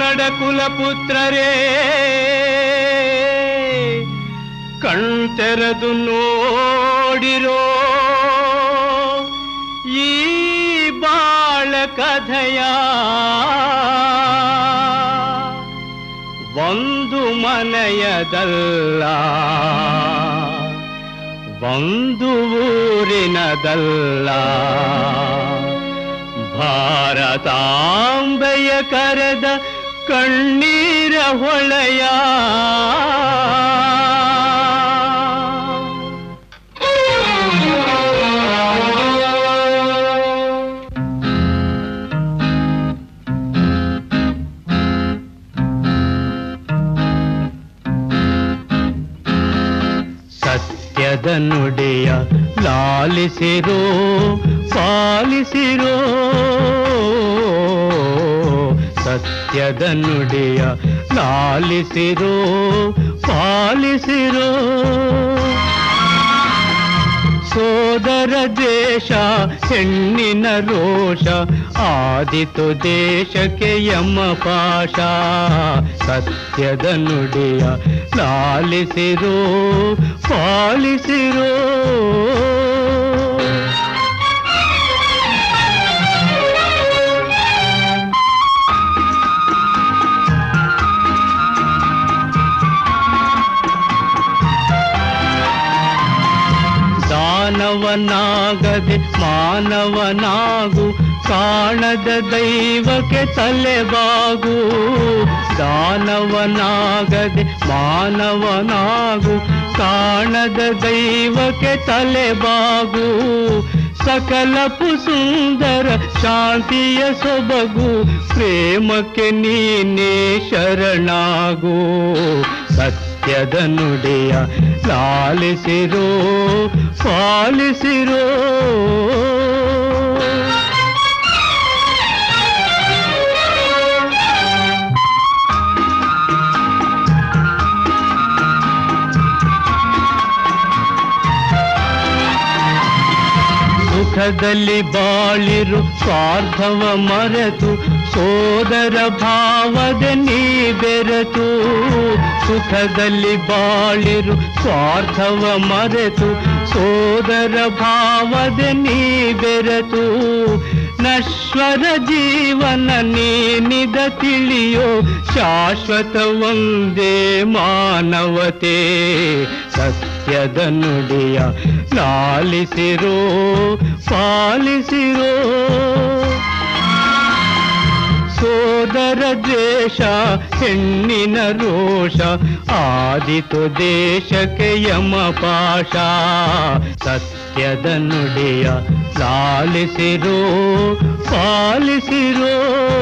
ಕನ್ನಡ ಕುಲಪುತ್ರರೇ ಕಣ್ತೆರೆದು ನೋಡಿರೋ ಈ ಬಾಳ ಕಥೆಯ ಒಂದು ಮನೆಯದಲ್ಲ ಒಂದು ಊರಿನದಲ್ಲ ಭಾರತಾಂಬೆಯ ಕರೆದ ಕಣ್ಣೀರ ಹೊಳೆಯ ಸತ್ಯದ ನುಡಿಯ ಲಾಲಿಸಿರೋ ಪಾಲಿಸಿರೋ ಸತ್ಯದ ನುಡಿಯ ಲಾಲಿಸಿರೋ ಪಾಲಿಸಿರೋ ಸೋದರ ದೇಶ ಹೆಣ್ಣಿನ ರೋಷ ಆದಿತು ದೇಶಕ್ಕೆ ಯಮಪಾಶ ಸತ್ಯದ ನುಡಿಯ ಲಾಲಿಸಿರೋ ಪಾಲಿಸಿರೋ ದಾನವನಾಗದೆ ಮಾನವನಾಗು ಕಾಣದ ದೈವಕ್ಕೆ ತಲೆಬಾಗು ದಾನವನಾಗದೆ ಮಾನವನಾಗು ಕಾಣದ ದೈವಕ್ಕೆ ತಲೆಬಾಗು ಸಕಲ ಸುಂದರ ಶಾಂತಿಯ ಸೊಬಗು ಪ್ರೇಮಕ್ಕೆ ನೀನೇ ಶರಣಾಗು ಸತ್ಯದ ನುಡಿಯ ಲಾಲಿಸಿರೋ ಪಾಲಿಸಿರೋ ಸುಖದಲ್ಲಿ ಬಾಳಿರು ಸ್ವಾರ್ಥವ ಮರೆತು ಸೋದರ ಭಾವದ ನೀ ಬೆರೆತು ಸುಖದಲ್ಲಿ ಬಾಳಿರು ಸ್ವಾರ್ಥವ ಮರೆತು ಸೋದರ ಭಾವದ ನೀ ಬೆರೆತು ನಶ್ವರ ಜೀವನ ನೀನಿದ ತಿಳಿಯೋ ಶಾಶ್ವತ ಒಂದೇ ಮಾನವತೆ ಸತ್ಯದ ನುಡಿಯ ಲಾಲಿಸಿರೋ ಪಾಲಿಸಿರೋ ಸೋದರ ದ್ವೇಷ ಹೆಣ್ಣಿನ ರೋಷ ಆದಿತು ದೇಶಕ್ಕೆ ಯಮಪಾಶ ಸತ್ಯದ ನುಡಿಯ ಲಾಲಿಸಿರೋ ಪಾಲಿಸಿರೋ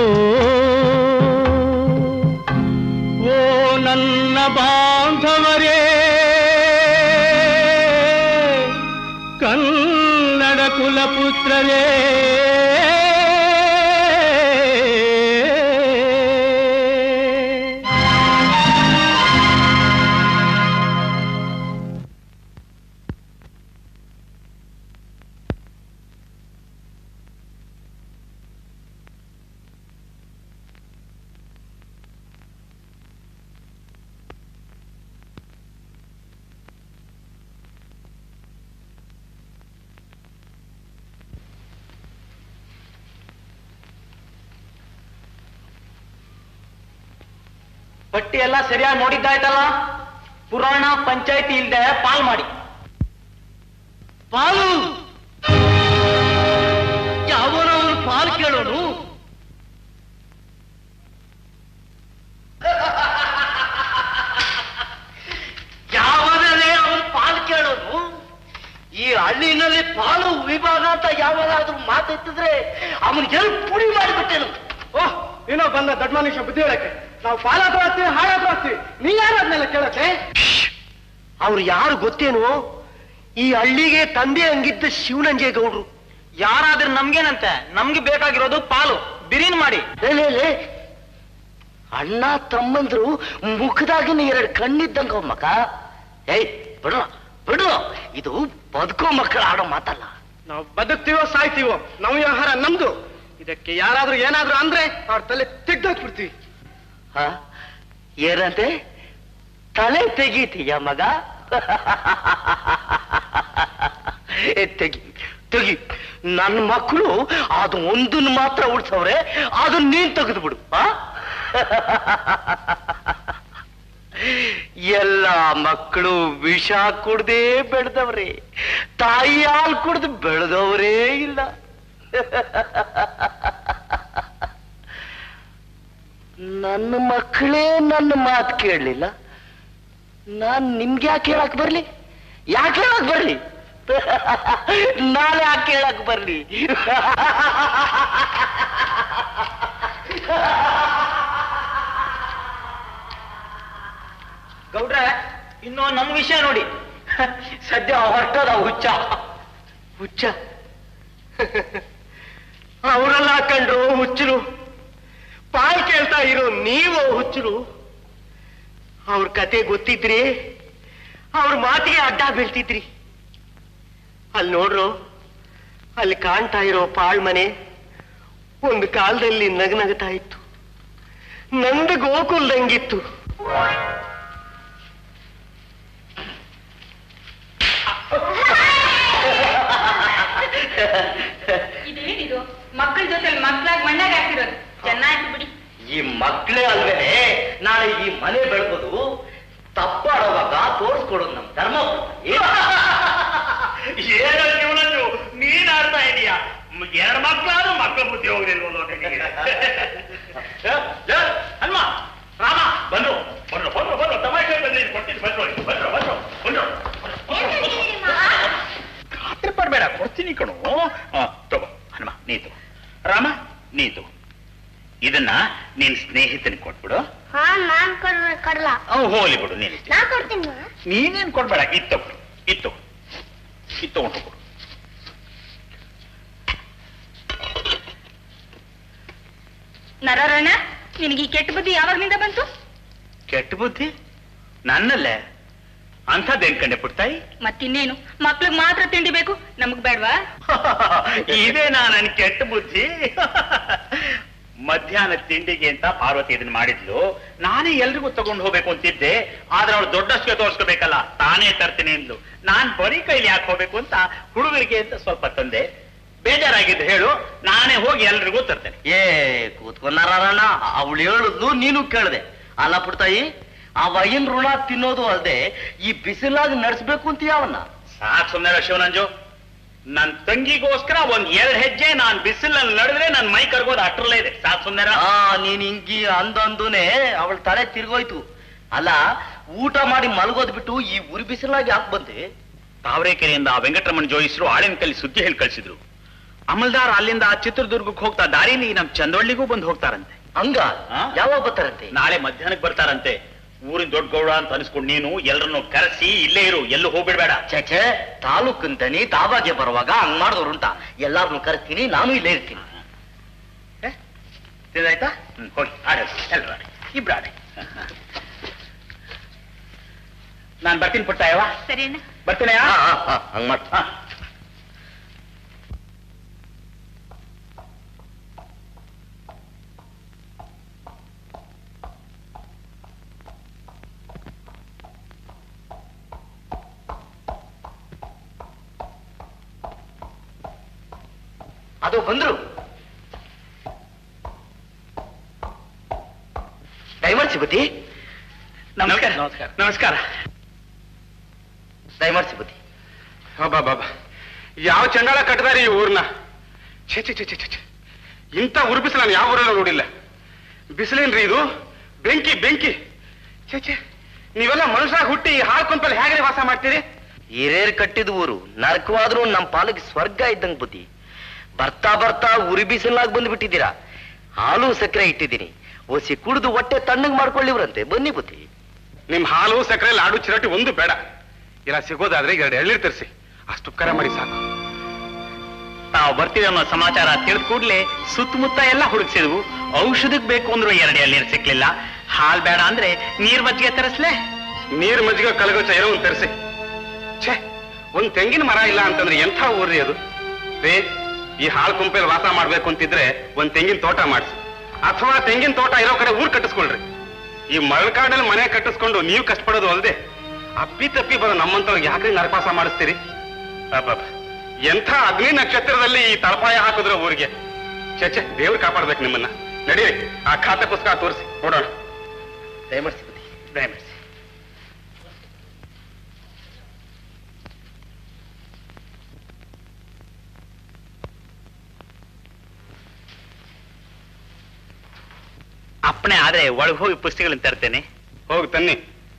ಓ ನನ್ನ ಬಾಂಧವರೇ ಕನ್ನಡ ಕುಲಪುತ್ರರೇ ಪಟ್ಟಿ ಎಲ್ಲ ಸರಿಯಾಗಿ ನೋಡಿದ್ದಾಯ್ತಲ್ಲ ಪುರಾಣ ಪಂಚಾಯತಿ ಇಲ್ದೆ ಪಾಲ್ ಮಾಡಿ ಪಾಲು ಯಾವನವನು ಪಾಲ್ ಕೇಳೋನು ಯಾವನೇ ಅವನು ಪಾಲ್ ಕೇಳೋನು ಈ ಹಳ್ಳಿನಲ್ಲಿ ಪಾಲು ವಿಭಾಗ ಅಂತ ಯಾವಾಗಾದ್ರೂ ಮಾತೆತ್ತಿದ್ರೆ ಅವನಿಗೆ ಪುಡಿ ಮಾಡಿಬಿಟ್ಟೇನು ಓಹ್ ಏನೋ ಬಂದ ದೊಡ್ಡ ಮನುಷ್ಯ ಬುದ್ಧಿ ಹೇಳಕ್ಕೆ ನಾವು ಪಾಲಾದ್ರೂ ಆಗ್ತೀವಿ ಹಾಳಾದ್ರೂ ಆಗ್ತೀವಿ ನೀ ಯಾರು ಅದನ್ನೆಲ್ಲ ಕೇಳಕ್ಕೆ ಅವ್ರು ಯಾರು ಗೊತ್ತೇನು ಈ ಹಳ್ಳಿಗೆ ತಂದೆ ಹಂಗಿದ್ದ ಶಿವನಂಜೇಗೌಡ್ರು ಯಾರಾದ್ರೂ ನಮ್ಗೇನಂತೆ ನಮ್ಗೆ ಬೇಕಾಗಿರೋದು ಪಾಲು ಬಿರಿಯಾನಿ ಮಾಡಿ ಅಣ್ಣ ತಮ್ಮಂದ್ರು ಮುಖದಾಗಿನ ಎರಡು ಕಣ್ಣಿದ್ದಂಗ ಮಕ್ಕ ಏಯ್ ಬಿಡು ಬಿಡು ಇದು ಬದುಕೋ ಮಕ್ಕಳು ಆಡೋ ಮಾತಲ್ಲ ನಾವು ಬದುಕ್ತೀವೋ ಸಾಯ್ತೀವೋ ನಮ್ಮ ವ್ಯವಹಾರ ನಮ್ದು ಇದಕ್ಕೆ ಯಾರಾದ್ರೂ ಏನಾದ್ರೂ ಅಂದ್ರೆ ಅವ್ರ ತಲೆ ತೆಗ್ದಾಕ್ಬಿಡ್ತೀವಿ ಏನಂತೆ ತಲೆ ತೆಗೀತೀಯ ಮಗ? ತೆಗಿ ತೆಗಿ. ನನ್ನ ಮಕ್ಕಳು ಅದು ಒಂದನ್ನು ಮಾತ್ರ ಉಳಿಸವ್ರೆ, ಅದನ್ನ ನೀನ್ ತೆಗೆದು ಬಿಡು. ಎಲ್ಲ ಮಕ್ಕಳು ವಿಷ ಕುಡ್ದೇ ಬೆಳೆದವ್ರೆ, ತಾಯಿ ಹಾಲು ಕುಡ್ದು ಬೆಳೆದವರೇ ಇಲ್ಲ. ನನ್ನ ಮಕ್ಕಳೇ ನನ್ನ ಮಾತು ಕೇಳಲಿಲ್ಲ, ನಾನ್ ನಿಮ್ಗೆ ಯಾಕೆ ಹೇಳಕ್ ಬರ್ಲಿ? ಯಾಕೆ ಹೇಳಕ್ ಬರ್ಲಿ? ನಾಳೆ ಯಾಕೆ ಹೇಳಕ್ ಬರ್ಲಿ? ಗೌಡ್ರ, ಇನ್ನು ನಮ್ಮ ವಿಷಯ ನೋಡಿ. ಸದ್ಯ ಹೊರಟದ ಹುಚ್ಚ ಹುಚ್ಚ. ಅವರೆಲ್ಲ ಕಂಡ್ರು ಹುಚ್ಚರು, ಪಾಲ್ ಕೇಳ್ತಾ ಇರೋ ನೀವು ಹುಚ್ಚರು. ಅವ್ರ ಕತೆ ಗೊತ್ತಿದ್ರಿ, ಅವ್ರ ಮಾತಿಗೆ ಅಡ್ಡ ಬೀಳ್ತಿದ್ರಿ. ಅಲ್ಲಿ ನೋಡ್ರು, ಅಲ್ಲಿ ಕಾಣ್ತಾ ಇರೋ ಪಾಳ್ ಮನೆ ಒಂದು ಕಾಲದಲ್ಲಿ ನಗನಗ್ತಾ ಇತ್ತು, ನಂದು ಗೋಕುಲ್ದಂಗಿತ್ತು. ಇದೇನಿದು? ಮಕ್ಕಳ ಜೊತೆ ಮಕ್ಕಳಾಗಿ ಮಣ್ಣಾಗ ಹಾಕಿರೋದು ಚೆನ್ನಾಯ್ತು ಬಿಡಿ. ಈ ಮಕ್ಕಳೇ ಅಲ್ವೇನೆ ನಾಳೆ ಈ ಮನೆ ಬೆಳಗೋದು. ತಪ್ಪಾಡುವಾಗ ತೋರಿಸ್ಕೊಡೋದು ನಮ್ ಧರ್ಮ. ಏನೋ ಜೀವನ ನೀನ್ ಆಡ್ತಾ ಇದೀಯಾ? ಎರಡು ಮಕ್ಕಳಾದ್ರೂ ಮಕ್ಕಳ ಬುದ್ಧಿ ಹೋಗ್ಲಿಲ್ವಲ್ಲ ಅಲ್ವಾ? ರಾಮ ಬಂದ್ರು ಬಂದ್ರು ಬಂದ್ರು ಬಂದ್ರು ತಮಾಷೆ ಬಂದ್ರಿ, ಕೊಡ್ತೀನಿ ಬಂದ್ರು ಬಂದ್ರು ಬಂದ್ರು ಬಂದ್ರು. ಖಾತ್ರಿ ಪಡ್ಬೇಡ, ಕೊಡ್ತೀನಿ ಕಣು. ತಗೋ ಹನುಮ ನೀತು, ರಾಮ ನೀತು. ಇದನ್ನ ನಿನ್ ಸ್ನೇಹಿತನಿಗೆ ಕೊಟ್ಬಿಡು. ಹೋಲಿ ಬಿಡು, ನೀನೇನ್ ಕೊಡ್ಬೇಡ. ಇತ್ತು ಇತ್ತು ಇತ್ತು ಹೊಂಟು. ನರರಣ, ನಿನಗೆ ಈ ಕೆಟ್ಟ ಬುದ್ಧಿ ಯಾವಾಗ್ನಿಂದ ಬಂತು? ಕೆಟ್ಟ ಬುದ್ಧಿ ನನ್ನಲ್ಲೇ? ಅಂಥದ್ದೇನ್ ಕಂಡೆ ಪುಟ್ಟಾಯಿ? ಮತ್ತಿನ್ನೇನು, ಮಕ್ಳಿಗೆ ಮಾತ್ರ ತಿಂಡಿ ಬೇಕು, ನಮಗ್ ಬೇಡ್ವಾ? ಇದೇನಾ ನನ್ ಕೆಟ್ಟ ಬುದ್ಧಿ? ಮಧ್ಯಾಹ್ನ ತಿಂಡಿಗೆ ಅಂತ ಪಾರ್ವತಿ ಇದನ್ನ ಮಾಡಿದ್ಲು, ನಾನೇ ಎಲ್ರಿಗೂ ತಗೊಂಡು ಹೋಗ್ಬೇಕು ಅಂತಿದ್ದೆ. ಆದ್ರೆ ಅವಳು ದೊಡ್ಡಷ್ಟು ತೋರಿಸ್ಕೋಬೇಕಲ್ಲ, ತಾನೇ ತರ್ತೀನಿ ಅಂದ್ಲು. ನಾನ್ ಬರೀ ಕೈಲಿ ಯಾಕೆ ಹೋಗ್ಬೇಕು ಅಂತ ಹುಡುಗರಿಗೆ ಅಂತ ಸ್ವಲ್ಪ ತಂದೆ. ಬೇಜಾರಾಗಿದ್ದು ಹೇಳು, ನಾನೇ ಹೋಗಿ ಎಲ್ರಿಗೂ ತರ್ತೇನೆ. ಕೂತ್ಕೊಂಡಾರಣ್ಣ, ಅವಳು ಹೇಳಿದ್ಲು ನೀನು ಕೇಳ್ದೆ. ಅಲ್ಲ ಪುಟ್ಟಾಯಿ, ಆ ವೈನ್ ಋಣ ತಿನ್ನೋದು ಅಲ್ದೆ ಈ ಬಿಸಿಲಾಗಿ ನಡೆಸ್ಬೇಕು ಅಂತ ಅವನ್ನ. ಸಾಕ್ ಸುಮ್ಮನೆ ಶಿವನಂಜು. ನನ್ ತಂಗಿಗೋಸ್ಕರ ಒಂದ್ 2 ಹೆಜ್ಜೆ ನಾನ್ ಬಿಸಿಲಲ್ಲಿ ನಡೆದ್ರೆ ನನ್ ಮೈ ಕರ್ಗೋದು ಅಟ್ರಲ್ಲೇ ಇದೆ. ಸಾಕ್ ಸುಮ್ಮನೆ. ನೀನ್ ಹಿಂಗಿ ಅಂದಂದುನೆ ಅವಳ ತಲೆ ತಿರ್ಗೋಯ್ತು. ಅಲ್ಲ, ಊಟ ಮಾಡಿ ಮಲಗೋದ್ ಬಿಟ್ಟು ಈ ಉರಿ ಬಿಸಿಲಾಗಿ ಯಾಕೆ ಬಂದೆ? ತಾವರೆಕೆರೆಯಿಂದ ವೆಂಕಟರಮಣ ಜೋಯಿಸರು ಆಳಿನ ಕಲ್ಲಿ ಸುದ್ದಿ ಹೇಳಿ ಕಳ್ಸಿದ್ರು. ಅಮಲ್ದಾರ್ ಅಲ್ಲಿಂದ ಚಿತ್ರದುರ್ಗಕ್ಕೆ ಹೋಗ್ತಾ ದಾರಿಲಿ ನಮ್ ಚಂದವಳ್ಳಿಗೂ ಬಂದು ಹೋಗ್ತಾರಂತೆ. ಹಂಗ? ಯಾವಾಗ ಬರ್ತಾರಂತೆ? ನಾಳೆ ಮಧ್ಯಾಹ್ನಕ್ಕೆ ಬರ್ತಾರಂತೆ. ಊರಿನ ದೊಡ್ಡ ಗೌಡ ಅಂತ ಅನ್ಸ್ಕೊಂಡು ನೀನು ಎಲ್ಲರನ್ನು ಕರೆಸಿ ಇಲ್ಲೇ ಇರು, ಎಲ್ಲೂ ಹೋಗ್ಬಿಡ್ಬೇಡ. ಚೇಚೆ, ತಾಲೂಕಂತನಿ ತಾವಾಗೆ ಬರುವಾಗ ಹಂಗ್ ಮಾಡಿದವ್ರುಂಟ. ಎಲ್ಲಾರನ್ನು ಕರೆಸ್ತೀನಿ, ನಾನು ಇಲ್ಲೇ ಇರ್ತೀನಿ. ಆಯ್ತಾ? ಹೋಗಿ ಆಡ, ಎಲ್ರು ಆಡಿ, ಇಬ್ರು ಆಡಿ. ನಾನ್ ಬರ್ತೀನಿ ಪುಟ್ಟಯ್ಯವ. ಸರಿನಾ? ಬರ್ತೀನಿ. ಹಂಗ್ ಮಾಡ. ಅದು ಬಂದ್ರು. ಡೈಮಂಡ್ ಸಿಬುತಿ, ನಮಸ್ಕಾರ. ನಮಸ್ಕಾರ ನಮಸ್ಕಾರ. ಡೈಮಂಡ್ ಸಿಬುತಿ. ಬಾಬಾ ಬಾಬಾ, ಯಾವ ಚಂಡಾಳ ಕಟ್ಟದಾರಿ ಈ ಊರ್ನ. ಛೇ ಛೇ ಛೇ ಛೇ ಛೇ, ಇಂಥ ಉರು ಬಿಸಿಲು ನಾನು ಯಾವ ಊರಲ್ಲ ನೋಡಿಲ್ಲ. ಬಿಸಿಲೇನ್ರಿ ಇದು? ಬೆಂಕಿ ಬೆಂಕಿ. ಛೇ ಛೇ, ನೀವೆಲ್ಲ ಮನುಷ್ಯರಾಗಿ ಹುಟ್ಟಿ ಹಾಳು ಕೊಂಪಲ್ಲಿ ಹೇಗೆ ವಾಸ ಮಾಡ್ತೀರಿ? ಹಿರೇರ್ ಕಟ್ಟಿದ ಊರು ನರಕವಾದ್ರೂ ನಮ್ಮ ಪಾಲಿಗೆ ಸ್ವರ್ಗ ಇದ್ದಂಗೆ ಬುದ್ಧಿ. ಬರ್ತಾ ಬರ್ತಾ ಉರಿ ಬಿಸಿಲಾಗಿ ಬಂದ್ಬಿಟ್ಟಿದ್ದೀರಾ. ಹಾಲು ಸಕ್ಕರೆ ಇಟ್ಟಿದ್ದೀನಿ, ಒಸಿ ಕುಡಿದು ಹೊಟ್ಟೆ ತಣ್ಣಗೆ ಮಾಡ್ಕೊಳ್ಳಿವ್ರಂತೆ. ಬನ್ನಿ ಬುದ್ಧಿ. ನಿಮ್ ಹಾಲು ಸಕ್ಕರೆ ಲಾಡು ಚಿರಟಿ ಒಂದು ಬೇಡ. ಇಲ್ಲ ಸಿಗೋದಾದ್ರೆ 2 ಎಳ್ನೀರು ತರಿಸಿ, ಅಷ್ಟು ಉಪಕಾರ ಮಾಡಿ ಸಾಕು. ತಾವು ಬರ್ತೀವಿ ಅನ್ನೋ ಸಮಾಚಾರ ತಿಳಿದ ಕೂಡ್ಲೆ ಸುತ್ತಮುತ್ತ ಎಲ್ಲ ಹುಡುಕ್ಸಿದ್ವು. ಔಷಧಕ್ಕೆ ಬೇಕು ಅಂದ್ರು 2 ಎಳ್ನೀರು ಸಿಕ್ಲಿಲ್ಲ. ಹಾಲ್ ಬೇಡ ಅಂದ್ರೆ ನೀರ್ ಮಜ್ಜಿಗೆ ತರಿಸ್ಲೆ? ನೀರ್ ಮಜ್ಜಿಗೆ ಕಲಗಚ್ಚ ಏನೋ ಒಂದು ತರಿಸಿ. ಛೇ, ಒಂದ್ ತೆಂಗಿನ ಮರ ಇಲ್ಲ ಅಂತಂದ್ರೆ ಎಂಥ ಊರ್ರಿ ಅದು? ರೇ, ಈ ಹಾಳು ಕುಂಪೆಲ್ ವಾಸ ಮಾಡ್ಬೇಕು ಅಂತಿದ್ರೆ ಒಂದ್ ತೆಂಗಿನ ತೋಟ ಮಾಡಿಸಿ, ಅಥವಾ ತೆಂಗಿನ ತೋಟ ಇರೋ ಕಡೆ ಊರ್ ಕಟ್ಟಿಸ್ಕೊಳ್ರಿ. ಈ ಮರಳ್ಕಾಡಲ್ಲಿ ಮನೆ ಕಟ್ಟಿಸ್ಕೊಂಡು ನೀವು ಕಷ್ಟಪಡೋದು ಅಲ್ಲದೆ ಅಪ್ಪಿ ತಪ್ಪಿ ಬರೋ ನಮ್ಮಂತವ್ರಿಗೆ ಯಾಕೆ ನರಪಾಸ ಮಾಡಿಸ್ತೀರಿ? ಎಂಥ ಅಗ್ನಿ ನಕ್ಷತ್ರದಲ್ಲಿ ಈ ತಳಪಾಯ ಹಾಕಿದ್ರು ಊರಿಗೆ. ಚೇಚೆ, ದೇವ್ರು ಕಾಪಾಡ್ಬೇಕು ನಿಮ್ಮನ್ನ. ನಡೀರಿ, ಆ ಖಾತೆ ಪುಸ್ತಕ ತೋರಿಸಿ ನೋಡೋಣ. ದಯಮಾಡಿಸಿ ದಯಮಾಡಿಸಿ. ಅಪ್ಪಣೆ ಆದ್ರೆ ಒಳಗೆ ಹೋಗಿ ಪುಸ್ತಕಗಳನ್ನು ತರ್ತೇನೆ. ಹೋಗಿ ತನ್ನಿ.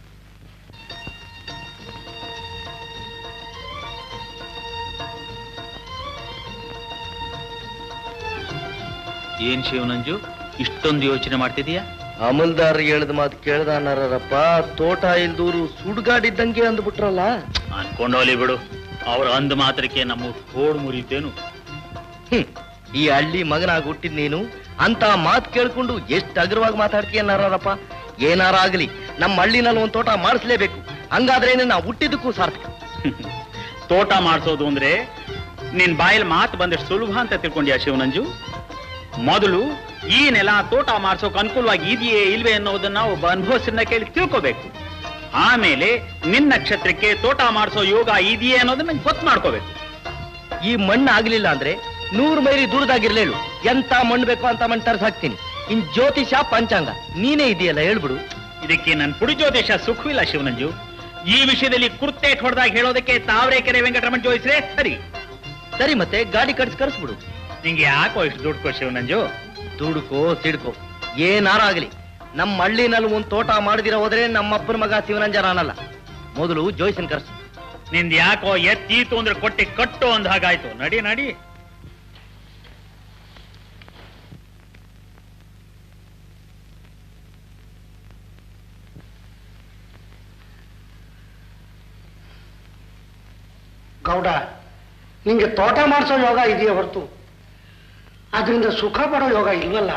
ಏನ್ ಶಿವನಂಜು ಇಷ್ಟೊಂದು ಯೋಚನೆ ಮಾಡ್ತಿದೀಯಾ? ಅಮಲ್ದಾರ್ ಹೇಳಿದ ಮಾತು ಕೇಳ್ದ ಅನ್ನಾರಪ್ಪ. ತೋಟ ಇಲ್ದೂರು ಸುಡ್ಗಾಡಿದ್ದಂಗೆ ಅಂದ್ಬಿಟ್ರಲ್ಲ. ಅನ್ಕೊಂಡೋಲಿ ಬಿಡು, ಅವ್ರ ಅಂದ ಮಾತ್ರಕ್ಕೆ ನಮ್ಮ ಕೋಡ್ ಮುರಿತೇನು? ಈ ಹಳ್ಳಿ ಮಗನಾಗಿ ಹುಟ್ಟಿದ್ ನೀನು ಅಂತ ಮಾತು ಕೇಳ್ಕೊಂಡು ಎಷ್ಟು ಅಗ್ರವಾಗಿ ಮಾತಾಡ್ತೀಯ ಅನ್ನಾರಪ್ಪ. ಏನಾರ ಆಗ್ಲಿ ನಮ್ಮ ಹಳ್ಳಿನಲ್ಲಿ ಒಂದ್ ತೋಟ ಮಾಡಿಸ್ಲೇಬೇಕು. ಹಂಗಾದ್ರೆ ನಾವು ಹುಟ್ಟಿದಕ್ಕೂ ಸಾರ್ಥಕ. ತೋಟ ಮಾಡಿಸೋದು ಅಂದ್ರೆ ನಿನ್ ಬಾಯಲ್ಲಿ ಮಾತು ಬಂದಷ್ಟು ಸುಲಭ ಅಂತ ತಿಳ್ಕೊಂಡ್ಯಾ ಶಿವನಂಜು? ಮೊದಲು ಈ ನೆಲ ತೋಟ ಮಾಡಿಸೋಕೆ ಅನುಕೂಲವಾಗಿ ಇದೆಯೇ ಇಲ್ವೇ ಅನ್ನೋದನ್ನ ಒಬ್ಬ ಅನುಭವಸ್ಥರನ್ನ ಕೇಳಿ ತಿಳ್ಕೋಬೇಕು. ಆಮೇಲೆ ನಿನ್ನ ನಕ್ಷತ್ರಕ್ಕೆ ತೋಟ ಮಾಡಿಸೋ ಯೋಗ ಇದೆಯೇ ಅನ್ನೋದನ್ನ ಗೊತ್ತು ಮಾಡ್ಕೋಬೇಕು. ಈ ಮಣ್ಣು ಆಗ್ಲಿಲ್ಲ ಅಂದ್ರೆ 100 ಮೈಲಿ ದೂರದಾಗಿರ್ಲೇಳು. ಎಂತ ಮಣ್ಣು ಬೇಕೋ ಅಂತ ಮಣ್ಣು ತರಿಸಾಕ್ತೀನಿ. ಇನ್ ಜ್ಯೋತಿಷ ಪಂಚಾಂಗ ನೀನೇ ಇದೆಯಲ್ಲ, ಹೇಳ್ಬಿಡು. ಇದಕ್ಕೆ ನನ್ನ ಪುಡಿ ಜ್ಯೋತಿಷ ಸುಖವಿಲ್ಲ ಶಿವನಂಜು. ಈ ವಿಷಯದಲ್ಲಿ ಕುರ್ತೇಟ್ ಹೊಡೆದಾಗ ಹೇಳೋದಕ್ಕೆ ತಾವರೆಕೆರೆ ವೆಂಕಟರಮಣ ಜೋಯಿಸ್ರೆ ಸರಿ. ಸರಿ, ಮತ್ತೆ ಗಾಡಿ ಕರ್ಸ್ಬಿಡು. ನಿಂಗೆ ಯಾಕೋ ಇಷ್ಟು ದುಡ್ಕೋ ಶಿವನಂಜು? ದುಡ್ಕೋ ಸಿಡ್ಕೋ ಏನಾರ ಆಗ್ಲಿ, ನಮ್ಮ ಹಳ್ಳಿನಲ್ಲಿ ಒಂದ್ ತೋಟ ಮಾಡಿದಿರ ಹೋದ್ರೆ ನಮ್ಮಪ್ಪನ ಮಗ ಶಿವನಂಜನ ಅನ್ನಲ್ಲ. ಮೊದಲು ಜೋಯ್ಸನ್ ಕರ್ಸು. ನಿಂದ ಯಾಕೋ ಎತ್ತೀತು ಅಂದ್ರೆ ಕೊಟ್ಟಿ ಕಟ್ಟು ಅಂದ ಹಾಗಾಯ್ತು. ನಡಿ ನಡಿ. ಗೌಡ, ನಿಂಗೆ ತೋಟ ಮಾಡಿಸೋ ಯೋಗ ಇದೆಯಾ ಹೊರತು ಅದರಿಂದ ಸುಖ ಪಡೋ ಯೋಗ ಇಲ್ವಲ್ಲ.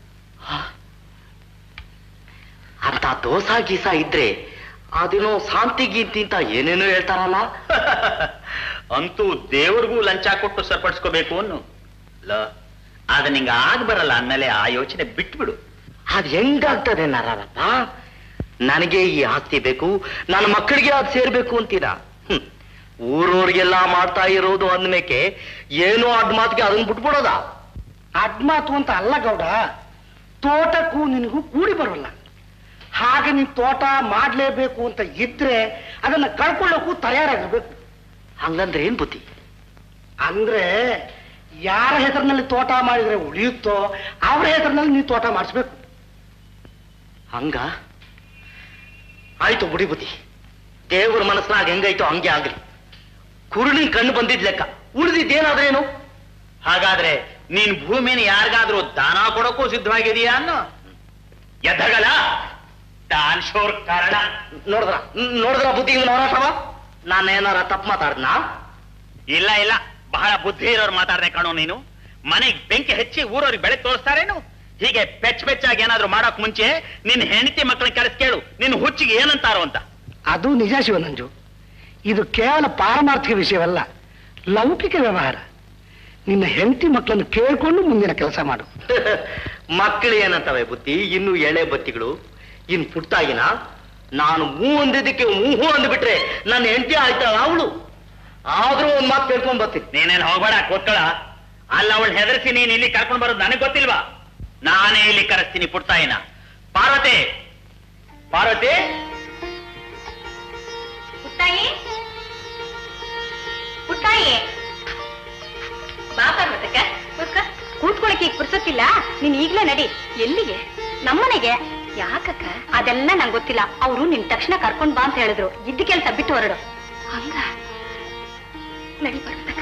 ಅಂತ ದೋಸ ಗೀಸ ಇದ್ರೆ ಅದೇನೋ ಶಾಂತಿ ಗೀಂತಿ ಅಂತ ಏನೇನೋ ಹೇಳ್ತಾರಲ್ಲ. ಅಂತೂ ದೇವ್ರಿಗೂ ಲಂಚ ಕೊಟ್ಟು ಸರಿಪಡಿಸ್ಕೋಬೇಕು ಅನ್ನು. ಆದ್ರೆ ನಿಂಗೆ ಆಗ ಬರಲ್ಲ ಅಂದಮೇಲೆ ಆ ಯೋಚನೆ ಬಿಟ್ಬಿಡು. ಅದ್ ಹೆಂಗಾಗ್ತದೆ ನಾರಪ್ಪ? ನನಗೆ ಈ ಆಸ್ತಿ ಬೇಕು, ನನ್ನ ಮಕ್ಕಳಿಗೆ ಅದು ಸೇರ್ಬೇಕು ಅಂತೀರಾ? ಊರವ್ರಿಗೆಲ್ಲ ಮಾಡ್ತಾ ಇರೋದು ಅಂದ್ಮೇಕೆ ಏನೋ ಅಡ್ಡ ಮಾತಿಗೆ ಅದನ್ನ ಬಿಟ್ಬಿಡೋದ? ಅಡ್ಮಾತು ಅಂತ ಅಲ್ಲ ಗೌಡ, ತೋಟಕ್ಕೂ ನಿನಗೂ ಕೂಡಿ ಬರೋಲ್ಲ. ಹಾಗೆ ನೀನ್ ತೋಟ ಮಾಡ್ಲೇಬೇಕು ಅಂತ ಇದ್ರೆ ಅದನ್ನ ಕಳ್ಕೊಳ್ಳೋಕ್ಕೂ ತಯಾರಾಗಿರ್ಬೇಕು. ಹಂಗಂದ್ರೆ ಏನ್ ಬುದ್ಧಿ? ಅಂದ್ರೆ ಯಾರ ಹೆಸರಿನಲ್ಲಿ ತೋಟ ಮಾಡಿದ್ರೆ ಉಳಿಯುತ್ತೋ ಅವರ ಹೆಸರಿನಲ್ಲಿ ನೀನ್ ತೋಟ ಮಾಡಿಸ್ಬೇಕು. ಹಂಗ ಆಯ್ತು ಬಿಡಿ ಬುದ್ಧಿ. ದೇವ್ರ ಮನಸ್ನಾಗ ಹೆಂಗಾಯ್ತು ಹಂಗೆ ಆಗ್ಲಿ. ಕುರುಳಿನ ಕಣ್ಣು ಬಂದಿದ್ ಲೆಕ್ಕ, ಉಳಿದಿದ್ದೇನಾದ್ರೇನು? ಹಾಗಾದ್ರೆ ನೀನ್ ಭೂಮಿನ ಯಾರಿಗಾದ್ರೂ ದಾನ ಕೊಡೋಕ್ಕೂ ಸಿದ್ಧವಾಗಿದೆಯಾ ಅನ್ನೋ? ಎದ್ದಗಲ ದಾನ್ಶೋರ್ ಕಾರಣ. ನೋಡಿದ್ರ ಬುದ್ಧಿ ಹೋರಾಟವ? ನಾನೇನಾರ ತಪ್ಪು ಮಾತಾಡ್ನಾ? ಇಲ್ಲ ಇಲ್ಲ, ಬಹಳ ಬುದ್ಧಿ ಇರೋರು ಮಾತಾಡ್ದೆ ಕಾಣೋ ನೀನು. ಮನೆಗ್ ಬೆಂಕಿ ಹೆಚ್ಚಿ ಊರವ್ರಿಗೆ ಬೆಳಕು ತೋರಿಸ್ತಾರೇನು? ಹೀಗೆ ಪೆಚ್ಚಾಗಿ ಏನಾದ್ರು ಮಾಡೋಕ್ ಮುಂಚೆ ನಿನ್ ಹೆಂಡತಿ ಮಕ್ಕಳನ್ನ ಕರೆಸ್ ಕೇಳು, ನಿನ್ ಹುಚ್ಚಿಗೆ ಏನಂತಾರೋ ಅಂತ. ಅದು ನಿಜ ಶಿವನಂಜು. ಇದು ಕೇವಲ ಪಾರಮಾರ್ಥಿಕ ವಿಷಯವಲ್ಲ, ಲೌಕಿಕ ವ್ಯವಹಾರ. ನಿನ್ನ ಹೆಂಡತಿ ಮಕ್ಕಳನ್ನು ಕೇಳ್ಕೊಂಡು ಮುಂದಿನ ಕೆಲಸ ಮಾಡು. ಮಕ್ಕಳು ಏನಂತವೆ ಬುದ್ಧಿ? ಇನ್ನು ಎಳೆ ಬತ್ತಿಗಳು. ಇನ್ ಪುಟ್ಟಾಗಿನ ನಾನು ಹೂ ಅಂದಿದ್ದಕ್ಕೆ ಹೂ ಅಂದ್ಬಿಟ್ರೆ ನನ್ನ ಹೆಂಡತಿ ಆಯ್ತಾಳ ಅವಳು. ಆದ್ರೂ ಒಂದ್ ಮಾತು ಕೇಳ್ಕೊಂಡ್ ಬರ್ತೀನಿ. ನೀನೇನು ಹೋಗ್ಬೇಡ, ಕೂತ್ಕೊಳ. ಅಲ್ಲ, ಅವಳು ಹೆದರ್ಸಿ ನೀನ್ ಇಲ್ಲಿ ಕರ್ಕೊಂಡ್ ಬರೋದು ನನಗ್ ಗೊತ್ತಿಲ್ವಾ? ನಾನೇ ಇಲ್ಲಿ ಕರೆಸ್ತೀನಿ ಪುಟ್ಟಾಯಿನ. ಪಾರ್ವತಿ, ಪಾರ್ವತಿ, ಪುಟ್ಟಾಯಿ, ಪುಟ್ಟಾಯಿ, ಬಾ ಪಾರ್ವತಕ್ಕ, ಕೂತ್ಕೊಳಕ್ಕೆ ಈಗ ಪುರ್ಸೊತ್ತಿಲ್ಲ. ನೀನ್ ಈಗ್ಲೇ ನಡಿ. ಎಲ್ಲಿಗೆ? ನಮ್ಮನೆಗೆ. ಯಾಕಕ್ಕ? ಅದೆಲ್ಲ ನಂಗೆ ಗೊತ್ತಿಲ್ಲ. ಅವರು ನಿನ್ ತಕ್ಷಣ ಕರ್ಕೊಂಡ್ ಬಾ ಅಂತ ಹೇಳಿದ್ರು. ಇದ್ದ ಕೆಲಸ ಬಿಟ್ಟು ಹೊರಡು. ಹಂಗ ನಡಿ ಪಾರ್ವತಕ್ಕ.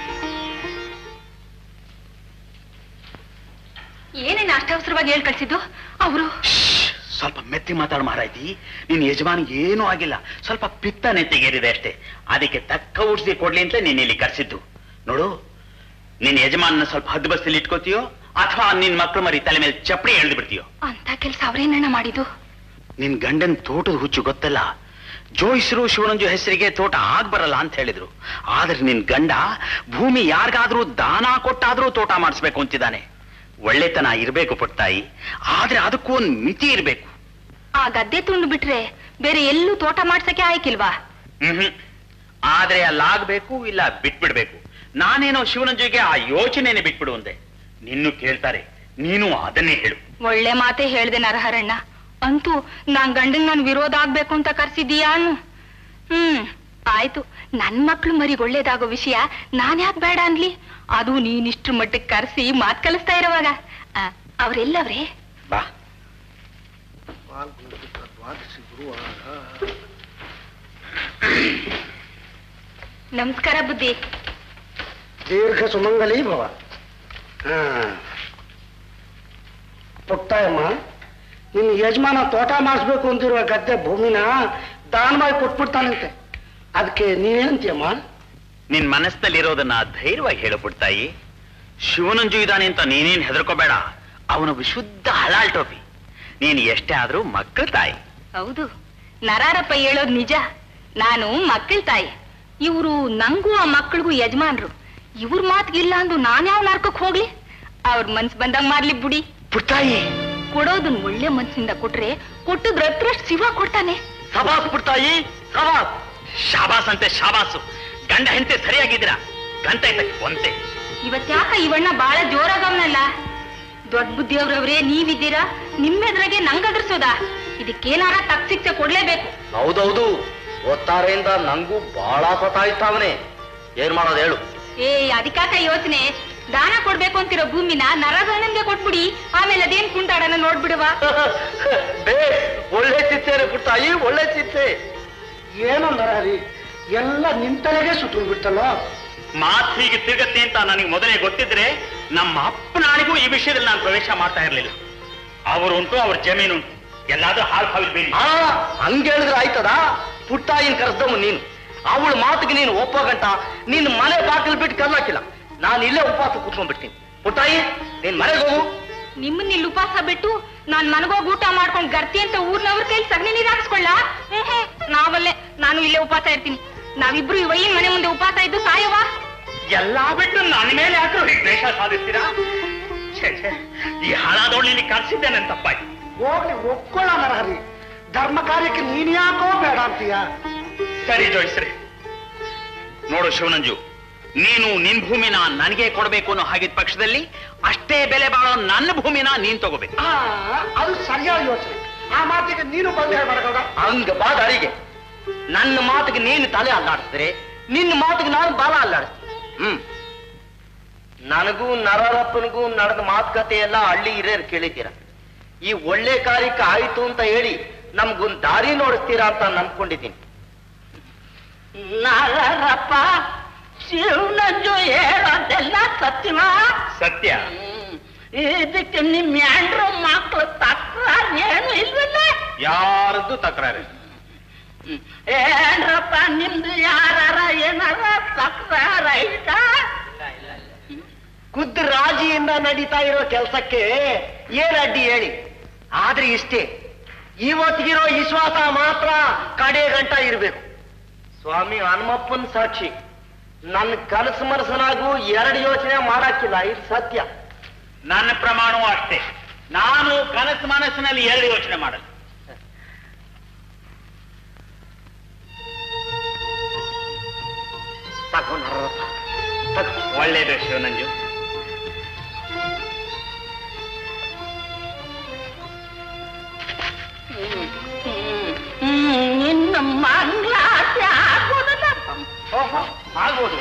ಏನೇನು ಅಷ್ಟಾವಸರವಾಗಿ ಹೇಳ್ ಕಳ್ಸಿದ್ದು ಅವರು? ಸ್ವಲ್ಪ ಮೆತ್ತಿ ಮಾತಾಡು ಮಾರಾಯ್ತಿ. ನಿನ್ ಯಜಮಾನಿಗೆ ಏನೂ ಆಗಿಲ್ಲ, ಸ್ವಲ್ಪ ಪಿತ್ತ ನೆತ್ತಿಗೇರಿದೆ ಅಷ್ಟೇ. ಅದಕ್ಕೆ ತಕ್ಕ ಔಷಧಿ ಕೊಡ್ಲಿ ಅಂತ ನೀನ್ ಇಲ್ಲಿ ಕರ್ಸಿದ್ದು. ನೋಡು, ನಿನ್ ಯಜಮಾನ ಸ್ವಲ್ಪ ಹದ್ದು ಬಸ್ತಿಲಿ ಇಟ್ಕೋತೀಯೋ ಅಥವಾ ನಿನ್ ಮಕ್ಳು ಮರಿ ತಲೆ ಮೇಲೆ ಚಪ್ಪಡಿ ಎಳ್ದು ಬಿಡ್ತೀಯೋ? ಅಂತ ಕೆಲಸ ಅವ್ರೇನ ಮಾಡಿದ್ದು? ನಿನ್ ಗಂಡನ್ ತೋಟದ ಹುಚ್ಚು ಗೊತ್ತಲ್ಲ. ಜೋಯಿಸರು ಶಿವನಂಜು ಹೆಸರಿಗೆ ತೋಟ ಆಗ್ಬರಲ್ಲ ಅಂತ ಹೇಳಿದ್ರು. ಆದ್ರೆ ನಿನ್ ಗಂಡ ಭೂಮಿ ಯಾರಿಗಾದ್ರೂ ದಾನ ಕೊಟ್ಟಾದ್ರೂ ತೋಟ ಮಾಡಿಸ್ಬೇಕು ಅಂತಿದ್ದಾನೆ. ಒಳ್ಳೆತನ ಇರ್ಬೇಕು ಪುಟ್ಟಾಯಿ, ಆದ್ರೆ ಅದಕ್ಕೂ ಒಂದು ಮಿತಿ ಇರ್ಬೇಕು. ಆ ಗದ್ದೆ ತುಂಡು ಬಿಟ್ರೆ ಬೇರೆ ಎಲ್ಲೂ ತೋಟ ಮಾಡ್ಸಕ್ಕೆ ಆಯ್ಕಿಲ್ವಾ? ಆದ್ರೆ ಅಲ್ಲಾಗ್ಬೇಕು ಇಲ್ಲ ಬಿಟ್ಬಿಡ್ಬೇಕು. ನಾನೇನೋ ಶಿವನಂಜಿಗೆ ಆ ಯೋಚನೆನೆ ಬಿಟ್ಬಿಡು ಅಂದೆ. ನಿನ್ನೂ ಕೇಳ್ತಾರೆ, ನೀನು ಅದನ್ನೇ ಹೇಳು. ಒಳ್ಳೆ ಮಾತೆ ಹೇಳ್ದೆ ನರಹರಣ್ಣ. ಅಂತೂ ನಾನ್ ಗಂಡಂಗ್ ನನ್ ವಿರೋಧ ಆಗ್ಬೇಕು ಅಂತ ಕರ್ಸಿದೀಯಾ? ಆಯ್ತು, ನನ್ ಮಕ್ಳು ಮರಿಗ್ ಒಳ್ಳೇದಾಗೋ ವಿಷಯ ನಾನ್ಯಾಕ್ ಬೇಡ ಅನ್ಲಿ? ಅದು ನೀನಿಷ್ಟ್ರ ಮಟ್ಟಕ್ಕೆ ಕರ್ಸಿ ಮಾತ್ ಕಲಿಸ್ತಾ ಇರೋವಾಗ. ಅವ್ರೆಲ್ಲವ್ರೆ? ಬಾ. ನಮಸ್ಕಾರ ಬುದ್ಧಿ. ದೀರ್ಘ ಸುಮಂಗಲಿ ಭವ. ಪುಟ್ಟಯ್ಯಮ್ಮ, ನಿನ್ನ ಯಜಮಾನ ತೋಟ ಮಾಡಿಸ್ಬೇಕು ಅಂತಿರುವ ಗದ್ದೆ ಭೂಮಿನ ದಾನವಾಗಿ ಕೊಟ್ಬಿಡ್ತಾನಂತೆ. ಅದಕ್ಕೆ ನೀನೇಂತೀಯಮ್ಮ? ನಿನ್ ಮನಸ್ಸಲ್ಲಿರೋದನ್ನ ಧೈರ್ಯವಾಗಿ ಹೇಳು ಪುಟ್ಟಾಯಿ. ಶಿವನಂಜು ಇದ್ದಾನೆ ಅಂತ ನೀನೇನ್ ಹೆದರ್ಕೋಬೇಡ. ಅವನು ವಿಶುದ್ಧ ಹಲಾಲ್ ಟೋಪಿ. ನೀನ್ ಎಷ್ಟೇ ಆದ್ರೂ ಮಕ್ಕಳ ತಾಯಿ. ಹೌದು, ನರಾರಪ್ಪ ಹೇಳೋದ್ ನಿಜ. ನಾನು ಮಕ್ಕಳ ತಾಯಿ. ಇವರು ನಂಗೂ ಆ ಮಕ್ಕಳಿಗೂ ಯಜಮಾನ್ರು. ಇವ್ರ ಮಾತ್ಗಿಲ್ಲ ಅಂದು ನಾನ್ಯಾವ್ ನರ್ಕಕ್ ಹೋಗ್ಲಿ? ಅವ್ರ ಮನ್ಸ್ ಬಂದಂಗ್ ಮಾಡ್ಲಿ ಬಿಡಿ. ಪುಟ್ಟಾಯಿ, ಕೊಡೋದನ್ ಒಳ್ಳೆ ಮನ್ಸಿಂದ ಕೊಟ್ರೆ ಕೊಟ್ಟದ್ರ ಹತ್ರಷ್ಟು ಶಿವ ಕೊಡ್ತಾನೆ. ಸವಾಸ್ ಪುಟ್ಟಾಯಿ, ಸವಾಸ್. ಶಾಬಾಸ್ ಅಂತೆ ಶಾಬಾಸು. ಗಂಡ ಹೆಂತೆ ಸರಿಯಾಗಿದ್ದೀರಾ? ಗಂಟ ಒಂತೆ. ಇವತ್ತ್ಯಾಕ ಇವಣ್ಣ ಬಾಳ ಜೋರಾಗವನಲ್ಲ? ದೊಡ್ಡ ಬುದ್ಧಿಯವ್ರವ್ರೆ ನೀವಿದ್ದೀರಾ, ನಿಮ್ಮೆದ್ರಾಗೆ ನಂಗದ್ರಸೋದ? ಇದಕ್ಕೇನಾರ ತಕ್ಕ ಶಿಕ್ಷೆ ಕೊಡ್ಲೇಬೇಕು. ಹೌದೌದು, ಒತ್ತಾರೆಯಿಂದ ನಂಗೂ ಬಹಳ ಸತಾಯಿಸ್ತಾವನೆ. ಏನ್ ಮಾಡೋದು ಹೇಳು? ಅದಕ್ಕಾಕ ಯೋಚನೆ. ದಾನ ಕೊಡ್ಬೇಕು ಅಂತಿರೋ ಭೂಮಿನ ನರಗಣ್ಣನ್ಗೆ ಕೊಟ್ಬಿಡಿ. ಆಮೇಲೆ ಅದೇನ್ ಕುಂಟಾಡನ ನೋಡ್ಬಿಡುವ. ಒಳ್ಳೆ ಚಿತ್ತೆ ಪುಟ್ಟಾಯಿ, ಒಳ್ಳೆ ಚಿತ್ತೆ. ಏನೋ ನರಹರಿ, ಎಲ್ಲ ನಿಂತಲೆಗೆ ಸುತ್ತು ಬಿಡ್ತಲ್ಲ. ಮಾತ್ ಹೀಗೆ ತಿರುಗತ್ತೆ ಅಂತ ನನಗೆ ಮೊದಲೇ ಗೊತ್ತಿದ್ರೆ ನಮ್ಮ ಅಪ್ಪನಾಣಿಗೂ ಈ ವಿಷಯದಲ್ಲಿ ನಾನು ಪ್ರವೇಶ ಮಾಡ್ತಾ ಇರ್ಲಿಲ್ಲ. ಅವರುಂಟು, ಅವ್ರ ಜಮೀನುಂಟು, ಎಲ್ಲಾದ್ರೂ ಹಾಳು ಹಾವಿಲ್ ಬೀಳಿ. ಹಂಗ ಹೇಳಿದ್ರೆ ಆಯ್ತದ? ಪುಟ್ಟಾಯಿನ ಕರೆಸ್ದವ ನೀನು. ಅವಳ ಮಾತಿಗೆ ನೀನು ಒಪ್ಪೋಗಂಟ ನಿನ್ ಮನೆ ಬಾಗಿಲು ಬಿಟ್ಟು ಕರ್ಲಾಕಿಲ್ಲ. ನಾನು ಇಲ್ಲೇ ಉಪವಾಸ ಕೂತ್ಕೊಂಡ್ಬಿಡ್ತೀನಿ. ಪುಟ್ಟಾಯಿ, ನೀನ್ ಮನೆಗೆ ಹೋಗು. ನಿಮ್ಮನ್ನ ಇಲ್ಲಿ ಉಪವಾಸ ಬಿಟ್ಟು ನಾನ್ ಮನಗೋಗಿ ಊಟ ಮಾಡ್ಕೊಂಡ್ ಗರ್ತಿ ಅಂತ ಊರ್ನವ್ರ ಕೈಲಿ ಸಗಣಿ ನೀರ್ ಹಾಕ್ಸ್ಕೊಳ್ಳ? ನಾವಲ್ಲೇ, ನಾನು ಇಲ್ಲೇ ಉಪವಾಸ ಇರ್ತೀನಿ. ನಾವಿಬ್ರು ಇವಯ್ಯನ್ ಮನೆ ಮುಂದೆ ಉಪವಾಸ ಇದ್ದು ಸಾಯವ? ಎಲ್ಲಾ ಬಿಟ್ಟು ನನ್ನ ಮೇಲೆ ಯಾಕ್ರು ದ್ವೇಷ ಸಾಧಿಸ್ತೀರಾ? ಈ ಹಾಳಾದವಳು ಕರ್ಸಿದ್ದೆ ನನ್ ತಪ್ಪಾಯ್ತು. ಹೋಗ್ಲಿ, ಒಪ್ಕೊಳ್ಳ ನರಹರಿ. ಧರ್ಮ ಕಾರ್ಯಕ್ಕೆ ನೀನ್ ಯಾಕೋ ಬೇಡ ಅಂತೀಯ? ಸರಿ ಜೋಯಿಸ್ರಿ. ನೋಡು ಶಿವನಂಜು, ನೀನು ನಿನ್ ಭೂಮಿನ ನನಗೆ ಕೊಡ್ಬೇಕು ಅನ್ನೋ ಹಾಗಿದ್ದ ಪಕ್ಷದಲ್ಲಿ ಅಷ್ಟೇ ಬೆಲೆ ಬಾಳೋ ನನ್ನ ಭೂಮಿನ ನೀನ್ ತಗೋಬೇಕು. ಅದು ಸರಿಯಾದ ಯೋಚನೆ. ಆ ಮಾತಿಗೆ ನೀನು ಬಂದ ಹೇಳ್ಬಾರ್ದ? ಹಂಗ ಬಾ ದಾರಿಗೆ. ನನ್ನ ಮಾತಿಗೆ ನೀನು ತಲೆ ಅಲ್ಲಾಡಿಸಿದ್ರೆ ನಿನ್ನ ಮಾತಿಗೆ ನಾನು ಬಾಲ ಅಲ್ಲಾಡಿಸ್ತೀನಿ. ನನಗೂ ನರರಪ್ಪನಿಗೂ ನಡೆದ ಮಾತುಕತೆ ಎಲ್ಲ ಹಳ್ಳಿ ಹಿರಿಯರು ಕೇಳಿದ್ದೀರ. ಈ ಒಳ್ಳೆ ಕಾರ್ಯಕ್ಕೆ ಆಯ್ತು ಅಂತ ಹೇಳಿ ನಮ್ಗೊಂದು ದಾರಿ ನೋಡಿಸ್ತೀರಾ ಅಂತ ನಂಬ್ಕೊಂಡಿದ್ದೀನಿ. ನರರಪ್ಪ, ಶಿವನಂಜು ಹೇಳೋದೆಲ್ಲ ಸತ್ಯವಾ? ಸತ್ಯ. ಇದಕ್ಕೆ ನಿಮ್ ಯಾಂಡ್ರು ಮಕ್ಳು ತಕರಾರು ಏನು ಇಲ್ವಲ್ಲ? ಯಾರದ್ದು ತಕರಾರು? ಏನ್ರಪ್ಪ, ನಿಮ್ದು ಯಾರ ಏನಾರ ತಕರಾರ ಆಯ್ತಾ? ಖುದ್ದು ರಾಜಿಯಿಂದ ನಡೀತಾ ಇರೋ ಕೆಲಸಕ್ಕೆ ಏನ್ ಅಡ್ಡಿ ಹೇಳಿ? ಆದ್ರೆ ಇಷ್ಟೇ, ಇವತ್ತಿಗಿರೋ ವಿಶ್ವಾಸ ಮಾತ್ರ ಕಡೆ ಗಂಟ ಇರ್ಬೇಕು. ಸ್ವಾಮಿ ಹನುಮಪ್ಪನ ಸಾಕ್ಷಿ, ನನ್ನ ಕನಸು ಮನಸ್ಸನಾಗೂ ಎರಡು ಯೋಚನೆ ಮಾಡಾಕಿಲ್ಲ. ಇದು ಸತ್ಯ. ನನ್ನ ಪ್ರಮಾಣವೂ ಅಷ್ಟೇ. ನಾನು ಕನಸು ಮನಸ್ಸಿನಲ್ಲಿ ಎರಡು ಯೋಚನೆ ಮಾಡಲ್ಲ. ಒಳ್ಳೇದು ಶಿವನಂಜು. ನಿನ್ನ ಮಂಗಳಾರತಿ ಆಗೋದಲ್ಲ? ಆಗ್ಬೋದು.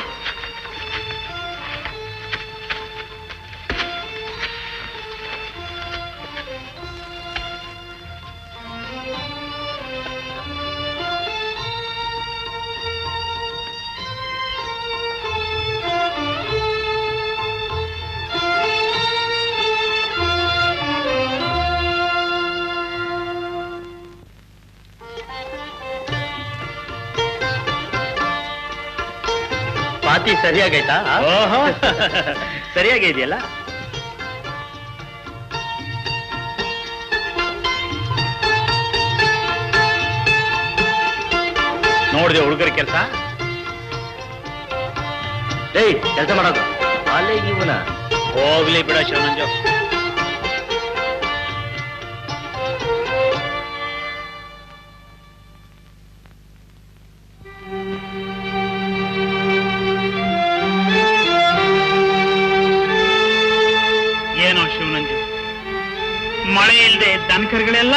ಪಾತಿ ಸರಿಯಾಗೈತಾ? ಸರಿಯಾಗಿ ಇದೆಯಲ್ಲ. ನೋಡಿದೆ ಹುಡುಗರ ಕೆಲಸ. ಕೆಲಸ ಮಾಡೋದು ಕಾಲೇಜ್ ಇವನ. ಹೋಗ್ಲಿ ಬಿಡ ಶಿವನಂಜು.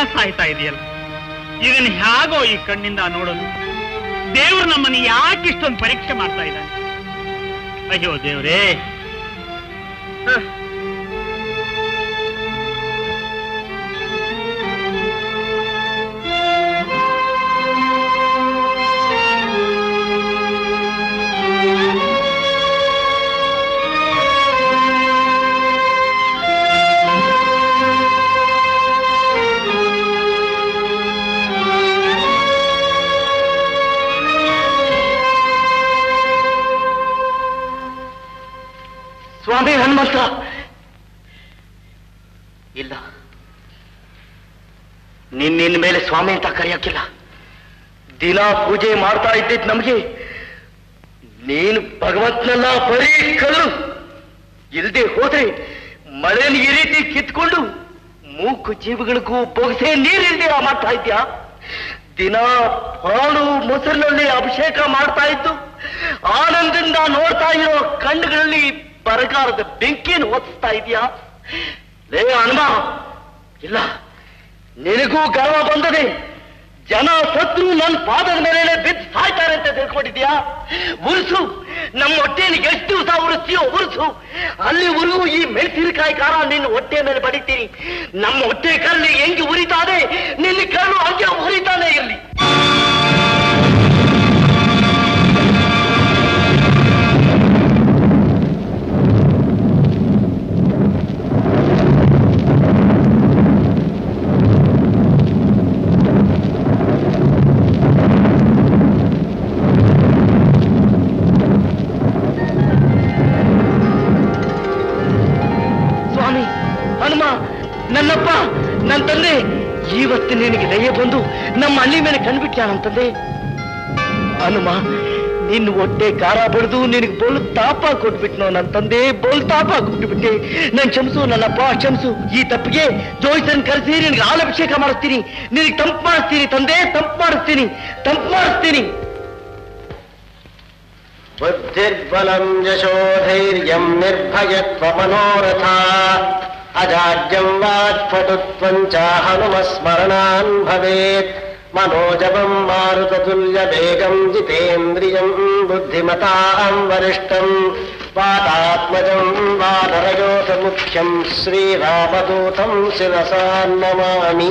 ಸಾಯ್ತಾ ಇದೆಯಲ್ಲ, ಇದನ್ನ ಹೇಗೋ ಈ ಕಣ್ಣಿಂದ ನೋಡೋದು? ದೇವ್ರು ನಮ್ಮನ್ನು ಯಾಕೆ ಇಷ್ಟೊಂದು ಪರೀಕ್ಷೆ ಮಾಡ್ತಾ ಇದ್ದಾನೆ? ಅಯ್ಯೋ ದೇವ್ರೇ. ಸ್ವಾಮಿ ಹನುಮಂತ, ಇಲ್ಲ, ನಿನ್ನ ಮೇಲೆ ಸ್ವಾಮಿ ಅಂತ ಕರೆಯಕ್ಕಿಲ್ಲ. ದಿನ ಪೂಜೆ ಮಾಡ್ತಾ ಇದ್ದಿದ್ ನಮಗೆ ನೀನು ಭಗವಂತನೆಲ್ಲ ಬರೀ ಕಲ್ಲು. ಇಲ್ದೆ ಹೋದ್ರೆ ಮಳೆನ ಈ ರೀತಿ ಕಿತ್ಕೊಂಡು ಮೂಕು ಜೀವಿಗಳಿಗೂ ಬೊಗಸೆ ನೀರಿಲ್ದೆ ಮಾಡ್ತಾ ಇದ್ಯಾ? ದಿನ ಹಾಳು ಮೊಸರಿನಲ್ಲಿ ಅಭಿಷೇಕ ಮಾಡ್ತಾ ಇದ್ದು ಆನಂದದಿಂದ ನೋಡ್ತಾ ಇರೋ ಕಣ್ಣುಗಳಲ್ಲಿ ಬರಗಾರದ ಬೆಂಕಿಯನ್ನು ಹೊತ್ತಿಸ್ತಾ ಇದೆಯಾ? ಲೇ ಹನುಮ, ಇಲ್ಲ, ನಿನಗೂ ಗರ್ವ ಬಂದದೆ. ಜನ ಸತ್ರು ನನ್ನ ಪಾದದ ಮೇಲೆ ಬಿದ್ದು ಸಾಯ್ತಾರೆ ಅಂತ ತಿಳ್ಕೊಂಡಿದ್ಯಾ? ಉರ್ಸು, ನಮ್ಮ ಹೊಟ್ಟೆಯಲ್ಲಿ ಎಷ್ಟು ದಿವಸ ಉರಿಸ್ತೀಯೋ ಉರ್ಸು. ಅಲ್ಲಿವರೆಗೂ ಈ ಮೆಣಸಿನಕಾಯಿ ಖಾರ ನಿನ್ನ ಹೊಟ್ಟೆ ಮೇಲೆ ಬಡಿತೀನಿ. ನಮ್ಮ ಹೊಟ್ಟೆ ಕಲ್ಲಿ ಹೆಂಗೆ ಉರಿತಾದೆ, ನಿನ್ನ ಕಲ್ಲು ಹಂಗೆ ಉರಿತಾನೆ ಇರಲಿ. ನನ್ನಪ್ಪ, ನನ್ನ ತಂದೆ, ಇವತ್ತು ನಿನಗೆ ದಯೆ ಬಂದು ನಮ್ಮ ಹಳ್ಳಿ ಮೇಲೆ ಕಣ್ಬಿಟ್ಟ ನನ್ನ ತಂದೆ. ಹನುಮ, ನಿನ್ನ ಹೊಟ್ಟೆ ಖಾರ ಬಡ್ದು ನಿನಗೆ ಬೋಲ್ ತಾಪ ಕೊಟ್ಬಿಟ್ನೋ ನನ್ನ ತಂದೆ, ಬೋಲ್ ತಾಪ ಕೊಟ್ಬಿಟ್ಟೆ. ನನ್ ಕ್ಷಮಿಸು ನನ್ನಪ್ಪ, ಕ್ಷಮಿಸು. ಈ ತಪ್ಪಿಗೆ ಜೋಯಿಸನ್ ಕರೆಸಿ ನಿನಗೆ ಹಾಲಭಿಷೇಕ ಮಾಡಿಸ್ತೀನಿ, ನಿನಗೆ ತಂಪು ಮಾಡಿಸ್ತೀನಿ ತಂದೆ, ತಂಪು ಮಾಡಿಸ್ತೀನಿ, ತಂಪು ಮಾಡಿಸ್ತೀನಿ. ಬುದ್ಧಿರ್ಬಲಂ ಯಶೋಧೈರ್ಯಂ ನಿರ್ಭಯತ್ವ ಮನೋರಥ ಅಜಾಡ್ಯಂ ವಾಕ್ಪಟುತ್ವಂ ಚ ಹನುಮಸ್ಮರಣಾನ್ ಭವೇತ್. मनोजवं मारुततुल्यवेगं जितेन्द्रियं बुद्धिमतां वरिष्ठं वातात्मजं वानरयोधमुख्यं श्रीरामदूतं शिरसा नमामि.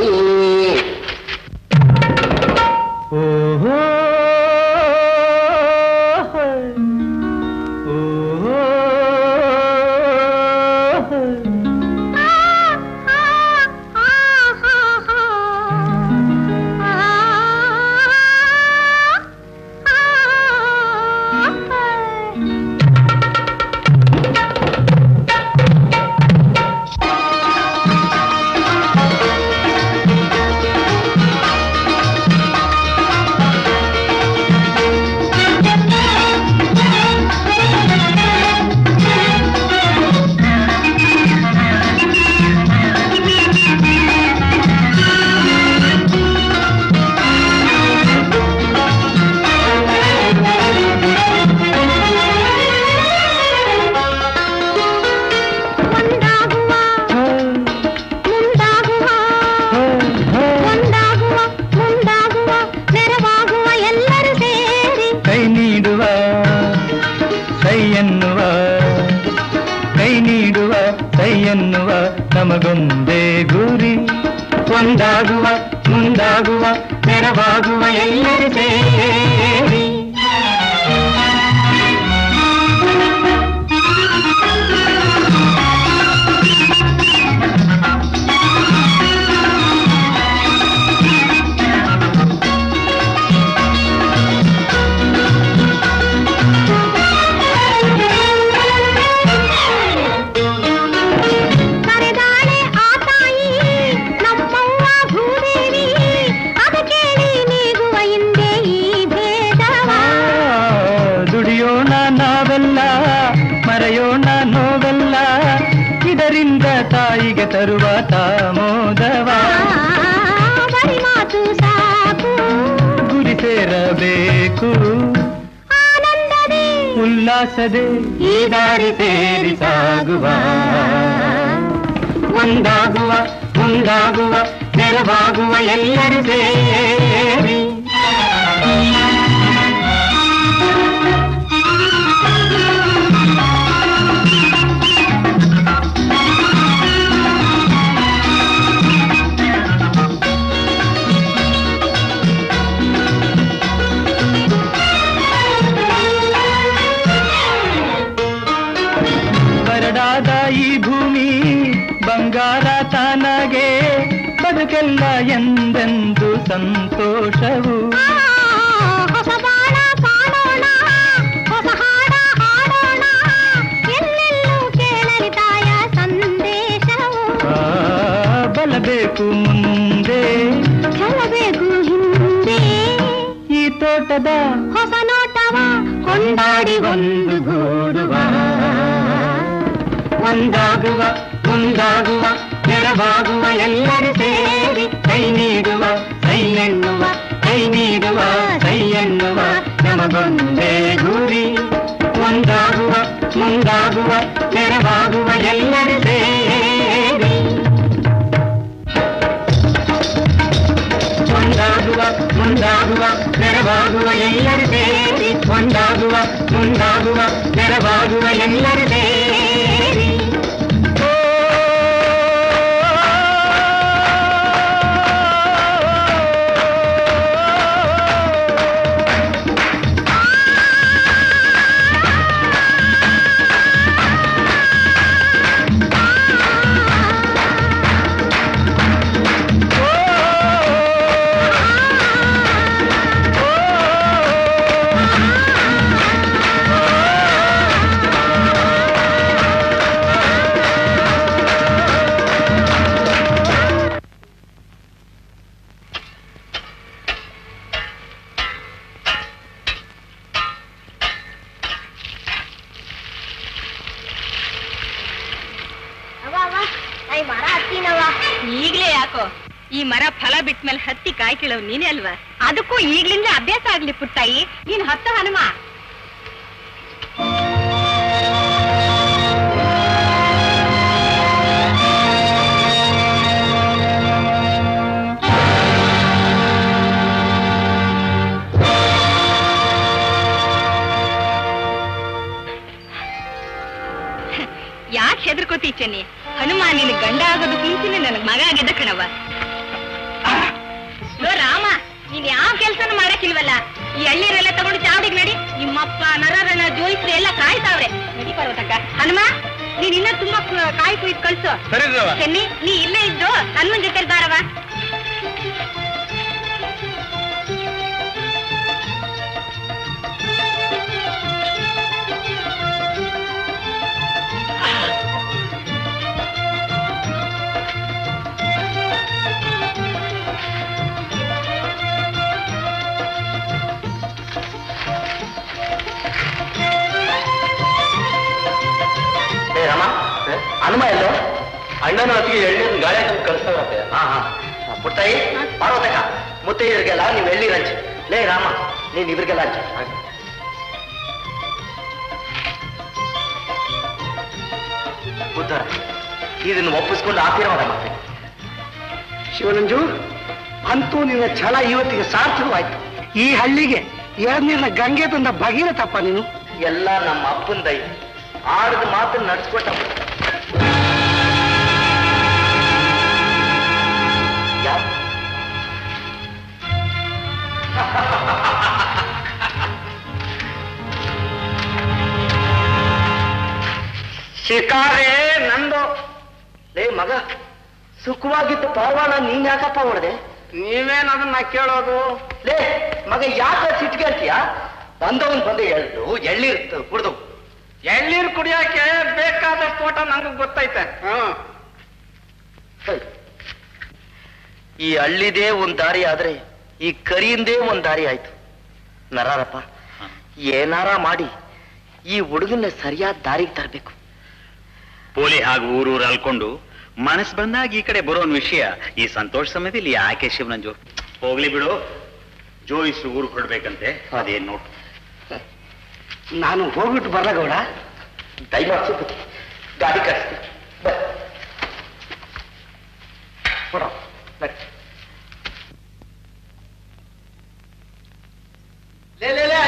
ನಮಗೊಂದೇ ಗುರಿ, ಒಂದಾಗುವ ಮುಂದಾಗುವ ನೆರವಾಗುವ ಎಲ್ಲರೂ ಸೇರಿ. ತಾಯಿಗೆ ತರುವ ತಾಮೋದವ ಬರಿ ಮಾತು ಸಾಕು, ಗುರಿ ಸೇರಬೇಕು ಆನಂದದೆ ಉಲ್ಲಾಸದೆ ಈ ದಾರಿ ಸೇರಿ ಸಾಗುವ. ಒಂದಾಗುವ ಮುಂದಾಗುವ ನೆರವಾಗುವ ಎಲ್ಲರೂ ಸೇರಿ. ಬರಡಾದ ಈ ಭೂಮಿ ಬಂಗಾರ ತನಗೆ, ಬದುಕೆಲ್ಲ ಎಂದೆಂದು ಸಂತೋಷವು. ಹೊಸ ಬಾಣ ಕಾಣೋಣ, ಹೊಸ ಹಾಡ ಹಾಡೋಣ, ಎಲ್ಲೆಲ್ಲೂ ಕೇಳಲಿ ತಾಯ ಸಂದೇಶವು. ಬಲಬೇಕು ಮುಂದೆ, ಚಲಬೇಕು ಹಿಂದೆ, ಈ ತೋಟದ ಹೊಸ ನೋಟವ ಕೊಂಡಾಡಿ ಒಂದು ಗೂಡುವ. ಒಂದಾಗುವ ಮುಂದಾಗುವ ನೆರವಾಗುವ ಎಲ್ಲರೂ ಸೇರಿ, ಕೈ ನೀಡುವ ಕೈ ಎನ್ನುವ, ಕೈ ನೀಡುವ ಕೈ ಎನ್ನುವ ನಮಗೊಂದೇ ಗುರಿ. ಒಂದಾಗುವ ಮುಂದಾಗುವ ನೆರವಾಗುವ ಎಲ್ಲರೂ ಸೇರಿ. ಒಂದಾಗುವ ಮುಂದಾಗುವ ನೆರವಾಗುವ ಎಲ್ಲರೂ ಸೇರಿ. ಒಂದಾಗುವ ಮುಂದಾಗುವ ನೆರವಾಗುವ ಎಲ್ಲರೂ ಸೇರಿ. ಈಗ್ಲೇ ಯಾಕೋ ಈ ಮರ ಫಲ ಬಿಟ್ಮೇಲೆ ಹತ್ತಿ ಕಾಯಿ ಕೀಳವ್ ನೀನೇ ಅಲ್ವಾ? ಅದಕ್ಕೂ ಈಗ್ಲಿಂದ ಅಭ್ಯಾಸ ಆಗ್ಲಿ ಪುಟ್ಟಾಯಿ. ನೀನ್ ಹತ್ತು ಹನುಮ. ಯಾಕೆ ಹೆದರ್ಕೋತಿ ಚೆನ್ನಿ? ಹನುಮ ನಿನ್ ಗಂಡ ಆಗೋದು ಮುಂಚೆನೆ ನನಗ್ ಮಗ ಆಗಿದ್ದ ಕಣವ. ರಾಮ, ನೀನ್ ಯಾವ ಕೆಲ್ಸನೂ ಮಾಡಕ್ಕಿಲ್ವಲ್ಲ. ಈ ಹಳ್ಳಿರೆಲ್ಲ ತಗೊಂಡು ಚಾವಡಿಗೆ ನಡಿ. ನಿಮ್ಮಪ್ಪ ನರರಣ ಜೋಯಿಸ್ರೆ ಎಲ್ಲ ಕಾಯ್ತಾವ್ರೆ. ನಡಿ ಪರ್ವತಕ್ಕ. ಹನುಮ, ನೀನ್ ಇನ್ನ ತುಂಬಾ ಕಾಯಿ ಕುಯ್ದು ಕಳ್ಸು. ಚೆನ್ನಿ, ನೀ ಇಲ್ಲೇ ಇದ್ದು ಹನುಮನ್ ಜೊತೆ ಬಾರವ. ಹನುಮ ಎಲ್ಲೋ? ಅಣ್ಣನ ಹೊತ್ತಿಗೆ ಎಳ್ನೀರು ಗಾಳಿ ತಂದು ಕಳಿಸ್ತಾವ್ರತ್ತೆ. ಪುಟ್ಟಾಯಿ, ಪಾರ್ವತಕ್ಕ, ಮುತ್ತೈದರಿಗೆಲ್ಲ ನೀವು ಎಳ್ನೀರು ಹಂಚಿ. ಲೇ ರಾಮ, ನೀನ್ ಇವ್ರಿಗೆಲ್ಲ ಹಂಚಿ. ಉದ್ಧಾರ ಇದನ್ನು ಒಪ್ಪಿಸ್ಕೊಂಡು ಆಶೀರ್ವಾದ ಮಾಡ್ತೀನಿ. ಶಿವನಂಜು, ಅಂತೂ ನಿನ್ನ ಛಲ ಇವತ್ತಿಗೆ ಸಾರ್ಥಕವಾಯ್ತು. ಈ ಹಳ್ಳಿಗೆ ಎಳನೀರಿನ ಗಂಗೆ ತಂದ ಭಗೀರಥಪ್ಪ ನೀನು. ಎಲ್ಲ ನಮ್ಮ ಅಪ್ಪನ ದೈ. ಆಡದ ಮಾತನ್ನು ನಡ್ಸ್ಕೊಟ್ಟ. ಶಿಕಾರೇ ನಂದು. ಲೇ ಮಗ, ಸುಖವಾಗಿದ್ದು ಪಾರ್ವಾಳ ನೀನ್ ಯಾಕಪ್ಪ ಹೊಡೆದೆ? ನೀವೇನ್ ಅದನ್ನ ಕೇಳೋದು? ಲೇ ಮಗ, ಯಾಕ ಸಿಟ್ಕೇಳ್ತೀಯ? ಬಂದವನ್ ಬಂದು ಎಳ್ದು ಎಳ್ಳಿರ್ತ ಕುಡ್ದು. ಎಳ್ನೀರು ಕುಡಿಯಾಕೆ ಬೇಕಾದ ಫೋಟ ನಂಗೆ ಗೊತ್ತೈತೆ. ಈ ಹಳ್ಳಿದೇ ಒಂದ್ ದಾರಿ ಆದ್ರೆ ಈ ಕರಿಯಿಂದೇ ಒಂದ್ ದಾರಿ ಆಯ್ತು. ನರಾರಪ್ಪ, ಏನಾರ ಮಾಡಿ ಈ ಹುಡುಗನ ಸರಿಯಾದ ದಾರಿಗೆ ತರಬೇಕು. ಪೋಲಿ ಹಾಗೂ ಊರೂರು ಅಲ್ಕೊಂಡು ಮನಸ್ ಬಂದಾಗ ಈ ಕಡೆ ಬರೋನ್ ವಿಷಯ ಈ ಸಂತೋಷ ಸಮಯದಲ್ಲಿ ಯಾಕೆ ಶಿವನಂಜು? ಹೋಗ್ಲಿ ಬಿಡು, ಜೋಯಿಸು ಊರು ಹೊರಡ್ಬೇಕಂತೆ, ಅದೇನ್ ನೋಡು. ನಾನು ಹೋಗ್ಬಿಟ್ಟು ಬರಲ ಗೌಡ. ದಯಮಾಡ್ಸಿ ಗಾಡಿ ಕಳಿಸ್ತೀನಿ.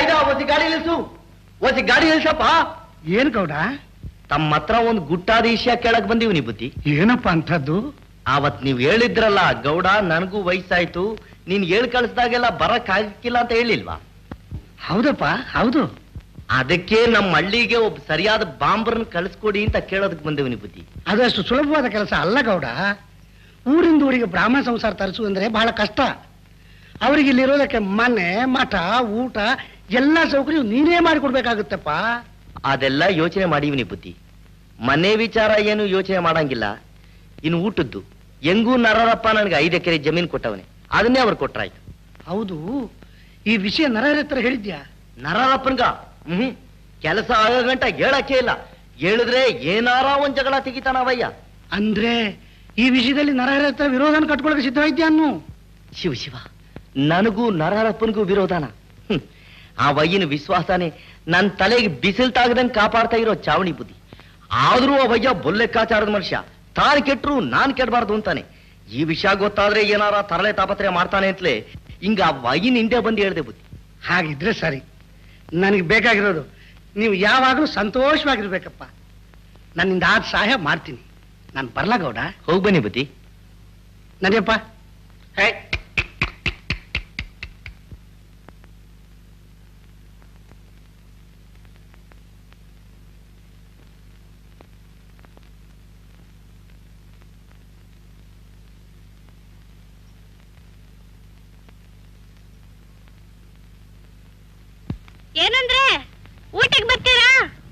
ಒಸಿ ಗಾಡಿ ನಿಲ್ಸು, ಒಸಿ ಗಾಡಿ ನಿಲ್ಸಪ್ಪ. ಏನ್ ಗೌಡ? ತಮ್ಮ ಹತ್ರ ಒಂದು ಗುಟ್ಟಾದ ವಿಷಯ ಕೇಳಕ್ ಬಂದೀವಿ. ಬುದ್ಧಿ ಏನಪ್ಪ ಅಂಥದ್ದು? ಅವತ್ ನೀವ್ ಹೇಳಿದ್ರಲ್ಲ ಗೌಡ, ನನಗೂ ವಯಸ್ಸಾಯ್ತು, ನೀನ್ ಹೇಳ್ ಕಳಿಸ್ದಾಗೆಲ್ಲ ಬರಕ್ ಆಗಿಲ್ಲ ಅಂತ ಹೇಳಿಲ್ವಾ? ಹೌದಪ್ಪ, ಹೌದು. ಅದಕ್ಕೆ ನಮ್ಮ ಹಳ್ಳಿಗೆ ಒಬ್ಬ ಸರಿಯಾದ ಬಾಂಬರ್ನ ಕಳಿಸ್ಕೊಡಿ ಅಂತ ಕೇಳೋದಕ್ ಬಂದೇವಿ. ಬುದ್ಧಿ ಅದಷ್ಟು ಸುಲಭವಾದ ಕೆಲಸ ಅಲ್ಲ ಗೌಡ. ಊರಿಂದ ಊರಿಗೆ ಬ್ರಾಹ್ಮಣ ಸಂಸಾರ ತರಿಸು ಅಂದ್ರೆ ಬಹಳ ಕಷ್ಟ. ಅವರಿಗೆ ಇಲ್ಲಿರೋದಕ್ಕೆ ಮನೆ, ಮಠ, ಊಟ ಎಲ್ಲ ಸೌಕರ್ಯ ನೀನೇ ಮಾಡಿಕೊಡ್ಬೇಕಾಗುತ್ತಪ್ಪ. ಅದೆಲ್ಲ ಯೋಚನೆ ಮಾಡೀವಿ ಬುದ್ಧಿ. ಮನೆ ವಿಚಾರ ಏನು ಯೋಚನೆ ಮಾಡಂಗಿಲ್ಲ. ಇನ್ನು ಊಟದ್ದು ಹೆಂಗೂ ನರರಪ್ಪ ನನಗೆ 5 ಎಕರೆ ಜಮೀನು ಕೊಟ್ಟವನೆ, ಅದನ್ನೇ ಅವ್ರು ಕೊಟ್ರಾಯ್ತು. ಹೌದು, ಈ ವಿಷಯ ನರರ ಹತ್ರ ಹೇಳಿದ್ಯಾ? ನರರಪ್ಪನ್ಗ ಕೆಲಸ ಆಗೋ ಗಂಟ ಹೇಳಕ್ಕೆ ಇಲ್ಲ. ಹೇಳಿದ್ರೆ ಏನಾರ ಒಂದ್ ಜಗಳ ತೆಗಿತಾನವಯ್ಯ. ಅಂದ್ರೆ ಈ ವಿಷಯದಲ್ಲಿ ನರಹರ ಹತ್ರ ವಿರೋಧನ ಕಟ್ಕೊಳಕ್ಕೆ ಸಿದ್ಧವೈದ್ಯ ಅನ್ನು? ಶಿವ ಶಿವ, ನನಗೂ ನರಹರಪ್ಪನಿಗೂ ವಿರೋಧನ? ಆ ವಯ್ಯನ ವಿಶ್ವಾಸನೇ ನನ್ನ ತಲೆಗೆ ಬಿಸಿಲು ತಾಗದಂಗೆ ಕಾಪಾಡ್ತಾ ಇರೋ ಚಾವಣಿ ಬುದ್ಧಿ. ಆದ್ರೂ ಆ ವಯ್ಯ ಬೊಲ್ಲೆಕ್ಕಾಚಾರದ ಮನುಷ್ಯ. ತಾನು ಕೆಟ್ಟರು ನಾನ್ ಕೆಡಬಾರ್ದು ಅಂತಾನೆ. ಈ ವಿಷಯ ಗೊತ್ತಾದ್ರೆ ಏನಾರ ತರಲೆ ತಾಪತ್ರೆ ಮಾಡ್ತಾನೆ ಅಂತಲೇ ಹಿಂಗ ಆ ವಯ್ಯನ ಹಿಂದೆ ಬಂದು ಹೇಳ್ದೆ ಬುದ್ಧಿ. ಹಾಗಿದ್ರೆ ಸರಿ. ನನಗೆ ಬೇಕಾಗಿರೋದು ನೀವು ಯಾವಾಗಲೂ ಸಂತೋಷವಾಗಿರ್ಬೇಕಪ್ಪ. ನನ್ನಿಂದ ಆದ ಸಹಾಯ ಮಾಡ್ತೀನಿ. ನಾನು ಬರ್ಲಾ ಗೌಡ? ಹೋಗಿ ಬನ್ನಿ ಬುದ್ಧಿ. ನಡಿಯಪ್ಪ. ಹೇ, ಏನಂದ್ರೆ ಊಟಕ್ಕೆ ಬರ್ತೀರಾ?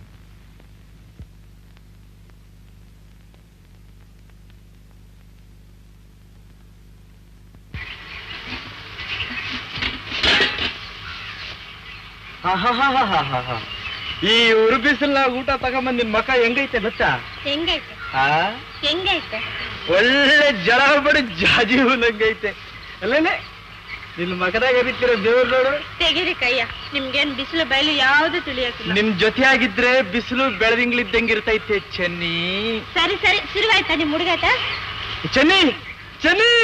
ಈ ಉರು ಬಿಸಿಲ ಊಟ ತಗೊಂಬಂದ್ ನಿನ್ ಮಕ ಹೆಂಗೈತೆ ಗೊತ್ತಾ? ಹೆಂಗೈತೆ? ಹೆಂಗೈತೆ? ಒಳ್ಳೆ ಜಳ ಬಡಿ ಜಾಜಿ ಹೂನಂಗೈತೆ. ಅಲ್ಲೇನೆ ನಿನ್ ಮಕದಾಗ ಎರಿತಿರೋ ದೇವ್ರ ನೋಡು. ತೆಗಿರಿ ಕಯ್ಯ, ನಿಮ್ಗೇನ್ ಬಿಸಿಲು ಬಯಲು ಯಾವ್ದು ತಿಳಿಯಕ್ಕಿಲ್ಲ. ನಿಮ್ ಜೊತೆ ಆಗಿದ್ರೆ ಬಿಸಿಲು ಬೆಳದಿಂಗ್ಲಿದ್ದಂಗಿರ್ತೈತೆ ಚೆನ್ನಿ. ಸರಿ ಸರಿ, ಶುರುವಾಯ್ತಾ ನಿಮ್ ಹುಡುಗಾಟ? ಚೆನ್ನಿ ಚೆನ್ನಿ.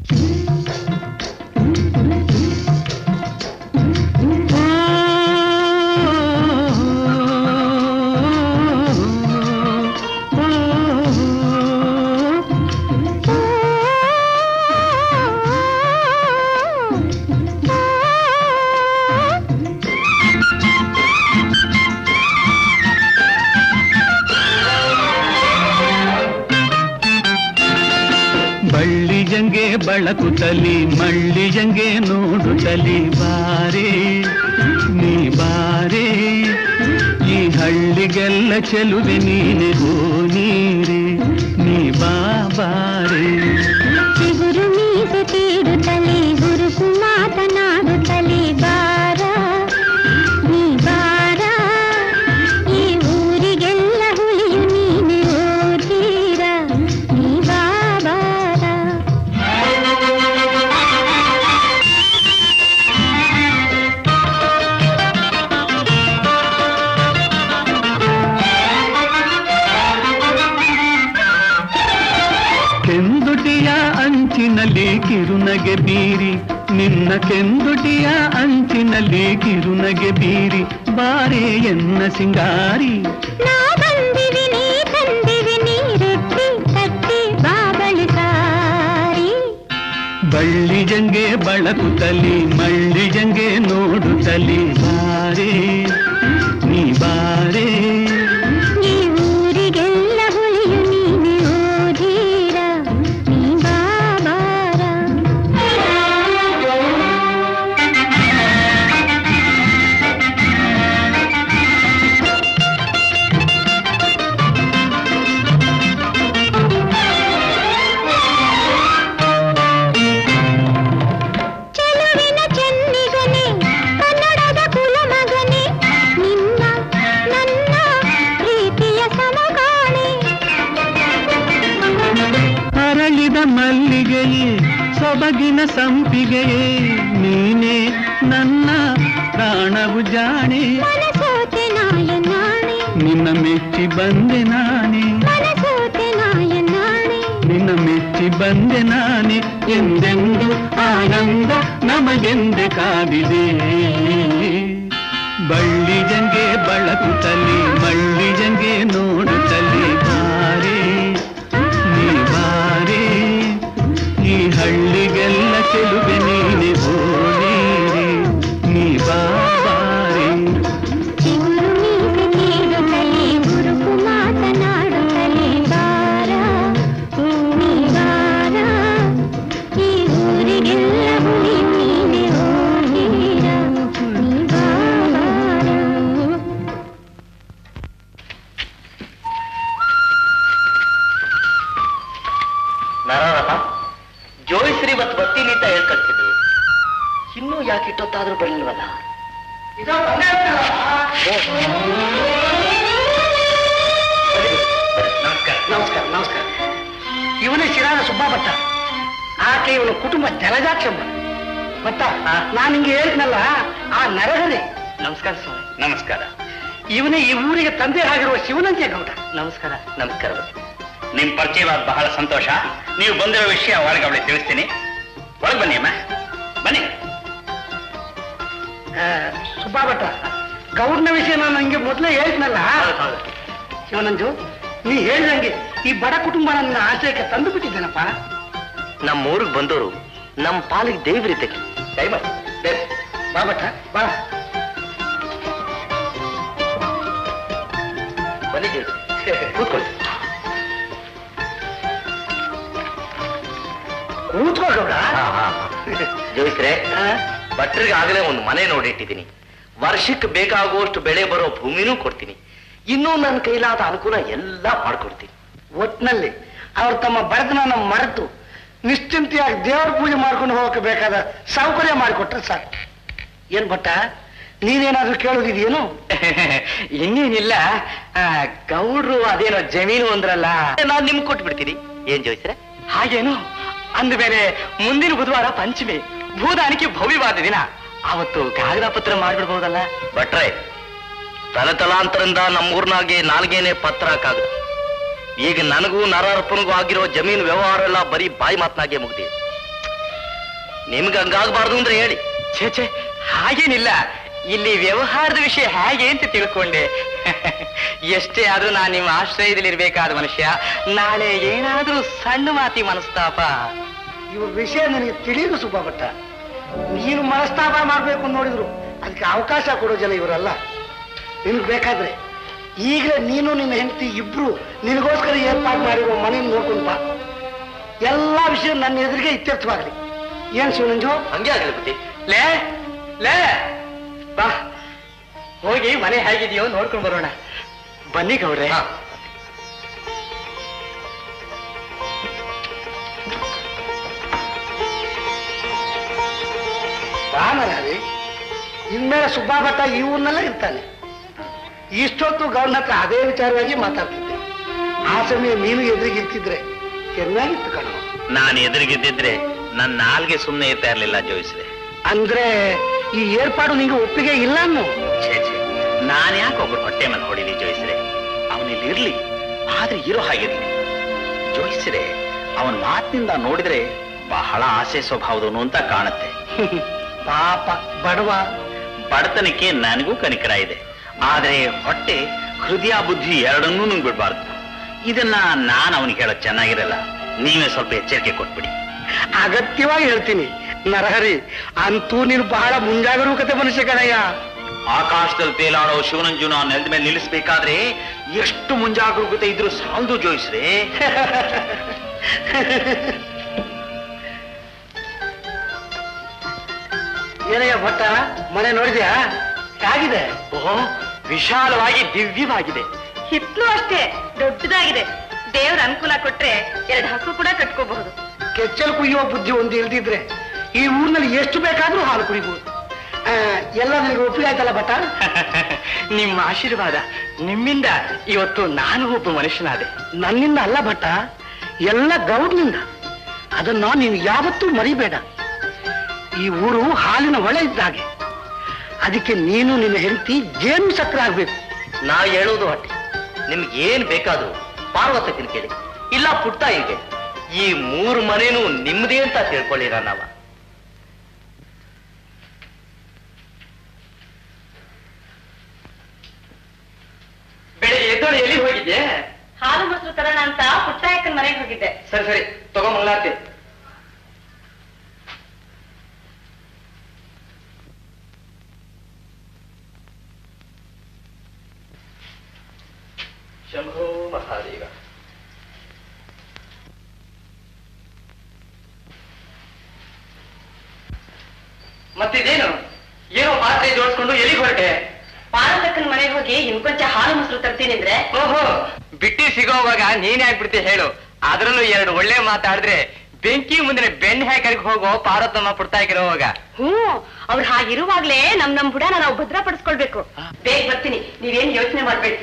ಬಳ್ಳಿಯಂಗೆ ಬಳಕುತ್ತಲಿ ಮಳ್ಳಿಯಂಗೆ ನೋಡುತ್ತಲಿ ಬಾರೆ ನೀ ಬಾರೆ, ಈ ಹಳ್ಳಿಗೆಲ್ಲ ಚೆಲುವೆ ನೀನೆ ಹೋ ನೀರೆ, ನೀ ಬಾರೆ. ಚಿಗುರು ಮೀಸೆ ತೀಡುತ್ತಲಿ ಗುರುಸು ಮಾತನಾಡುತ್ತಲಿ ಬಾರ ನೀ ಬಾರ, ಈ ಊರಿಗೆಲ್ಲ ಹುಳಿಯು ನೀನೆ ಓದೀರ, ನೀ ಬಾರ. ಕೆಂದುಟಿಯ ಅಂಚಿನಲ್ಲಿ ಕಿರುನಗೆ ಬೀರಿ, ನಿನ್ನ ಕೆಂದುಟಿಯ ಅಂಚಿನಲ್ಲಿ ಕಿರುನಗೆ ಬೀರಿ, ಬಾರೆ ಎನ್ನ ಸಿಂಗಾರಿ. ನಾ ಬಂದಿವಿ ನೀ ತಂದಿವಿ ನೀರೆತ್ತಿ ಕಟ್ಟಿ ಬಾಬಳಿ ಸಾರಿ. ಬಳ್ಳಿಯಂಗೆ ಬಳಕುತ್ತಲಿ ಮಳ್ಳಿಯಂಗೆ ನೋಡುತ್ತಲಿ ಬಾರೆ ನೀ ಬಾರೆ, ಈ ಊರಿಗೆಲ್ಲ ಹುಳಿಯು ನೀನೆ ಓದೀರ, ನೀ ಬಾಬಾರ. ಚೆಲುವಿನ ಚೆನ್ನಿಗನೆ ಕನ್ನಡದ ಕುಲಮಗನೆ, ನಿನ್ನ ನನ್ನ ಪ್ರೀತಿಯ ಸಮಗಾಣೆ. ಅರಳಿದ ಮಲ್ಲಿಗೆಯೇ ಸೊಬಗಿನ ಸಂಪಿಗೆಯೇ, ನೀನೇ ನನ್ನ ಪ್ರಾಣವು ಜಾಣೆ. ಮನಸೋತೆ ನಾಯ ನಾಣೆ, ನಿನ್ನ ಮೆಚ್ಚಿ ಬಂದೆ ನಾನೇ, ಮನಸೋತೆ ನಾಯ ನಾಣೆ. ನಿನ್ನ ಮೆಚ್ಚಿ ಬಂದೆ ನಾನೇ, ಎಂದೆಂದು ಆನಂದ ನಮಗೆಂದೆ ಕಾದಿದೆ. ಬಳ್ಳಿ ಜಂಗೆ ಬಳಕುತ್ತಲಿ ಮಳ್ಳಿ ಜಂಗೆ ನೋಡುತ್ತಲಿ ಬಾರೆ ನೀ ಬಾರೆ ಈ ಹಳ್ಳಿಗೆಲ್ಲ ಚೆಲುವೆ ನೀನೆ ಬೋರೆ ನೀ ಬಾರೆ ಮುರುಕು ಮಾತನಾಡುತ್ತಲೇ ಬಾರ ನೀ ಬಾರ ಈ ಊರಿಗೆಲ್ಲ ಹುಲಿ ನೀನೆ ಹೋಗಿರ ನೀ ಬಾರ. ನಾರಾಯಣಪ್ಪ ಜೋಯಿಸ್ರಿ ಇವತ್ತು ಬರ್ತೀನಿ ಅಂತ ಹೇಳ್ಕಳ್ತಿದ್ರು, ಇನ್ನೂ ಯಾಕೆ ಇಟ್ಟೊತ್ತಾದ್ರೂ ಬರಲಿಲ್ವಲ್ಲ? ನಮಸ್ಕಾರ ನಮಸ್ಕಾರ. ಇವನೇ ಶಿರಾದ ಸುಬ್ಬ ಭಟ್ಟ. ಆಕೆ ಇವನ ಕುಟುಂಬ ಜಲಜಾಕ್ಷಮ್ಮ ಭಟ್ಟ. ನಾನು ನಿಂಗೆ ಹೇಳಿದ್ನಲ್ಲ ಆ ನರಹರಿ. ನಮಸ್ಕಾರ ಸ್ವಾಮಿ. ನಮಸ್ಕಾರ. ಇವನೇ ಈ ಊರಿಗೆ ತಂದೆ ಆಗಿರುವ ಶಿವನಂಜೇಗೌಡ. ನಮಸ್ಕಾರ. ನಮಸ್ಕಾರ. ನಿಮ್ ಪರಿಚಯವಾದ ಬಹಳ ಸಂತೋಷ. ನೀವು ಬಂದಿರೋ ವಿಷಯ ಒಳಗೆ ಅವಳಿಗೆ ತಿಳಿಸ್ತೀನಿ. ಒಳಗೆ ಬನ್ನಿ ಅಮ್ಮ, ಬನ್ನಿ. ಸುಬ್ಬ ಭಟ್ಟ, ಗೌಡ್ನ ವಿಷಯ ನಾನು ನಂಗೆ ಮೊದಲೇ ಹೇಳಿದ್ನಲ್ಲ. ಶಿವನಂಜು, ನೀ ಹೇಳ್ದಂಗೆ ಈ ಬಡ ಕುಟುಂಬ ನನ್ನ ಆಶ್ರಯಕ್ಕೆ ತಂದು ಬಿಟ್ಟಿದ್ದೇನಪ್ಪ. ನಮ್ಮ ಊರಿಗೆ ಬಂದವರು ನಮ್ಮ ಪಾಲಿಗೆ ದೇವ್ರಿದ್ದಕ್ಕೆ ದಯಮಾಡಿ ಬಾ ಭಟ್ಟ ಬಾ. ಬಂದಿದ್ದೀವಿ, ಕೂತ್ಕೊಳ್ಳಿ. ಕೂತ್ಕೋ ಗೌಡ. ಜೋಯಿಸ್ರೆ, ಭಟ್ರಿಗೆ ಆಗಲೇ ಒಂದು ಮನೆ ನೋಡಿಟ್ಟಿದ್ದೀನಿ. ವರ್ಷಕ್ಕೆ ಬೇಕಾಗುವಷ್ಟು ಬೆಳೆ ಬರೋ ಭೂಮಿನೂ ಕೊಡ್ತೀನಿ. ಇನ್ನೂ ನನ್ನ ಕೈಲಾದ ಅನುಕೂಲ ಎಲ್ಲ ಮಾಡ್ಕೊಡ್ತೀನಿ. ಒಟ್ನಲ್ಲಿ ಅವ್ರು ತಮ್ಮ ಬಡತನ ಮರೆತು ನಿಶ್ಚಿಂತೆಯಾಗಿ ದೇವರ ಪೂಜೆ ಮಾಡ್ಕೊಂಡು ಹೋಗಕ್ಕೆ ಬೇಕಾದ ಸೌಕರ್ಯ ಮಾಡಿಕೊಟ್ರೆ ಸಾಕು. ಏನ್ ಭಟ್ಟ, ನೀನೇನಾದ್ರೂ ಕೇಳೋದಿದೆಯೇನು? ಇನ್ನೇನಿಲ್ಲ, ಗೌಡ್ರು ಅದೇನೋ ಜಮೀನು ಅಂದ್ರಲ್ಲ, ನಾನು ನಿಮ್ಗೆ ಕೊಟ್ಬಿಡ್ತೀನಿ. ಏನ್ ಜೋಯಿಸ್ರೆ? ಹಾಗೇನು? ಅಂದಮೇಲೆ ಮುಂದಿನ ಬುಧವಾರ ಪಂಚಮಿ, ಭೂದಾನಿಕೆ ಭವ್ಯವಾದ ದಿನ. ಅವತ್ತು ಕಾಗದ ಪತ್ರ ಮಾಡ್ಬಿಡ್ಬಹುದಲ್ಲ? ಭಟ್ರೆ, ತಲತಲಾಂತರದಿಂದ ನಮ್ಮೂರ್ನಾಗೆ ನಾಲ್ಗೇನೆ ಪತ್ರ ಕಾಗದ. ಈಗ ನನಗೂ ನರರ್ಪಣಗೂ ಆಗಿರೋ ಜಮೀನು ವ್ಯವಹಾರ ಎಲ್ಲ ಬರೀ ಬಾಯಿ ಮಾತನಾಗೆ ಮುಗ್ದಿ. ನಿಮ್ಗೆ ಹಂಗಾಗಬಾರ್ದು ಅಂದ್ರೆ ಹೇಳಿ. ಛೇ, ಹಾಗೇನಿಲ್ಲ. ಇಲ್ಲಿ ವ್ಯವಹಾರದ ವಿಷಯ ಹೇಗೆ ಅಂತ ತಿಳ್ಕೊಂಡೆ. ಎಷ್ಟೇ ಆದ್ರೂ ನಾನು ನಿಮ್ಮ ಆಶ್ರಯದಲ್ಲಿ ಇರ್ಬೇಕಾದ ಮನುಷ್ಯ. ನಾಳೆ ಏನಾದ್ರೂ ಸಣ್ಣ ಮಾತಿ ಮನಸ್ತಾಪ. ಇವ್ರ ವಿಷಯ ನನಗೆ ತಿಳಿದು ಸುಬ್ಬ ಭಟ್ಟ. ನೀನು ಮನಸ್ತಾಪ ಮಾಡ್ಬೇಕು ನೋಡಿದ್ರು ಅದಕ್ಕೆ ಅವಕಾಶ ಕೊಡೋ ಜನ ಇವರಲ್ಲ. ನಿನ್ಗೆ ಬೇಕಾದ್ರೆ ಈಗಲೇ ನೀನು ನಿನ್ನ ಹೆಂಡತಿ ಇಬ್ರು ನಿನಗೋಸ್ಕರ ಏರ್ಪಾಡು ಮಾಡಿರೋ ಮನೆ ನೋಡ್ಕೊಂಡು ಬಾ. ಎಲ್ಲಾ ವಿಷಯ ನನ್ನ ಎದುರಿಗೆ ಇತ್ಯರ್ಥವಾಗಲಿ. ಏನ್ ಶಿವನಂಜು? ಹಂಗೆ ಆಗಲಿ ಬುದ್ಧಿ. ಲೇ ಲೇ ಬಾ, ಹೋಗಿ ಮನೆ ಹೇಗಿದೆಯೋ ನೋಡ್ಕೊಂಡು ಬರೋಣ. ಬನ್ನಿ ಗೌಡ್ರೆ. ರಾಮರಾವಿ, ಇನ್ಮೇಲೆ ಸುಬ್ಬ ಭಟ್ಟ ಈ ಊರ್ನಲ್ಲ ಇರ್ತಾನೆ. ಇಷ್ಟೊತ್ತು ಗೌಡನ ಹತ್ರ ಅದೇ ವಿಚಾರವಾಗಿ ಮಾತಾಡ್ತಿದ್ದೆ. ಆ ಸಮಯ ನೀನು ಎದುರಿಗಿರ್ತಿದ್ರೆ ಚೆನ್ನಾಗಿತ್ತು ಕಣ. ನಾನು ಎದುರಿಗಿದ್ದಿದ್ರೆ ನನ್ನ ನಾಲ್ಗೆ ಸುಮ್ಮನೆ ಇರ್ತಾ ಇರ್ಲಿಲ್ಲ ಜೋಯಿಸ್ರೆ. ಅಂದ್ರೆ ಈ ಏರ್ಪಾಡು ನಿಂಗೆ ಒಪ್ಪಿಗೆ ಇಲ್ಲ ಅನ್ನೋ? ಛೇ, ನಾನು ಯಾಕೆ ಒಬ್ಬರು ಹೊಟ್ಟೆ ಮೇಲೆ ಹೊಡಿಲಿ ಜೋಯಿಸ್ರೆ? ಅವನಿಲ್ಲಿ ಇರ್ಲಿ, ಆದ್ರೆ ಇರೋ ಹಾಗಿರ್ಲಿ. ಜೋಯಿಸ್ರೆ, ಅವನ ಮಾತಿನಿಂದ ನೋಡಿದ್ರೆ ಬಹಳ ಆಸೆ ಸ್ವಭಾವದವನು ಅಂತ ಕಾಣುತ್ತೆ. ಪಾಪ ಬಡವ. ಬಡತನಕ್ಕೆ ನನಗೂ ಕನಿಕರ ಇದೆ, ಆದ್ರೆ ಹೊಟ್ಟೆ, ಹೃದಯ, ಬುದ್ಧಿ ಎರಡನ್ನೂ ನಂಗೆ ಬಿಡ್ಬಾರ್ದು. ಇದನ್ನ ನಾನು ಅವನಿಗೆ ಹೇಳೋದು ಚೆನ್ನಾಗಿರಲ್ಲ. ನೀವೇ ಸ್ವಲ್ಪ ಎಚ್ಚರಿಕೆ ಕೊಟ್ಬಿಡಿ. ಅಗತ್ಯವಾಗಿ ಹೇಳ್ತೀನಿ ನರಹರಿ. ಅಂತೂ ನೀನು ಬಹಳ ಮುಂಜಾಗರೂಕತೆ ಮನುಷ್ಯ ಕಣಯ್ಯ. ಆಕಾಶದಲ್ಲಿ ತೇಲಾಡೋ ಶಿವನಂಜುನ ನೆಲದ ಮೇಲೆ ನಿಲ್ಲಿಸ್ಬೇಕಾದ್ರೆ ಎಷ್ಟು ಮುಂಜಾಗರೂಕತೆ ಇದ್ರು ಸಾಲದು ಜೋಯಿಸ್ರೆ. ಏನಯ್ಯ ಭಟ್ಟ, ಮನೆ ನೋಡಿದ್ಯಾ? ಹೇಗಿದೆ? ಓಹೋ, ವಿಶಾಲವಾಗಿ ದಿವ್ಯವಾಗಿದೆ. ಹಿತ್ಲು ಅಷ್ಟೇ ದೊಡ್ಡದಾಗಿದೆ. ದೇವ್ರ ಅನುಕೂಲ ಕೊಟ್ರೆ 2 ಹಸು ಕೂಡ ಕಟ್ಕೋಬಹುದು. ಕೆಚ್ಚಲು ಕುಯ್ಯುವ ಬುದ್ಧಿ ಒಂದು ಇಲ್ದಿದ್ರೆ ಈ ಊರಿನಲ್ಲಿ ಎಷ್ಟು ಬೇಕಾದ್ರೂ ಹಾಲು ಕುಡಿಬಹುದು. ಎಲ್ಲ ನಿನಗೆ ಒಪ್ಪಿಗೆ ಆಯ್ತಲ್ಲ ಭಟ್ಟ? ನಿಮ್ಮ ಆಶೀರ್ವಾದ, ನಿಮ್ಮಿಂದ ಇವತ್ತು ನಾನು ಒಬ್ಬ ಮನುಷ್ಯನಾದೆ. ನನ್ನಿಂದ ಅಲ್ಲ ಭಟ್ಟ, ಎಲ್ಲ ಗೌಡ್ನಿಂದ. ಅದನ್ನ ನೀನು ಯಾವತ್ತೂ ಮರಿಬೇಡ. ಈ ಊರು ಹಾಲಿನ ಹೊಳೆ ಇದ್ದಾಗೆ. ಅದಕ್ಕೆ ನೀನು ನಿನ್ನ ಹೆಂಡತಿ ಜೇನು ಸಕ್ಕರೆ ಆಗ್ಬೇಕು. ನಾ ಹೇಳೋದು ಹೊಟ್ಟೆ, ನಿಮ್ಗೆ ಏನ್ ಬೇಕಾದ್ರೂ ಪಾರ್ವತಿ ಕೇಳಿ, ಇಲ್ಲ ಪುಟ್ಟ ಹೀಗೆ. ಈ 3 ಮನೇನು ನಿಮ್ದೇ ಅಂತ ತಿಳ್ಕೊಳ್ಳಿರ ನಾವ. ಕಟ್ಕೊಂಡು ಎಲ್ಲಿಗೆ ಹೋಗಿದ್ದೆ? ಹಾಲು ಮೊಸರು ತರೋಣ ಅಂತ ಪುಟ್ಟಾಯಕ್ಕನ ಮನೆಗೆ ಹೋಗಿದ್ದೆ. ಸರಿ ಸರಿ ತಗೋ ಮಂಗಳಾರತಿ. ಶಂಭೋ ಮಹಾದೇವ. ಮತ್ತಿದೇನು ಏನೋ ಪಾತ್ರೆ ಜೋಡಿಸ್ಕೊಂಡು ಎಲ್ಲಿಗೆ ಹೊರಟೆ? ಪಾರ್ವತಕ್ಕನ ಮನೆಗೆ ಹೋಗಿ ಇಂಕೊಂಚ ಹಾಲು ಮೊಸರು ತರ್ತೀನಿ ಅಂದ್ರೆ. ಓಹೋ, ಬಿಟ್ಟಿ ಸಿಗೋವಾಗ ನೀನೇ ಆಗ್ಬಿಡ್ತಿ ಹೇಳು. ಅದ್ರಲ್ಲೂ ಎರಡು ಒಳ್ಳೆ ಮಾತಾಡಿದ್ರೆ ಬೆಂಕಿ ಮುಂದೆ ಬೆಣ್ಣೆ ಹಾಕಿ ಹೋಗೋ ಪಾರ್ವತಮ್ಮ ಪುಟ್ಟಾಕಿರೋವಾಗ. ಅವ್ರು ಹಾಗಿರುವಾಗ್ಲೇ ನಮ್ ಬುಡನ ನಾವು ಭದ್ರಪಡಿಸ್ಕೊಳ್ಬೇಕು. ಬೇಗ ಬರ್ತೀನಿ, ನೀವೇನ್ ಯೋಚನೆ ಮಾಡ್ಬೇಡಿ.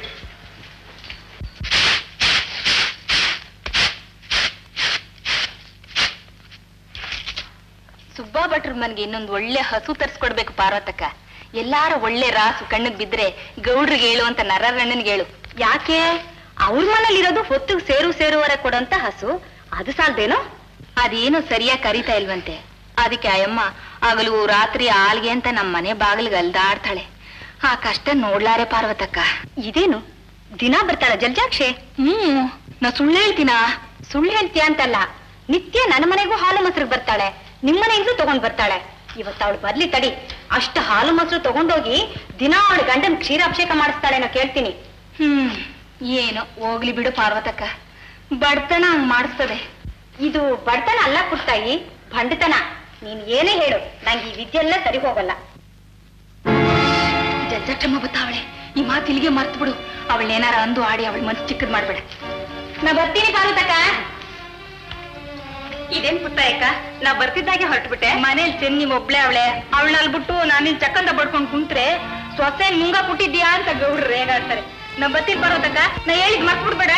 ಸುಬ್ಬಾ ಭಟ್ರ ಮನ್ಗೆ ಇನ್ನೊಂದು ಒಳ್ಳೆ ಹಸು ತರ್ಸ್ಕೊಡ್ಬೇಕು ಪಾರ್ವತಕ್ಕ. ಎಲ್ಲಾರ ಒಳ್ಳೆ ರಾಸು ಕಣ್ಣಿಗೆ ಬಿದ್ರೆ ಗೌಡ್ರಿಗೆ ಹೇಳು ಅಂತ ನರಣ್ಣನಿಗೆ ಹೇಳು. ಯಾಕೆ? ಅವ್ರ ಮನೇಲಿರೋದು ಹೊತ್ತಿಗೆ ಸೇರುವರೆ ಕೊಡೋಂತ ಹಸು, ಅದು ಸಾಲ್ದೇನೋ? ಅದೇನೋ ಸರಿಯಾಗಿ ಕರೀತಾ ಇಲ್ವಂತೆ. ಅದಕ್ಕೆ ಅಯ್ಯಮ್ಮ ಆಗಲು ರಾತ್ರಿ ಆಲ್ಗೆ ಅಂತ ನಮ್ಮ ಮನೆ ಬಾಗಿಲಿಗೆ ಅಲ್ದಾಡ್ತಾಳೆ. ಆ ಕಷ್ಟ ನೋಡ್ಲಾರೆ ಪಾರ್ವತಕ್ಕ. ಇದೇನು ದಿನ ಬರ್ತಾಳ ಜಲ್ಜಾಕ್ಷೆ? ನಾ ಸುಳ್ಳು ಹೇಳ್ತೀನಾ? ಸುಳ್ಳು ಹೇಳ್ತೀಯ ಅಂತಲ್ಲ, ನಿತ್ಯ ನನ್ನ ಮನೆಗೂ ಹಾಲು ಮೊಸರು ಬರ್ತಾಳೆ, ನಿಮ್ಮನೆಗೂ ತಗೊಂಡ್ ಬರ್ತಾಳೆ. ಇವತ್ತು ಅವಳು ಬರ್ಲಿ ತಡಿ, ಅಷ್ಟು ಹಾಲು ಮೊಸರು ತಗೊಂಡೋಗಿ ದಿನ ಅವಳು ಗಂಡನ್ ಕ್ಷೀರಾಭಿಷೇಕ ಮಾಡಿಸ್ತಾಳೆ ನಾ ಕೇಳ್ತೀನಿ. ಏನೋ ಹೋಗ್ಲಿ ಬಿಡು ಪಾರ್ವತಕ್ಕ, ಬಡತನ ಹಂಗ್ ಮಾಡಿಸ್ತದೆ. ಇದು ಬಡತನ ಅಲ್ಲ ಪುಟ್ಟಾಯಿ, ಭಂಡತನ. ನೀನ್ ಏನೇ ಹೇಳು, ನಂಗೆ ಈ ವಿದ್ಯೆಲ್ಲ ಸರಿ ಹೋಗಲ್ಲ. ಜಜ್ಜಮ್ಮ ಬತ್ತಾವಳೆ, ಈ ಮಾತು ಇಲ್ಲಿಗೆ ಮರ್ತು ಬಿಡು. ಅವಳೇನಾರ ಅಂದು ಆಡಿ ಅವಳ ಮನ್ಸು ಚಿಕ್ಕದ್ ಮಾಡ್ಬೇಡ. ನಾ ಬರ್ತೀನಿ ಪಾರ್ವತಕ್ಕ. ಇದೇನ್ ಪುಟ್ಟಾಯಕ್ಕ, ನಾ ಬರ್ತಿದ್ದಾಗೆ ಹೊರಟ್ಬಿಟ್ಟೆ. ಮನೇಲಿ ಚೆನ್ನಿ ಒಬ್ಳೆ ಅವಳೆ, ಅವಳಲ್ಲಿ ಬಿಟ್ಟು ನಾನಿನ್ ಚಕ್ಕಂದ ಬಡ್ಕೊಂಡ್ ಕುಂತ್ರೆ ಸೊಸೆ ಮುಂಗ ಪುಟ್ಟಿದ್ಯಾ ಅಂತ ಗೌಡ್ರು ರೇಗಾಡ್ತಾರೆ. ನಾ ಬರ್ತೀನಿ ಪಾರ್ವತಕ್ಕ, ನಾ ಹೇಳಿದ್ ಮರ್ತ್ ಬಿಡ್ಬೇಡ.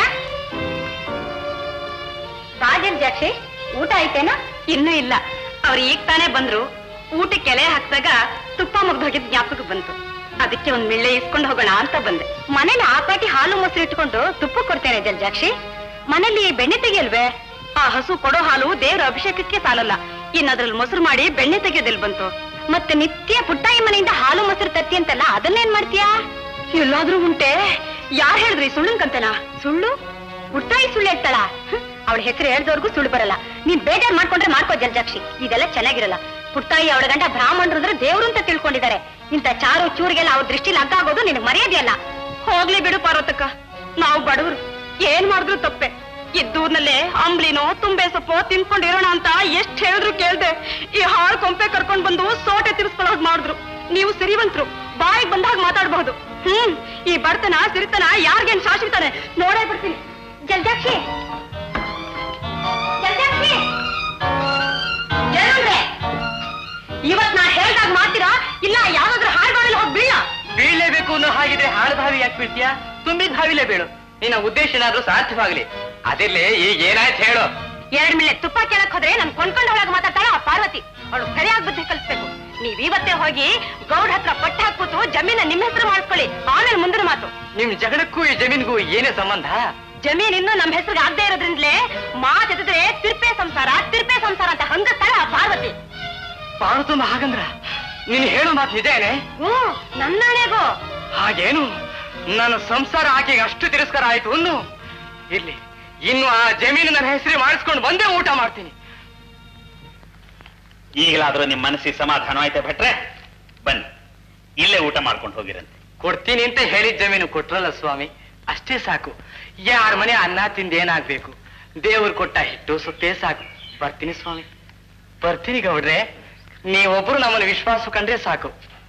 ಬಾಜನ್ ಜಾಕ್ಷಿ, ಊಟ ಆಯ್ತೇನಾ? ಇನ್ನೂ ಇಲ್ಲ, ಅವ್ರು ಈಗ ತಾನೇ ಬಂದ್ರು. ಊಟಕ್ಕೆ ಎಲೆ ಹಾಕ್ದಾಗ ತುಪ್ಪ ಮುಗ್ದು ಹೋಗಿದ್ ಜ್ಞಾಪಕ ಬಂತು. ಅದಕ್ಕೆ ಒಂದ್ ಮಿಳ್ಳೆ ಇಸ್ಕೊಂಡು ಹೋಗೋಣ ಅಂತ ಬಂದೆ. ಮನೇಲಿ ಆ ಪಾಟಿ ಹಾಲು ಮೊಸರು ಇಟ್ಕೊಂಡು ತುಪ್ಪ ಕೊಡ್ತೇನೆ ಜಲ್ಜಾಕ್ಷಿ. ಮನೇಲಿ ಬೆಣ್ಣೆ ತೆಗಿಯಲ್ವೇ? ಆ ಹಸು ಕೊಡೋ ಹಾಲು ದೇವ್ರ ಅಭಿಷೇಕಕ್ಕೆ ಸಾಲಲ್ಲ, ಇನ್ನದ್ರಲ್ಲಿ ಮೊಸರು ಮಾಡಿ ಬೆಣ್ಣೆ ತೆಗೆಯೋದೆಲ್ ಬಂತು? ಮತ್ತೆ ನಿತ್ಯ ಪುಟ್ಟಾಯಿ ಮನೆಯಿಂದ ಹಾಲು ಮೊಸರು ತತ್ತಿ ಅಂತಲ್ಲ, ಅದನ್ನೇನ್ ಮಾಡ್ತೀಯಾ? ಎಲ್ಲಾದ್ರೂ ಉಂಟೆ? ಯಾರು ಹೇಳಿದ್ರಿ ಸುಳ್ಳುಂಕಂತನ? ಸುಳ್ಳು? ಪುಟ್ಟಾಯಿ ಸುಳ್ಳು ಹೇಳ್ತಾಳ? ಅವಳ ಹೆಸರು ಹೇಳ್ದವ್ರಿಗೂ ಸುಳ್ಳು ಬರಲ್ಲ. ನೀನ್ ಬೇಜಾರ್ ಮಾಡ್ಕೊಂಡ್ರೆ ಮಾಡ್ಕೋ ಜಲ್ಜಾಕ್ಷಿ, ಇದೆಲ್ಲ ಚೆನ್ನಾಗಿರಲ್ಲ. ಪುಟ್ಟಾಯಿ ಅವಳ ಗಂಡ ಬ್ರಾಹ್ಮಣರು ಅಂದ್ರೆ ದೇವ್ರು ಅಂತ ತಿಳ್ಕೊಂಡಿದ್ದಾರೆ. ಇಂಥ ಚಾರು ಚೂರಿಗೆಲ್ಲ ಅವ್ರ ದೃಷ್ಟಿಲಿ ಅಗ್ಗಾಗೋದು ನಿನಗೆ ಮರ್ಯಾದೆಯಲ್ಲ. ಹೋಗ್ಲಿ ಬಿಡು ಪಾರ್ವತಕ್ಕ, ನಾವು ಬಡವರು, ಏನ್ ಮಾಡಿದ್ರು ತಪ್ಪೆ. ಇದ್ದೂರ್ನಲ್ಲೇ ಅಂಬ್ಲಿನೋ ತುಂಬೆ ಸೊಪ್ಪೋ ತಿನ್ಕೊಂಡಿರೋಣ ಅಂತ ಎಷ್ಟ್ ಹೇಳಿದ್ರು ಕೇಳ್ದೆ. ಈ ಹಾಳು ಕೊಂಪೆ ಕರ್ಕೊಂಡ್ ಬಂದು ಸೋಟೆ ತಿರ್ಸ್ಕೊಳ್ಳೋದು ಮಾಡಿದ್ರು. ನೀವು ಸಿರಿವಂತರು, ಬಾಯಿಗೆ ಬಂದಾಗ ಮಾತಾಡ್ಬಹುದು. ಈ ಬಡತನ ಸಿರಿತನ ಯಾರಿಗೇನ್ ಶಾಶ್ವತಾನೆ? ನೋಡೇ ಬಿಡ್ತೀನಿ. ಜಲ್ಜಾಕ್ಷಿ, ಜಲ್ಜಾಕ್ಷಿ, ಏನಂದ್ರೆ ಇವತ್ ನಾ ಹೇಳ್ದಾಗ ಮಾಡ್ತೀರಾ ಇಲ್ಲ ಯಾವ್ದಾದ್ರು ಹಾಳ್ಬಾವಿಲಿ ಹೋಗಿ ಬೀಳ? ಬೀಳ್ಲೇಬೇಕು ಅನ್ನೋ ಹಾಗಿದ್ರೆ ಹಾಳು ಬಾವಿ ಯಾಕೆ ಬೀಳ್ತೀಯಾ? ತುಂಬಿದ ಬಾವಿಲೇ ಬೀಳು. ನಿನ್ನ ಉದ್ದೇಶ ಏನಾದ್ರೂ ಸಾಧ್ಯವಾಗ್ಲಿ. ಅದಿರ್ಲಿ, ಈಗ ಏನಾಯ್ತು ಹೇಳು? 2 ಮಿಳೆ ತುಪ್ಪ ಕೇಳಕ್ ಹೋದ್ರೆ ನನ್ ಕೊಂಡ್ಕೊಂಡವಳಾಗ ಮಾತಾಡ್ತಾಳ ಆ ಪಾರ್ವತಿ. ಅವಳು ಸರಿಯಾಗಿ ಬುದ್ಧಿ ಕಲಿಸ್ಬೇಕು. ನೀವೀವತ್ತೇ ಹೋಗಿ ಗೌಡ್ ಹತ್ರ ಪಟ್ಟ ಹಾಕ್ಬಿಟ್ಟು ಜಮೀನ ನಿಮ್ಮ ಹೆಸರು ಮಾಡ್ಕೊಳ್ಳಿ, ಆಮೇಲೆ ಮುಂದಿನ ಮಾತು. ನಿಮ್ ಜಗಳಕ್ಕೂ ಈ ಜಮೀನ್ಗೂ ಏನೇ ಸಂಬಂಧ? ಜಮೀನ್ ಇನ್ನು ನಮ್ ಹೆಸರಿಗೆ ಆಗದೆ ಇರೋದ್ರಿಂದಲೇ ಮಾತೆತ್ತಿದ್ರೆ ತಿರ್ಪೆ ಸಂಸಾರ ಅಂತ ಹಂಗಸ್ತಾಳ ಆ ಪಾರ್ವತಿ. ಪಾರ್ವತಮ್ಮ ಹಾಗಂದ್ರ ನೀನು ಹೇಳೋ ಮಾತು ನಿಜೇನೆ? ನನ್ನಣೆಗೋ. ಹಾಗೇನು? ನನ್ನ ಸಂಸಾರ ಆಕೆಗೆ ಅಷ್ಟು ತಿರಸ್ಕಾರ ಆಯ್ತು ಅನ್ನು. ಇರ್ಲಿ, ಇನ್ನು ಆ ಜಮೀನು ನನ್ನ ಹೆಸರು ಮಾಡಿಸ್ಕೊಂಡು ಬಂದೇ ಊಟ ಮಾಡ್ತೀನಿ. ಈಗಲಾದ್ರೂ ನಿಮ್ ಮನಸ್ಸಿಗೆ ಸಮಾಧಾನ ಆಯ್ತಾ ಭಟ್ರೆ? ಬನ್ನಿ, ಇಲ್ಲೇ ಊಟ ಮಾಡ್ಕೊಂಡು ಹೋಗಿರಂತೆ. ಕೊಡ್ತೀನಿ ಅಂತ ಹೇಳಿದ ಜಮೀನು ಕೊಟ್ರಲ್ಲ ಸ್ವಾಮಿ, ಅಷ್ಟೇ ಸಾಕು. ಯಾರ ಮನೆ ಅನ್ನ ತಿಂದೇನಾಗ್ಬೇಕು? ದೇವ್ರು ಕೊಟ್ಟ ಹಿಟ್ಟು ಸೊಪ್ಪೇ ಸಾಕು. ಬರ್ತೀನಿ ಸ್ವಾಮಿ, ಬರ್ತೀನಿ ಗೌಡ್ರೆ. ನೀವೊಬ್ರು ನಮ್ಮನ್ನು ವಿಶ್ವಾಸ ಕಂಡ್ರೆ ಸಾಕು.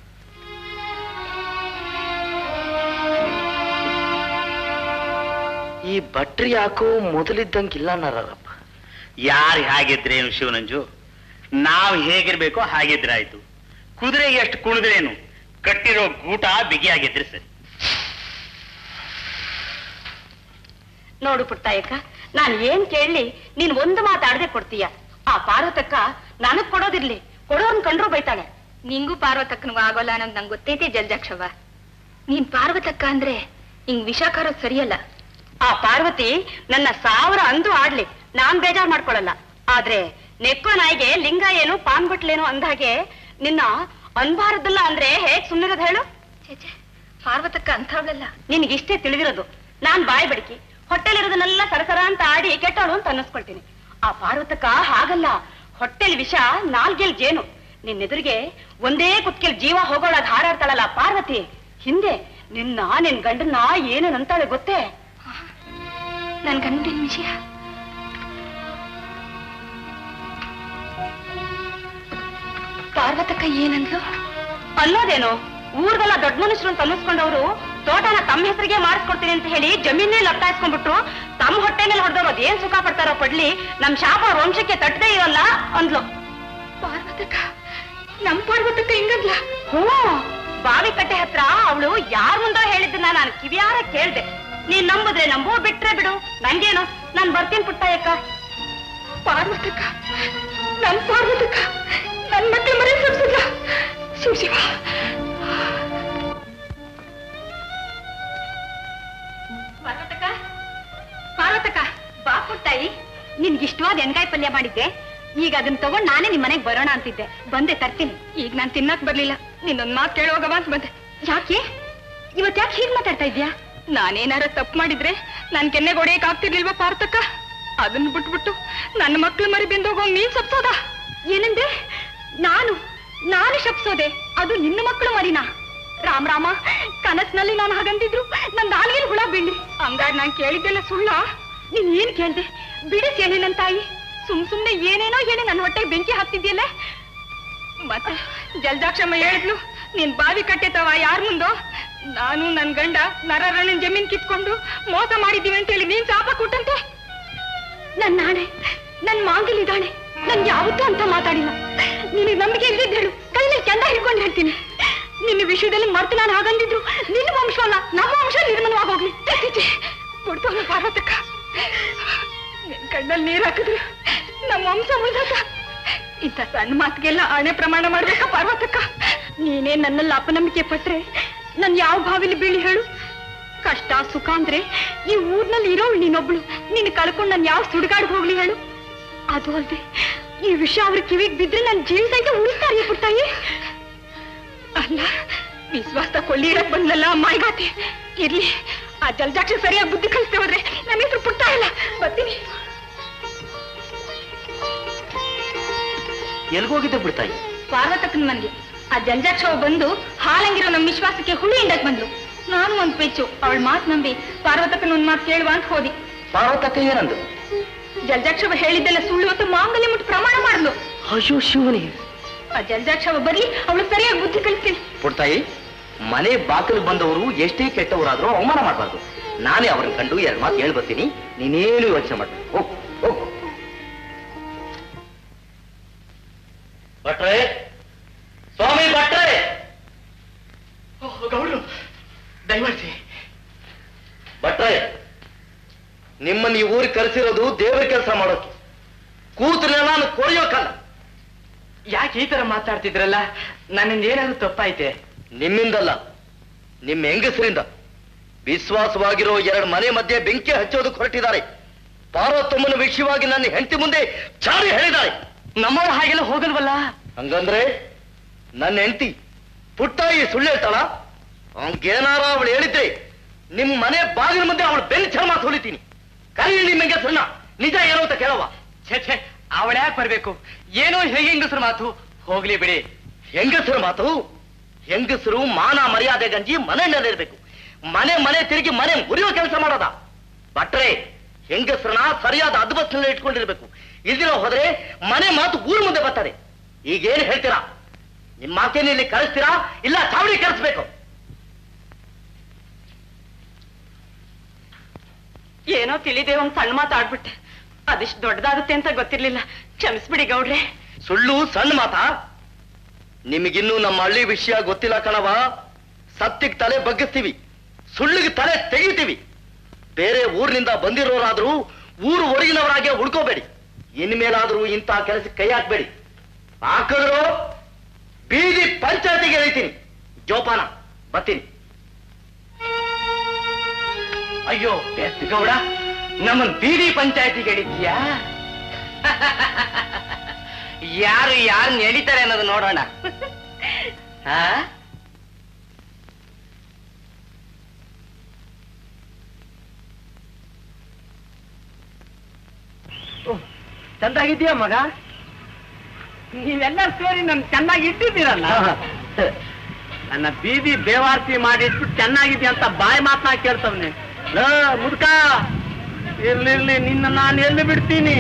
ಈ ಭಟ್ರಿ ಯಾಕೋ ಮೊದಲಿದ್ದಂಗಿಲ್ಲ ನಾರಪ್ಪ. ಯಾರು ಹೇಗಿದ್ರೇನು ಶಿವನಂಜು, ನಾವು ಹೇಗಿರ್ಬೇಕೋ ಹಾಗಿದ್ರಾಯ್ತು. ಕುದುರೆಗೆ ಎಷ್ಟು ಕುಣಿದ್ರೇನು, ಕಟ್ಟಿರೋ ಗೂಟ ಬಿಗಿಯಾಗಿದ್ರೆ ಸರಿ. ನೋಡು ಪುಟ್ಟಾಯಕ್ಕ, ನಾನ್ ಏನ್ ಕೇಳಲಿ ನೀನ್ ಒಂದು ಮಾತಾಡದೆ ಕೊಡ್ತೀಯ. ಆ ಪಾರ್ವತಕ್ಕ ನನಗ್ ಕೊಡೋದಿರ್ಲಿ, ಕೊಡೋರ್ನ್ ಕಂಡ್ರು ಬೈತಾಳೆ. ನಿಂಗೂ ಪಾರ್ವತಕ್ಕನಿಗೂ ಆಗೋಲ್ಲ ಅನ್ನೋದು ನಂಗೆ ಗೊತ್ತೈತೆ ಜಲ್ಜಾಕ್ಷವ. ನೀನ್ ಪಾರ್ವತಕ್ಕ ಅಂದ್ರೆ ಹಿಂಗ್ ವಿಷ ಕಾರೋದ್ ಸರಿಯಲ್ಲ. ಆ ಪಾರ್ವತಿ ನನ್ನ 1000 ಅಂದು ಆಡ್ಲಿ, ನಾನ್ ಬೇಜಾರ್ ಮಾಡ್ಕೊಳಲ್ಲ. ಆದ್ರೆ ನೆಕ್ಕೋ ನಾಯಿಗೆ ಲಿಂಗ ಏನು ಪಾನ್ ಬಟ್ಲೇನು ಅಂದಾಗೆ ನಿನ್ನ ಅನ್ಬಾರದಲ್ಲ ಅಂದ್ರೆ ಹೇಗ್ ಸುಮ್ಮನಿರೋದು ಹೇಳು? ಪಾರ್ವತಕ್ಕ ಅಂಥವಳಲ್ಲ. ನಿನ್ಗಿಷ್ಟೇ ತಿಳಿದಿರೋದು. ನಾನ್ ಬಾಯಿ ಬಡಿಕಿ ಹೊಟ್ಟೆಲಿರೋದನ್ನೆಲ್ಲ ಸರಸರ ಅಂತ ಆಡಿ ಕೆಟ್ಟವಳು ಅಂತ ಅನ್ನಿಸ್ಕೊಳ್ತೀನಿ. ಆ ಪಾರ್ವತಕ್ಕ ಹಾಗಲ್ಲ, ಹೊಟ್ಟೆಲಿ ವಿಷ, ನಾಲ್ಗೆಲ್ ಜೇನು. ನಿನ್ನೆದುರಿಗೆ ಒಂದೇ ಕುತ್ಕೆಲ್ ಜೀವ ಹೋಗೋಳಾಗ ಹಾರಾಡ್ತಾಳಲ್ಲ ಪಾರ್ವತಿ, ಹಿಂದೆ ನಿನ್ ಗಂಡನ್ನ ಏನೇನಂತಾಳೆ ಗೊತ್ತೇ? ನನ್ ಗಂಡಿನ ವಿಷಯ ಪಾರ್ವತಕ್ಕ ಏನಂದ್ಲು? ಅನ್ನೋದೇನು, ಊರ್ಗೆಲ್ಲ ದೊಡ್ಡ ಮನುಷ್ಯರು ಅಂತ ಅನ್ನಿಸ್ಕೊಂಡವ್ರು ತೋಟನ ತಮ್ಮ ಹೆಸರಿಗೆ ಮಾಡಿಸ್ಕೊಡ್ತೀನಿ ಅಂತ ಹೇಳಿ ಜಮೀನೇ ಲಪ್ಟಾಯಿಸ್ಕೊಂಡ್ಬಿಟ್ರು. ತಮ್ಮ ಹೊಟ್ಟೆ ಮೇಲೆ ಹೊಡೆದವ್ರು ಅದೇನ್ ಸುಖ ಪಡ್ತಾರೋ ಪಡ್ಲಿ, ನಮ್ ಶಾಪ ಅವ್ರ ವಂಶಕ್ಕೆ ತಟ್ಟದೇ ಇರೋಲ್ಲ ಅಂದ್ಲು. ಪಾರ್ವತಕ್ಕ, ನಮ್ ಪಾರ್ವತಕ್ಕ ಹಿಂಗದ್ಲ? ಹ್ಞೂ, ಬಾವಿ ಕಟ್ಟೆ ಹತ್ರ ಅವಳು ಯಾರ ಮುಂದೋ ಹೇಳಿದ್ದನ್ನ ನಾನು ಕಿವಿಯಾರ ಕೇಳ್ದೆ. ನೀನ್ ನಂಬುದ್ರೆ ನಂಬು, ಬಿಟ್ರೆ ಬಿಡು, ನಂಗೇನು, ನಾನ್ ಬರ್ತೀನಿ ಪುಟ್ಟಯ್ಯಕ್ಕ. ಪಾರ್ವತಕ್ಕ, ನಮ್ ಪಾರ್ವತಕ್ಕ ನನ್ ಮಕ್ಕಳು ಮರಿ ಸಬ್ಸಿಲ್ಲ. ಶಿವ ಶಿವ. ಪಾರ್ವತಕ್ಕ, ಪಾರ್ವತಕ್ಕ, ಬಾ ಪುಟ್ಟಾಯಿ. ನಿನ್ಗಿಷ್ಟವಾದ ಎಣ್ಗಾಯಿ ಪಲ್ಯ ಮಾಡಿದ್ದೆ, ಈಗ ಅದನ್ನ ತಗೊಂಡ್ ನಾನೇ ನಿಮ್ ಮನೆಗ್ ಬರೋಣ ಅಂತಿದ್ದೆ. ಬಂದೆ, ತರ್ತೀನಿ. ಈಗ ನಾನ್ ತಿನ್ನಕ್ ಬರ್ಲಿಲ್ಲ, ನಿನ್ನೊಂದ್ ಮಾತು ಕೇಳೋಗವ ಅಂತ ಬಂದೆ. ಯಾಕೆ ಇವತ್ ಯಾಕೆ ಹೀಗ್ ಮಾತಾಡ್ತಾ ಇದ್ಯಾ? ನಾನೇನಾರ ತಪ್ಪು ಮಾಡಿದ್ರೆ ನಾನ್ ಕೆನ್ನೆಗೆ ಹೊಡೆಯಕ್ ಆಗ್ತಿರ್ಲಿಲ್ವಾ ಪಾರ್ತಕ್ಕ? ಅದನ್ನ ಬಿಟ್ಬಿಟ್ಟು ನನ್ನ ಮಕ್ಳು ಮರಿ ಬೆಂದೋಗೋ ನೀನ್ ಸಪ್ಸೋದ? ಏನಂದೆ? ನಾನು ಶಪ್ಸೋದೆ? ಅದು ನಿನ್ನ ಮಕ್ಕಳು ಮರಿನಾ? ರಾಮ್ ರಾಮ, ಕನಸಿನಲ್ಲಿ ನಾನು ಹಾಗಂತಿದ್ರು ನನ್ ನಾಲ್ಗೇನು ಹುಳ ಬೀಳಿ. ಹಂಗಾಡ್ ನಾನ್ ಕೇಳಿದ್ದೆಲ್ಲ ಸುಳ್ಳ? ನೀನ್ ಏನ್ ಕೇಳ್ದೆ? ಬಿಡಿಸ್ ಹೇಳಿ ನನ್ ತಾಯಿ. ಸುಮ್ನೆ ಏನೇನೋ ಹೇಳಿ ನನ್ನ ಹೊಟ್ಟೆಗೆ ಬೆಂಕಿ ಹಾಕ್ತಿದ್ಯಲ್ಲ. ಮತ್ತೆ ಜಲ್ಜಾಕ್ಷಮ್ಮ ಹೇಳಿದ್ಲು, ನೀನ್ ಬಾವಿ ಕಟ್ಟೆತವ ಯಾರ ಮುಂದೋ ನಾನು ನನ್ ಗಂಡ ನರರಣ್ಣನ ಜಮೀನ್ ಕಿತ್ಕೊಂಡು ಮೋಸ ಮಾಡಿದೀವಿ ಅಂತ ಹೇಳಿ ನೀನ್ ಶಾಪ ಕೊಟ್ಟಂತೆ. ನನ್ ನಾಣೆ, ನನ್ ಮಾಂಗಲಿದಾಣೆ, ನನ್ ಯಾವತ್ತೂ ಅಂತ ಮಾತಾಡಿಲ್ಲ. ನಿನಗೆ ನಂಬಿಕೆ ಇಲ್ದಿದ್ದು ಹೇಳು, ಕೈಲಿ ಚಂದ ಹಿಡ್ಕೊಂಡು ಹೇಳ್ತೀನಿ. ನಿನ್ನ ವಿಷಯದಲ್ಲಿ ಮರ್ತು ನಾನು ಹಾಗಂದಿದ್ರು ನಿನ್ನ ವಂಶ ಅಲ್ಲ, ನಮ್ಮ ವಂಶ ನಿರ್ಮಲವಾಗೋಗ್ಲಿ. ಕೊಡ್ತವನು ಪಾರ್ವತಕ್ಕ, ನಿನ್ ಕಣ್ಣಲ್ಲಿ ನೀರ್ ಹಾಕಿದ್ರು ನಮ್ಮ ವಂಶ ಉಳಿದಕ್ಕ. ಇಂಥ ಸಣ್ಣ ಮಾತಿಗೆಲ್ಲ ಆಣೆ ಪ್ರಮಾಣ ಮಾಡ್ಬೇಕಾ ಪಾರ್ವತಕ್ಕ? ನೀನೇ ನನ್ನಲ್ಲಿ ಅಪನಂಬಿಕೆ ಪಟ್ರೆ ನನ್ ಯಾವ ಭಾವಿಲಿ ಬೀಳಿ ಹೇಳು? ಕಷ್ಟ ಸುಖ ಅಂದ್ರೆ ಈ ಊರ್ನಲ್ಲಿ ಇರೋಳು ನೀನೊಬ್ಳು, ನೀನ್ ಕಳ್ಕೊಂಡು ನನ್ ಯಾವ ಸುಡುಗಾಡ್ ಹೋಗ್ಲಿ ಹೇಳು? ಅದು ಅಲ್ದೆ ಈ ವಿಷಯ ಅವ್ರ ಕಿವಿಗೆ ಬಿದ್ರೆ ನನ್ ಜೀವ ಸಹಿತ ಉಳಿಸ್ತಾರ ಪುಟ್ಟಾಯಿ. ಅಲ್ಲ, ವಿಶ್ವಾಸ ಕೊಳ್ಳಿ ಇರಕ್ ಬಂದ್ಲಲ್ಲ ಮಾಯ್ಗಾತಿ. ಇರ್ಲಿ, ಆ ಜಲಜಾಕ್ಷ ಸರಿಯಾಗಿ ಬುದ್ಧಿ ಕಲಿಸ್ತೇ ಹೋದ್ರೆ ನನ್ನ ಹೆಸರು ಪುಟ್ಟ ಇಲ್ಲ. ಬರ್ತೀನಿ. ಎಲ್ಗೋಗಿದ್ದೆ ಬಿಡ್ತಾಯಿ? ಪಾರ್ವತಕ್ಕನ ಮನೆಗೆ. ಆ ಜಲಜಾಕ್ಷ ಬಂದು ಹಾಲಂಗಿರೋ ನಮ್ಮ ವಿಶ್ವಾಸಕ್ಕೆ ಹುಳಿ ಹಿಂಡಕ್ ಬಂದ್ಲು. ನಾನು ಒಂದ್ ಪೆಚ್ಚು ಅವಳ ಮಾತು ನಂಬಿ ಪಾರ್ವತಕ್ಕನ ಒಂದ್ ಮಾತು ಕೇಳುವ ಅಂತ ಹೋದಿ. ಪಾರ್ವತಕ್ಕ ಏನಂದು? ಜಲಜಾಕ್ಷವ ಹೇಳಿದ್ದೆಲ್ಲ ಸುಳ್ಳು ಅಂತ ಮಾಂಗಲ್ಯ ಮುಟ್ಟು ಪ್ರಮಾಣ ಮಾಡ್ಲು. ಅಯ್ಯೋ ಶಿವನೇ! ಆ ಜಲಜಾಕ್ಷವ ಬರ್ಲಿ, ಅವಳು ಸರಿಯಾಗಿ ಬುದ್ಧಿ ಕಲಿಸ್ತೀನಿ. ಪುಟ್ಟಾಯಿ, ಮನೆ ಬಾಗಿಲು ಬಂದವರು ಎಷ್ಟೇ ಕೆಟ್ಟವರಾದ್ರೂ ಅವಮಾನ ಮಾಡಬಾರ್ದು. ನಾನೇ ಅವ್ರನ್ನ ಕಂಡು ಎರಡು ಮಾತು ಹೇಳಿ ಬರ್ತೀನಿ, ನೀನೇನು ಯೋಚನೆ ಮಾಡ್ಬೇಕು. ಹೋಗ್ ಹೋಗ್. ಭಟ್ರೆ, ಸ್ವಾಮಿ ಭಟ್ರೆ! ಗೌಡ್ರು, ದಯಮಾಡಿಸಿ. ಭಟ್ರೆ, ನಿಮ್ಮನ್ನ ಈ ಊರಿಗೆ ಕರೆಸಿರೋದು ದೇವರ ಕೆಲಸ ಮಾಡೋಕೆ, ಕೂತರೆ ನಾನು ಕೊರೆಯೋಕಲ್ಲ. ಯಾಕೆ ಈ ತರ ಮಾತಾಡ್ತಿದ್ರಲ್ಲ? ನನ್ನಿಂದ ಏನಾದ್ರು ತಪ್ಪಾಯ್ತೆ? ನಿಮ್ಮಿಂದಲ್ಲ, ನಿಮ್ಮ ಹೆಂಗಸರಿಂದ. ವಿಶ್ವಾಸವಾಗಿರೋ ಎರಡು ಮನೆ ಮಧ್ಯೆ ಬೆಂಕಿ ಹಚ್ಚೋದಕ್ಕೆ ಹೊರಟಿದ್ದಾರೆ. ಪಾರ್ವತಮ್ಮನ ವಿಷಯವಾಗಿ ನನ್ನ ಹೆಂಡತಿ ಮುಂದೆ ಚಾಡಿ ಹೇಳಿದ್ದಾರೆ. ನಮ್ಮವ್ರು ಹಾಗೆಲ್ಲ ಹೋಗಲ್ವಲ್ಲ? ಹಂಗಂದ್ರೆ ನನ್ನ ಹೆಂಡತಿ ಪುಟ್ಟಾಯಿ ಸುಳ್ಳು ಹೇಳ್ತಾಳ? ಹಂಗೇನಾರ ಅವಳು ಹೇಳಿದ್ರೆ ನಿಮ್ ಮನೆ ಬಾಗಿಲ ಮುಂದೆ ಅವಳು ಬೆಂಚ ಮಾತು ಹೊಲಿತೀನಿ. ಕರೀ ನಿಮ್ಮ ಹೆಂಗಸರನ್ನ, ನಿಜ ಏನೋ ಅಂತ ಕೇಳವ. ಛೇ, ಅವಳ ಯಾಕೆ ಬರ್ಬೇಕು? ಏನೋ ಹೇಗೆ ಹೆಂಗಸರು ಮಾತು, ಹೋಗ್ಲಿ ಬಿಡಿ. ಹೆಂಗಸರು ಮಾತು? ಹೆಂಗಸರು ಮಾನ ಮರ್ಯಾದೆ ಗಂಜಿ ಮನೆಯಲ್ಲಿರ್ಬೇಕು. ಮನೆ ತಿರುಗಿ ಮನೆ ಮುರಿಯೋ ಕೆಲಸ ಮಾಡೋದ? ಭಟ್ರೆ, ಹೆಂಗಸರನ್ನ ಸರಿಯಾದ ಅದ್ಭುತನಲ್ಲಿ ಇಟ್ಕೊಂಡಿರ್ಬೇಕು. ಇಲ್ದಿರೋ ಹೋದ್ರೆ ಮನೆ ಮಾತು ಊರ್ ಮುಂದೆ ಬರ್ತದೆ. ಈಗೇನು ಹೇಳ್ತೀರಾ? ನಿಮ್ಮ ಮಾತೇನು ಇಲ್ಲಿ ಕಳಿಸ್ತೀರಾ ಇಲ್ಲ ಚಾವಡಿ ಕಳಿಸ್ಬೇಕು? ಏನೋ ತಿಳಿದೇ ಒಂದ್ ಸಣ್ಣ ಮಾತಾಡ್ಬಿಟ್ಟೆ. ಅದಿಷ್ಟು ದೊಡ್ಡದಾಗುತ್ತೆ ಅಂತ ಗೊತ್ತಿರ್ಲಿಲ್ಲ, ಕ್ಷಮಿಸ್ಬಿಡಿ ಗೌಡ್ರೆ. ಸುಳ್ಳು ಸಣ್ಣ ಮಾತಾ? ನಿಮಗಿನ್ನೂ ನಮ್ಮ ಹಳ್ಳಿ ವಿಷಯ ಗೊತ್ತಿಲ್ಲ ಕಣವ. ಸತ್ಯಕ್ಕೆ ತಲೆ ಬಗ್ಗಿಸ್ತೀವಿ, ಸುಳ್ಳಿಗೆ ತಲೆ ತೆಗಿತೀವಿ. ಬೇರೆ ಊರಿನಿಂದ ಬಂದಿರೋರಾದ್ರೂ ಊರು ಹೊರಗಿನವರಾಗೆ ಉಳ್ಕೋಬೇಡಿ. ಇನ್ಮೇಲಾದ್ರೂ ಇಂಥ ಕೆಲಸಕ್ಕೆ ಕೈ ಹಾಕ್ಬೇಡಿ. ಹಾಕಿದ್ರು ಬೀದಿ ಪಂಚಾಯತಿಗೆ ಹೇಳ್ತೀನಿ. ಜೋಪಾನ, ಬರ್ತೀನಿ. ಅಯ್ಯೋ ಗೌಡ, ನಮ್ಮನ್ ಬೀದಿ ಪಂಚಾಯತಿಗೆ ಹೇಳಿದ್ಯಾ? ಯಾರು ಯಾರನ್ನ ಎಳಿತಾರೆ ಅನ್ನೋದು ನೋಡೋಣ. ಹಾ, ಚಂದಾಗಿದ್ದೀಯ ಮಗ? ನೀವೆಲ್ಲ ಸೇರಿ ನನ್ ಚೆನ್ನಾಗಿ ಇಟ್ಟಿದ್ದೀರಲ್ಲ. ನನ್ನ ಬೀದಿ ಬೇವಾರ್ತಿ ಮಾಡಿಟ್ಬಿಟ್ಟು ಚೆನ್ನಾಗಿದ್ದೀಯ ಅಂತ ಬಾಯಿ ಮಾತನ್ನ ಕೇಳ್ತವ್ನೆ. ಮುದುಕ ಇರ್ಲಿರ್ಲಿ, ನಿನ್ನ ನಾನು ಎಲ್ಲಿ ಬಿಡ್ತೀನಿ?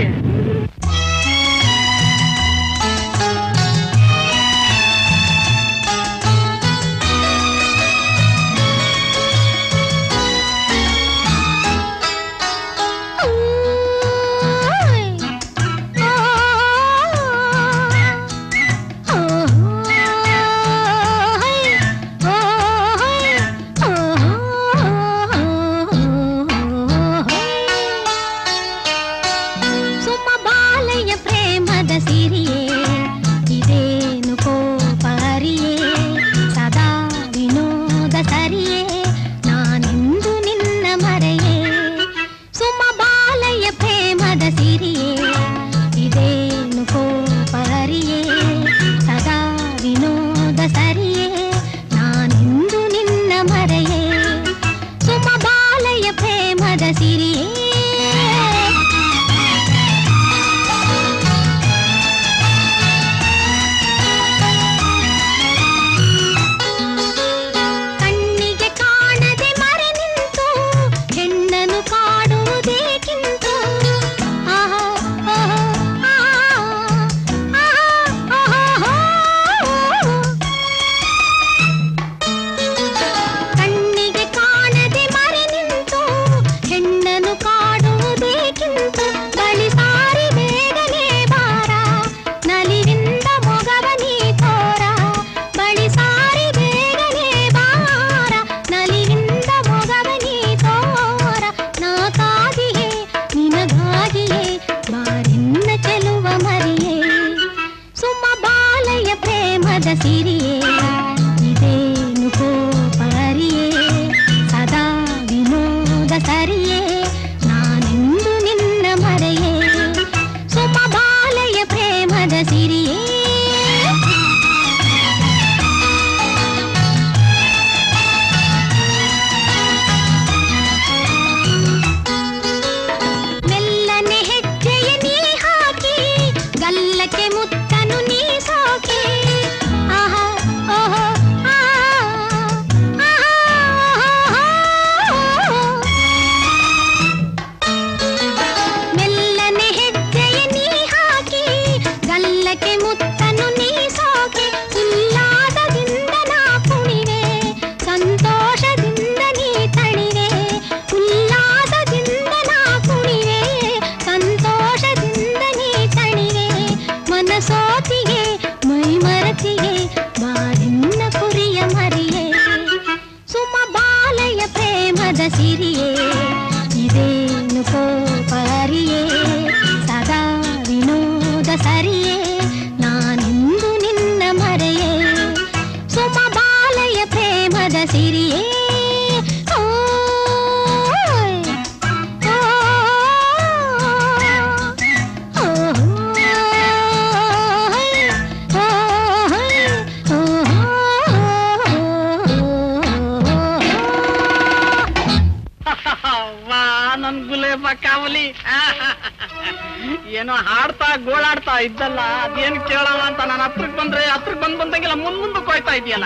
ಏನೋ ಹಾಡ್ತಾ ಗೋಳಾಡ್ತಾ ಇದ್ದಲ್ಲ, ಅದೇನ್ ಕೇಳವ ಅಂತ ನಾನು ಹತ್ರಕ್ ಬಂದ್ರೆ ಹತ್ರಕ್ ಬಂದಂಗೆಲ್ಲ ಮುಂದಕ್ಕೆ ಹೋಯ್ತಾ ಇದೆಯಲ್ಲ.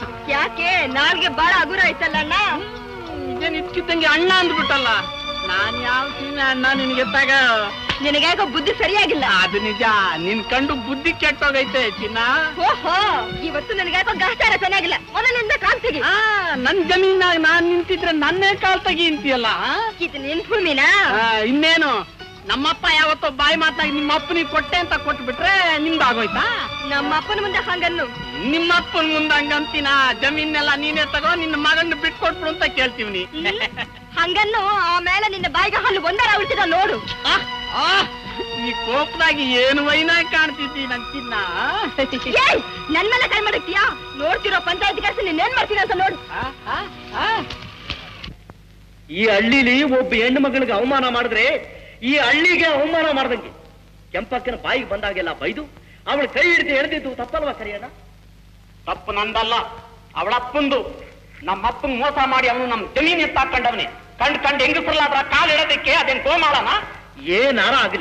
ಯಾಕೆ ನಾಲ್ಗೆ ಬಾಳ ಅಗುರ ಆಯ್ತಲ್ಲ ಅಣ್ಣ? ಇದೇನ್ ಇಟ್ಕಿದ್ದಂಗೆ ಅಣ್ಣ ಅಂದ್ಬಿಟ್ಟಲ್ಲ. ನಾನ್ ಯಾವ ಸೀಮೆ ಅಣ್ಣ ನಿನ್ಗೆತ್ತಾಗ? ನಿನಗಾಗ ಬುದ್ಧಿ ಸರಿಯಾಗಿಲ್ಲ. ಅದು ನಿಜ, ನಿನ್ ಕಂಡು ಬುದ್ಧಿ ಕೆಟ್ಟೋಗೈತೆ ಚಿನ್ನ. ಓಹೋ, ಇವತ್ತು ನನಗಾಗ ಗಾಚಾರ ಚೆನ್ನಾಗಿಲ್ಲ. ಮೊದಲಿಂದ ಕಾಲ್ ತೆಗಿ. ನನ್ ಜಮೀನಾಗ ನಾನ್ ನಿಂತಿದ್ರೆ ನನ್ನೇ ಕಾಲ್ ತೆಗಿ ಅಂತೀಯಲ್ಲ. ಇದು ನಿನ್ ಭೂಮಿನ? ಇನ್ನೇನು, ನಮ್ಮಪ್ಪ ಯಾವತ್ತೋ ಬಾಯಿ ಮಾತಾಗಿ ನಿಮ್ಮ ಅಪ್ಪನಿಗೆ ಕೊಟ್ಟೆ ಅಂತ ಕೊಟ್ಬಿಟ್ರೆ ನಿಮ್ದಾಗೋಯ್ತಾ? ನಮ್ಮ ಅಪ್ಪನ ಮುಂದೆ ಹಂಗನ್ನು. ನಿಮ್ಮ ಅಪ್ಪನ ಮುಂದೆ ಹಂಗಂತೀನ? ಜಮೀನೆಲ್ಲ ನೀನೇ ತಗೋ, ನಿನ್ನ ಮಗನ್ನ ಬಿಟ್ಕೊಟ್ಬಿಡು ಅಂತ ಕೇಳ್ತೀವಿ. ಹಂಗನ್ನು ಆಮೇಲೆ ನಿನ್ನ ಬಾಯಿಗೆ ಹಲ್ಲು ಒಂದರ ಉಳಿಸಿದ ನೋಡು. ಈ ಕೋಪದಾಗಿ ಏನು ವೈನ ಕಾಣ್ತಿದ್ದಿ ನನ್ ಚಿನ್ನ. ನನ್ ಮೇಲೆ ಕೈ ಮಾಡಕ್ತೀಯಾ? ನೋಡ್ತಿರೋ ಪಂಚಾಯತ್ ಕೆಲಸ ನೀನೇನ್ ಮಾಡ್ತೀರ ಅಂತ ನೋಡು. ಈ ಹಳ್ಳಿಲಿ ಒಬ್ಬ ಹೆಣ್ಣು ಮಗಳಿಗೆ ಅವಮಾನ ಮಾಡಿದ್ರೆ ಈ ಹಳ್ಳಿಗೆ ಅವಮಾನ ಮಾಡ್ದಂಗೆ. ಕೆಂಪಕ್ಕನ ಬಾಯಿಗೆ ಬಂದಾಗೆಲ್ಲ ಬೈದು ಅವಳ ಕೈ ಹಿಡಿದು ಎಳೆದಿದ್ದು ತಪ್ಪಲ್ವಾ ಸರಿಯಣ್ಣ? ತಪ್ಪು ನಂದಲ್ಲ, ಅವಳಪ್ಪಂದು. ನಮ್ಮಪ್ಪನ್ ಮೋಸ ಮಾಡಿ ಅವನು ನಮ್ ಜಮೀನ್ ಎತ್ತಾಕೊಂಡವನೇ. ಕಂಡು ಹೆಂಗಸರಲ್ಲಾದ್ರ ಕಾಲು ಇಡೋದಕ್ಕೆ ಅದೇನ್ ಗೋಮಾಳನ? ಏನಾರ ಆಗ್ಲಿ,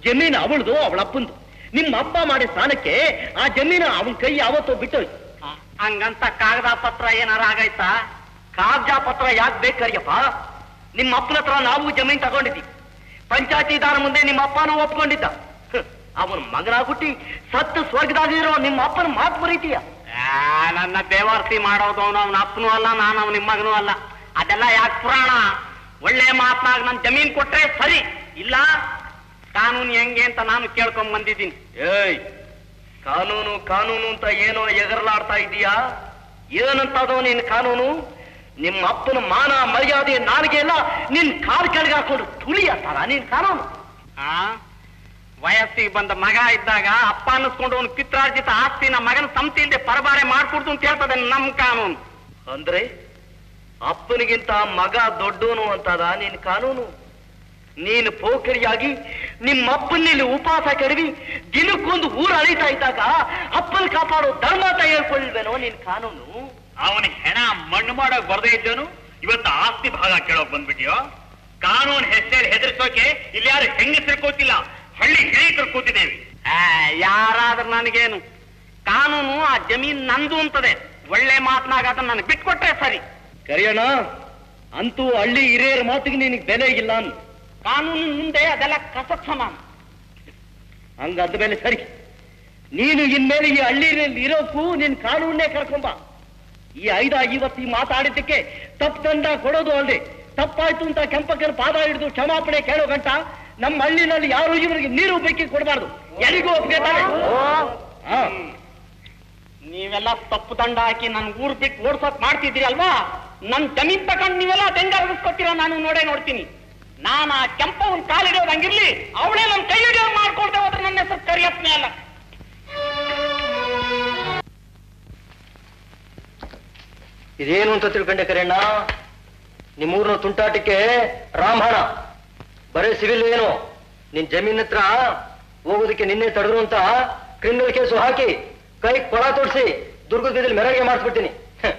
ಜಮೀನು ಅವಳದು, ಅವಳ ಅಪ್ಪಂದು. ನಿಮ್ಮ ಅಪ್ಪ ಮಾಡಿದ ಸ್ಥಾನಕ್ಕೆ ಆ ಜಮೀನು ಅವನ ಕೈ ಯಾವತ್ತೋ ಬಿಟ್ಟೋಯ್ತು. ಹಂಗಂತ ಕಾಗದ ಪತ್ರ ಏನಾರ ಆಗೈತಾ? ಕಾಗದ ಪತ್ರ ಯಾಕೆ ಬೇಕರಿಯಪ್ಪ? ನಿಮ್ಮ ಅಪ್ಪನ ಹತ್ರ ನಾವು ಜಮೀನ್ ತಗೊಂಡಿದ್ವಿ. ಪಂಚಾಯತಿದಾರ ಮುಂದೆ ನಿಮ್ಮ ಅಪ್ಪನೂ ಒಪ್ಕೊಂಡಿದ್ದ. ಅವನ ಮಗನಾಗುಟ್ಟಿ ಸತ್ತು ಸ್ವರ್ಗದಾಗಿರೋ ನಿಮ್ಮ ಅಪ್ಪನ ಮಾತು ಬರೀತೀಯ? ನನ್ನ ಬೇವಾರ್ತಿ ಮಾಡೋದು ಅವನ ಅಪ್ಪನೂ ಅಲ್ಲ, ನಾನು ಅವನ ನಿಮ್ಮ ಮಗನೂ ಅಲ್ಲ. ಅದೆಲ್ಲ ಯಾಕೆ ಪುರಾಣ? ಒಳ್ಳೆ ಮಾತನಾಗ ನನ್ ಜಮೀನ್ ಕೊಟ್ರೆ ಸರಿ, ಇಲ್ಲ ಕಾನೂನು ಹೆಂಗೆ ಅಂತ ನಾನು ಕೇಳ್ಕೊಂಡ್ ಬಂದಿದ್ದೀನಿ. ಏಯ್, ಕಾನೂನು ಕಾನೂನು ಅಂತ ಏನೋ ಎಗರಲಾಡ್ತಾ ಇದೀಯಾ? ಏನಂತದೋ ನಿನ್ ಕಾನೂನು? ನಿಮ್ಮ ಅಪ್ಪನ ಮಾನ ಮರ್ಯಾದೆ ನಾಲ್ಗೆ ಎಲ್ಲ ನಿನ್ ಕಾಲ್ ಕೆಳಗೆ ಹಾಕೊಂಡು ತುಳಿಯತ್ತಾರ ನಿನ್ ಕಾನೂನು? ವಯಸ್ಸಿಗೆ ಬಂದ ಮಗ ಇದ್ದಾಗ ಅಪ್ಪ ಅನ್ನಿಸ್ಕೊಂಡು ಅವನು ಪಿತ್ರಾರ್ಜಿತ ಆಸ್ತಿನ ಮಗನ ಸಂತಿ ಇಲ್ಲದೆ ಪರಬಾರೆ ಮಾಡ್ಕೊಡ್ತು ಅಂತ ಹೇಳ್ತದೆ ನಮ್ ಕಾನೂನು. ಅಂದ್ರೆ ಅಪ್ಪನಿಗಿಂತ ಮಗ ದೊಡ್ಡೋನು ಅಂತದ ನಿನ್ ಕಾನೂನು? ನೀನು ಪೋಖರಿಯಾಗಿ ನಿಮ್ಮಪ್ಪನಲ್ಲಿ ಉಪವಾಸ ಕೆಡವಿ ದಿನಕ್ಕೊಂದು ಊರು ಅಳಿತಾ ಇದ್ದಾಗ ಅಪ್ಪನ ಕಾಪಾಡೋ ಧರ್ಮ ಅಂತ ಹೇಳ್ಕೊಳ್ವೇನೋ ನಿನ್ ಕಾನೂನು? ಅವನ ಹೆಣ ಮಣ್ಣು ಮಾಡೋಕ್ ಬರ್ದೇ ಇದ್ದವನು ಇವತ್ತು ಆಸ್ತಿ ಭಾಗ ಕೇಳೋಕ್ ಬಂದ್ಬಿಟ್ಟಿಯೋ? ಕಾನೂನು ಹೆಸರು ಹೆದರ್ಸೋಕೆ ಇಲ್ಲಿ ಯಾರು ಹೆಂಗಸರ್ಕೋತಿಲ್ಲ, ಹಳ್ಳಿ ಹೇಳಿ ಕೂತಿದ್ದೇವೆ. ಯಾರಾದ್ರೂ ನನಗೇನು, ಕಾನೂನು ಆ ಜಮೀನ್ ನಂದು ಅಂತದೆ. ಒಳ್ಳೆ ಮಾತನಾಗ ಅದನ್ನ ನನಗೆ ಬಿಟ್ಕೊಟ್ರೆ ಸರಿ. ಕರಿಯೋಣ, ಅಂತೂ ಹಳ್ಳಿ ಹಿರಿಯರ ಮಾತಿಗೆ ನಿನಗೆ ಬೆಲೆ ಇಲ್ಲ. ಕಾನೂನು ಮುಂದೆ ಅದೆಲ್ಲ ಕಸಕ್ ಸಮಾನ. ಹಂಗಾದ ಮೇಲೆ ಸರಿ, ನೀನು ಇನ್ಮೇಲೆ ಈ ಹಳ್ಳಿಯಲ್ಲಿ ಇರೋಕ್ಕೂ ನಿನ್ ಕಾನೂನೇ ಕರ್ಕೊಂಬ. ಈ 5-50 ಮಾತಾಡಿದ್ದಕ್ಕೆ ತಪ್ಪು ದಂಡ ಕೊಡೋದು ಅಲ್ಲದೆ, ತಪ್ಪಾಯ್ತು ಅಂತ ಕೆಂಪಕ್ಕನ ಪಾದ ಹಿಡಿದು ಕ್ಷಮಾಪಣೆ ಕೇಳೋ ಗಂಟ ನಮ್ಮ ಹಳ್ಳಿನಲ್ಲಿ ಯಾರು ಇವರಿಗೆ ನೀರು ಬೆಕ್ಕಿ ಕೊಡಬಾರ್ದು. ಯಾರಿಗೂ ಒಪ್ಪಿಗೆತಾರೆ. ನೀವೆಲ್ಲ ತಪ್ಪು ದಂಡ ಹಾಕಿ ನನ್ ಊರ್ ಬಿಟ್ಟು ಓಡ್ಸೋಕ್ ಮಾಡ್ತಿದ್ದೀರಿ ಅಲ್ವಾ? ನನ್ ಜಮೀನ್ ತಗೊಂಡು ನೀವೆಲ್ಲ ದಂಡ ಹರಿಸ್ಕೊತೀರ ನಾನು ನೋಡ್ತೀನಿ. ನಾನು ಆ ಕೆಂಪವನ್ ಕಾಲು ಹಿಡಿಯೋದಂಗಿರ್ಲಿ, ಅವಳೇ ನನ್ ಕೈ ಹಿಡಿಯೋದು ಮಾಡ್ಕೊಳ್ತೇ ಹೋದ್ರೆ ನನ್ನ ಹೆಸರು ಕರಿಯಪ್ಪನೇ ಅಲ್ಲ. ಇದೇನು ಅಂತ ತಿಳ್ಕೊಂಡೆ ಕರೆಯಣ್ಣ? ನಿಮ್ಮೂರ್ನ ತುಂಟಾಟಕ್ಕೆ ರಾಮಹಣ ಬರೇ ಸಿವಿಲ್ ಏನು? ನಿನ್ ಜಮೀನ್ ಹತ್ರ ಹೋಗೋದಕ್ಕೆ ನಿನ್ನೆ ತಡೆದ್ರು ಅಂತ ಕ್ರಿಮಿನಲ್ ಕೇಸು ಹಾಕಿ ಕೈ ಕೊಳ ತೋರಿಸಿ ದುರ್ಗದ ಬೀದಿಲಿ ಮೆರವಣಿಗೆ ಮಾಡಿಸ್ಬಿಡ್ತೀನಿ.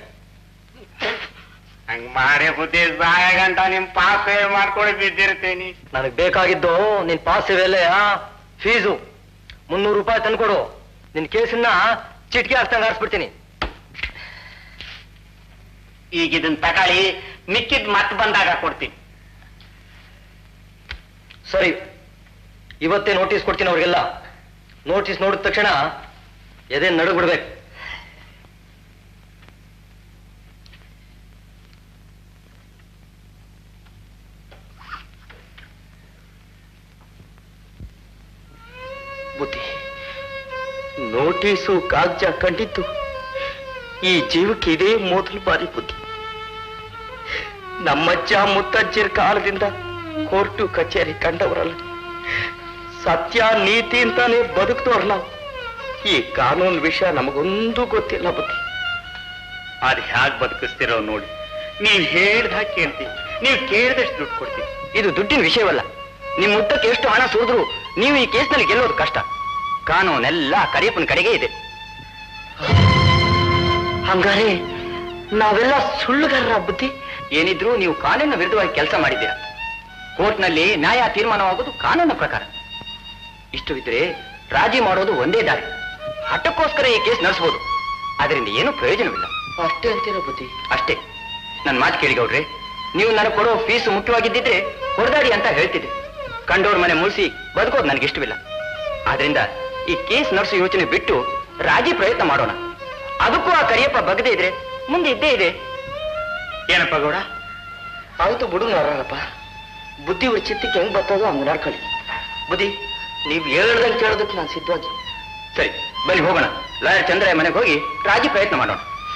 ಹಂಗ್ ಮಾಡೇ ಬುದ್ಧಿ ಸಾಯ ಗಂಟ ನಿಮ್ ಪಾಸ್ ಮಾಡ್ಕೊಂಡು ಬಿದ್ದಿರ್ತೀನಿ. ನನಗ್ ಬೇಕಾಗಿದ್ದು ನಿನ್ ಪಾಸ್ ಸೇವೆಲ್ಲ ಫೀಸು 300 ರೂಪಾಯಿ ತಂದ್ಕೊಡು. ನಿನ್ ಕೇಸನ್ನ ಚಿಟ್ಕಿ ಹಾಕ್ತಂಗ ಹಾರಿಸ್ಬಿಡ್ತೀನಿ. ಈಗ ಇದನ್ನ ತಗೊಳ್ಳಿ, ಮಿಕ್ಕಿದ್ ಮತ್ತೆ ಬಂದಾಗ ಕೊಡ್ತೀನಿ. ಸರಿ, ಇವತ್ತೇ ನೋಟಿಸ್ ಕೊಡ್ತೀನಿ ಅವ್ರಿಗೆಲ್ಲ. ನೋಟಿಸ್ ನೋಡಿದ ತಕ್ಷಣ ಎದೆ ನಡುಗ್ಬಿಡ್ಬೇಕು. ಬುದ್ಧಿ, ನೋಟಿಸು ಕಾಗಜ ಕಂಡಿದ್ದು ಈ ಜೀವಕ್ಕೆ ಇದೇ ಮೊದಲು ಬಾರಿ ಬುದ್ಧಿ. ನಮ್ಮಜ್ಜ ಮುತ್ತಜ್ಜಿರ ಕಾಲದಿಂದ ಕೋರ್ಟು ಕಚೇರಿ ಕಂಡವರಲ್ಲ, ಸತ್ಯ ನೀತಿ ಅಂತಾನೆ ಬದುಕ್ತವ್ರ ನಾವು. ಈ ಕಾನೂನು ವಿಷಯ ನಮಗೊಂದು ಗೊತ್ತಿಲ್ಲ ಬುದ್ಧಿ. ಅದು ಹ್ಯಾಗ್ ಬದುಕಿಸ್ತಿರೋ ನೋಡಿ. ನೀವ್ ಹೇಳ್ದಾಗ ಕೇಳ್ತೀವಿ, ನೀವು ಕೇಳಿದಷ್ಟು ದುಡ್ಡು ಕೊಡ್ತೀವಿ. ಇದು ದುಡ್ಡಿನ ವಿಷಯವಲ್ಲ. ನಿಮ್ ಮುಟ್ಟಕ್ಕೆ ಎಷ್ಟು ಹಣ ಸುರಿದ್ರು ನೀವು ಈ ಕೇಸ್ನಲ್ಲಿ ಗೆಲ್ಲೋದು ಕಷ್ಟ. ಕಾನೂನೆಲ್ಲ ಕರಿಯಪ್ಪನ ಕಡೆಗೆ ಇದೆ. ಹಂಗಾರೆ ನಾವೆಲ್ಲ ಸುಳ್ಳುಗಾರರ ಬುದ್ಧಿ? ಏನಿದ್ರು ನೀವು ಕಾನೂನಿನ ವಿರುದ್ಧವಾಗಿ ಕೆಲಸ ಮಾಡಿದ್ದೀರಾ. ಕೋರ್ಟ್ನಲ್ಲಿ ನ್ಯಾಯ ತೀರ್ಮಾನವಾಗೋದು ಕಾನೂನಿನ ಪ್ರಕಾರ. ಇಷ್ಟವಿದ್ರೆ ರಾಜಿ ಮಾಡೋದು ಒಂದೇ ದಾರಿ. ಹಠಕ್ಕೋಸ್ಕರ ಈ ಕೇಸ್ ನಡೆಸಬಹುದು, ಅದರಿಂದ ಏನೂ ಪ್ರಯೋಜನವಿಲ್ಲ. ಅಷ್ಟೇ ಅಂತೀರೋ ಬುದ್ಧಿ? ಅಷ್ಟೇ. ನನ್ನ ಮಾತು ಕೇಳಿ ಗೌಡ್ರೆ, ನೀವು ನನಗೆ ಕೊಡೋ ಫೀಸು ಮುಖ್ಯವಾಗಿದ್ದಿದ್ರೆ ಹೊಡೆದಾಡಿ ಅಂತ ಹೇಳ್ತಿದ್ದೆ. ಕಂಡೋರ್ ಮನೆ ಮುಳಿಸಿ ಬದುಕೋದು ನನಗಿಷ್ಟವಿಲ್ಲ. ಆದ್ರಿಂದ ಈ ಕೇಸ್ ನಡೆಸೋ ಯೋಚನೆ ಬಿಟ್ಟು ರಾಜಿ ಪ್ರಯತ್ನ ಮಾಡೋಣ. ಅದಕ್ಕೂ ಆ ಕರಿಯಪ್ಪ ಬಗ್ಗದೇ ಇದ್ರೆ ಮುಂದೆ ಇದ್ದೇ ಇದೆ. ಏನಪ್ಪ ಗೌಡ? ಆಯ್ತು ಬಿಡು ನಾರಪ್ಪ, ಬುದ್ಧಿ ಚಿತ್ತಕ್ಕೆ ಹೆಂಗ್ ಬರ್ತದೋ ಹಂಗ ನಡ್ಕೊಳ್ಳಿ. ಬುದ್ಧಿ, ನೀವು ಹೇಳ್ದಂಗೆ ಕೇಳೋದಕ್ಕೆ ನಾನು ಸಿದ್ಧವಾಗಿ. ಸರಿ, ಬನ್ನಿ ಹೋಗೋಣ. ಲಾಯರ್ ಚಂದ್ರಯ್ಯ ಮನೆಗೆ ಹೋಗಿ ರಾಜಿ ಪ್ರಯತ್ನ ಮಾಡೋಣ.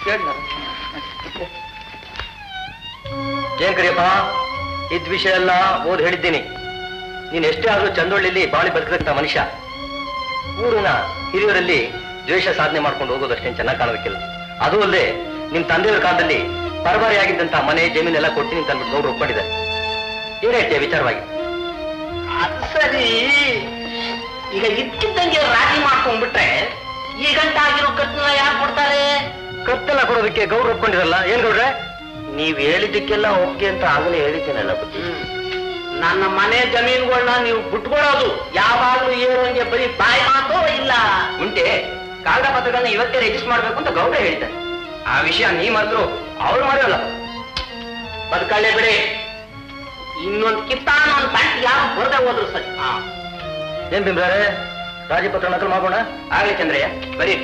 ಏನ್ ಕರಿಯಪ್ಪ, ಇದ್ ವಿಷಯ ಎಲ್ಲ ಓದ್ ಹೇಳಿದ್ದೀನಿ. ನೀನ್ ಎಷ್ಟೇ ಆದ್ರೂ ಚಂದೊಳ್ಳಿಲಿ ಬಾಳಿ ಬದುಕಂತ ಮನುಷ್ಯ. ಊರಿನ ಹಿರಿಯರಲ್ಲಿ ದ್ವೇಷ ಸಾಧನೆ ಮಾಡ್ಕೊಂಡು ಹೋಗೋದಷ್ಟೇನು ಚೆನ್ನಾಗಿ ಕಾಣೋದಕ್ಕಿಲ್ಲ. ಅದು ಅಲ್ಲದೆ ನಿಮ್ ತಂದೆಯವರ ಕಾಲದಲ್ಲಿ ಪರಬಾರಿಯಾಗಿದ್ದಂತ ಮನೆ ಜಮೀನೆಲ್ಲ ಕೊಡ್ತೀನಿ ಅಂತ ಅಂದ್ಬಿಟ್ಟು ಗೌಡ್ರು ಒಪ್ಕೊಂಡಿದ್ದಾರೆ. ಏನ್ ಹೇಳ್ತೀಯ ವಿಚಾರವಾಗಿ? ಅದು ಸರಿ, ಈಗ ಇದ್ಕಿದ್ದಂಗೆ ರಾಜಿ ಮಾಡ್ಕೊಂಡ್ಬಿಟ್ರೆ ಈ ಗಂಟೆ ಆಗಿರೋ ಖರ್ಚನ್ನ ಯಾರು ಕೊಡ್ತಾರೆ? ಖರ್ಚೆಲ್ಲ ಕೊಡೋದಕ್ಕೆ ಗೌಡ್ರು ಒಪ್ಕೊಂಡಿರಲ್ಲ. ಏನ್ ಗೌಡ್ರೆ? ನೀವ್ ಹೇಳಿದ್ದಕ್ಕೆಲ್ಲ ಒಪ್ಪಿಗೆ ಅಂತ ಆಗಲೇ ಹೇಳಿದ್ದೇನಲ್ಲ ಬುದ್ಧಿ. ನನ್ನ ಮನೆ ಜಮೀನುಗಳನ್ನ ನೀವು ಬಿಟ್ಕೊಡೋದು ಯಾವಾಗ್ಲೂ ಏರೋಂಗೆ ಬರೀ ಬಾಯಿ ಮಾತೋ ಇಲ್ಲ ಉಂಟೆ ಕಾಗದ ಪತ್ರಗಳನ್ನ ಇವತ್ತೇ ರಿಜಿಸ್ಟರ್ ಮಾಡ್ಬೇಕು ಅಂತ ಗೌಡ ಹೇಳ್ತಾರೆ. ಆ ವಿಷಯ ನೀ ಮಾಡಿದ್ರು ಅವ್ರು ಮಾಡೋಲ್ಲ. ಬದುಕಳ್ಳೆ ಬಿಡಿ. ಇನ್ನೊಂದು ಕಿತ್ತಾನ ಒಂದು ತಂಟಿ ಯಾರು ಬರದೆ ಹೋದ್ರು ಸರಿ. ಏನ್ ಬಿಂಬ್ರಾರೆ, ರಾಜಪತ್ರ ನಕಲು ಮಾಡೋಣ? ಆಗ್ಲಿ ಚಂದ್ರಯ್ಯ, ಬರೀ.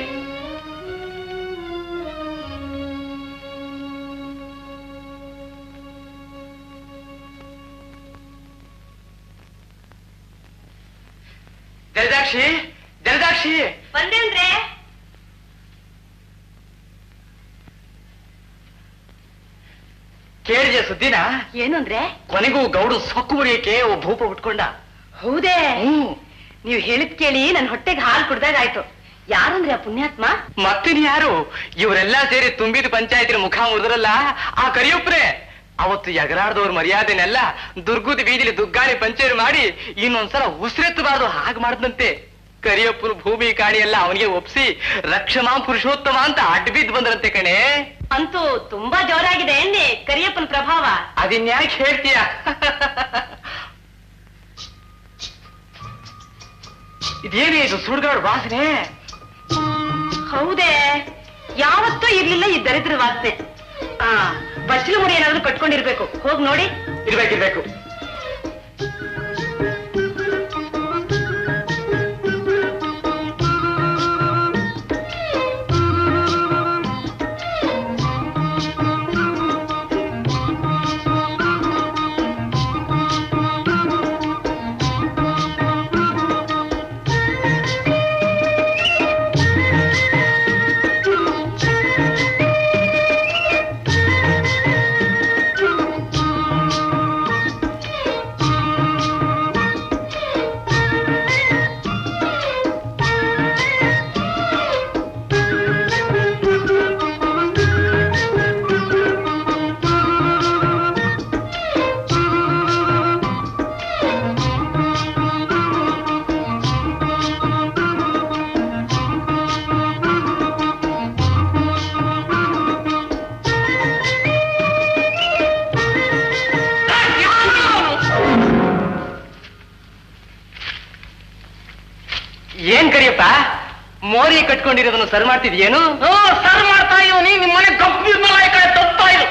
ಜಲದಾಕ್ಷಿ, ಜಲದಾಕ್ಷಿ ಬಂದೇನ್ರೆ? ಕೇಳಿದೆ ಸುದ್ದಿನ? ಏನು ಅಂದ್ರೆ? ಕೊನೆಗೂ ಗೌಡು ಸೊಕ್ಕು ಮುರಿಯಕ್ಕೆ ಒಬ್ಬ ಭೂಪ ಉಟ್ಕೊಂಡ. ಹೌದೇ? ನೀವ್ ಹೇಳಿದ್ ಕೇಳಿ ನನ್ ಹೊಟ್ಟೆಗೆ ಹಾಲು ಕುಡ್ದಾಗಾಯ್ತು. ಯಾರಂದ್ರೆ ಆ ಪುಣ್ಯಾತ್ಮ? ಮತ್ತಿನ್ ಯಾರು? ಇವರೆಲ್ಲ ಸೇರಿ ತುಂಬಿದ ಪಂಚಾಯತಿನ ಮುಖ ಮುರಿದ್ರಲ್ಲ ಆ ಕರಿಯೊಬ್ರೆ. ಅವತ್ತು ಎಗರಾಡ್ದವ್ರ ಮರ್ಯಾದೆನೆಲ್ಲ ದುರ್ಗದ ಬೀದಿಲಿ ದುಗ್ಗಾಳಿ ಪಂಚೇರು ಮಾಡಿ ಇನ್ನೊಂದ್ಸಲ ಉಸಿರೆತ್ತಬಾರ್ದು ಹಾಗೆ ಮಾಡಿದಂತೆ. ಕರಿಯಪ್ಪನ ಭೂಮಿ ಕಾಣಿ ಎಲ್ಲ ಅವನಿಗೆ ಒಪ್ಸಿ ರಕ್ಷಮಾ ಪುರುಷೋತ್ತಮ ಅಂತ ಅಡ್ಬಿದ್ದು ಬಂದ್ರಂತೆ ಕಣೆ. ಅಂತೂ ತುಂಬಾ ಜೋರಾಗಿದೆ ಎನ್ನಿ ಕರಿಯಪ್ಪನ ಪ್ರಭಾವ. ಅದಿನ್ಯಾಕೆ ಹೇಳ್ತೀಯ? ಇದೇನೇ ಇದು ಸುಡ್ಗಾಡು ವಾಸನೆ? ಹೌದೇ? ಯಾವತ್ತೂ ಇರ್ಲಿಲ್ಲ ಈ ದರಿದ್ರ ವಾಸನೆ. ಬಚ್ಚಲು ಮುಡಿ ಏನಾದ್ರು ಕಟ್ಕೊಂಡಿರ್ಬೇಕು. ಹೋಗ್ ನೋಡಿ. ಇರ್ಬೇಕಿರ್ಬೇಕು. ಮೋರಿ ಕಟ್ಕೊಂಡಿರೋದನ್ನು ಸರ್ ಮಾಡ್ತಿದ್ಯೇನು? ಸರ್ ಮಾಡ್ತಾ ಇವನಿ ನಿಮ್ಮ ಮನೆ ಗಂಭೀರ ತಪ್ತಾ ಇದು.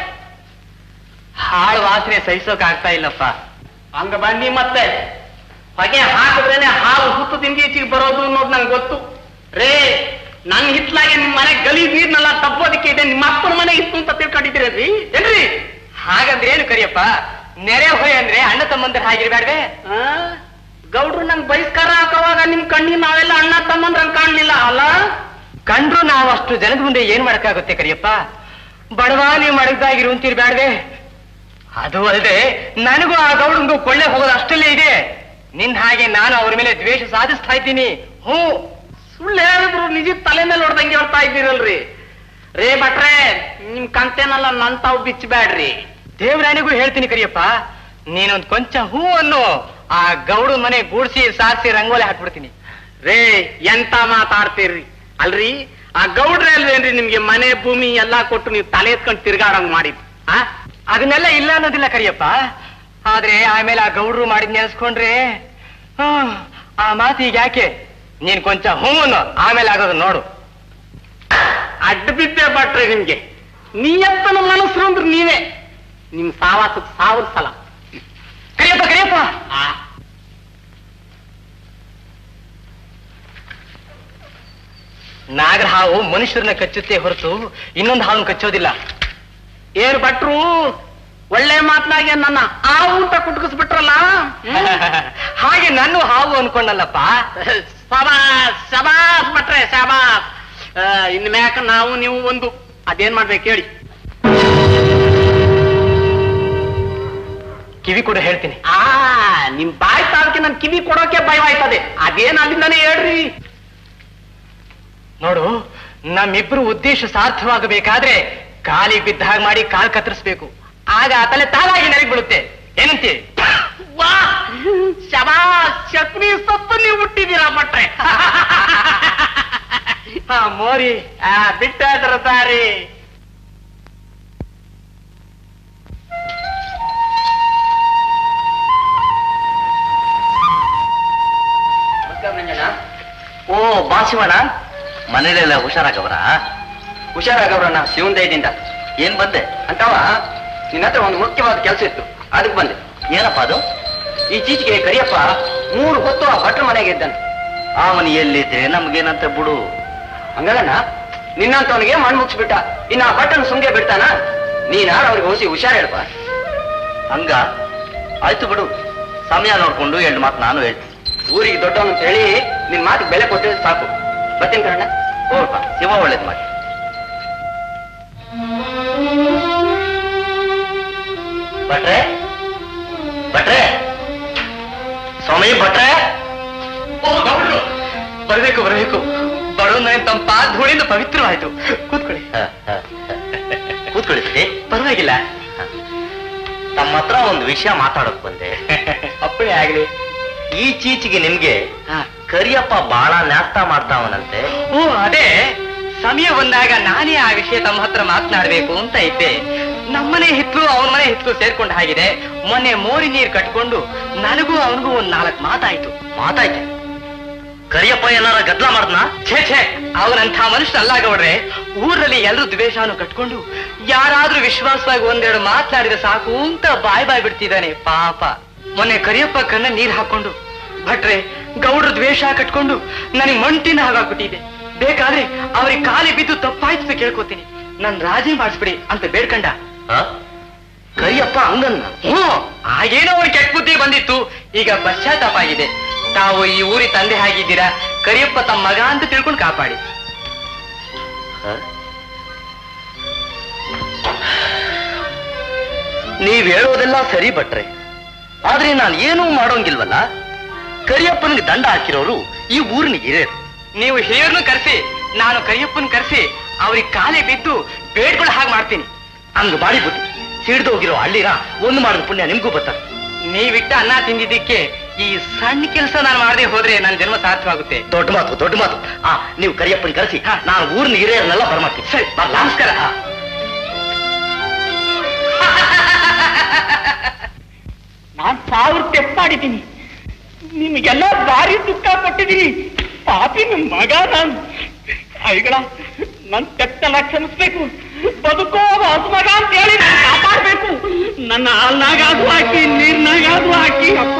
ಹಾಳು ವಾಸನೆ ಸಹಿಸೋಕ್ ಆಗ್ತಾ ಇಲ್ಲಪ್ಪ. ಹಂಗ ಬನ್ನಿ ಮತ್ತೆ ಹೊಗೆ ಹಾಕಿದ್ರೇನೆ ಹಾಲು ಹುತ್ತದಿಂದ ಈಚೆಗೆ ಬರೋದು ಅನ್ನೋದು ನಂಗೆ ಗೊತ್ತು. ರೇ ನನ್ ಹಿತ್ಲಾಗೆ ನಿಮ್ ಮನೆ ಗಲೀಜ್ ನೀರ್ನೆಲ್ಲ ತಪ್ಪೋದಕ್ಕೆ ಇದೆ. ನಿಮ್ಮ ಅಪ್ಪನ ಮನೆ ಇತ್ತು ಅಂತ ತಿಳ್ಕೊಂಡಿದ್ದೀರಿ ಏನ್ರಿ? ಹಾಗಂದ್ರೆ ಏನು ಕರಿಯಪ್ಪ? ನೆರೆ ಹೊಯ್ ಅಂದ್ರೆ ಅಣ್ಣ ತಮ್ಮಂದ್ರ ಹಾಗಿರ್ಬೇಡ್ವೆ? ಗೌಡ್ರು ನಂಗೆ ಬಹಿಷ್ಕಾರ ಹಾಕುವಾಗ ನಿಮ್ ಕಣ್ಣಿ ನಾವೆಲ್ಲ ಅಣ್ಣ ತಮ್ಮಂದ್ರಂಗ್ ಕಾಣ್ಲಿಲ್ಲ ಅಲ್ಲ? ಕಂಡ್ರು ನಾವು ಅಷ್ಟು ಜನದ ಮುಂದೆ ಏನ್ ಮಾಡಕ್ಕಾಗುತ್ತೆ ಕರಿಯಪ್ಪ? ಬಡವಾ ನೀವು ಮಡಗ್ದಾಗಿರು ಅಂತಿರ್ಬೇಡ್ವೆ? ಅದು ಅಲ್ಲದೆ ನನಗೂ ಆ ಗೌಡಂಗೂ ಕೊಳ್ಳೆ ಹೋಗೋದು ಅಷ್ಟಲ್ಲೇ ಇದೆ. ನಿನ್ ಹಾಗೆ ನಾನು ಅವ್ರ ಮೇಲೆ ದ್ವೇಷ ಸಾಧಿಸ್ತಾ ಇದ್ದೀನಿ. ಸುಳ್ಳು ಹೇಳಿದ್ರು ನಿಜ ತಲೆ ಮೇಲೆ ಹೊಡ್ದಂಗೆ ಹೊಡ್ತಾ ಇದ್ದೀರಲ್ರಿ. ರೇ ಭಟ್ರೆ ನಿಮ್ ಕಂತೇನಲ್ಲ ನನ್ ತಾವು ಬಿಚ್ಚಬೇಡ್ರಿ. ದೇವ್ರಾಣಿಗೂ ಹೇಳ್ತೀನಿ ಕರಿಯಪ್ಪ, ನೀನೊಂದ್ ಕೊಂಚ ಹೂ ಅನ್ನು ಆ ಗೌಡ ಮನೆ ಗೂಡ್ಸಿ ಸಾರಿಸಿ ರಂಗೋಲಿ ಹಾಕ್ಬಿಡ್ತೀನಿ. ರೇ ಎಂತ ಮಾತಾಡ್ತೀರ್ರಿ? ಅಲ್ರಿ ಆ ಗೌಡ್ರೆ ಅಲ್ವೇನ್ರಿ ನಿಮ್ಗೆ ಮನೆ ಭೂಮಿ ಎಲ್ಲಾ ಕೊಟ್ಟು ನೀವು ತಲೆ ಎತ್ಕೊಂಡು ತಿರ್ಗಾಡಂಗ್ ಮಾಡಿದ್? ಅದನ್ನೆಲ್ಲ ಇಲ್ಲ ಅನ್ನೋದಿಲ್ಲ ಕರಿಯಪ್ಪ. ಆದ್ರೆ ಆಮೇಲೆ ಆ ಗೌಡ್ರು ಮಾಡಿದ್ ನೆನೆಸ್ಕೊಂಡ್ರೆ ಆ ಮಾತಿಗೆ ಯಾಕೆ? ನೀನ್ ಕೊಂಚ ಹೂವನ್ನು ಆಮೇಲೆ ಆಗೋದು ನೋಡು. ಅಡ್ಡ ಬಿದ್ದೆ ಭಟ್ರೆ ನಿಮ್ಗೆ. ನೀಯಪ್ಪನ ಮನಸ್ಸು ಅಂದ್ರೆ ನೀವೇ. ನಿಮ್ ಸಾವಾಸಕ್ 1000 ಸಲ. ಕರಿಯಪ್ಪ ಕರಿಯಪ್ಪ, ನಾಗರ ಹಾವು ಮನುಷ್ಯರನ್ನ ಕಚ್ಚುತ್ತೆ ಹೊರತು ಇನ್ನೊಂದು ಹಾವನ್ನು ಕಚ್ಚೋದಿಲ್ಲ. ಏರ್ ಭಟ್ರು ಒಳ್ಳೆ ಮಾತನಾಗೆ ನನ್ನ ಹಾವು ಅಂತ ಕುಟ್ಕಿಸ್ಬಿಟ್ರಲ್ಲ. ಹಾಗೆ ನಾನು ಹಾವು ಅನ್ಕೊಂಡಲ್ಲಪ್ಪ. ಶಬಾಸ್ ಶಬಾಸ್ ಭಟ್ರೆ ಶಬಾಸ್. ಇನ್ ಮ್ಯಾಕ ನಾವು ನೀವು ಒಂದು ಅದೇನ್ ಮಾಡ್ಬೇಕು ಹೇಳಿ? ಕಿವಿ ಕೂಡ ಹೇಳ್ತೀನಿ. ನಿಮ್ ಬಾಯ್ ತಾಳಕ್ಕೆ ನನ್ ಕಿವಿ ಕೊಡೋಕೆ ಭಯವಾಯ್ತದೆ. ಅದೇನ್ ಅಲ್ಲಿಂದಾನೆ ಹೇಳ್ರಿ. ನೋಡು, ನಮ್ಮಿಬ್ರು ಉದ್ದೇಶ ಸಾರ್ಥವಾಗಬೇಕಾದ್ರೆ ಕಾಲಿಗೆ ಬಿದ್ದ ಹಾಗೆ ಮಾಡಿ ಕಾಲ್ ಕತ್ತರಿಸ್ಬೇಕು. ಆಗ ಆ ತಲೆ ತಾನಾಗಿ ನೆರಗಿ ಬೀಳುತ್ತೆ. ಏನಂತೀವಿ? ವಾ ಶಬಾಸ್, ಚಕ್ರಿ ಸೊಪ್ಪು ನೀವು ಹುಟ್ಟಿದೀರಾ ಭಟ್ರೆ. ಮೋರಿ ಬಿಟ್ಟಾದ್ರ ಸಾರಿ. ಶಿವಣ್ಣ ಮನೇಲೆಲ್ಲ ಹುಷಾರಾಗವ್ರ? ಹುಷಾರಾಗವ್ರಣ್ಣ, ಶಿವನ್ ದಯದಿಂದ. ಏನ್ ಬಂದೆ ಅಂತವ? ನಿನ್ನ ಹತ್ರ ಒಂದು ಮುಖ್ಯವಾದ ಕೆಲಸ ಇತ್ತು, ಅದಕ್ಕೆ ಬಂದೆ. ಏನಪ್ಪ ಅದು? ಈಚೀಚೆಗೆ ಕರಿಯಪ್ಪ 3 ಹೊತ್ತು ಆ ಭಟ್ರ ಮನೆಗೆ ಇದ್ದಾನೆ. ಆ ಮನೆ ಎಲ್ಲಿದ್ರೆ ನಮ್ಗೇನಂತ ಬಿಡು. ಹಂಗಲ್ಲಣ್ಣ, ನಿನ್ನಂತವನಿಗೆ ಮಣ್ಣು ಮುಗಿಸ್ಬಿಟ್ಟ, ಇನ್ನು ಆ ಭಟ್ಟನ ಸುಂಗೆ ಬಿಡ್ತಾನ? ನೀನಾರು ಅವ್ರಿಗೆ ಹೋಸಿ ಹುಷಾರ್ ಹೇಳ್ಪ. ಹಂಗ ಆಯ್ತು ಬಿಡು, ಸಮಯ ನೋಡ್ಕೊಂಡು 2 ಮಾತು ನಾನು ಹೇಳ್ತೀನಿ. ಊರಿಗೆ ದೊಡ್ಡವನು ಅಂತ ಹೇಳಿ ನಿನ್ ಮಾತಿಗೆ ಬೆಲೆ ಕೊಟ್ಟಿದ್ರೆ ಸಾಕು. ಬರ್ತೀನಿ ಕಣ್ಣ. ಹೋಗ್ಪ, ಶಿವ ಒಳ್ಳೇದ್ ಮಾಡಿ. ಭಟ್ರೆ ಭಟ್ರೆ, ಸ್ವಾಮಿ ಭಟ್ರೆ, ಬರ್ಬೇಕು ಬರ್ಬೇಕು. ಬಡವನ ತಂಪ ಧೂಳಿಂದ ಪವಿತ್ರವಾಯ್ತು. ಕೂತ್ಕೊಳ್ಳಿ ಕೂತ್ಕೊಳ್ಳಿ. ಪರವಾಗಿಲ್ಲ. ತಮ್ಮ ಹತ್ರ ಒಂದು ವಿಷಯ ಮಾತಾಡೋಕ್ ಬಂದೆ. ಅಪ್ಪಣೆ ಆಗ್ಲಿ. ಈಚೀಚೆಗೆ ನಿಮ್ಗೆ ಕರಿಯಪ್ಪ ಬಹಳ ನ್ಯಾಸ್ತ ಮಾಡ್ತಾವನಂತೆ. ಓ ಅದೇ, ಸಮಯ ಬಂದಾಗ ನಾನೇ ಆ ವಿಷಯ ತಮ್ಮ ಹತ್ರ ಮಾತನಾಡ್ಬೇಕು ಅಂತ ಇದ್ದೆ. ನಮ್ಮನೆ ಹಿತ್ಲು ಅವನ ಮನೆ ಹಿತ್ಲು ಸೇರ್ಕೊಂಡು ಹಾಗಿದೆ. ಮೊನ್ನೆ ಮೋರಿ ನೀರು ಕಟ್ಕೊಂಡು ನನಗೂ ಅವನಿಗೂ 1 4 ಮಾತಾಯ್ತು. ಕರಿಯಪ್ಪ ಏನಾರ ಗದ್ಲ ಮಾಡ್ದನ? ಛೇ, ಅವನಂಥ ಮನುಷ್ಯನಲ್ಲ ಗೌಡ್ರೆ. ಊರಲ್ಲಿ ಎಲ್ಲರೂ ದ್ವೇಷಾನು ಕಟ್ಕೊಂಡು ಯಾರಾದ್ರೂ ವಿಶ್ವಾಸವಾಗಿ 1 2 ಮಾತನಾಡಿದ್ರೆ ಸಾಕು ಅಂತ ಬಾಯ್ ಬಿಡ್ತಿದ್ದಾನೆ ಪಾಪ. ಮೊನ್ನೆ ಕರಿಯಪ್ಪ ಕಣ್ಣ ನೀರ್ ಹಾಕೊಂಡು, ಭಟ್ರೆ ಗೌಡ್ರ ದ್ವೇಷ ಕಟ್ಕೊಂಡು ನನಗೆ ಮಂಟಿನ ಹಾಗಾಗ್ಬಿಟ್ಟಿದೆ. ಬೇಕಾದ್ರೆ ಅವ್ರಿಗೆ ಕಾಲಿ ಬಿದ್ದು ತಪ್ಪಾಯ್ತು ಕೇಳ್ಕೊತೀನಿ, ನನ್ ರಾಜಿ ಮಾಡಿಸ್ಬಿಡಿ ಅಂತ ಬೇಡ್ಕಂಡ. ಕರಿಯಪ್ಪ ಹಂಗನ್ನ? ಆಗೇನೋ ಅವ್ರ ಕೆಟ್ಟ ಬುದ್ಧಿ ಬಂದಿತ್ತು, ಈಗ ಪಶ್ಚಾತ್ತಾಪ ಆಗಿದೆ. ತಾವು ಈ ಊರಿ ತಂದೆ ಆಗಿದ್ದೀರಾ, ಕರಿಯಪ್ಪ ತಮ್ಮ ಮಗ ಅಂತ ತಿಳ್ಕೊಂಡು ಕಾಪಾಡಿ. ನೀವ್ ಹೇಳೋದೆಲ್ಲ ಸರಿ ಭಟ್ರೆ, ಆದ್ರೆ ನಾನು ಏನೂ ಮಾಡೋಂಗಿಲ್ವಲ್ಲ. ಕರಿಯಪ್ಪನಿಗೆ ದಂಡ ಹಾಕಿರೋರು ಈ ಊರಿನ ಹಿರಿಯರು. ನೀವು ಹಿರಿಯರ್ನು ಕರೆಸಿ, ನಾನು ಕರಿಯಪ್ಪನ ಕರೆಸಿ ಅವ್ರಿಗೆ ಕಾಲೇ ಬಿದ್ದು ಬೇಡ್ಗಳ ಹಾಗೆ ಮಾಡ್ತೀನಿ. ಹಂಗ ಬಾಡಿ ಬುದ್ಧಿ ಸಿಡ್ದೋಗಿರೋ ಹಳ್ಳಿನ 1 ಮಾಡಿದ ಪುಣ್ಯ ನಿಮ್ಗೂ ಬರ್ತದೆ. ನೀವಿಟ್ಟ ಅನ್ನ ತಿಂದಿದ್ದಕ್ಕೆ ಈ ಸಣ್ಣ ಕೆಲಸ ನಾನು ಮಾಡದೆ ಹೋದ್ರೆ ನನ್ನ ಜನ್ಮ ಸಾರ್ಥವಾಗುತ್ತೆ. ದೊಡ್ಡ ಮಾತು. ನೀವು ಕರಿಯಪ್ಪನ ಕರೆಸಿ, ನಾನು ಊರಿನ ಹಿರಿಯರನ್ನೆಲ್ಲ ಬರಮಾಡ್ತೀನಿ. ಸರಿ, ನಮಸ್ಕಾರ. ನಾನ್ 1000 ತೆಪ್ಪ ಮಾಡಿದ್ದೀನಿ, ನಿಮಗೆಲ್ಲ ಭಾರಿ ದುಃಖ ಪಟ್ಟಿದ್ದೀನಿ. ಪಾಪಿ ನಿಮ್ ಮಗ ನಾನು. ಐಗಳ ನನ್ ತೆಪ್ಪೆಲ್ಲ ಕ್ಷಮಿಸ್ಬೇಕು. ಬದುಕೋ ಹೊಸ ಮಗ ಅಂತ ಹೇಳಿ ಕಾಪಾಡ್ಬೇಕು. ನನ್ನ ಹಾಲ್ನಾಗಾದ್ರೂ ಹಾಕಿ, ನೀರ್ನಾಗಾದ್ರೂ ಹಾಕಿ. ಅಪ್ಪ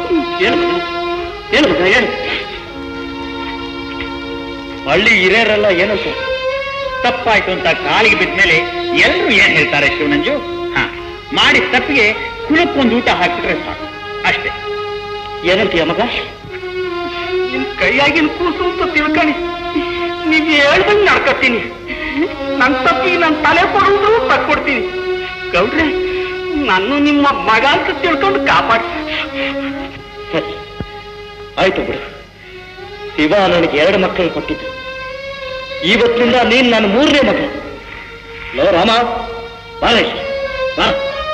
ಏನು ಹಳ್ಳಿ ಹಿರಿಯರೆಲ್ಲ ಏನಂತ ತಪ್ಪಾಯ್ತು ಅಂತ ಕಾಲಿಗೆ ಬಿದ್ದ ಮೇಲೆ ಎಲ್ಲರೂ ಏನ್ ಹೇಳ್ತಾರೆ ಶಿವನಂಜು? ಮಾಡಿ ತಪ್ಪಿಗೆ ಕುಲಕ್ಕೊಂದು ಊಟ ಹಾಕಿದ್ರೆ ಸಾಕು, ಅಷ್ಟೇ. ಏನಂತೀಯ ಮಗ? ನಿಮ್ ಕೈಯಾಗಿನ ಕೂಸು ಅಂತ ತಿಳ್ಕೊಳ್ಳಿ, ನೀವ್ ಹೇಳ್ದಂಗೆ ನಡ್ಕೊತೀನಿ. ನನ್ ತಪ್ಪಿಗೆ ನನ್ ತಲೆ ಕೊಡುವುದು ತಕ್ಕೊಡ್ತೀನಿ. ಗೌಡ್ರೆ, ನಾನು ನಿಮ್ಮ ಮಗ ಅಂತ ತಿಳ್ಕೊಂಡು ಕಾಪಾಡಿ. ಸರಿ ಆಯ್ತು ಬಿಡು. ಶಿವ ನನಗೆ 2 ಮಕ್ಕಳು ಕೊಟ್ಟಿದ್ದು, ಇವತ್ತಿನಿಂದ ನೀನ್ ನನ್ನ 3ನೇ ಮಗ. ಲೋ ರಾಮ, ಬಾಲೇಶ್ ಬಾ.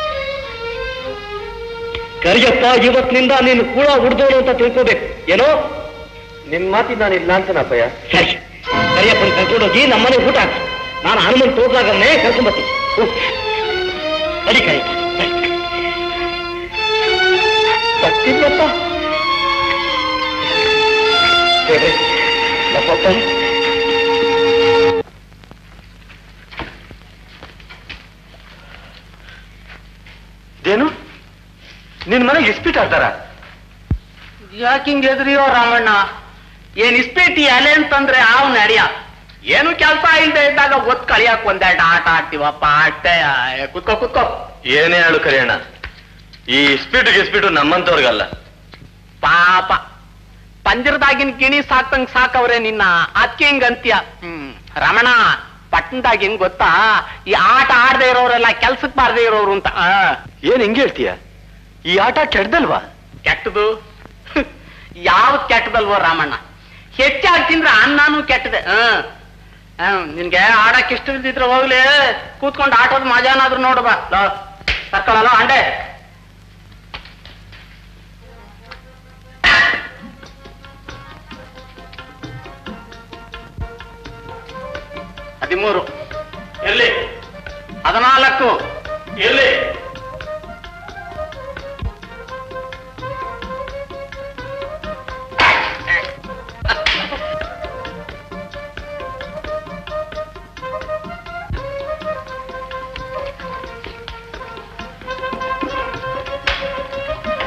ಕರಿಯಪ್ಪ ಇವತ್ತಿನಿಂದ ನೀನು ಕೂಡ ಹುಡ್ದೋಳು ಅಂತ ತಿಳ್ಕೋಬೇಕು. ಏನೋ ನಿನ್ ಮಾತಿ ನಾನು ಇಲ್ಲ ಅಂತನಪ್ಪಯ್ಯ. ಸರಿ, ಕರಿಯಪ್ಪನ ಕರ್ಕೊಂಡೋಗಿ ನಮ್ಮನೆ ಊಟ ಹಾಕಿ, ನಾನು ಹನುಮಂತ ತೋರ್ಸಾಗನ್ನೇ ಕರ್ಕೊಂಡ್ಬರ್ತೀನಿ. ಸರಿ ಕರಿ ಬರ್ತಿದ್ನಪ್ಪ. ನಮ್ಮಪ್ಪ ಇದೇನು ನಿನ್ ಮನೆಗೆ ಇಸ್ಪೀಟ್ ಆಡ್ತಾರ? ಯಾಕಿಂಗ್ ಎದ್ರಿಯೋ ರಾಮಣ್ಣ? ಏನ್ ಇಸ್ಪೀಟಿ ಅಲೆ ಅಂತಂದ್ರೆ ಅವ್ನ ನಡಿಯ. ಏನು ಕೆಲಸ ಇಲ್ಲದೆ ಇದ್ದಾಗ ಒತ್ ಕಳಿಯಾಕ 1 2 ಆಟ ಆಡ್ತೀವಪ್ಪ, ಅಷ್ಟೇ. ಕುತ್ಕೋ. ಏನೇ ಹೇಳು ಕರಿಯಣ್ಣ, ಈ ಇಸ್ಪೀಟು ನಮ್ಮಂತವ್ರಿಗಲ್ಲ. ಪಾಪ ಪಂಜರದಾಗಿನ ಗಿಣಿ ಸಾಕ್ತಂಗ್ ಸಾಕವ್ರೆ ನಿನ್ನ, ಅದಕ್ಕೆ ಹಿಂಗ ಅಂತೀಯ. ರಮಣ, ಪಟ್ಟಣದಾಗ ಹೆಂಗ್ ಗೊತ್ತಾ, ಈ ಆಟ ಆಡದೆ ಇರೋರೆಲ್ಲ ಕೆಲ್ಸಕ್ ಬಾರದೆ ಇರೋರು ಅಂತ. ಏನ್ ಹಿಂಗೆ ಹೇಳ್ತೀಯ? ಈ ಆಟ ಕೆಟ್ಟದಲ್ವಾ? ಕೆಟ್ಟದು ಯಾವ್ದು ಕೆಟ್ಟದಲ್ವೋ ರಾಮಣ್ಣ? ಹೆಚ್ಚಾಗಿ ತಿಂದ್ರೆ ಅನ್ನನೂ ಕೆಟ್ಟದೆ. ನಿನ್ಗೆ ಆಡಕ್ ಇಷ್ಟ ಇಲ್ದಿದ್ರೆ ಹೋಗ್ಲಿ, ಕೂತ್ಕೊಂಡು ಆಟೋದ್ ಮಜಾನಾದ್ರೂ ನೋಡ್ಬಾ. ಸರ್ಕಳಲ್ಲ ಅಂಡೆ. ಹದಿಮೂರು ಎಲ್ಲಿ? 14 ಎಲ್ಲಿ?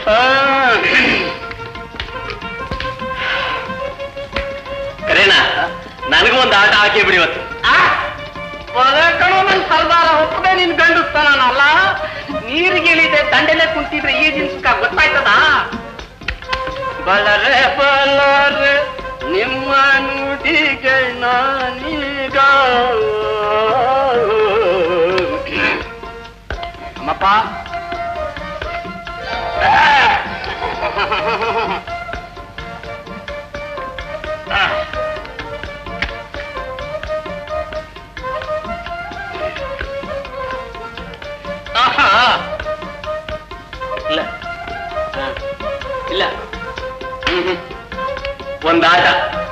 ಕರೇನಾ ನನಗೂ ಒಂದು ಆಟ ಹಾಕಿ ಬಿಡಿ ಇವತ್ತು. ಕಣೋ ನನ್ ಸರ್ದಾರ ಒಪ್ಪದೆ ನೀನ್ ಗಂಡಿಸ್ತಾನಲ್ಲ. ನೀರಿಗೆ ಇಳಿದೆ ದಂಡೆಲೆ ಕುಂತಿದ್ರೆ ಈ ಜಿನ್ಸ್ಕ ಗೊತ್ತಾಯ್ತದ? ಬಲರೆ ಬಲರೆ ನಿಮ್ಮ ನುಡಿಗೆ ನಾನೀಗ ಅಮ್ಮಪ್ಪ ಇಲ್ಲ ಇಲ್ಲ ಒಂದು ಆಟ.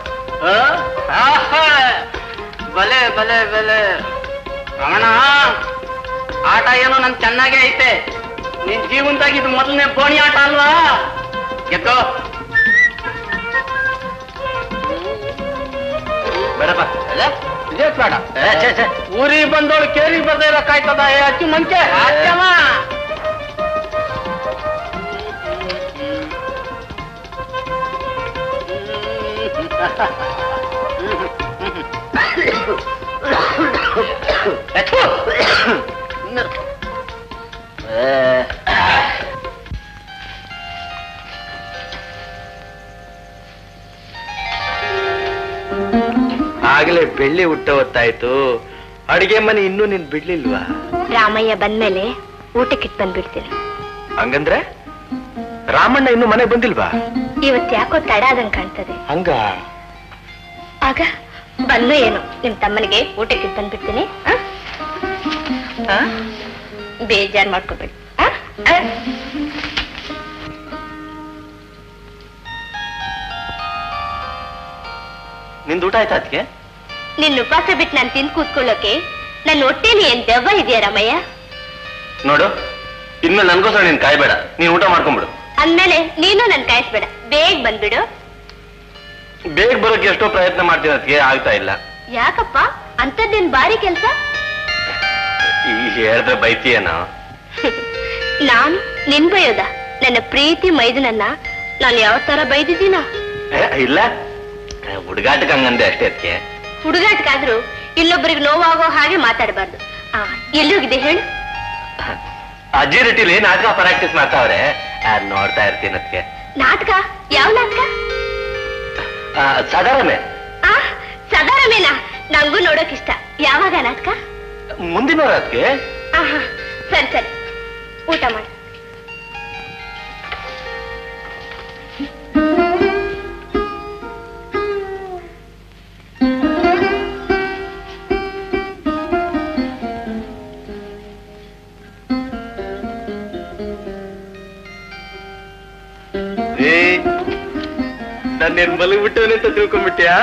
ಬಲೆ ಬಲೆ ಬಲೆ ರಮಣ, ಆಟ ಏನೋ ನನ್ ಚೆನ್ನಾಗೇ ಐತೆ. ನಿನ್ ಜೀವನದಾಗ ಇದು ಮೊದಲನೇ ಬೋಣಿ ಆಟ ಅಲ್ವಾ? ಗೆದ್ದೋ ಬೇಡಪ್ಪ, ಇದೇ ಬೇಡ. ಊರಿಗೆ ಬಂದೋಳು ಕೇರಿಗೆ ಬರ್ದೇ ಇರೋಕ್ಕಾಯ್ತದ? ಅಚ್ಚು ಮಂಕೆ ಅಚ್ಚಮ್ಮ. ಆಗ್ಲೇ ಬೆಳ್ಳಿ ಹುಟ್ಟ ಹೊತ್ತಾಯ್ತು, ಅಡಿಗೆ ಮನೆ ಇನ್ನೂ ನೀನ್ ಬಿಡ್ಲಿಲ್ವಾ? ರಾಮಯ್ಯ ಬಂದ್ಮೇಲೆ ಊಟಕ್ಕಿಟ್ಟು ಬಂದ್ಬಿಡ್ತೀನಿ. ಹಂಗಂದ್ರೆ ರಾಮಣ್ಣ ಇನ್ನು ಮನೆಗೆ ಬಂದಿಲ್ವಾ? ಇವತ್ತು ಯಾಕೋ ತಡ ಆದಂಗ್ ಕಾಣ್ತದೆ. ಹಂಗ ಆಗ ಬಂದು ಏನು ನಿಮ್ ತಮ್ಮನಿಗೆ ಊಟಕ್ಕಿಟ್ಟು ಬಂದ್ಬಿಡ್ತೀನಿ. ಬೇಜಾರ್ ಮಾಡ್ಕೋಬೇಡಿ. ನಿಂದು ಊಟ ಆಯ್ತಾ ಅದಕ್ಕೆ? ನಿನ್ನ ಉಪವಾಸ ಬಿಟ್ಟು ನಾನು ತಿಂದು ಕೂತ್ಕೊಳ್ಳೋಕೆ ನನ್ನ ಹೊಟ್ಟೆಲಿ ಏನ್ ದೆವ್ವ ಇದೆಯಾ ರಾಮಯ್ಯ? ನೋಡು, ಇನ್ಮೇಲೆ ನನ್ಗೋಸ್ಕರ ನೀನ್ ಕಾಯ್ಬೇಡ, ನೀನ್ ಊಟ ಮಾಡ್ಕೊಂಡ್ಬಿಡು. ಅಂದ್ಮೇಲೆ ನೀನು ನನ್ ಕಾಯಿಸ್ಬೇಡ, ಬೇಗ ಬಂದ್ಬಿಡು. ಬೇಗ ಬರೋಕೆ ಎಷ್ಟೋ ಪ್ರಯತ್ನ ಮಾಡ್ತೀನಿ, ಅದಕ್ಕೆ ಆಗ್ತಾ ಇಲ್ಲ. ಯಾಕಪ್ಪ ಅಂತದ್ದೇನ್ ಭಾರಿ ಕೆಲ್ಸ? ಈಗ ಹೇಳಿದ್ರೆ ಬೈತೀಯೇನೋ? ನಾನು ನಿನ್ ಬೈಯೋದ? ನನ್ನ ಪ್ರೀತಿ ಮೈದನನ್ನ ನಾನು ಯಾವ ತರ ಬೈದಿದ್ದೀನ? ಇಲ್ಲ, ಹುಡುಗಾಟಕ್ಕೆ ಹಂಗಂದೆ ಅಷ್ಟೇ. ಅದಕ್ಕೆ ಹುಡುಗಾಟಕ್ಕಾದ್ರೂ ಇಲ್ಲೊಬ್ಬರಿಗೆ ನೋವಾಗೋ ಹಾಗೆ ಮಾತಾಡಬಾರ್ದು. ಎಲ್ಲೋಗಿದೆ ಹೇಳು? ಅಜ್ಜಿ ರೆಟ್ಟಿಲಿ ನಾಟಕ ಪ್ರಾಕ್ಟೀಸ್ ಮಾಡ್ತಾವ್ರೆ, ನೋಡ್ತಾ ಇರ್ತೀನಿ. ಅದಕ್ಕೆ ನಾಟಕ? ಯಾವ ನಾಟಕ? ಸದಾರಮೆ. ಸದಾರಮೇನಾ? ನಂಗೂ ನೋಡೋಕ್ ಇಷ್ಟ. ಯಾವಾಗ ನಾಟಕ? ಮುಂದಿನ ವಾರ. ಅದಕ್ಕೆ ಸರಿ ಸರಿ, ಊಟ ಮಾಡಿ. ನಾನೇನ್ ಮಲಗ್ಬಿಟ್ಟವನೇ ಅಂತ ತಿಳ್ಕೊಂಡ್ಬಿಟ್ಯಾ?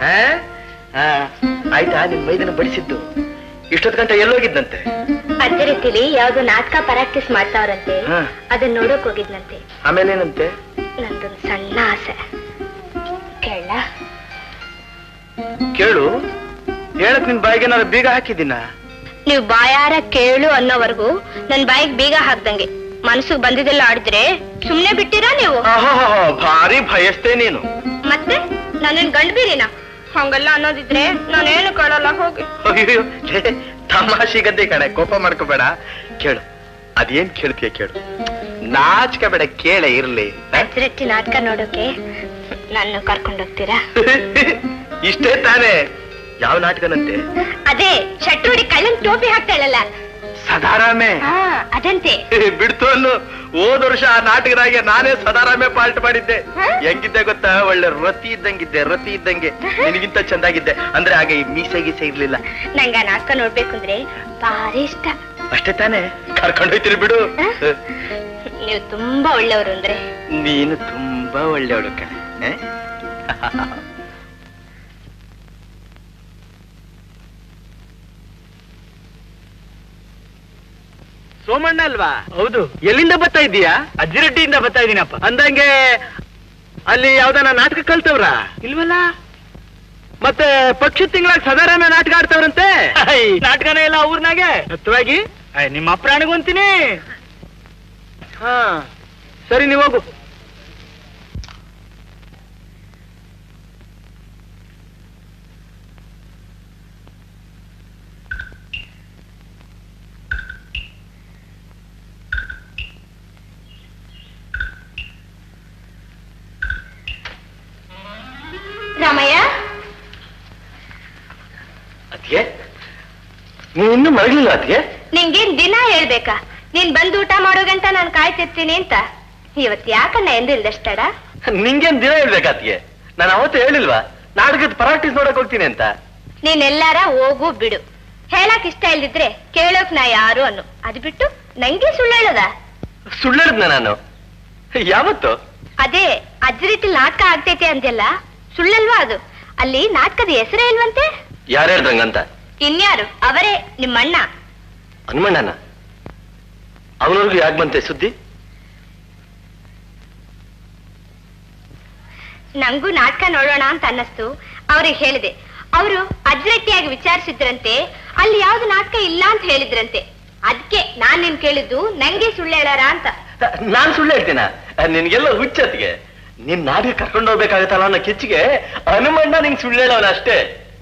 ಆಯ್ತಾ, ನಿನ್ ಮೈದನ ಬಡಿಸಿದ್ದು ಇಷ್ಟೊತ್ತು ಗಂಟೆ ಎಲ್ಲೋಗಿದ್ದಂತೆ? ಅಜ್ಜ ರೀತಿಲಿ ಯಾವ್ದೋ ನಾಟಕ ಪ್ರಾಕ್ಟೀಸ್ ಮಾಡ್ತಾವ್ರಂತೆ, ಅದನ್ನ ನೋಡೋಕ್ ಹೋಗಿದ್ನಂತೆ. ಆಮೇಲೆ ಏನಂತೆ? ನಂದೊಂದು ಸಣ್ಣ ಆಸೆ ಕೇಳ? ಕೇಳು. ಹೇಳಕ್ ನಿನ್ ಬಾಯಿಗೆ ನಾನು ಬೀಗ ಹಾಕಿದ್ದೀನ? ನೀವು ಬಾಯಾರ ಕೇಳು ಅನ್ನೋವರೆಗೂ ನನ್ ಬಾಯಿಗೆ ಬೀಗ ಹಾಕ್ದಂಗೆ. ಮನಸ್ಸಿಗೆ ಬಂದಿದ್ದೆಲ್ಲ ಆಡಿದ್ರೆ ಸುಮ್ನೆ ಬಿಟ್ಟಿರಾ ನೀವು? ಭಾರಿ ಭಯಸ್ತೇ ನೀನು. ಮತ್ತೆ ನಾನೇನ್ ಗಂಡ್ ಬೀರಿನ? ಹಂಗೆಲ್ಲ ಅನ್ನೋದಿದ್ರೆ ನಾನೇನು ಕೇಳಲ್ಲ, ಹೋಗಿ. ತಮಾಷೆಗದ್ದೆ ಕಣೆ, ಕೋಪ ಮಾಡ್ಕೋಬೇಡ. ಕೇಳು, ಅದೇನ್ ಕೇಳ್ತೀಯ ಕೇಳು, ನಾಚಿಕೆ ಬೇಡ, ಕೇಳ ಇರ್ಲಿ. ಅಜ್ಜರಟ್ಟಿ ನಾಟಕ ನೋಡೋಕೆ ನನ್ನ ಕರ್ಕೊಂಡೋಗ್ತೀರಾ? ಇಷ್ಟೇ ತಾನೇ? ಯಾವ ನಾಟಕನಂತೆ? ಅದೇ ಶಟ್ರುಡಿ ಕಳ್ಳನ್ ಟೋಪಿ ಹಾಕ್ತಾಳಲ್ಲ, ಸದಾರಾಮೆ. ಅದಂತೆ. ಬಿಡ್ತು ಅನ್ನು. ಹೋದ ವರ್ಷ ಆ ನಾಟಕದಾಗೆ ನಾನೇ ಸದಾರಾಮೆ ಪಾಲ್ಟ್ ಮಾಡಿದ್ದೆ. ಹೆಂಗಿದ್ದೆ ಗೊತ್ತಾ? ಒಳ್ಳೆ ರತಿ ಇದ್ದಂಗಿದ್ದೆ, ರತಿ ಇದ್ದಂಗೆ. ನಿನಗಿಂತ ಚಂದಾಗಿದ್ದೆ. ಅಂದ್ರೆ ಹಾಗೆ ಮೀಸೆ ಗೀಸೆ ಇರ್ಲಿಲ್ಲ. ನಂಗ ಆ ನಾಟಕ ನೋಡ್ಬೇಕು ಅಂದ್ರೆ ಭಾರಿ ಇಷ್ಟ. ಅಷ್ಟೇ ತಾನೇ? ಕರ್ಕೊಂಡೋಯ್ತೀರಿ ಬಿಡು. ನೀವು ತುಂಬಾ ಒಳ್ಳೆಯವರು. ಅಂದ್ರೆ ನೀನು ತುಂಬಾ ಒಳ್ಳೆಯವಳು ಕಣೆ. ಸೋಮಣ್ಣ ಅಲ್ವಾ? ಹೌದು. ಎಲ್ಲಿಂದ ಬರ್ತಾ ಇದ್ದೀಯಾ? ಅಜ್ಜಿರಟ್ಟಿಯಿಂದ ಬರ್ತಾ ಇದೀನಪ್ಪ. ಅಂದಂಗೆ ಅಲ್ಲಿ ಯಾವ್ದಾನ ನಾಟಕ ಕಲ್ತವ್ರ? ಇಲ್ವಲ್ಲ. ಮತ್ತೆ ಪಕ್ಷ ತಿಂಗಳಾಗ ಸದಾರಾಮ ನಾಟಕ ಆಡ್ತವ್ರಂತೆ. ನಾಟಕನೇ ಇಲ್ಲ ಊರ್ನಾಗೆ. ಸತ್ವಾಗಿ ನಿಮ್ಮ ಪ್ರಾಣಿಗೂ ಅಂತೀನಿ. ಹಾ ಸರಿ ನೀವು ಹೋಗು. ರಾಮಯ್ಯ, ಅದ್ಗೆ ನೀನ್ ಇನ್ನೂ ಮರಗಲಿಲ್ಲ ಅದ್ಗೆ? ನಿಂಗೇನ್ ದಿನ ಹೇಳ್ಬೇಕಾ ನೀನ್ ಬಂದು ಊಟ ಮಾಡೋಗಂತ ನಾನು ಕಾಯ್ತಿರ್ತೀನಿ ಅಂತ? ಇವತ್ತು ಯಾಕಣ್ಣ ಎಂದು ಇಲ್ದಷ್ಟಡ? ನಿಂಗೇನ್ ದಿನ ಹೇಳ್ಬೇಕಾದ್ಗೆ? ನಾನು ಅವತ್ತು ಹೇಳಿಲ್ವಾ ನಾಟಕದ ಪ್ರಾಕ್ಟೀಸ್ ನೋಡಕ್ ಹೋಗ್ತೀನಿ ಅಂತ? ನೀನೆಲ್ಲಾರ ಹೋಗು ಬಿಡು. ಹೇಳಕ್ ಇಷ್ಟ ಇಲ್ದಿದ್ರೆ ಕೇಳೋಕ್ ನಾ ಯಾರು ಅನ್ನು. ಅದ್ ಬಿಟ್ಟು ನಂಗೆ ಸುಳ್ಳು ಹೇಳೋದ? ಸುಳ್ಳು ಹೇಳಿದ್ನ ನಾನು? ಯಾವತ್ತು? ಅದೇ ಅಜ್ಜರಿತಿ ನಾಟಕ ಆಗ್ತೈತೆ ಅಂದೆಲ್ಲ ಸುಳ್ಳಲ್ವಾ ಅದು? ಅಲ್ಲಿ ನಾಟಕದ ಹೆಸರೇ ಇಲ್ವಂತೆ. ಯಾರು ಹೇಳ್ದಂಗಂತ? ಇನ್ಯಾರು? ಅವರೇ ನಿಮ್ಮಣ್ಣ. ಹನುಮಣ್ಣನ? ಅವನವ್ರಿಗೂ ಯಾಕೆ ಬಂತೆ ಸುದ್ದಿ? ನಂಗೂ ನಾಟಕ ನೋಡೋಣ ಅಂತ ಅನ್ನಿಸ್ತು. ಅವ್ರಿಗೆ ಹೇಳಿದೆ. ಅವರು ಅಜ್ಜರಟ್ಟಿಯಾಗಿ ವಿಚಾರಿಸಿದ್ರಂತೆ, ಅಲ್ಲಿ ಯಾವ್ದು ನಾಟಕ ಇಲ್ಲ ಅಂತ ಹೇಳಿದ್ರಂತೆ. ಅದಕ್ಕೆ ನಾನ್ ನಿನ್ ಕೇಳಿದ್ದು ನಂಗೆ ಸುಳ್ಳು ಹೇಳಾರ ಅಂತ. ನಾನ್ ಸುಳ್ಳು ಹೇಳ್ತೀನ? ನಿನ್ಗೆಲ್ಲ ಹುಚ್ಚತ್ಗೆ. ನಿನ್ ನಾಟಕ ಕರ್ಕೊಂಡು ಹೋಗ್ಬೇಕಾಗತ್ತಲ್ಲ ಅನ್ನೋ ಕಿಚ್ಚಿಗೆ ಹನುಮಣ್ಣ ನಿಂಗೆ ಸುಳ್ಳು ಹೇಳೋನ ಅಷ್ಟೇ.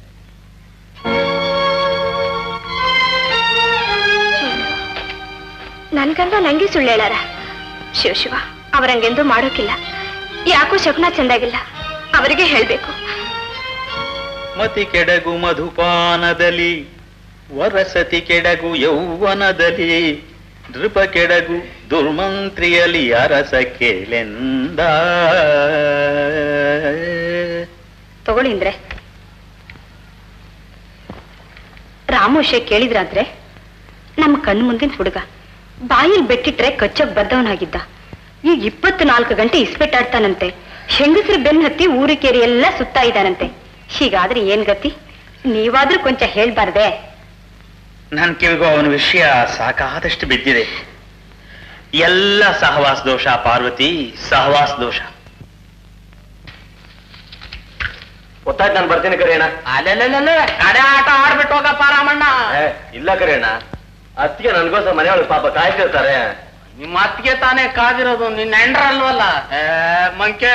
ನನ್ಗಂದ ನಂಗೆ ಸುಳ್ಳು ಹೇಳಾರ? ಶಿವ ಅವರಂಗೆಂದು ಮಾಡೋಕಿಲ್ಲ. ಯಾಕೋ ಶಕುನ ಚೆಂದಾಗಿಲ್ಲ. ಅವರಿಗೆ ಹೇಳ್ಬೇಕು. ಮತಿ ಕೆಡಗು ಮಧುಪಾನದಲ್ಲಿ, ವರಸತಿ ಕೆಡಗು ಯೌವನದಲ್ಲಿ, ನೃಪ ಕೆಡಗು ದುರ್ಮಂತ್ರಿಯಲಿ ಅರಸ ಕೇಳೆಂದ. ತಗೊಳ್ಳಿಂದ್ರೆ ರಾಮೋಷ ಕೇಳಿದ್ರಾದ್ರೆ ನಮ್ಮ ಕಣ್ಣು ಮುಂದಿನ ಹುಡುಗ ಬಾಯಿಲ್ ಬೆಟ್ಟಿಟ್ರೆ ಕಚ್ಚಕ್ ಬದ್ದವನಾಗಿದ್ದ. ಈಗ 24 ಗಂಟೆ ಇಸ್ಪೆಟ್ಟಾಡ್ತಾನಂತೆ. ಹೆಂಗಸರು ಬೆನ್ ಹತ್ತಿ ಊರಿಕೇರಿ ಎಲ್ಲ ಸುತ್ತಾ ಇದ್ದಾನಂತೆ. ಹೀಗಾದ್ರೆ ಏನ್ ಗತಿ? ನೀವಾದ್ರೂ ಕೊಂಚ ಹೇಳ್ಬಾರ್ದೆ? ನನ್ ಕಿವಿಗೂ ಅವನ ವಿಷಯ ಸಾಕಾದಷ್ಟು ಬಿದ್ದಿದೆ. ಎಲ್ಲ ಸಹವಾಸ ದೋಷ ಪಾರ್ವತಿ, ಸಹವಾಸ ದೋಷ. ಗೊತ್ತಾಯ್ತು, ನಾನು ಬರ್ತೀನಿ ಕರೆಯಣ್ಣ. ಅಲ್ಲೆಲ್ಲ ಕಡೆ ಆಟ ಆಡ್ಬಿಟ್ಟು ಹೋಗಪ್ಪ ರಾಮಣ್ಣ. ಇಲ್ಲ ಕರೆಯಣ್ಣ, ಅತ್ತಿಗೆ ನನ್ಗೋಸ್ಕರ ಮನೆಯೊಳಗೆ ಪಾಪ ಕಾಯ್ತಿರ್ತಾರೆ. ನಿಮ್ಮ ಅತ್ತಿಗೆ ತಾನೇ ಕಾದಿರೋದು, ನಿನ್ನ ಹೆಂಡ್ರಲ್ವಲ್ಲ ಮಂಕೆ.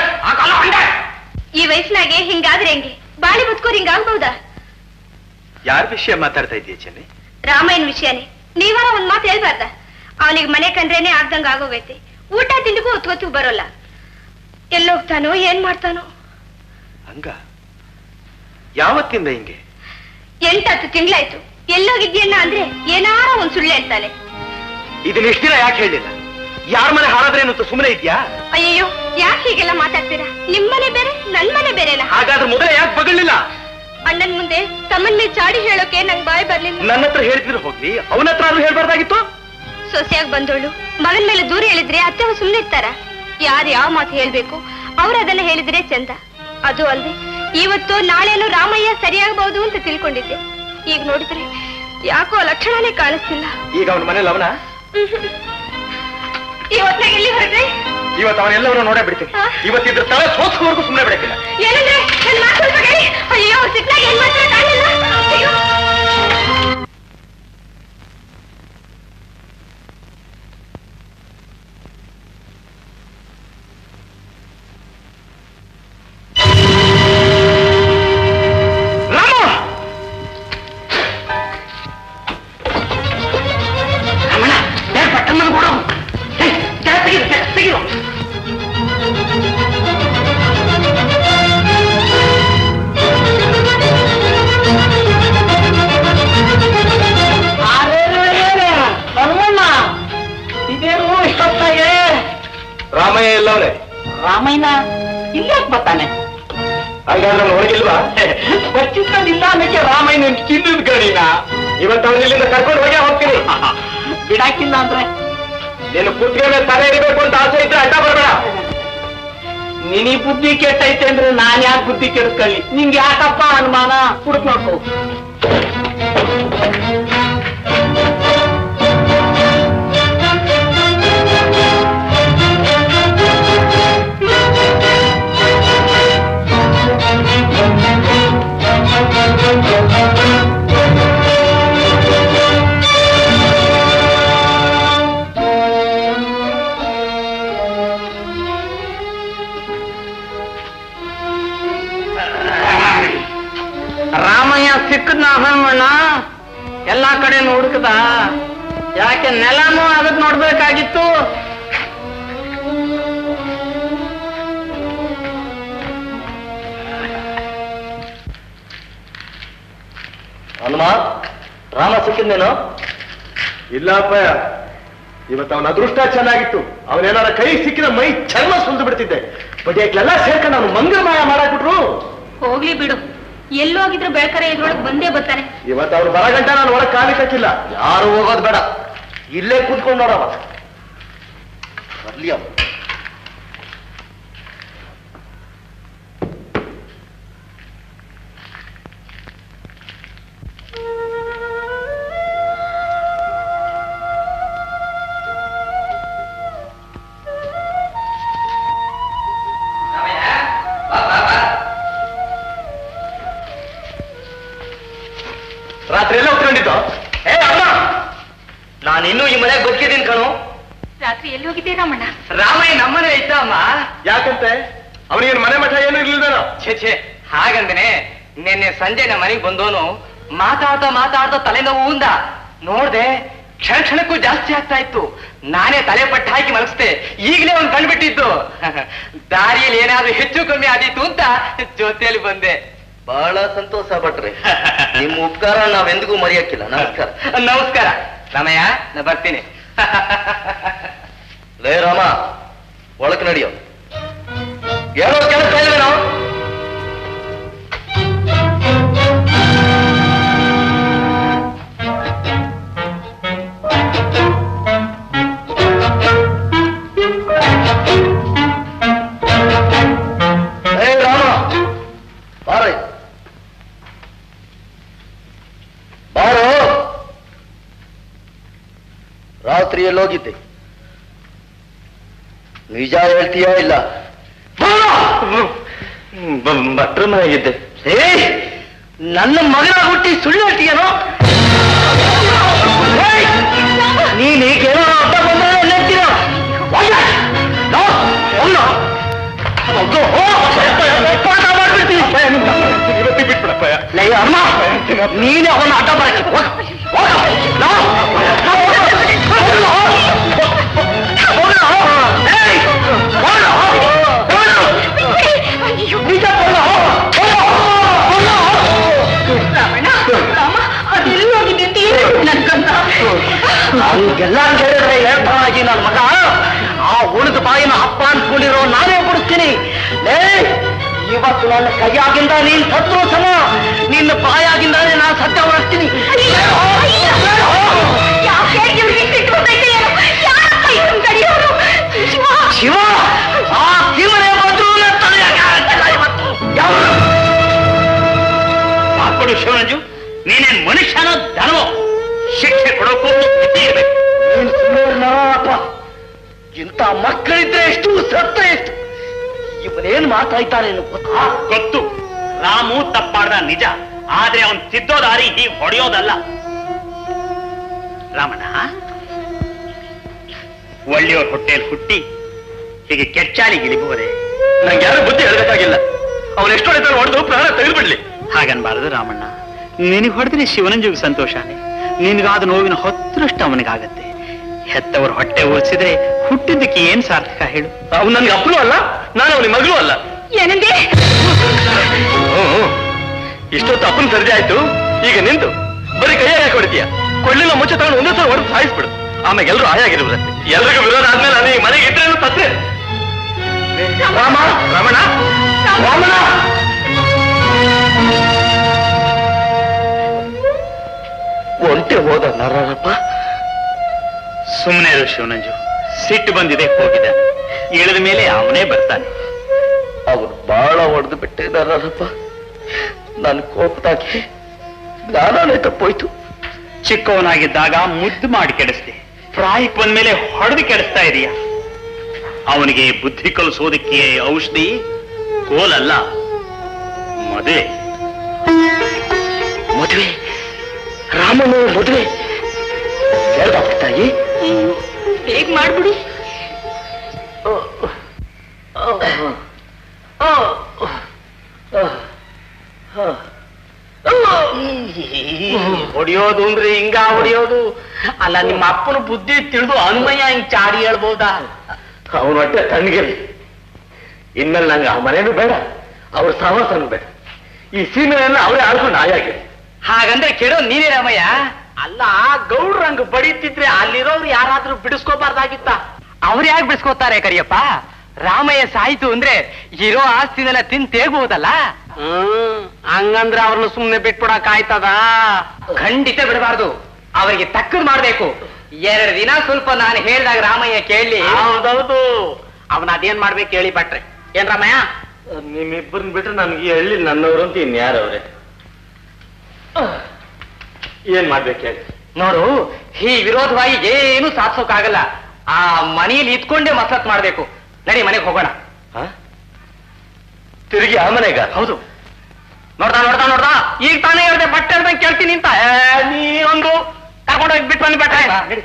ಈ ವಯಸ್ಸಿನಾಗೆ ಹಿಂಗಾದ್ರೆ ಹೆಂಗೆ? ಬಾಳಿ ಬದುಕೋರು ಹಿಂಗಾಗ್ಬಹುದಾ? ಯಾರ ವಿಷಯ ಮಾತಾಡ್ತಾ ಇದೀಯ ಚೆನ್ನಿ? ರಾಮಾಯಣ ವಿಷಯನೇ. ನೀವಾರ ಒಂದ್ ಮಾತು ಹೇಳ್ಬಾರ್ದ? ಅವನಿಗೆ ಮನೆ ಕಂಡ್ರೇನೆ ಆಗ್ದಂಗ ಆಗೋಗೈತೆ. ಊಟ ತಿಂಡಿಗೂ ಹೊತ್ತು ಬರೋಲ್ಲ. ಎಲ್ಲೋಗ್ತಾನೋ ಏನ್ ಮಾಡ್ತಾನೋ? ಹಂಗ ಯಾವತ್ತಿಂದ ಹಿಂಗೆ? 8-10 ತಿಂಗಳಾಯ್ತು. ಎಲ್ಲೋಗಿದ್ಯನ್ನ ಅಂದ್ರೆ ಏನಾರ ಒಂದ್ ಸುಳ್ಳು ಹೇಳ್ತಾನೆ. ಇದನ್ನ ಇಷ್ಟ ದಿನ ಯಾಕೆ ಹೇಳಿಲ್ಲ? ಯಾರ ಮನೆ ಹಾಳಾದ್ರೇನು ಸುಮ್ಮನೆ ಇದ್ಯಾ? ಅಯ್ಯೋ, ಯಾಕೆ ಹೀಗೆಲ್ಲ ಮಾತಾಡ್ತೀರಾ? ನಿಮ್ಮನೆ ಬೇರೆ ನನ್ ಮನೆ ಬೇರೆನಾ? ಹಾಗಾದ್ರೆ ಮೊದಲೇ ಯಾಕೆ ಬಗಳಿಲ್ಲ? ಅಣ್ಣನ್ ಮುಂದೆ ತಮ್ಮನ್ ಮೇಲೆ ಚಾಡಿ ಹೇಳೋಕೆ ನಂಗ್ ಬಾಯ್ ಬರ್ಲಿಲ್ಲ. ನನ್ನ ಹತ್ರ ಹೇಳ್ತಿದ್ರು ಹೋಗ್ಲಿ, ಅವನ ಹತ್ರ ಆದ್ರೂ ಹೇಳ್ಬಾರ್ದಾಗಿತ್ತು. ಸೊಸೆಯಾಗಿ ಬಂದೋಳು ಮಗನ್ ಮೇಲೆ ದೂರ ಹೇಳಿದ್ರೆ ಅತ್ತೆ ಸುಮ್ನೆ ಇರ್ತಾರ? ಯಾರು ಯಾವ ಮಾತು ಹೇಳ್ಬೇಕು ಅವ್ರು ಅದನ್ನ ಹೇಳಿದ್ರೆ ಚಂದ. ಅದು ಅಲ್ದೆ ಇವತ್ತು ನಾಳೆನೂ ರಾಮಯ್ಯ ಸರಿಯಾಗಬಹುದು ಅಂತ ತಿಳ್ಕೊಂಡಿದ್ದೆ. ಈಗ ನೋಡಿದ್ರೆ ಯಾಕೋ ಲಕ್ಷಣನೇ ಕಾಣಿಸ್ತಿಲ್ಲ. ಈಗ ಅವನ ಮನೇಲಿ ಅವನ? ಇವತ್ತಾಗ ಎಲ್ಲಿ ಹೊರಟ್ರೆ? ಇವತ್ತು ಅವನೆಲ್ಲವನ್ನೂ ನೋಡೇ ಬಿಡ್ತೀನಿ. ಇವತ್ತಿದ್ರ ತಲೆ ಸೋತ್ವರೆಗೂ ಸುಮ್ಮನೆ ಬಿಡಕ್ಕಿಲ್ಲ. ಏನಂದ್ರೆ ನನ್ ಮಾತು ಸ್ವಲ್ಪ ಕೇಳಿ. ಅಯ್ಯೋ, ಸಿಟ್ಟಾಗ ಏನ್ ಮಾಡ್ತಾರೆ ಕಾಣಿಲ್ಲ. ಅಯ್ಯೋ, ರಾಮಯ್ಯ ಎಲ್ಲವನೇ? ರಾಮಯ್ಯನ ಇಲ್ಲಾಕ್ ಬರ್ತಾನೆ? ಹಾಗಾದ್ರೆ ನೋಡಿಲ್ವಾ? ಬಚ್ಚಿಕೊಂಡಿಲ್ಲ ಅನ್ನಕ್ಕೆ ರಾಮಯ್ಯನ ಚಿನ್ನದ ಗಡಿನ. ಇವತ್ತು ಅವನ ಇಲ್ಲಿಂದ ಕರ್ಕೊಂಡು ಹೋಗಿ ಹೋಗ್ತೀನಿ. ಬಿಡಾಕಿಲ್ಲ ಅಂದ್ರೆ ನೀನು ಕುತ್ತಿಗೆ ತಲೆ ಇರಬೇಕು ಅಂತ ಆಸೆ ಇದ್ರೆ ಅಡ್ಡ ಬರಬೇಡ. ನಿನಿ ಬುದ್ಧಿ ಕೆಟ್ಟೈತೆ ಅಂದ್ರೆ ನಾನ್ ಯಾಕೆ ಬುದ್ಧಿ ಕೆಡಿಸ್ಕೊಳ್ಳಿ? ನಿಂಗೆ ಯಾಕಪ್ಪ ಅನುಮಾನ? ಹುಡುಕ್ ನೋಡ್ಕೋ. ಎಲ್ಲಾ ಕಡೆ ಹುಡುಕದ ಯಾಕೆ ನೆಲನೂ ಅದಕ್ಕೆ ನೋಡ್ಬೇಕಾಗಿತ್ತು. ಹನುಮ, ರಾಮ ಸಿಕ್ಕಿದ್ನೇನೋ? ಇಲ್ಲ ಅಪ್ಪಯ್ಯ, ಇವತ್ತು ಅವನ ಅದೃಷ್ಟ ಚೆನ್ನಾಗಿತ್ತು. ಅವನೇನಾರ ಕೈ ಸಿಕ್ಕಿದ ಮೈ ಚರ್ಮ ಸುಲ್ದು ಬಿಡ್ತಿದ್ದೆ. ಬಡಿಯಕ್ಲೆಲ್ಲ ಸೇರ್ಕೊಂಡು ಅವನು ಮಂಗಮಾಯ ಮಾಡಾಕ್ಬಿಟ್ರು. ಹೋಗ್ಲಿ ಬಿಡು, ಎಲ್ಲೋಗಿದ್ರು ಬೇಕಾರೆ ಇದ್ರೊಳಗೆ ಬಂದೇ ಬರ್ತಾನೆ. ಇವತ್ತು ಅವ್ರು ಬರಗಂಟ ನಾನು ಒಳಗೆ ಕಾಲಿಕ್ಕಿಲ್ಲ. ಯಾರು ಹೋಗೋದು ಬೇಡ, ಇಲ್ಲೇ ಕೂತ್ಕೊಂಡು ನೋಡವ. ಬರ್ಲಿ ಅವ. ರಾತ್ರಿ ಎಲ್ಲ ಉತ್ಕೊಂಡಿದ್ದು? ನಾನಿನ್ನೂ ಈ ಮನೆಗೆ ಬದುಕಿದ್ದೀನಿ ಕಣು. ರಾತ್ರಿ ಎಲ್ಲಿ ಹೋಗಿದ್ದೆ ರಾಮಣ್ಣ? ರಾಮಯ್ಯ ನಮ್ಮನೆ ಇದ್ದ ಅಮ್ಮ. ಯಾಕಂತೆ? ಅವನಿಗೇನು ಮನೆ ಮಠ ಏನು ಇರ್ಲಿಲ್ವೇನೋ? ಛೇ ಹಾಗಂದನೆ ನಿನ್ನೆ ಸಂಜೆ ನಮ್ಮ ಮನೆಗೆ ಬಂದೋನು ಮಾತಾಡ್ತಾ ತಲೆನೋವು ಉಂದ ನೋಡ್ದೆ. ಕ್ಷಣ ಕ್ಷಣಕ್ಕೂ ಜಾಸ್ತಿ ಆಗ್ತಾ ಇತ್ತು. ನಾನೇ ತಲೆ ಪಟ್ಟು ಹಾಕಿ ಮಲಗಿಸ್ದೆ. ಈಗಲೇ ಅವ್ನು ಕಂಡುಬಿಟ್ಟಿದ್ದು. ದಾರಿಯಲ್ಲಿ ಏನಾದ್ರೂ ಹೆಚ್ಚು ಕಮ್ಮಿ ಆದೀತು ಅಂತ ಜೊತೆಯಲ್ಲಿ ಬಂದೆ. ಬಹಳ ಸಂತೋಷ ಭಟ್ರೆ, ನಿಮ್ಮ ಉಪಕಾರ ನಾವೆಂದಿಗೂ ಮರೆಯಕ್ಕಿಲ್ಲ. ನಮಸ್ಕಾರ. ನಮಸ್ಕಾರ ರಾಮಯ್ಯ, ನಾ ಬರ್ತೀನಿ. ಲೇ ರಾಮ, ಒಳಕ್ ನಡಿಯೋ. ಏನೋ ಕೆಲಸ ಇಲ್ವೇ ನಾವು? ರಾತ್ರಿ ಎಲ್ಲೋಗಿದ್ದೆ? ನಿಜ ಹೇಳ್ತೀಯಾ ಇಲ್ಲ? ಭಟ್ರ ಮನೆಗಿದ್ದೆ. ನನ್ನ ಮಗನ ಹುಟ್ಟಿ ಸುಳ್ಳು ಹೇಳ್ತೀಯನೋ? ನೀನ್ ಈಗೇನೋ ಅಡ್ಡ ಬಂದ್ರೆ ನೆನ್ತೀರ. ನೀನೇ ಅವನ ಅಡ್ಡ ಬರಕ್ಕೆ ಹಂಗೆಲ್ಲ ಹೇಳಿದ್ರೆ ಹೇಳ್ತಾಗಿ ನನ್ನ ಮಗ ಆ ಉಳಿದ ಬಾಯಿನ ಅಪ್ಪ ಅನ್ಕೊಂಡಿರೋ ನಾನೇ ಕೊಡಿಸ್ತೀನಿ. ಇವತ್ತು ನನ್ನ ಕೈಯಾಗಿಂದ ನೀನ್ ಸತ್ರು ಸಮ, ನಿನ್ನ ಬಾಯಾಗಿಂದಾನೆ ನಾನು ಸತ್ಯ ಹೊರಡ್ತೀನಿ. ಶಿವ, ಆ ಶಿವನೇ ಬಂದ್ರು ಇವತ್ತು. ಹಾಕೊಡು ಶಿವನಂಜು, ನೀನೇನ್ ಮನುಷ್ಯನೋ ಧನವೋ? ಶಿಕ್ಷೆ ಕೊಡೋಕ್ಕೂ ಇರಬೇಕು. ಇಂಥ ಮಕ್ಕಳಿದ್ರೆ ಎಷ್ಟು, ಸತ್ತ ಎಷ್ಟು. ಇವನೇನ್ ಮಾಡ್ತಾ ಇದ್ದಾನೆ ಗೊತ್ತು. ರಾಮು ತಪ್ಪಾಡ್ದ ನಿಜ, ಆದ್ರೆ ಅವನ್ ತಿದ್ದೋ ದಾರಿ ಹೀಗೆ ಹೊಡೆಯೋದಲ್ಲ. ರಾಮಣ್ಣ, ಒಳ್ಳೆಯವ್ರ ಹೊಟ್ಟೆಯಲ್ಲಿ ಹುಟ್ಟಿ ಹೀಗೆ ಕೆಚ್ಚಾಲಿಗೆ ಇಳಿಬೋದೆ? ನಂಗೆ ಯಾರು ಬುದ್ಧಿ ಹೇಳ್ಬೇಕಾಗಿಲ್ಲ. ಅವನು ಎಷ್ಟು ಹೊಡೆದಾರು ಹೊಡೆದು ಪ್ರಾಣ ತೆಗೆದುಬಿಡ್ಲಿ. ಹಾಗನ್ಬಾರದು ರಾಮಣ್ಣ. ನಿನಗೆ ಹೊಡೆದ್ರೆ ಶಿವನಂಜಿಗೆ ಸಂತೋಷನೇ, ನಿನ್ಗಾದ ನೋವಿನ ಹೊತ್ತರಷ್ಟು ಅವನಿಗಾಗತ್ತೆ. ಹೆತ್ತವ್ರ ಹೊಟ್ಟೆ ಓದಿಸಿದ್ರೆ ಹುಟ್ಟಿದ್ದಕ್ಕೆ ಏನ್ ಸಾರ್ಥಕ ಹೇಳು? ಅವನು ನನ್ಗೆ ಅಪ್ಪನೂ ಅಲ್ಲ, ನಾನು ಅವನಿಗೆ ಮಗಳು ಅಲ್ಲ. ಏನಂದೆ? ಇಷ್ಟೊತ್ತು ಅಪ್ಪನ ಸರ್ಜೆ ಆಯ್ತು, ಈಗ ನಿಂತು ಬರೀ ಕೈಯಾಗ ಯಾಕೆ ಹೊಡಿತೀಯ? ಕೊಳ್ಳಿನ ಮುಂಚೆ ತಗೊಂಡು ಒಂದೇ ಸಲ ಹೊಡೆದು ಸಾಯಿಸ್ಬಿಡು. ಆಮೇಲೆ ಎಲ್ಲರೂ ಆಯಾಗಿರುತ್ತೆ. ಎಲ್ರಿಗೂ ವಿರೋಧ ಆದ್ಮೇಲೆ ನಾನು ಈ ಮನೆಗೆ ಇದ್ರೇನು ತಪ್ಪೆ. ರಾಮ, ರಮಣ, ರಾಮಣ, ಒಂಟೆ ಹೋದ ನರಪ್ಪ. ಸುಮ್ಮನೆ ಇರು ಶಿವನಂಜು, ಸಿಟ್ಟು ಬಂದಿದೆ, ಹೋಗಿದ್ದಾನೆ. ಇಳಿದ ಮೇಲೆ ಅವನೇ ಬರ್ತಾನೆ. ಅವನು ಬಹಳ ಹೊಡೆದು ಬಿಟ್ಟೆ ನರಪ್ಪ. ನನ್ನ ಕೋಪದಾಗಿ ಜ್ಞಾನನೇ ತಪ್ಪೋಯ್ತು. ಚಿಕ್ಕವನಾಗಿದ್ದಾಗ ಮುದ್ದು ಮಾಡಿ ಕೆಡಿಸ್ದೆ, ಪ್ರಾಯಕ್ಕೆ ಬಂದ್ಮೇಲೆ ಹೊಡೆದು ಕೆಡಿಸ್ತಾ ಇದೀಯ. ಅವನಿಗೆ ಬುದ್ಧಿ ಕಲಿಸೋದಕ್ಕೆ ಔಷಧಿ ಕೋಲಲ್ಲ, ಮದುವೆ. ಮದುವೆ? ರಾಮನು ಮದುವೆ? ತಾಯಿ ಹೇಗ್ ಮಾಡ್ಬಿಡಿ. ಹೊಡಿಯೋ ಹೊಡಿಯೋದು ಅಂದ್ರೆ ಹಿಂಗ ಹೊಡಿಯೋದು. ಅಲ್ಲ ನಿಮ್ಮ ಅಪ್ಪನ ಬುದ್ಧಿ ತಿಳಿದು ಅನುಮಯ್ಯ ಹಿಂಗ್ ಚಾಡಿ ಹೇಳ್ಬೋದಾ? ಅವನು ಹೊಟ್ಟೆ ತಣ್ಣಗಿರ್ಲಿ. ಇನ್ಮೇಲೆ ನಂಗೆ ಆ ಮನೇನು ಬೇಡ, ಅವ್ರ ಸಹವಾಸನೂ ಬೇಡ. ಈ ಸೀಮೆಯನ್ನ ಅವರೇ ಆಳ್ಕೊಂಡು ಆಯಾಗಿರಿ. ಹಾಗಂದ್ರೆ ಕೆಡೋ ನೀನೇ ರಾಮಯ್ಯ. ಅಲ್ಲ ಗೌಡ್ರಂಗ್ ಬಡಿತಿದ್ರೆ ಅಲ್ಲಿರೋರು ಯಾರಾದ್ರೂ ಬಿಡಿಸ್ಕೋಬಾರ್ದಾಗಿತ್ತ? ಅವ್ರು ಯಾಕೆ ಬಿಡಿಸ್ಕೋತಾರೆ ಕರಿಯಪ್ಪ? ರಾಮಯ್ಯ ಸಾಯ್ತು ಅಂದ್ರೆ ಇರೋ ಆಸ್ತಿನೆಲ್ಲ ತಿನ್ ತೇಗ್ಬಹುದಲ್ಲ. ಹಂಗಂದ್ರೆ ಅವ್ರನ್ನ ಸುಮ್ನೆ ಬಿಟ್ಬಿಡಕ್ ಆಯ್ತದ? ಖಂಡಿತ ಬಿಡಬಾರ್ದು, ಅವರಿಗೆ ತಕ್ಕದ್ ಮಾಡ್ಬೇಕು. 2 ದಿನ ಸ್ವಲ್ಪ ನಾನು ಹೇಳ್ದಾಗ ರಾಮಯ್ಯ ಕೇಳಿ. ಹೌದೌದು, ಅವನ ಅದೇನ್ ಮಾಡ್ಬೇಕು ಹೇಳಿ ಭಟ್ರೆ. ಏನ್ ರಾಮಯ್ಯ? ನಿಮ್ಮಿಬ್ಬರನ್ನ ಬಿಟ್ರೆ ನನಗೆ ಹಳ್ಳಿ ನನ್ನವರು ಅಂತ ಇನ್ಯಾರವ್ರೆ? ಏನ್ ಮಾಡ್ಬೇಕು ಹೇಳಿ? ನೋಡು, ಈ ವಿರೋಧವಾಗಿ ಏನು ಸಾಧಿಸೋಕಾಗಲ್ಲ. ಆ ಮನೆಯಲ್ಲಿ ಇತ್ಕೊಂಡೇ ಮಸತ್ ಮಾಡ್ಬೇಕು. ನಡಿ ಮನೆಗೆ ಹೋಗೋಣ. ತಿರುಗಿ ಆ ಮನೆಗ? ಹೌದು. ನೋಡ್ತಾ ನೋಡ್ತಾ ನೋಡ್ತಾ ಈಗ ತಾನೇ ಹೇಳ್ದೆ ಬಟ್ಟೆ ಹೇಳ್ದಂಗೆ ಕೇಳ್ತೀನಿ ಅಂತ. ನೀ ಒಂದು ಕರ್ಕೊಂಡೋಗಿ ಬಿಟ್ಟು ಬಂದು ಬೇಟ. ನಡಿ.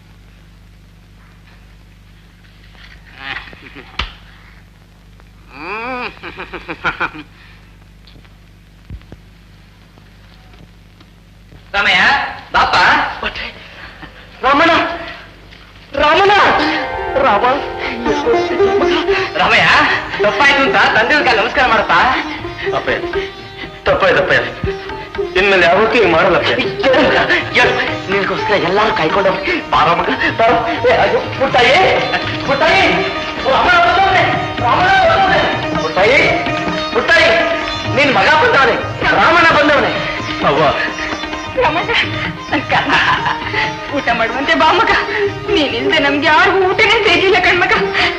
ರಾಮಯ್ಯ ಬಾಪ. ರಾಮಣ್ಣ, ರಾಮಣ್ಣ, ರಾಮ. ರಾಮಯ್ಯ ತಪ್ಪಾಯ್ತು ಅಂತ ತಂದೆ ನಮಸ್ಕಾರ ಮಾಡಪ್ಪ. ಅಪ್ಪಯ್ಯ ತಪ್ಪಾಯ್ತಪ್ಪಯ್ಯ, ಇನ್ಮೇಲೆ ಯಾವತ್ತೂ ಹಿಂಗ್ ಮಾಡಲ್ಲಪ್ಪ. ನಿನ್ಗೋಸ್ಕರ ಎಲ್ಲಾರು ಕಾಯ್ಕೊಂಡ. ಬಾರ ಮಗ ಪುಟ್ಟಾಯಿ, ಪುಟ್ಟಾಯಿ, ಪುಟ್ಟಾಯಿ, ಪುಟ್ಟಾಯಿ, ನಿನ್ ಮಗ ಬಂದವನೆ, ರಾಮಣ್ಣ ಬಂದವನೆ. ಅವ್ವ ಊಟ ಮಾಡುವಂತೆ ಬಾ ಮಗ. ನೀನಿಂದ ನಮ್ಗೆ ಯಾರಿಗೂ ಊಟನೇ ಸೇರಿಲ್ಲ ಕಣ್ಮಗ.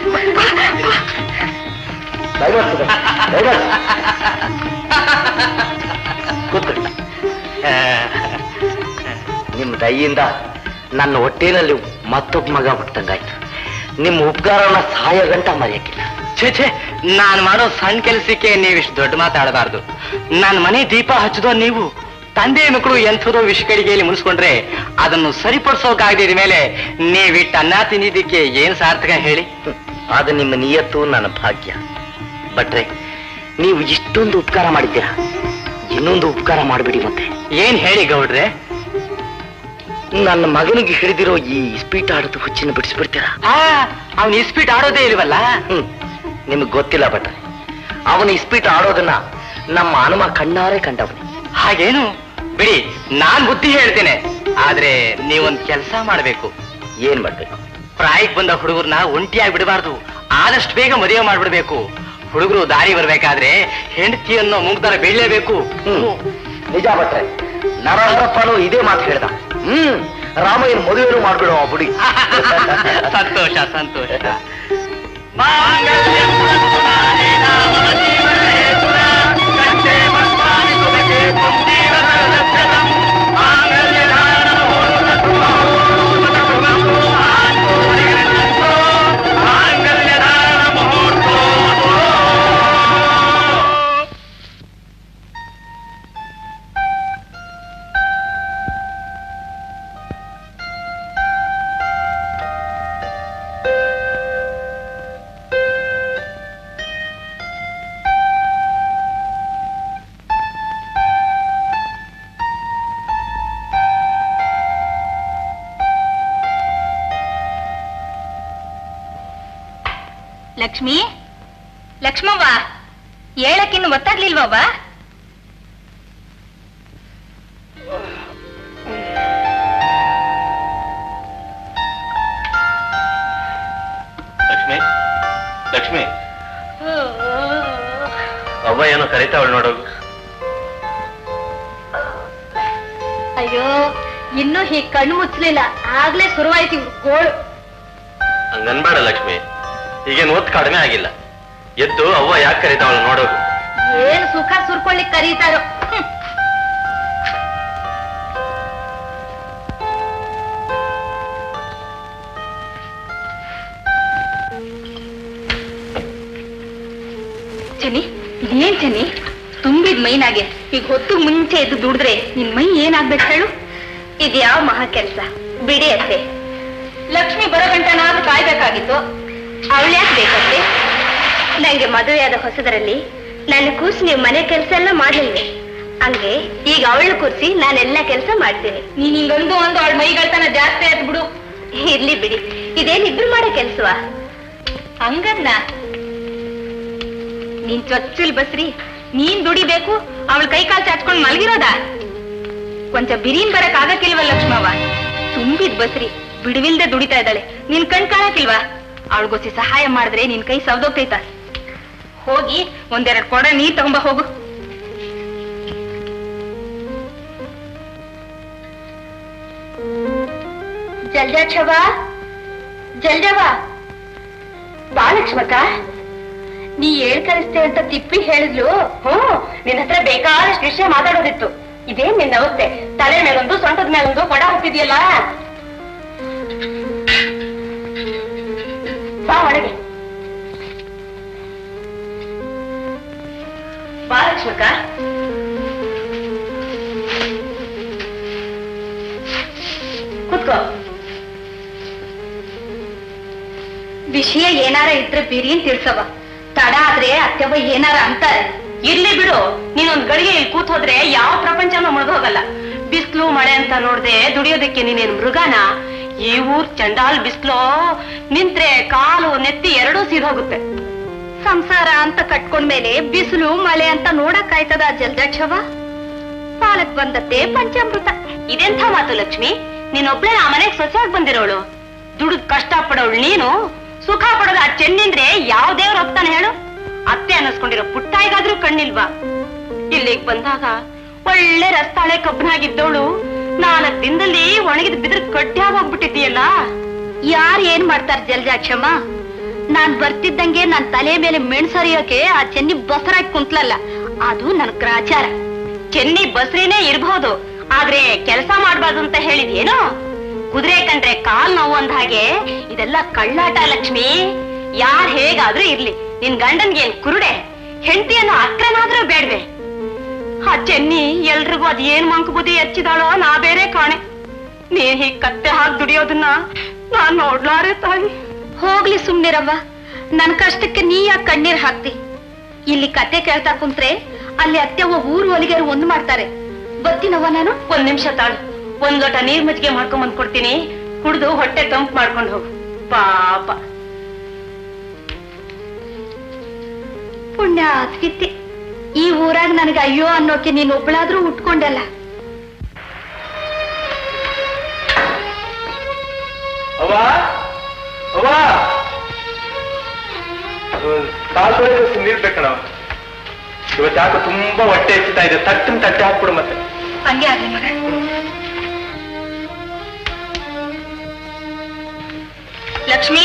ನಿಮ್ಮ ದಯಿಂದ ನನ್ನ ಹೊಟ್ಟೆನಲ್ಲಿ ಮತ್ತೊಬ್ಬ ಮಗ ಹುಟ್ಟಂಗಾಯ್ತು. ನಿಮ್ಮ ಉಪಕಾರನ ಸಾಯ ಗಂಟ ಮರೆಯಕ್ಕಿಲ್ಲ. ಛೇ, ನಾನ್ ಮಾಡೋ ಸಣ್ಣ ಕೆಲ್ಸಕ್ಕೆ ನೀವಿಷ್ಟು ದೊಡ್ಡ ಮಾತಾಡಬಾರ್ದು. ನನ್ನ ಮನೆ ದೀಪ ಹಚ್ಚದೋ ನೀವು. ತಂದೆ ಮಕ್ಕಳು ಎಂಥದೋ ವಿಷಕಡಿಗೆಯಲ್ಲಿ ಮುನಿಸ್ಕೊಂಡ್ರೆ ಅದನ್ನು ಸರಿಪಡಿಸೋಕಾಗದಿದ ಮೇಲೆ ನೀವಿಟ್ಟು ಅನ್ನ ತಿಂದಿದ್ದಕ್ಕೆ ಏನ್ ಸಾರ್ಥಕ ಹೇಳಿ? ಅದು ನಿಮ್ಮ ನಿಯತ್ತು, ನನ್ನ ಭಾಗ್ಯ. ಭಟ್ರೆ, ನೀವು ಇಷ್ಟೊಂದು ಉಪಕಾರ ಮಾಡಿದ್ದೀರಾ, ಇನ್ನೊಂದು ಉಪಕಾರ ಮಾಡಿಬಿಡಿ. ಮತ್ತೆ ಏನ್ ಹೇಳಿ ಗೌಡ್ರೆ? ನನ್ನ ಮಗನಿಗೆ ಹಿಡಿದಿರೋ ಈ ಇಸ್ಪೀಟ್ ಆಡೋದು ಹುಚ್ಚಿನ ಬಿಡಿಸ್ಬಿಡ್ತೀರಾ? ಅವನು ಇಸ್ಪೀಟ್ ಆಡೋದೇ ಇಲ್ವಲ್ಲ? ನಿಮಗ್ ಗೊತ್ತಿಲ್ಲ ಭಟ್ರೆ, ಅವನ ಇಸ್ಪೀಟ್ ಆಡೋದನ್ನ ನಮ್ಮ ಹನುಮ ಕಣ್ಣಾರೆ ಕಂಡವನು. ಹಾಗೇನು? ಬಿಡಿ, ನಾನ್ ಬುದ್ಧಿ ಹೇಳ್ತೇನೆ. ಆದ್ರೆ ನೀವೊಂದ್ ಕೆಲಸ ಮಾಡ್ಬೇಕು. ಏನ್ ಮಾಡ್ಬೇಕು? ಪ್ರಾಯಕ್ಕೆ ಬಂದ ಹುಡುಗರನ್ನ ಒಂಟಿಯಾಗಿ ಬಿಡಬಾರ್ದು. ಆದಷ್ಟು ಬೇಗ ಮದುವೆ ಮಾಡ್ಬಿಡ್ಬೇಕು. ಹುಡುಗರು ದಾರಿ ಬರ್ಬೇಕಾದ್ರೆ ಹೆಂಡತಿ ಅನ್ನೋ ಮುಂಗ್ತರ ಬೀಳಲೇಬೇಕು. ನಿಜ ಭಟ್ರೆ, ನರಹರಪ್ಪನು ಇದೇ ಮಾತು ಹೇಳ್ದ. ರಾಮಯ್ಯನ ಮದುವೆನೂ ಮಾಡ್ಬಿಡೋ ಆ ಬುಡಿ. ಸಂತೋಷ ಸಂತೋಷ. ಲಕ್ಷ್ಮಿ, ಲಕ್ಷ್ಮವ್ವ, ಹೇಳಕ್ಕಿನ್ನು ಗೊತ್ತಾಗ್ಲಿಲ್ವವ್ವ? ಲಕ್ಷ್ಮಿ, ಲಕ್ಷ್ಮಿ, ಅವ್ವ ಏನೋ ಕರೀತಾವಳು ನೋಡೋದು. ಅಯ್ಯೋ, ಇನ್ನೂ ಹೀಗ್ ಕಣ್ಣು ಮುಚ್ಚಲಿಲ್ಲ, ಆಗ್ಲೇ ಶುರುವಾಯ್ತು ಇವ್ರು ಗೋಳು. ಹಂಗನ್ಬೇಡ ಲಕ್ಷ್ಮಿ, ಈಗೇನು ಒತ್ತು ಕಡಿಮೆ ಆಗಿಲ್ಲ. ಎದ್ದು ಅವ್ವ ಯಾಕೆ ಕರೀತಾವಳು ನೋಡೋದು. ಏನ್ ಸುಖ ಸುರ್ಕೊಳ್ಳಿಕ್ ಕರೀತಾರೋ. ಚನಿ, ಇದೇನ್ ಚನಿ ತುಂಬಿದ್ ಮೈನಾಗೆ ಈಗ ಹೊತ್ತು ಮುಂಚೆ ಎದ್ದು ದುಡಿದ್ರೆ ನಿನ್ ಮೈ ಏನಾಗ್ಬೇಕು ಹೇಳು? ಇದ್ಯಾವ ಮಹಾ ಕೆಲ್ಸ ಬಿಡಿ ಅತ್ತೆ. ಲಕ್ಷ್ಮಿ ಬರೋ ಗಂಟ ನಾನು ಕಾಯ್ಬೇಕಾಗಿತ್ತು. ಅವಳ್ಯಾಕೆ ಬೇಕಂತೆ? ನಂಗೆ ಮದುವೆಯಾದ ಹೊಸದರಲ್ಲಿ ನನ್ನ ಕೂಸು ನೀವು ಮನೆ ಕೆಲಸ ಎಲ್ಲ ಮಾಡ್ಲಿಲ್ವೆ? ಹಂಗೆ ಈಗ ಅವಳು ಕೂರಿಸಿ ನಾನೆಲ್ಲ ಕೆಲಸ ಮಾಡ್ತೀನಿ. ನೀನ್ ಹಿಂಗೊಂದು ಒಂದು ಅವಳ ಮೈಗಳ್ತನ ಜಾಸ್ತಿ ಆಯ್ತು ಬಿಡು. ಇರ್ಲಿ ಬಿಡಿ, ಇದೇನಿಬ್ರು ಮಾಡೋ ಕೆಲ್ಸವಾ? ಹಂಗನ್ನ ನೀನ್ ಚೊಚ್ಚಲ್ ಬಸ್ರಿ, ನೀನ್ ದುಡಿಬೇಕು, ಅವಳ ಕೈ ಕಾಲು ಚಾಚ್ಕೊಂಡ್ ಮಲಗಿರೋದ? ಕೊಂಚ ಬಿರಿನ್ ಬರಕ್ ಆಗಕ್ಕಿಲ್ವ ಲಕ್ಷ್ಮವ್ವ? ತುಂಬಿದ್ ಬಸ್ರಿ ಬಿಡುವಿಲ್ದೆ ದುಡಿತಾ ಇದ್ದಾಳೆ, ನಿನ್ ಕಣ್ ಕಾಣಕ್ಕಿಲ್ವಾ? ಅವಳಿಗೋಸಿ ಸಹಾಯ ಮಾಡಿದ್ರೆ ನಿನ್ ಕೈ ಸವ್ದೋಗ್ತೈತ. ಹೋಗಿ ಒಂದೆರಡು ಕೊಡ ನೀರ್ ತಗೊಂಬ ಹೋಗು. ಜಲ್ಜಾಕ್ಷವ, ಜಲ್ಜವ ಬಾ ಲಕ್ಷ್ಮಕ್ಕ. ನೀ ಕಳಿಸ್ತೆ ಅಂತ ತಿಪ್ಪಿ ಹೇಳಿದ್ಲು. ನಿನ್ನ ಹತ್ರ ಬೇಕಾದಷ್ಟು ವಿಷಯ ಮಾತಾಡೋದಿತ್ತು. ಇದೇನ್ ನಿನ್ನ ಅವಸ್ಥೆ? ತಲೆ ಮೇಲೊಂದು ಸೊಂಟದ ಮೇಲೊಂದು ಕೊಡ ಹಾಕ್ತಿದ್ಯಲ್ಲ. ಬಾ ಒಳಗೆ ಬಾ ಲಕ್ಷ್ಮಕ್ಕ. ಕೂತ್ಕೋ. ವಿಷಯ ಏನಾರ ಇದ್ರೆ ಬಿರಿನ್ ತಿಳ್ಸವ. ತಡ ಆದ್ರೆ ಅತ್ತೆವ ಏನಾರ ಅಂತಾರೆ. ಇರ್ಲಿ ಬಿಡು, ನೀನೊಂದ್ ಗಳಿಗೆ ಇಲ್ಲಿ ಕೂತ್ ಹೋದ್ರೆ ಯಾವ ಪ್ರಪಂಚನೂ ಮುಳುಗೋಗಲ್ಲ. ಬಿಸ್ಲು ಮಳೆ ಅಂತ ನೋಡ್ದೆ ದುಡಿಯೋದಕ್ಕೆ ನೀನೇನ್ ಮೃಗನ? ಈ ಊರ್ ಚಂಡಾಲ್ ಬಿಸ್ಲು, ನಿಂತ್ರೆ ಕಾಲು ನೆತ್ತಿ ಎರಡೂ ಸೀದೋಗುತ್ತೆ. ಸಂಸಾರ ಅಂತ ಕಟ್ಕೊಂಡ್ಮೇಲೆ ಬಿಸಿಲು ಮಳೆ ಅಂತ ನೋಡಕ್ ಆಯ್ತದ ಜಲ್ದಾಕ್ಷವ? ಪಾಲಕ್ ಬಂದತ್ತೆ ಪಂಚಾಮೃತ. ಇದೆಂಥ ಮಾತು ಲಕ್ಷ್ಮಿ? ನೀನೊಬ್ಳೆ ಆ ಮನೆಗ್ ಸೊಸೆಯಾಗಿ ಬಂದಿರೋಳು. ದುಡಿದ್ ಕಷ್ಟ ಪಡೋಳು ನೀನು, ಸುಖ ಪಡೋದು ಆ ಚೆನ್ನಿಂದ್ರೆ ಯಾವ ದೇವ್ರು ಒಪ್ತಾನೆ ಹೇಳು? ಅತ್ತೆ ಅನ್ನಿಸ್ಕೊಂಡಿರೋ ಪುಟ್ಟಾಯಿಗಾದ್ರೂ ಕಣ್ಣಿಲ್ವಾ? ಇಲ್ಲಿಗ್ ಬಂದಾಗ ಒಳ್ಳೆ ರಸ್ತಾಳೆ ಕಬ್ಬನಾಗಿದ್ದವಳು 4 ದಿನದಲ್ಲಿ ಒಣಗಿದ ಬಿದ್ರ ಕಡ್ಡಿ ಆಗೋಗ್ಬಿಟ್ಟಿದ್ದೀಯಲ್ಲ. ಯಾರು ಏನ್ ಮಾಡ್ತಾರ ಜಲ್ಜಾಕ್ಷಮ್ಮ? ನಾನ್ ಬರ್ತಿದ್ದಂಗೆ ನನ್ ತಲೆ ಮೇಲೆ ಮೆಣಸರಿಯೋಕೆ ಆ ಚೆನ್ನಿ ಬಸರಾಗಿ ಕುಂತ್ಲಲ್ಲ, ಅದು ನನ್ ಗ್ರಾಚಾರ. ಚೆನ್ನಿ ಬಸ್ರಿನೇ ಇರ್ಬಹುದು, ಆದ್ರೆ ಕೆಲಸ ಮಾಡ್ಬಾರ್ದು ಅಂತ ಹೇಳಿದ್ಯೇನೋ? ಕುದುರೆ ಕಂಡ್ರೆ ಕಾಲ್ ನೋವು ಅಂದ ಹಾಗೆ ಇದೆಲ್ಲ ಕಳ್ಳಾಟ ಲಕ್ಷ್ಮಿ. ಯಾರ್ ಹೇಗಾದ್ರೂ ಇರ್ಲಿ, ನಿನ್ ಗಂಡನ್ಗೆ ಏನ್ ಕುರುಡೆ? ಹೆಂಡತಿಯನ್ನು ಅಕ್ರನಾದ್ರೂ ಬೇಡ್ವೆ? ಆ ಚೆನ್ನಿ ಎಲ್ರಿಗೂ ಅದ್ ಏನ್ ಮಂಕು ಬುದ್ಧಿ ಹೆಚ್ಚಿದಾಳೋ ನಾ ಬೇರೆ ಕಾಣೆ. ನೀನ್ ಹೀಗ್ ಕತ್ತೆ ಹಾಕಿ ದುಡಿಯೋದನ್ನ ನಾನ್ ನೋಡ್ಲಾರೆ ತಾಯಿ. ಹೋಗ್ಲಿ ಸುಮ್ನಿರವ್ವ, ನನ್ ಕಷ್ಟಕ್ಕೆ ನೀ ಯಾಕೆ ಕಣ್ಣೀರ್ ಹಾಕ್ತಿ? ಇಲ್ಲಿ ಕತೆ ಕೇಳ್ತಾ ಕುಂತ್ರೆ ಅಲ್ಲಿ ಅತ್ತೆವ್ವ ಊರು ಒಲಿಗೆರು ಒಂದು ಮಾಡ್ತಾರೆ. ಬರ್ತೀನವ್ವ ನಾನು. 1 ನಿಮಿಷ ತಾಳು, 1 ಲೋಟ ನೀರ್ ಮಜ್ಜಿಗೆ ಮಾಡ್ಕೊಂಡ್ ಬಂದ್ ಕೊಡ್ತೀನಿ, ಕುಡ್ದು ಹೊಟ್ಟೆ ತಂಪು ಮಾಡ್ಕೊಂಡು ಹೋಗು. ಪಾಪ ಪುಣ್ಯ ಅತ್ಕಿತ್ತಿ, ಈ ಊರಾಗ ನನಗೆ ಅಯ್ಯೋ ಅನ್ನೋಕೆ ನೀನ್ ಒಬ್ಳಾದ್ರೂ ಉಟ್ಕೊಂಡಲ್ಲ. ನೀರ್ ಬೇಕಣ. ಇವತ್ತು ಯಾಕೆ ತುಂಬಾ ಹೊಟ್ಟೆ ಹೆಚ್ಚುತ್ತಾ ಇದೆ, ತಟ್ಟೆ ಹಾಕ್ಬಿಡು ಮತ್ತೆ. ಹಂಗೆ ಆಗ್ಲಿ ಮಗ. ಲಕ್ಷ್ಮಿ,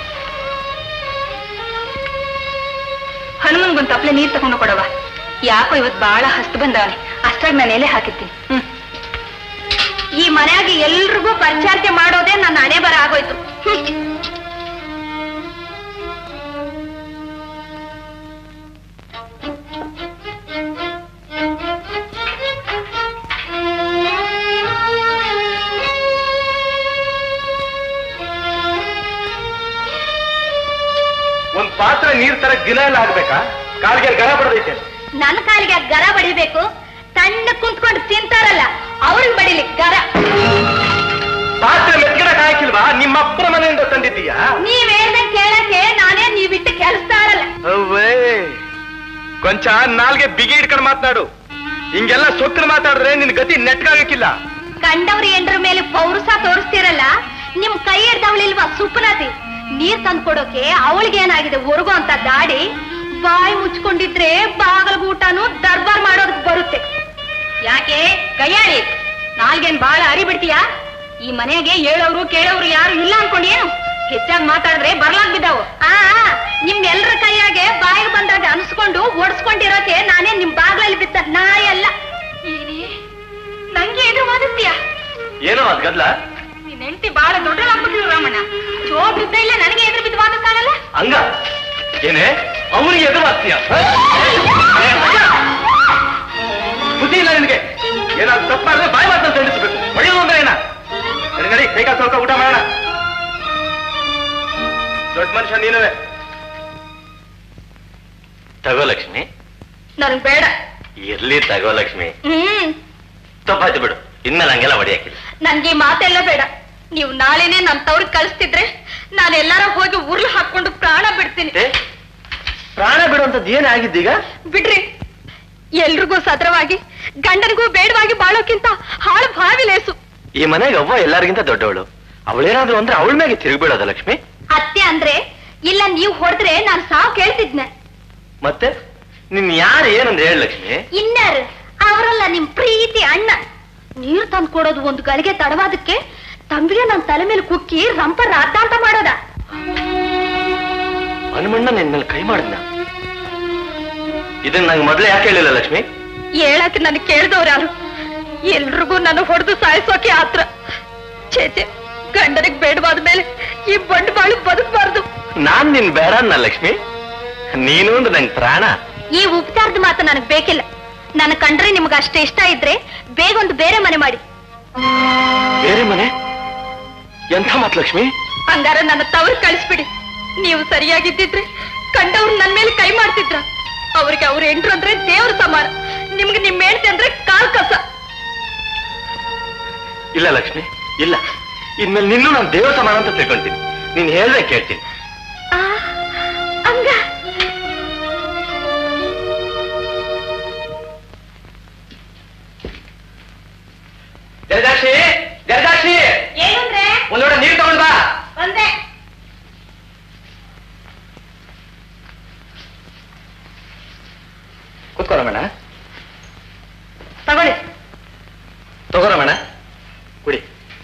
ಹನುಮನ್ಗೊಂದು ತಪ್ಲೆ ನೀರ್ ತಗೊಂಡು ಕೊಡವ. ಯಾಕೋ ಇವತ್ತು ಬಹಳ ಹಸ್ತು ಬಂದವನೆ, ಅಷ್ಟಾಗಿ ನಾನು ಎಲೆ ಹಾಕಿರ್ತೀನಿ. ಈ ಮನೆಯಾಗ ಎಲ್ರಿಗೂ ಪರಿಚಾರಿಕೆ ಮಾಡೋದೇ ನನ್ನ ಹಣೆ ಬರ ಆಗೋಯ್ತು. ಒಂದ್ ಪಾತ್ರ ನೀರ್ ತರ ಗಿಲ ಎಲ್ಲ ಆಗ್ಬೇಕಾ? ಕಾಲಿಗೆ ಗರ ಬಡದೈತೆ. ನನ್ನ ಕಾಲಿಗೆ ಗರ ಬಡಿಬೇಕು? ತಣ್ಣ ಕುಂತ್ಕೊಂಡು ತಿಂತಾರಲ್ಲ ಅವ್ರಿಗೆ ಬಡಿಲಿ ಗರ. ಪಾತ್ರ ಮೆತ್ಗಿಡಕ್ ಹಾಕಿಲ್ವಾ? ನಿಮ್ಮ ಅಪ್ಪನ ಮನೆಯಿಂದ ತಂದಿದ್ದೀಯಾ? ನೀವ್ ಹೇಳ್ದಂಗೆ ಕೇಳಕ್ಕೆ ನಾನೇ ನೀವ್ ಬಿಟ್ಟು ಕೆಲಸ್ತಾರಲ್ಲ. ಕೊಂಚ ನಾಲ್ಗೆ ಬಿಗಿ ಇಟ್ಕೊಂಡು ಮಾತನಾಡು. ಹಿಂಗೆಲ್ಲ ಸೊಕ್ಕರು ಮಾತಾಡಿದ್ರೆ ನಿನ್ ಗತಿ ನೆಟ್ಕಾಗಕ್ಕಿಲ್ಲ. ಕಂಡವ್ರಿ ಎಂಡ್ರ ಮೇಲೆ ಪೌರುಷ ತೋರಿಸ್ತಿರಲ್ಲ, ನಿಮ್ ಕೈ ಹಿಡ್ದವಳಿಲ್ವಾ ಸುಪ್ನಾತಿ? ನೀರ್ ತಂದು ಕೊಡೋಕೆ ಅವಳಿಗೇನಾಗಿದೆ ಒರ್ಗೋ ಅಂತ ದಾಡಿ? ಬಾಯಿ ಮುಚ್ಕೊಂಡಿದ್ರೆ ಬಾಗಲಗೂಟನು ದರ್ಬಾರ್ ಮಾಡೋದಕ್ ಬರುತ್ತೆ. ಯಾಕೆ ಕೈಯಾಳಿ ನಾಲ್ಗೇನ್ ಬಾಳ ಅರಿ ಬಿಡ್ತೀಯಾ? ಈ ಮನೆಗೆ ಹೇಳೋರು ಕೇಳೋರು ಯಾರು ಇಲ್ಲ ಅನ್ಕೊಂಡೇನು? ಹೆಚ್ಚಾಗಿ ಮಾತಾಡಿದ್ರೆ ಬರ್ಲಾಗ್ ಬಿದ್ದಾವು. ನಿಮ್ಗೆಲ್ರ ಕೈಯಾಗೆ ಬಾಯಿಗೆ ಬಂದಾಗ ಅನ್ಸ್ಕೊಂಡು ಓಡಿಸ್ಕೊಂಡಿರೋಕೆ ನಾನೇ ನಿಮ್ ಬಾಗ್ಲಲ್ಲಿ ಬಿದ್ದ ನಾಯಿ ಅಲ್ಲ. ನಂಗೆ ಎದುರು ಮಾದಿಸ್ತೀಯ? ಏನೋ ಅದ್ ಗದ್ಲ? ನಿನ್ ಹೆಂಡತಿ ಬಾಳ ದೊಡ್ಡಲಾಗ್ಬಿಟ್ಲು ರಾಮಣ್ಣ. ಚೋರ್ ಬಿದ್ದ ಇಲ್ಲ ನನಗೆ ಎದುರು ಬಿದ್ದು ವಾದಿಸ್ತಾನಲ್ಲ. ಹಂಗ ಏನೇ ಅವನಿಗೆ ಎದುರು ಆಗ್ತೀಯ? ಬುದ್ಧಿ ಇಲ್ಲ ನಿನಗೆ? ಏನಾದ್ರು ತಪ್ಪಾದ್ರೆ ಬಾಯಿ ಮಾತನ್ನು ತಿಳಿಸ್ಬೇಕು. ಹೊಡೆಯೋದು ಅಂದ್ರೆ ಏನ? ನಡಿ ಬೇಗ ಸ್ವಲ್ಪ ಊಟ ಮಾಡೋಣ. ದೊಡ್ಡ ಮನುಷ್ಯ ನೀನುವೆ. ತಗೋ ಲಕ್ಷ್ಮಿ. ನನ್ಗೆ ಬೇಡ. ಇರ್ಲಿ ತಗೋ ಲಕ್ಷ್ಮಿ. ತಪ್ಪಾಯ್ತು ಬಿಡು, ಇನ್ಮೇಲೆ ಹಂಗೆಲ್ಲ ಹೊಡಿಯಾಕಿಲ್ಲ. ನನ್ಗೆ ಮಾತೆಲ್ಲ ಬೇಡ. ನೀವು ನಾಳೆನೆ ನಮ್ ತವ್ರಿಗೆ ಕಳಿಸ್ತಿದ್ರೆ ನಾನು ಎಲ್ಲಾರ ಹೋಗಿ ಉರ್ಲು ಹಾಕೊಂಡು ಪ್ರಾಣ ಬಿಡ್ತೀನಿ. ಪ್ರಾಣ ಬಿಡುವಂತದ್ದು ಏನೇ ಆಗಿದ್ದೀಗ? ಬಿಡ್ರಿ. ಎಲ್ರಿಗೂ ಸದ್ರವಾಗಿ ಗಂಡನಿಗೂ ಬೇಡವಾಗಿ ಬಾಳೋಕ್ಕಿಂತ ಹಾಳು ಭಾವಿ ಲೇಸು. ಈ ಮನೆಗೆ ಅವ್ವ ಎಲ್ಲರಿಗಿಂತ ದೊಡ್ಡವಳು. ಅವಳೇನಾದ್ರು ಅಂದ್ರೆ ಅವಳ ಮ್ಯಾಗೆ ತಿರುಗ್ಬೇಡೋದ ಲಕ್ಷ್ಮಿ. ಅತ್ತೆ ಅಂದ್ರೆ ಇಲ್ಲ, ನೀವು ಹೊಡೆದ್ರೆ ನಾನು ಸಾವು ಕೇಳ್ತಿದ್ನೆ. ಮತ್ತೆ ನಿನ್ ಯಾರು ಏನಂದ್ರೆ ಹೇಳ ಲಕ್ಷ್ಮಿ. ಇನ್ನಾರು ಅವರಲ್ಲ, ನಿಮ್ ಪ್ರೀತಿ ಅಣ್ಣ. ನೀರು ತಂದು ಕೊಡೋದು ಒಂದು ಗಳಿಗೆ ತಡವಾದಕ್ಕೆ ತಂಬಿಗೆ ನನ್ನ ತಲೆ ಮೇಲೆ ಕುಕ್ಕಿ ರಂಪ ರಾದ್ದಾಂತ ಮಾಡೋದ. ಹನುಮಣ್ಣ ನಿನ್ ಮೇಲೆ ಕೈ ಮಾಡಿದ್ನ. ಇದನ್ನ ನಂಗೆ ಮೊದಲೇ ಯಾಕೆ ಹೇಳಿಲ್ಲ ಲಕ್ಷ್ಮಿ? ಹೇಳಕ್ಕೆ ನನಗೆ ಕೇಳಿದವ್ರು ಯಾರು? ಎಲ್ರಿಗೂ ನಾನು ಹೊಡೆದು ಸಾಯಿಸೋಕೆ ಆತ್ರ. ಚೇಚೆ, ಗಂಡನಿಗೆ ಬೇಡವಾದ ಮೇಲೆ ಈ ಬಂಡವಾಳು ಬದುಕಬಾರ್ದು. ನಾನ್ ನಿನ್ ಬೇಡ ಅನ್ನ ಲಕ್ಷ್ಮಿ, ನೀನು ಒಂದು ನಂಗೆ ಪ್ರಾಣ. ಈ ಉಪಚಾರದ ಮಾತು ನನಗೆ ಬೇಕಿಲ್ಲ. ನನ್ನ ಕಂಡ್ರೆ ನಿಮ್ಗೆ ಅಷ್ಟೇ ಇಷ್ಟ ಇದ್ರೆ ಬೇಗ ಒಂದು ಬೇರೆ ಮನೆ ಮಾಡಿ. ಬೇರೆ ಮನೆ? ಎಂಥ ಮಾತು ಲಕ್ಷ್ಮಿ? ಹಂಗಾರ ನನ್ನ ತವ್ರು ಕಳಿಸ್ಬಿಡಿ. ನೀವು ಸರಿಯಾಗಿದ್ದಿದ್ರೆ ಕಂಡವ್ರು ನನ್ನ ಮೇಲೆ ಕೈ ಮಾಡ್ತಿದ್ರ. ಅವ್ರಿಗೆ ಅವ್ರ ಎಂಟ್ರು ಅಂದ್ರೆ ದೇವ್ರ ಸಮಾನ, ನಿಮ್ಗೆ ನಿಮ್ ಹೇಳ್ತಿ ಅಂದ್ರೆ ಕಾಲ್ ಕಸ. ಇಲ್ಲ ಲಕ್ಷ್ಮಿ, ಇಲ್ಲ. ಇನ್ಮೇಲೆ ನಿನ್ನೂ ನಾನು ದೇವ್ರ ಸಮಾನ ಅಂತ ತಿಳ್ಕೊಂತೀನಿ. ನೀನ್ ಹೇಳ್ದೆ ಕೇಳ್ತೀನಿ. ಹಂಗ ಜರದಾಕ್ಷಿ, ಜರದಾಕ್ಷಿ, ಏನಂದ್ರೆ ಒಂದೊಡೆ ನೀರು ತಗೊಂಡ್ ಬಾ. ಬಂದೆ. ಕೂತ್ಕೋ ರಮಣ. ತಗೊಳ್ಳಿ. ತಗೋ ರಮಣ, ಕುಡಿ.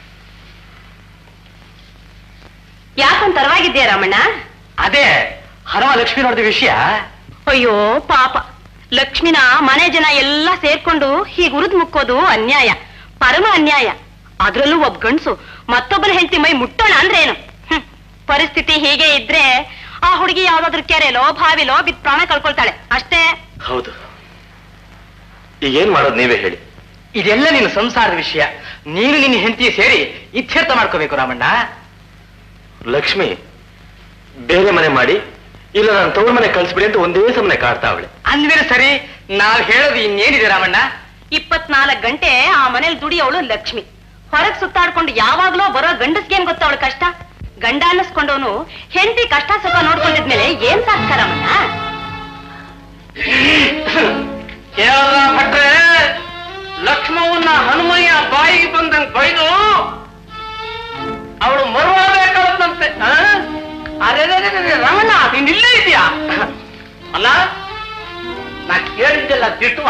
ಯಾಕೊಂದ್ ತರವಾಗಿದ್ದೀಯ ರಾಮಣ್ಣ? ಅದೇ ಹರವ ಲಕ್ಷ್ಮಿ ನೋಡಿದ ವಿಷಯ. ಅಯ್ಯೋ ಪಾಪ, ಲಕ್ಷ್ಮಿನ ಮನೆ ಜನ ಎಲ್ಲ ಸೇರ್ಕೊಂಡು ಹೀಗೆ ಉರಿದ್ ಮುಕ್ಕೋದು ಅನ್ಯಾಯ, ಪರಮ ಅನ್ಯಾಯ. ಅದ್ರಲ್ಲೂ ಒಬ್ಬ ಗಂಡ್ಸು ಮತ್ತೊಬ್ಬನ ಹೆಂಡತಿ ಮೈ ಮುಟ್ಟೋಣ ಅಂದ್ರೆ ಏನು? ಪರಿಸ್ಥಿತಿ ಹೀಗೆ ಇದ್ರೆ ಆ ಹುಡುಗಿ ಯಾವ್ದಾದ್ರು ಕೆರೆಲೋ ಬಾವಿಲೋ ಬಿದ್ದು ಪ್ರಾಣ ಕಳ್ಕೊಳ್ತಾಳೆ ಅಷ್ಟೇ. ಹೌದು, ಈಗ ಏನ್ ಮಾಡೋದು ನೀವೇ ಹೇಳಿ. ಇದೆಲ್ಲ ನಿನ್ನ ಸಂಸಾರದ ವಿಷಯ. ನೀನು ನಿನ್ನ ಹೆಂಡತಿ ಸೇರಿ ಇತ್ಯರ್ಥ ಮಾಡ್ಕೋಬೇಕು ರಾಮಣ್ಣ. ಲಕ್ಷ್ಮಿ ಬೇರೆ ಮನೆ ಮಾಡಿ, ಇಲ್ಲ ನಾನು ತವ್ರ ಮನೆ ಕಳ್ಸ್ಬಿಡಿ ಅಂತ ಒಂದೇ ಸಮನೆ ಕಾಡ್ತಾ ಅವಳೆ. ಅಂದ್ಮೇಲೆ ಸರಿ, ನಾವ್ ಹೇಳೋದು ಇನ್ನೇನಿದೆ ರಾಮಣ್ಣ? 24 ಗಂಟೆ ಆ ಮನೇಲಿ ದುಡಿಯವಳು ಲಕ್ಷ್ಮಿ. ಹೊರಗ್ ಸುತ್ತಾಡ್ಕೊಂಡು ಯಾವಾಗ್ಲೋ ಬರೋ ಗಂಡಸ್ಗೇನ್ ಗೊತ್ತ ಅವಳ ಕಷ್ಟ? ಗಂಡ ಅನ್ನಿಸ್ಕೊಂಡವನು ಹೆಂಡತಿ ಕಷ್ಟ ಸುಖ ನೋಡ್ಕೊಂಡಿದ್ಮೇಲೆ ಏನ್ ಸಾಕ್ತಾರಮ್ಮಣ್ಣ? ಭಟ್ರೆ, ಲಕ್ಷ್ಮವನ್ನ ಹನುಮಯ್ಯ ಬಾಯಿಗೆ ಬಂದಂಗ್ ಬೈದು ಅವಳು ಮರುವಾಗಬೇಕಾದಂತೆ. ಅರೆ ರಾಮಣ್ಣ, ನೀನ್ ಇಲ್ಲೇ ಇದೆಯಾ? ಅಲ್ಲ, ನಾ ಕೇಳಿದ್ದೆಲ್ಲ ತಿಟ್ಟುವ.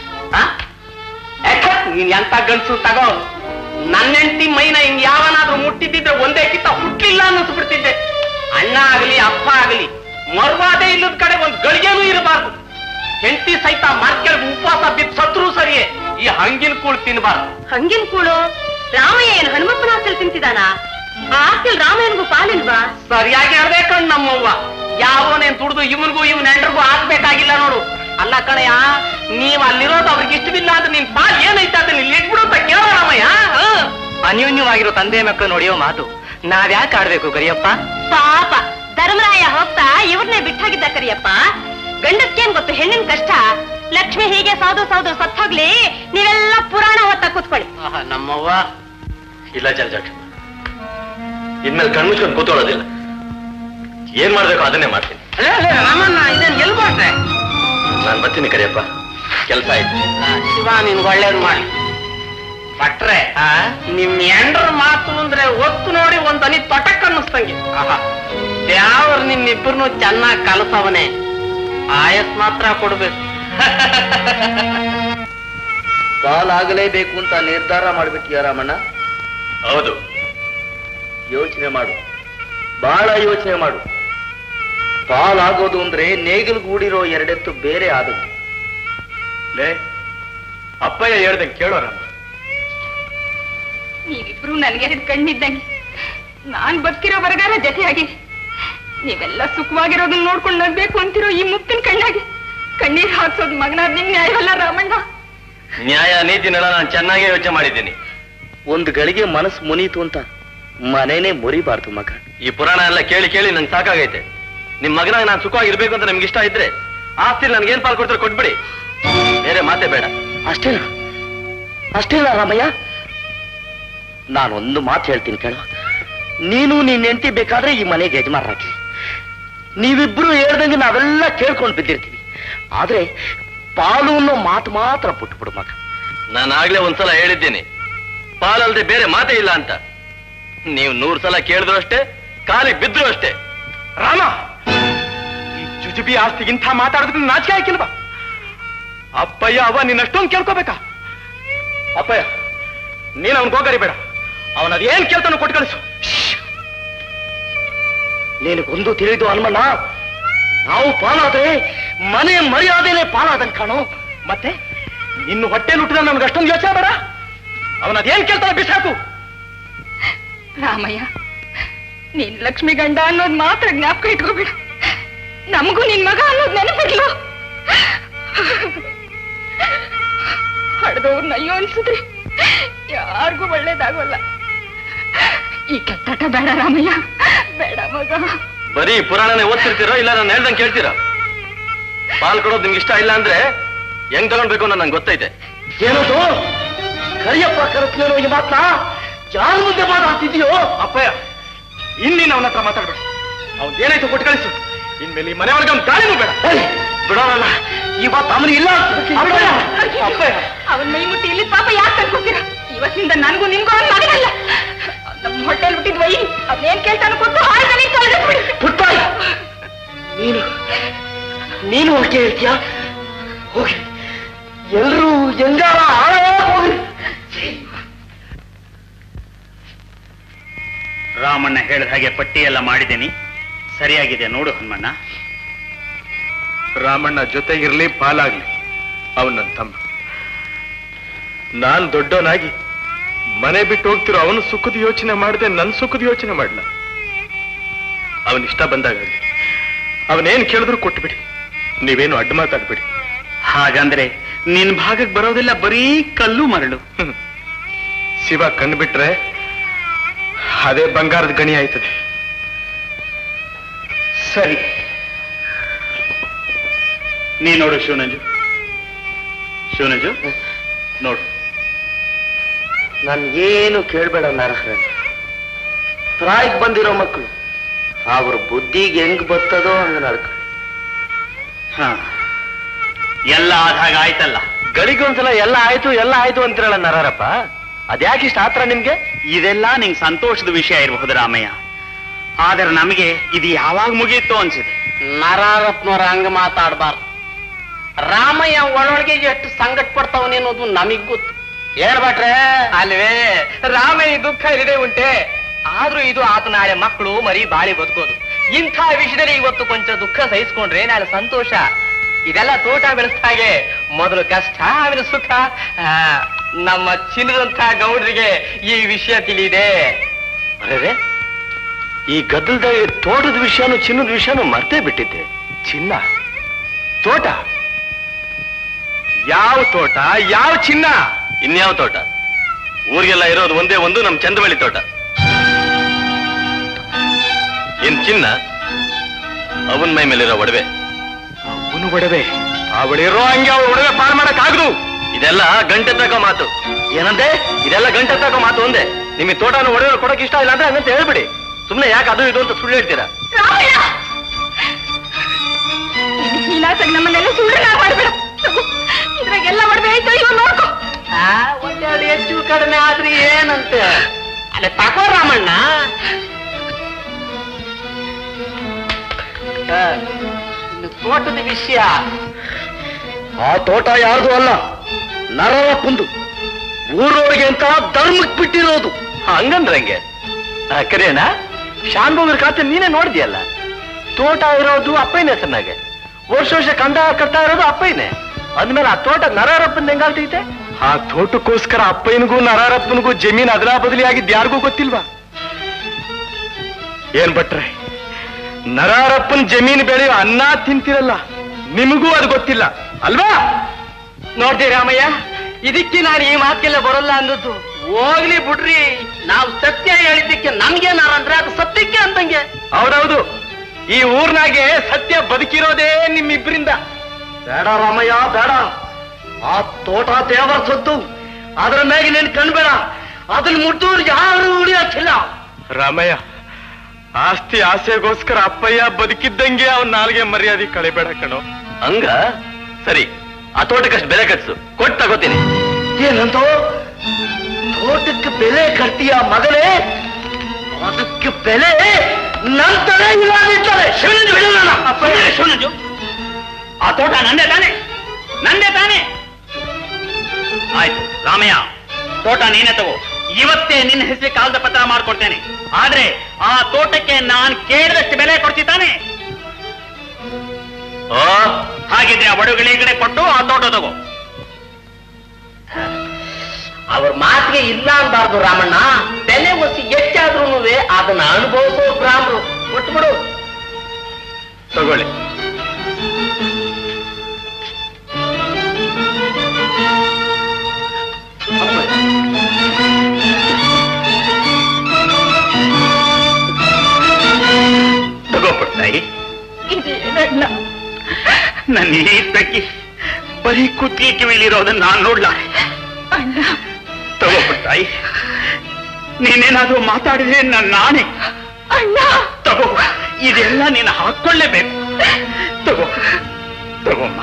ನೀನ್ ಎಂತ ಗಂಡ್ಸು ತಗೋ. ನನ್ನ ಹೆಂಡತಿ ಮೈನ ಹಿಂಗ್ ಯಾವನಾದ್ರೂ ಮುಟ್ಟಿದ್ದಿದ್ರೆ ಒಂದೇ ಕಿತ್ತ ಹುಟ್ಲಿಲ್ಲ ಅನ್ನಿಸ್ಬಿಡ್ತಿದ್ದೆ. ಅಣ್ಣ ಆಗಲಿ ಅಪ್ಪ ಆಗಲಿ ಮರುವಾದೆ ಇಲ್ಲದ ಕಡೆ ಒಂದ್ ಗಳಿಗೆನೂ ಇರಬಾರ್ದು. ಹೆಂಡತಿ ಸಹಿತ ಮಾರ್ಕೆಟ್ ಉಪವಾಸ ಬಿದ್ದು ಸತ್ರು ಸರಿಯೇ, ಈ ಹಂಗಿನ ಕೂಳು ತಿನ್ಬಾರ್ದು. ಹಂಗಿನ ಕೂಳು? ರಾಮಯ್ಯ ಏನು ಹನುಮಪ್ಪನ ಆಸ್ತಿಲ್ ತಿಂತಿದಾನ? ಆ ಆಸ್ತಿಲ್ ರಾಮಯ್ಯನಿಗೂ ಪಾಲಿಲ್ವಾ? ಸರಿಯಾಗಿ ಹೇಳ್ಬೇಕಂಡ್ ನಮ್ಮವ್ವ. ಯಾವನೇನ್ ದುಡ್ದು ಇವನ್ಗೂ ಇವನ್ ಹೆಂಡ್ರಿಗೂ ಆಗ್ಬೇಕಾಗಿಲ್ಲ ನೋಡು. ಅಲ್ಲ ಕಣಯ್ಯ, ನೀವ್ ಅಲ್ಲಿರೋದು ಅವ್ರಿಗೆ ಇಷ್ಟವಿಲ್ಲ ಅಂದ್ರೆ ನಿನ್ ಪಾಲ್ ಏನೈತೆ ಅದನ್ನ ಇಲ್ಲಿ ಇಟ್ಬಿಡು ಅಂತ ಕೇಳೋ ರಾಮಯ್ಯ. ಅನ್ಯೋನ್ಯವಾಗಿರೋ ತಂದೆ ಮಕ್ಕಳು ನೋಡಿಯೋ ಮಾತು ನಾವ್ಯಾಕೆ ಆಡ್ಬೇಕು ಕರಿಯಪ್ಪ? ಪಾಪ ಧರ್ಮರಾಯ ಹೋಗ್ತಾ ಇವ್ರನ್ನೇ ಬಿಟ್ಟಾಗಿದ್ದ ಕರಿಯಪ್ಪ. ಗಂಡಸ್ಕೇನ್ ಗೊತ್ತು ಹೆಣ್ಣಿನ ಕಷ್ಟ. ಲಕ್ಷ್ಮಿ ಹೀಗೆ ಸೌದು ಸೌದು ಸತ್ತೋಗ್ಲಿ, ನೀವೆಲ್ಲ ಪುರಾಣ ಹೊತ್ತ ಕೂತ್ಕೊಳ್ಳಿ. ನಮ್ಮವ್ವ ಇಲ್ಲ ಜಲಜಾಕ್ಷ, ಇನ್ಮೇಲೆ ಕಣ್ಮುಚ್ಕೊಂಡು ಕೂತ್ಕೊಳ್ಳೋದಿಲ್ಲ. ಏನ್ ಮಾಡ್ಬೇಕು ಅದನ್ನೇ ಮಾಡ್ತೀನಿ. ರಾಮಣ್ಣ, ಇದನ್ನ ಎಲ್ ಮಾಡ್ರೆ? ನಾನ್ ಬರ್ತೀನಿ ಕರಿಯಪ್ಪ, ಕೆಲ್ಸ ಆಯ್ತು. ಶಿವ ನಿನ್ ಒಳ್ಳೇದ್ ಮಾಡಿ. ಭಟ್ರೆ, ನಿಮ್ ಎಂಡ್ರ ಮಾತು ಅಂದ್ರೆ ಒತ್ತು ನೋಡಿ ಒಂದ್ ಹನಿ ತೊಟಕ್ ಅನ್ನಿಸ್ತಂಗೆ. ದೇವ್ರ ನಿಮ್ಮಿಬ್ಬರನ್ನು ಚೆನ್ನಾಗಿ ಕಲಸವನೆ, ಆಯಸ್ ಮಾತ್ರ ಕೊಡ್ಬೇಕು. ಸಾಲಾಗಲೇಬೇಕು ಅಂತ ನಿರ್ಧಾರ ಮಾಡ್ಬಿಟ್ಟಿಯ ರಾಮಣ್ಣ? ಹೌದು. ಯೋಚನೆ ಮಾಡು, ಬಹಳ ಯೋಚನೆ ಮಾಡು. ಪಾಲಾಗೋದು ಅಂದ್ರೆ ನೇಗಿಲ್ಗೂಡಿರೋ ಎರಡೆತ್ತು ಬೇರೆ ಆದದ್ದು. ಲೇ ಅಪ್ಪಯ್ಯ ಹೇಳ್ದಂಗೆ ಕೇಳೋರಮ್ಮ. ನೀವಿಬ್ರು ನನಗೆರಡು ಕಣ್ಣಿದ್ದಂಗೆ. ನಾನ್ ಬದುಕಿರೋ ಬರಗಾರ ಜೊತೆಯಾಗಿ ನೀವೆಲ್ಲ ಸುಖವಾಗಿರೋದನ್ನ ನೋಡ್ಕೊಂಡು ನಗ್ಬೇಕು ಅಂತಿರೋ ಈ ಮುತ್ತಿನ ಕಣ್ಣಾಗಿ ಕಣ್ಣೀರ್ ಹಾಕ್ಸೋದು ಮಗನಾದ ನಿಮ್ ನ್ಯಾಯವಲ್ಲ ರಾಮಣ್ಣ. ನ್ಯಾಯ ನೀತಿನೆಲ್ಲ ನಾನು ಚೆನ್ನಾಗೇ ಯೋಚನೆ ಮಾಡಿದ್ದೀನಿ. ಒಂದು ಗಳಿಗೆ ಮನಸ್ಸು ಮುನೀತು ಅಂತ ಮನೇನೆ ಮುರಿಬಾರ್ದು ಮಗ. ಈ ಪುರಾಣ ಎಲ್ಲ ಕೇಳಿ ಕೇಳಿ ನಂಗೆ ಸಾಕಾಗೈತೆ. ನಿಮ್ ಮಗನಾಗ ನಾನು ಸುಖವಾಗಿರ್ಬೇಕು ಅಂತ ನಿಮ್ಗೆ ಇಷ್ಟ ಇದ್ರೆ ಆಸ್ತಿ ನನ್ಗೇನ್ ಪಾಲ್ ಕೊಡ್ತಾರೆ ಕೊಟ್ಬಿಡಿ. ಬೇರೆ ಮಾತೇ ಬೇಡ. ಅಷ್ಟೇನಾ ರಾಮಯ್ಯ? ನಾನೊಂದು ಮಾತು ಹೇಳ್ತೀನಿ ಕೇಳು. ನೀನು ನಿನ್ನ ಹೆಂಡತಿ ಬೇಕಾದ್ರೆ ಈ ಮನೆಗೆ ಯಜಮಾನರಾಗಿ, ನೀವಿಬ್ರು ಹೇಳ್ದಂಗೆ ನಾವೆಲ್ಲ ಕೇಳ್ಕೊಂಡು ಬಿದ್ದಿರ್ತೀವಿ. ಆದ್ರೆ ಪಾಲು ಅನ್ನೋ ಮಾತು ಮಾತ್ರ ಬಿಟ್ಬಿಡು ಮಗ. ನಾನಾಗ್ಲೇ ಒಂದ್ಸಲ ಹೇಳಿದ್ದೀನಿ, ಪಾಲಲ್ದೆ ಬೇರೆ ಮಾತೇ ಇಲ್ಲ ಅಂತ. ನೀವು 100 ಸಲ ಕೇಳಿದ್ರು ಅಷ್ಟೇ, ಕಾಲಿಗೆ ಬಿದ್ರು ಅಷ್ಟೇ. ರಾಮ, ಈ ಜುಜುಬಿ ಆಸ್ತಿಗಿಂತ ಮಾತಾಡೋದಕ್ಕೆ ನಾಚಿಕೆ ಹಾಕಿಲ್ವಾ? ಅಪ್ಪಯ್ಯ ಅವ ನಿನ್ನಷ್ಟೊಂದು ಕೇಳ್ಕೋಬೇಕಾ? ಅಪ್ಪಯ್ಯ, ನೀನು ಅವನ್ ಹೋಗರಿ ಬೇಡ. ಅವನದೇನ್ ಕೇಳ್ತಾನೋ ಕೊಟ್ಟು ಕಳಿಸು. ನಿನಗೊಂದು ತಿಳಿದು ಹನುಮಣ್ಣ, ನಾವು ಪಾಲಾದ್ರೆ ಮನೆ ಮರ್ಯಾದೆನೆ ಪಾಲಾದಂಗೆ ಕಾಣೋ. ಮತ್ತೆ ಇನ್ನು ಹೊಟ್ಟೆಲ್ ಹುಟ್ಟಿದ ನಮ್ಗೆ ಅಷ್ಟೊಂದು ಯೋಚನೆ ಬೇಡ. ಅವನದೇನ್ ಕೇಳ್ತಾನ ಬಿಸಾಕು. ರಾಮಯ್ಯ, ನೀನ್ ಲಕ್ಷ್ಮಿ ಗಂಡ ಅನ್ನೋದು ಮಾತ್ರ ಜ್ಞಾಪಕ ಇಟ್ಕೋಬೇಡ. ನಮಗೂ ನಿನ್ ಮಗ ಅನ್ನೋದು ನೆನಪಿರ್ಲು. ಹಡ್ದವ್ರನ್ನ ಅಯ್ಯೋ ಅನ್ಸಿದ್ರಿ ಯಾರಿಗೂ ಒಳ್ಳೇದಾಗೋಲ್ಲ. ಈ ಕೆಟ್ಟಾಟ ಬೇಡ ರಾಮಯ್ಯ, ಬೇಡ ಮಗ. ಬರೀ ಪುರಾಣನೇ ಓದ್ತಿರ್ತೀರೋ ಇಲ್ಲ ನಾನು ಹೇಳ್ದಂಗೆ ಕೇಳ್ತೀರಾ? ಪಾಲ್ ಕೊಡೋದು ನಿಮ್ಗೆ ಇಷ್ಟ ಇಲ್ಲ ಅಂದ್ರೆ ಹೆಂಗ್ ತಗೊಂಡ್ಬೇಕು ಅನ್ನೋ ನಂಗೆ ಗೊತ್ತೈತೆ. ಏನದು ಕರಿಯಪ್ಪ ಕರೆಸ್ಲೇನೋ ಈ ಮಾತನ್ನ ಯಾರ ಮುಂದೆ ಮಾತಾಡ್ತಿದ್ಯೋ? ಅಪ್ಪಯ್ಯ, ಇನ್ನೀನು ಅವನ ಹತ್ರ ಮಾತಾಡ್ಬೇಡ. ಅವ್ನು ಏನಾಯ್ತು ಕೊಟ್ಟು ಕಳಿಸು. ಇನ್ಮೇಲೆ ಈ ಮನೆಯೊಳಗೆ ಅವ್ನು ಗಾಳಿನೂ ಬೇಡ. ಬಿಡೋಲ್ಲ, ಇವತ್ತು ಅವನು ಇಲ್ಲ. ಅವನ್ ಮೈ ಮುಟ್ಟಿ ಇಲ್ಲಿ ಪಾಪ ಯಾಕೆ ತಂದ್ಕೊತೀರ? ಇವತ್ತಿನಿಂದ ನನಗೂ ನಿನ್ಗೂ ಅವನ್ ಮಗನಲ್ಲ. ನಮ್ಮ ಹೊಟ್ಟೆಲ್ ಬಿಟ್ಟಿದ್ ವೈ ಅವನೇನ್ ಕೇಳ್ತಾನು ಕೊಟ್ಟು ಹಾಳ್ತಾನೆ ತೊಳೆದ್ಬಿಡಿ. ಪುಟ್ಟಾಯಿ, ನೀನು ಹೋಗಿ ಹೇಳ್ತೀಯ? ಹೋಗಿ ಎಲ್ರೂ ಹೆಂಗಾರ ಹೋಗಿ. ರಾಮಣ್ಣ ಹೇಳಿದ ಹಾಗೆ ಪಟ್ಟಿ ಎಲ್ಲ ಮಾಡಿದ್ದೀನಿ, ಸರಿಯಾಗಿದೆ ನೋಡು ಹನುಮಣ್ಣ. ರಾಮಣ್ಣ ಜೊತೆಗಿರ್ಲಿ, ಪಾಲಾಗ್ಲಿ, ಅವನ್ ನನ್ನ ತಮ್ಮ. ನಾನ್ ದೊಡ್ಡವನಾಗಿ ಮನೆ ಬಿಟ್ಟು ಹೋಗ್ತಿರೋ ಅವನು ಸುಖದ ಯೋಚನೆ ಮಾಡದೆ ನನ್ನ ಸುಖದ ಯೋಚನೆ ಮಾಡ್ಲ. ಅವನಿಷ್ಟ ಬಂದಾಗ ಅವನೇನ್ ಕೇಳಿದ್ರು ಕೊಟ್ಬಿಡಿ. ನೀವೇನು ಅಡ್ಡ ಮಾತಾಡ್ಬಿಡಿ. ಹಾಗಂದ್ರೆ ನಿನ್ ಭಾಗಕ್ಕೆ ಬರೋದಿಲ್ಲ ಬರೀ ಕಲ್ಲು ಮರಳು. ಶಿವ ಕಣ್ಣು ಬಿಟ್ರೆ ಅದೇ ಬಂಗಾರದ ಗಣಿ ಆಯ್ತದೆ. ಸರಿ, ನೀ ನೋಡು ಶಿವನಂಜು ನೋಡು. ನನ್ಗೇನು ಕೇಳ್ಬೇಡ ನರಹರ. ಪ್ರಾಯಕ್ಕೆ ಬಂದಿರೋ ಮಕ್ಕಳು ಅವ್ರ ಬುದ್ಧಿಗೆ ಹೆಂಗ್ ಬರ್ತದೋ ಹಂಗ ನಡ್ಕ. ಎಲ್ಲ ಆದಾಗ ಆಯ್ತಲ್ಲ. ಗಳಿಗೊಂದ್ಸಲ ಎಲ್ಲ ಆಯ್ತು ಅಂತಿರಲ್ಲ ನರಹರಪ್ಪ. ಅದ್ಯಾಕಿಷ್ಟ ಆತ್ರ ನಿಮ್ಗೆ? ಇದೆಲ್ಲ ನಿಂಗೆ ಸಂತೋಷದ ವಿಷಯ ಇರಬಹುದು ರಾಮಯ್ಯ, ಆದ್ರೆ ನಮಗೆ ಇದು ಯಾವಾಗ ಮುಗಿಯಿತು ಅನ್ಸಿದೆ. ನರಾರತ್ನವ್ರ ಹಂಗ ಮಾತಾಡ್ಬಾರ್ದು. ರಾಮಯ್ಯ ಒಳೊಳಗೆ ಎಷ್ಟು ಸಂಕಟ ಪಡ್ತಾವನೆ ಅನ್ನೋದು ನಮಗ್ ಗೊತ್ತು. ಹೇಳ್ಬಟ್ರೆ ಅಲ್ವೇ, ರಾಮಯ್ಯ ದುಃಖ ಇಲ್ಲದೆ ಉಂಟೆ. ಆದ್ರೂ ಇದು ಆತ ನಾಳೆ ಮಕ್ಕಳು ಮರಿ ಬಾಳಿ ಬದುಕೋದು. ಇಂಥ ವಿಷಯದಲ್ಲಿ ಇವತ್ತು ಕೊಂಚ ದುಃಖ ಸಹಿಸ್ಕೊಂಡ್ರೆ ನಾಳೆ ಸಂತೋಷ. ಇದೆಲ್ಲ ತೋಟ ಬೆಳೆಸ್ದಾಗೆ ಮೊದಲು ಕಷ್ಟ, ಆಮೇಲೆ ಸುಖ. ನಮ್ಮ ಚಿನ್ನದಂಥ ಗೌಡ್ರಿಗೆ ಈ ವಿಷಯ ತಿಳಿದೆ. ಅರೆ, ಈ ಗದ್ದಲದಾಗ ತೋಟದ ವಿಷಯನೂ ಚಿನ್ನದ ವಿಷಯನೂ ಮರ್ತೇ ಬಿಟ್ಟಿದ್ದೆ. ಚಿನ್ನ, ತೋಟ? ಯಾವ ತೋಟ, ಯಾವ ಚಿನ್ನ? ಇನ್ಯಾವ ತೋಟ? ಊರಿಗೆಲ್ಲ ಇರೋದು ಒಂದೇ ಒಂದು, ನಮ್ ಚಂದ್ರವಳ್ಳಿ ತೋಟ. ಏನ್ ಚಿನ್ನ? ಅವನ್ ಮೈ ಮೇಲಿರೋ ಒಡವೆ. ಅವನು ಒಡವೆ? ಅವಳಿರೋ ಹಂಗೆ ಅವ್ರ ಒಡವೆ ಪಾರ್ ಮಾಡಕ್ ಆಗದು. ಇದೆಲ್ಲ ಗಂಟೆ ತಗೋ ಮಾತು. ಏನಂತೆ? ಇದೆಲ್ಲ ಗಂಟೆ ತಗೋ ಮಾತು ಒಂದೇ. ನಿಮಗೆ ತೋಟನ ಒಡವೆ ಕೊಡಕ್ ಇಷ್ಟ ಇಲ್ಲ ಅಂದ್ರೆ ಹಂಗಂತ ಹೇಳ್ಬಿಡಿ. ಸುಮ್ನೆ ಯಾಕೆ ಅದು ಇದು ಅಂತ ಸುಳ್ಳು ಹೇಳ್ತೀರಾ? ನಮ್ಮನ್ನೆಲ್ಲ ಸುಳ್ಳು ಮಾಡ್ಬೇಡ. ಇದ್ರಾಗೆಲ್ಲ ಒಡವೆ ಆಯ್ತು, ಇವ್ ನೋಡ್ಕೊ. ಒಂದೆರಡು ಹೆಚ್ಚು ಕಡಿಮೆ ಆದ್ರಿ ಏನಂತೆ? ಅಲ್ಲ ತಗೋ ರಾಮಣ್ಣ. ತೋಟದ ವಿಷಯ. ಆ ತೋಟ ಯಾರ್ದು ಅಲ್ಲ, ನರರಪ್ಪಂದು. ಊರೊಳಗೆ ಅಂತ ಧರ್ಮಕ್ಕೆ ಬಿಟ್ಟಿರೋದು. ಹಂಗಂದ್ರಂಗೆ ಕರಿಯಣ್ಣ, ಶಾನ್ಭೋಗರ ಖಾತೆ ನೀನೇ ನೋಡಿದ್ಯಲ್ಲ. ತೋಟ ಇರೋದು ಅಪ್ಪಯ್ಯನ ಹೆಸರಿನಾಗೆ, ವರ್ಷ ಕಂಡ ಕಟ್ತಾ ಇರೋದು ಅಪ್ಪಯ್ಯನೇ. ಅಂದ್ಮೇಲೆ ಆ ತೋಟ ನರರಪ್ಪನ ಹೆಂಗಾಗ್ತೈತೆ? ಆ ತೋಟಕ್ಕೋಸ್ಕರ ಅಪ್ಪಯ್ಯನಿಗೂ ನರರಪ್ಪನಿಗೂ ಜಮೀನ್ ಅದಲ ಬದಲಿ ಆಗಿದ್ದು ಯಾರಿಗೂ ಗೊತ್ತಿಲ್ವಾ? ಏನ್ ಭಟ್ರೆ, ನರರಪ್ಪನ ಜಮೀನು ಬೆಳೆಯೋ ಅನ್ನ ತಿಂತಿರಲ್ಲ, ನಿಮಗೂ ಅದು ಗೊತ್ತಿಲ್ಲ ಅಲ್ವಾ? ನೋಡ್ದೆ ರಾಮಯ್ಯ, ಇದಕ್ಕೆ ನಾನು ಈ ಮಾತಿಗೆಲ್ಲ ಬರೋಲ್ಲ ಅನ್ನೋದು. ಹೋಗ್ಲಿ ಬಿಡ್ರಿ, ನಾವು ಸತ್ಯ ಹೇಳಿದ್ದಕ್ಕೆ ನಮ್ಗೇನಾರಂದ್ರೆ ಅದು ಸತ್ಯಕ್ಕೆ ಅಂದಂಗೆ. ಹೌದೌದು, ಈ ಊರ್ನಾಗೆ ಸತ್ಯ ಬದುಕಿರೋದೇ ನಿಮ್ಮಿಬ್ಬರಿಂದ. ಬೇಡ ರಾಮಯ್ಯ ಬೇಡ. ಆ ತೋಟ ದೇವರ ಸೊತ್ತು, ಅದರ ಮ್ಯಾಗೆ ನೀನು ಕಣ್ಬೇಡ. ಅದನ್ನ ಮುಟ್ಟೋರು ಯಾರು ಉಳಿಯಕ್ಕಿಲ್ಲ. ರಾಮಯ್ಯ, ಆಸ್ತಿ ಆಸೆಗೋಸ್ಕರ ಅಪ್ಪಯ್ಯ ಬದುಕಿದ್ದಂಗೆ ಅವನ್ ನಾಲ್ಗೆ ಮರ್ಯಾದೆ ಕಳಿಬೇಡ ಕಣೋ. ಹಂಗ ಸರಿ, ಆ ತೋಟಕ್ಕಷ್ಟು ಬೆಲೆ ಕಟ್ಸು, ಕೊಟ್ಟು ತಗೋತೀನಿ. ಏನಂತ ತೋಟಕ್ಕೆ ಬೆಲೆ ಕಟ್ತೀಯ ಮಗನೇ? ಅದಕ್ಕೆ ಬೆಲೆ ನಂತರ ಇಲ್ಲಾಗಿದ್ದಾರೆ. ಶಿವನಂಜು, ಆ ತೋಟ ನಂದೇ ತಾನೆ, ನಂದೇ ತಾನೆ. ಆಯ್ತು ರಾಮಯ್ಯ, ತೋಟ ನೀನೇ ತಗೋ. ಇವತ್ತೇ ನಿನ್ನ ಹೆಸರು ಕಾಗದ ಪತ್ರ ಮಾಡ್ಕೊಡ್ತೇನೆ. ಆದ್ರೆ ಆ ತೋಟಕ್ಕೆ ನಾನು ಕೇಳಿದಷ್ಟು ಬೆಲೆ ಕೊಡ್ತಿದ್ದಾನೆ. ಹಾಗಿದ್ರೆ ಆ ಬಡವಗಳಿಗೆ ಕಡೆ ಕೊಟ್ಟು ಆ ತೋಟ ತಗೋ. ಅವ್ರ ಮಾತಿಗೆ ಇಲ್ಲ ಅನ್ಬಾರ್ದು ರಾಮಣ್ಣ. ಬೆಲೆ ಒಸಿ ಎಷ್ಟಾದ್ರೂ ಅದನ್ನ ಅನುಭವಿಸೋ ಗ್ರಾಮರು ಕೊಟ್ಬಿಡು. ತಗೊಳ್ಳಿ. ತಗೋಪಡ್ತಾಯಿ. ನನ್ನ ಈ ತಕ್ಕಿ ಬರೀ ಕುತ್ತಿಗೆ ಕಿವಿಲಿರೋದನ್ನ ನಾನು ನೋಡ್ಲ. ತಗೋಪಡ್ತಾಯಿ, ನೀನೇನಾದ್ರೂ ಮಾತಾಡಿದ್ರೆ ನಾನೇ ತಗೋ. ಇದೆಲ್ಲ ನೀನು ಹಾಕೊಳ್ಳೇಬೇಕು. ತಗೋ ತಗೋಮ್ಮ.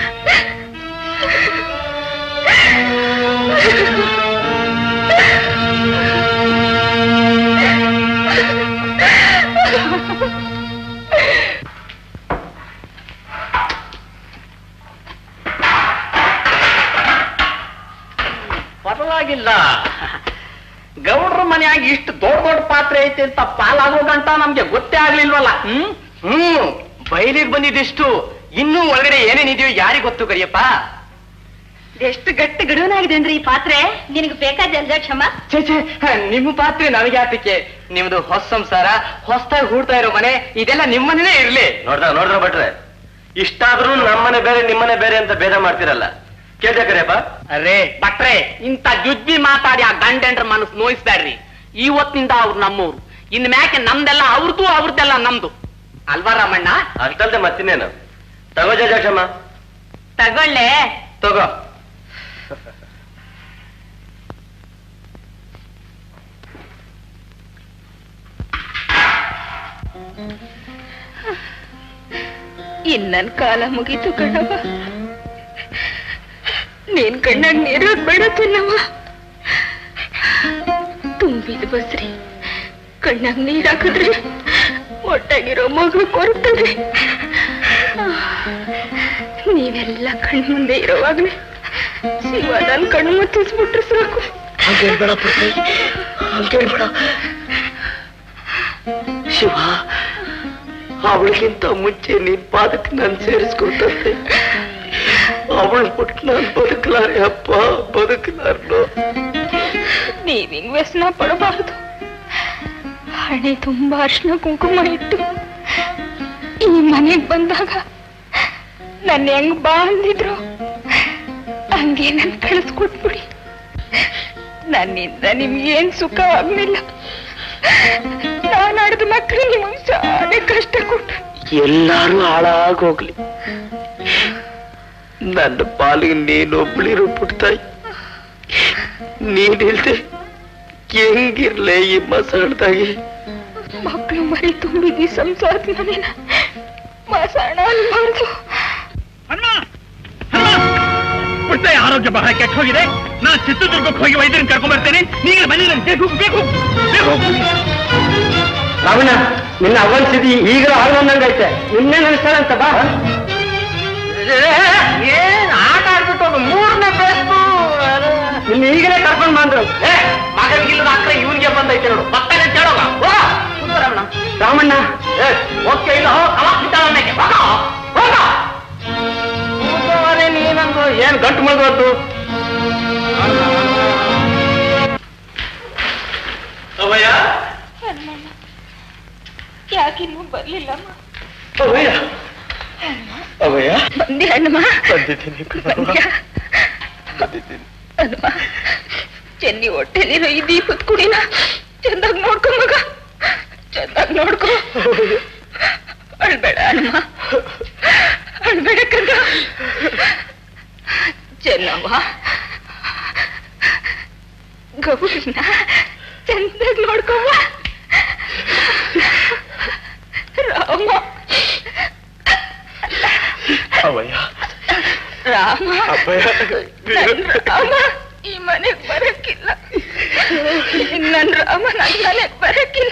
ಪರವಾಗಿಲ್ಲ, ಗೌಡ್ರ ಮನೆಯಾಗ ಇಷ್ಟು ದೊಡ್ಡ ದೊಡ್ಡ ಪಾತ್ರೆ ಐತೆ ಅಂತ ಪಾಲಾಗೋ ಗಂಟ ನಮ್ಗೆ ಗೊತ್ತೇ ಆಗ್ಲಿಲ್ವಲ್ಲ. ಬಯಲಿಗೆ ಬಂದಿದ್ದೆಷ್ಟು, ಇನ್ನೂ ಒಳಗಡೆ ಏನೇನಿದೆಯೋ ಯಾರಿಗೆ ಗೊತ್ತು ಕರಿಯಪ್ಪ. ಎಷ್ಟು ಗಟ್ಟಿ ಗಡುವನಾಗಿದೆ ಅಂದ್ರೆ ಈ ಪಾತ್ರೆ. ನಿನಗೆ ಬೇಕಾ ಜಲಜಕ್ಷಮ? ಛೇ, ನಿಮ್ಮ ಪಾತ್ರೆ ನನಗೆ ಯಾತಕ್ಕೆ? ನಿಮ್ದು ಹೊಸ ಸಂಸಾರ, ಹೊಸದಾಗಿ ಹೂಡ್ತಾ ಇರೋ ಮನೆ, ಇದೆಲ್ಲ ನಿಮ್ಮನೇ ಇರ್ಲಿ. ನೋಡ್ದ ಭಟ್ರೆ, ಇಷ್ಟಾದ್ರೂ ನಮ್ಮನೆ ಬೇರೆ ನಿಮ್ಮನೆ ಬೇರೆ ಅಂತ ಭೇದ ಮಾಡ್ತಿರಲ್ಲ. ಕೇಳ್ದೆ ಕರಿಯಪ್ಪ. ಅರೇ ಭಟ್ರೆ, ಇಂಥ ಜುಜ್ಬಿ ಮಾತಾಡಿ ಆ ಗಂಡಂಡ್ರ ಮನಸ್ಸು ನೋಯಿಸ್ಬೇಡ್ರಿ. ಇವತ್ತಿನಿಂದ ಅವ್ರು ನಮ್ಮವ್ರು, ಇನ್ ಮ್ಯಾಕೆ ನಮ್ದೆಲ್ಲ ಅವ್ರದ್ದು, ಅವ್ರದ್ದೆಲ್ಲ ನಮ್ದು ಅಲ್ವಾ ರಾಮಣ್ಣ? ಅಷ್ಟಲ್ದೆ ಮತ್ತಿನ್ನೇನು. ತಗೋ ಜಲಜಕ್ಷಮ್ಮ. ತಗೊಳ್ಳೆ. ತಗೋ. ಇನ್ನನ್ ಕಾಲ ಮುಗೀತು ಕಣವ. ನೀನ್ ಕಣ್ಣಾಗ ನೀರಾಗ ಬೇಡ ತಿನ್ನವ. ತುಂಬಿದ ಬಸ್ರಿ ಕಣ್ಣಾಗ ನೀರ್ ಹಾಕಿದ್ರೆ ಒಟ್ಟಾಗಿರೋ ಮಗು ಕೊರಗ್ತದೆ. ನೀವೆಲ್ಲ ಕಣ್ ಮುಂದೆ ಇರೋವಾಗ್ಲೇ ಶಿವ ನನ್ ಕಣ್ಣು ಮುಚ್ಚಿಸ್ಬಿಟ್ರೆ ಸಾಕು. ಹಂಗೇಳ್ಬೇಡ ಪುಟ್ಟಿ, ಹಂಗೇಳ್ಬೇಡ. ಶಿವ ಅವಳಿಗಿಂತ ಮುಂಚೆ ನಿನ್ ಪಾದಕ್ಕೆ ನಾನು ಸೇರಿಸ್ಕೊಳ್ತಂತೆ. ಅವಳು ಬಿಟ್ಟು ನಾನು ಬದುಕಲಾರೆ ಅಪ್ಪ, ಬದುಕಲಾರ್ದು. ನೀವ್ ಹಿಂಗ್ ವ್ಯಸನ ಪಡಬಾರ್ದು. ಹಣೆ ತುಂಬಾ ಅರ್ಶಿನ ಕುಂಕುಮ ಇಟ್ಟು ಈ ಮನೆಗ್ ಬಂದಾಗ ನನ್ನ ಹೆಂಗ್ ಬಾ ಅಂದಿದ್ರು ಹಂಗೆ ನನ್ ಕಳಿಸ್ಕೊಟ್ಬಿಡಿ. ನನ್ನಿಂದ ನಿಮ್ಗೇನ್ ಸುಖ ಆಗ್ಲಿಲ್ಲ. ನಾನಾಡ್ದ ಮಕ್ಕಳು ನಿಮಗೆ ಸಾಡೆ ಕಷ್ಟ ಕೊಟ್ಟು ಎಲ್ಲಾರು ಹಾಳಾಗೋಗ್ಲಿ, ನನ್ನ ಪಾಲಿಗೆ ನೀನೊಬ್ಳಿರು ಪುಟ್ತಾಯಿ. ನೀನಿಲ್ದೆ ಹೆಂಗಿರ್ಲೆ ಈ ಮಸಾಡ್ದಾಗೆ? ಮಕ್ಕಳು ಮರಿ ತುಂಬಿದಿ ಸಂಸಾರದ ಮನೇನ ಮಸಾಣ ಅನ್ಬಾರ್ದು. ಪುಟ್ಟಾಯಿ ಆರೋಗ್ಯ ಬಹಳ ಕೆಟ್ಟ ಹೋಗಿದೆ. ನಾನು ಚಿತ್ರದುರ್ಗಕ್ಕೆ ಹೋಗಿ ವೈದ್ಯರನ್ನು ಕರ್ಕೊಂಡ್ ಬರ್ತೇನೆ. ನೀವೇ ಮನೇಲಿ ಬೇಕು. ರಾವಣ, ನಿನ್ನ ಅವನ್ ಸ್ಥಿತಿ ಈಗಲೂ ಆಳ್ವಂದಂಗೈತೆ. ಇನ್ನೇನು ಅನಿಸ್ತಾರಂತ ಬಾ. ಏನ್ ಆಟ ಆಡ್ಬಿಟ್ಟು ಮೂರನೇ ಬೇಕು. ನಿನ್ನ ಈಗಲೇ ಕರ್ಕೊಂಡ್ ಬಂದ್ರು. ಮಗನಿಗಿಲ್ಲದ ಅಕ್ಕ ಇವನ್ಗೆ ಬಂದೈತೆ ನೋಡು. ಪಕ್ಕನೆ ಕೇಳೋಗ ರಾಮಣ್ಣ. ರಾಮಣ್ಣ ಓಕೆ ಇಲ್ಲ ನೀನಂದು ಏನ್ ಗಂಟು ಮುಳುಗೋದು. ಅವಯ್ಯ, ಯಾಕಿನ್ನೂ ಬರ್ಲಿಲ್ಲಮ್ಮ? ಅವಯ್ಯ, ಅವಯ್ಯ ಬಂದಿ ಹಣ್ಣಮ್ಮ? ಬಂದಿದ್ದೀನಿ ಹನುಮ, ಚೆನ್ನಿ ಹೊಟ್ಟೆಲಿರೋ ಈ ದೀಪದ ಕುಡಿನ ಚಂದಾಗ್ ನೋಡ್ಕೊ ಮಗ, ಚಂದಾಗ್ ನೋಡ್ಕೊ. ಅಳ್ಬೇಡ ಹನುಮ, ಅಳ್ಬೇಡ ಕಂದ. ಚೆನ್ನ ರಾಮ ಈ ಮನೆಗ್ ಬರಕ್ಕಿಲ್ಲ. ನನ್ ರಾಮ ನನ್ ಮನೆಗ್ ಬರಕ್ಕಿಲ್ಲ.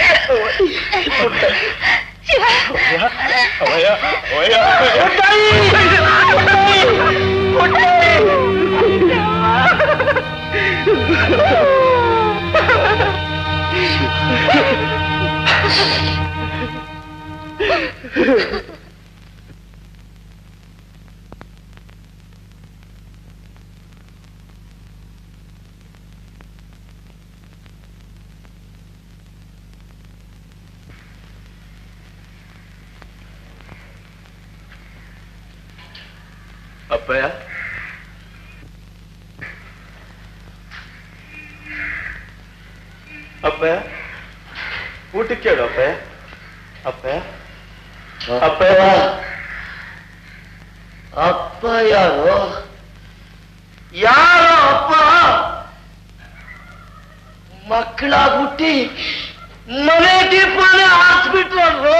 ಅಪ್ಪಯ್ಯ, ಅಪ್ಪಯ್ಯ, ಊಟಕ್ಕೆ ಕೇಳು ಅಪ್ಪಯ್ಯ. ಅಪ್ಪಯ್ಯ, ಅಪ್ಪಯ್ಯ, ಅಪ್ಪ ಯಾರು? ಯಾರೋ ಅಪ್ಪ ಮಕ್ಕಳಾಗ್ಬಿಟ್ಟಿ ಮನೆ ದೀಪನೇ ಹಾಕ್ಬಿಟ್ರು.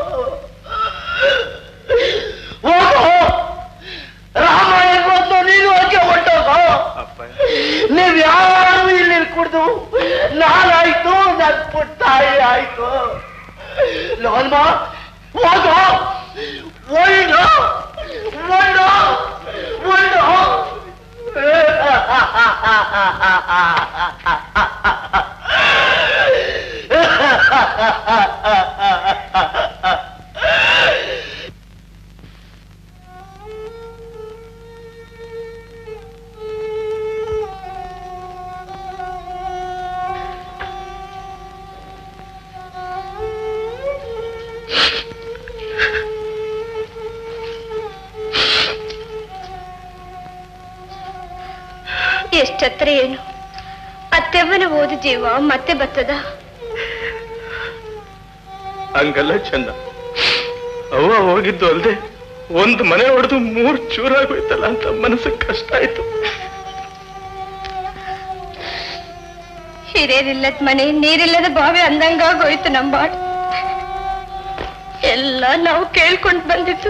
ಹೋಗೋ ರಾಮಾಯಣ ಬಂದು ನೀನು ಹೋಗಿ ಹೊಟ್ಟೋಗೋ. ನೀವ್ ಯಾರು ಇಲ್ಲಿ ಕುಡ್ದು ನಾನಾಯ್ತು, ನನ್ ಪುಟ್ಟಾಯಿ ಆಯ್ತು. ಲೋನ್ಮ ಹೋಗೋ, ಒಳ್ಳು ಒಳ್ಳು ಒಳ್ಳು. ಎಷ್ಟತ್ರ ಏನು ಅತ್ತೆವ್ವನ ಓದು ಜೀವ ಮತ್ತೆ ಬರ್ತದ? ಹಂಗಲ್ಲ ಚಂದ, ಅವ್ವ ಹೋಗಿದ್ದು ಅಲ್ದೆ ಒಂದು ಮನೆ ಹೊಡೆದು 3 ಚೂರಾಗೋಯ್ತಲ್ಲ ಅಂತ ಮನಸ್ಸಿಗೆ ಕಷ್ಟ ಆಯ್ತು. ಹಿರಿಯರಿಲ್ಲದ ಮನೆ ನೀರಿಲ್ಲದ ಬಾವಿ ಅಂದಂಗಾಗೋಯ್ತು ನಮ್ಮ ಬಾಡ್. ಎಲ್ಲ ನಾವು ಕೇಳ್ಕೊಂಡು ಬಂದಿತ್ತು.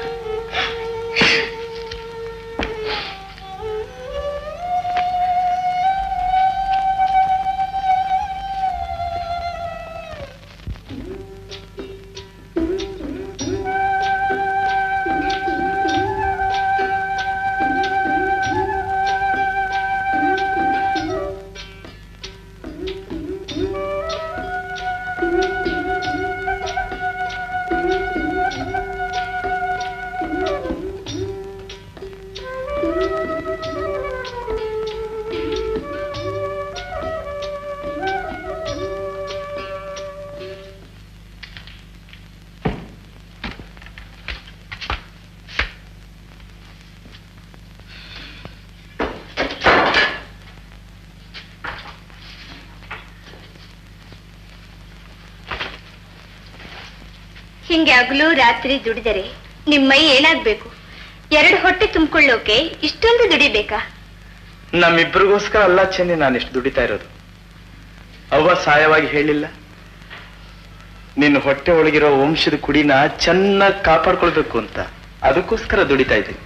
ಹಿಂಗೆ ಹಗಲು ರಾತ್ರಿ ದುಡಿದರೆ ನಿಮ್ಮ ಮೈ ಏನಾಗ್ಬೇಕು? 2 ಹೊಟ್ಟೆ ತುಂಬಿಕೊಳ್ಳೋಕೆ ಇಷ್ಟೊಂದು ದುಡಿಬೇಕಾ? ನಮ್ಮಿಬ್ರಿಗೋಸ್ಕರ ಅಲ್ಲ ಚೆನ್ನಿ ನಾನಿಷ್ಟು ದುಡಿತಾ ಇರೋದು. ಅವ್ವ ಸಹಾಯವಾಗಿ ಹೇಳಿಲ್ಲ, ನಿನ್ನ ಹೊಟ್ಟೆ ಒಳಗಿರೋ ವಂಶದ ಕುಡಿನ ಚೆನ್ನಾಗಿ ಕಾಪಾಡ್ಕೊಳ್ಬೇಕು ಅಂತ. ಅದಕ್ಕೋಸ್ಕರ ದುಡಿತಾ ಇದ್ದೀನಿ.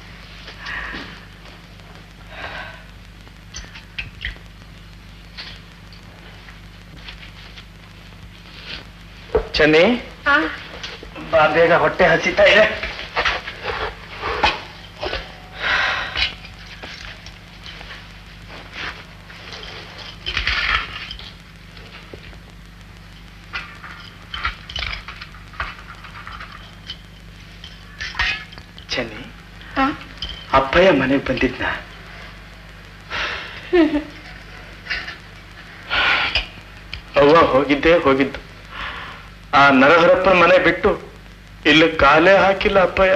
ಚೆನ್ನಿ ಬಾ, ಬೇಗ ಹೊಟ್ಟೆ ಹಸಿತಾ ಇದೆ. ಚೆನ್ನಿ, ಅಪ್ಪಯ್ಯ ಮನೆಗೆ ಬಂದಿದ್ನ? ಅವ್ವ ಹೋಗಿದ್ದು ಆ ನರಹರಪ್ಪನ ಮನೆ ಬಿಟ್ಟು ಇಲ್ಲಿ ಕಾಲೇ ಹಾಕಿಲ್ಲ ಅಪ್ಪಯ್ಯ.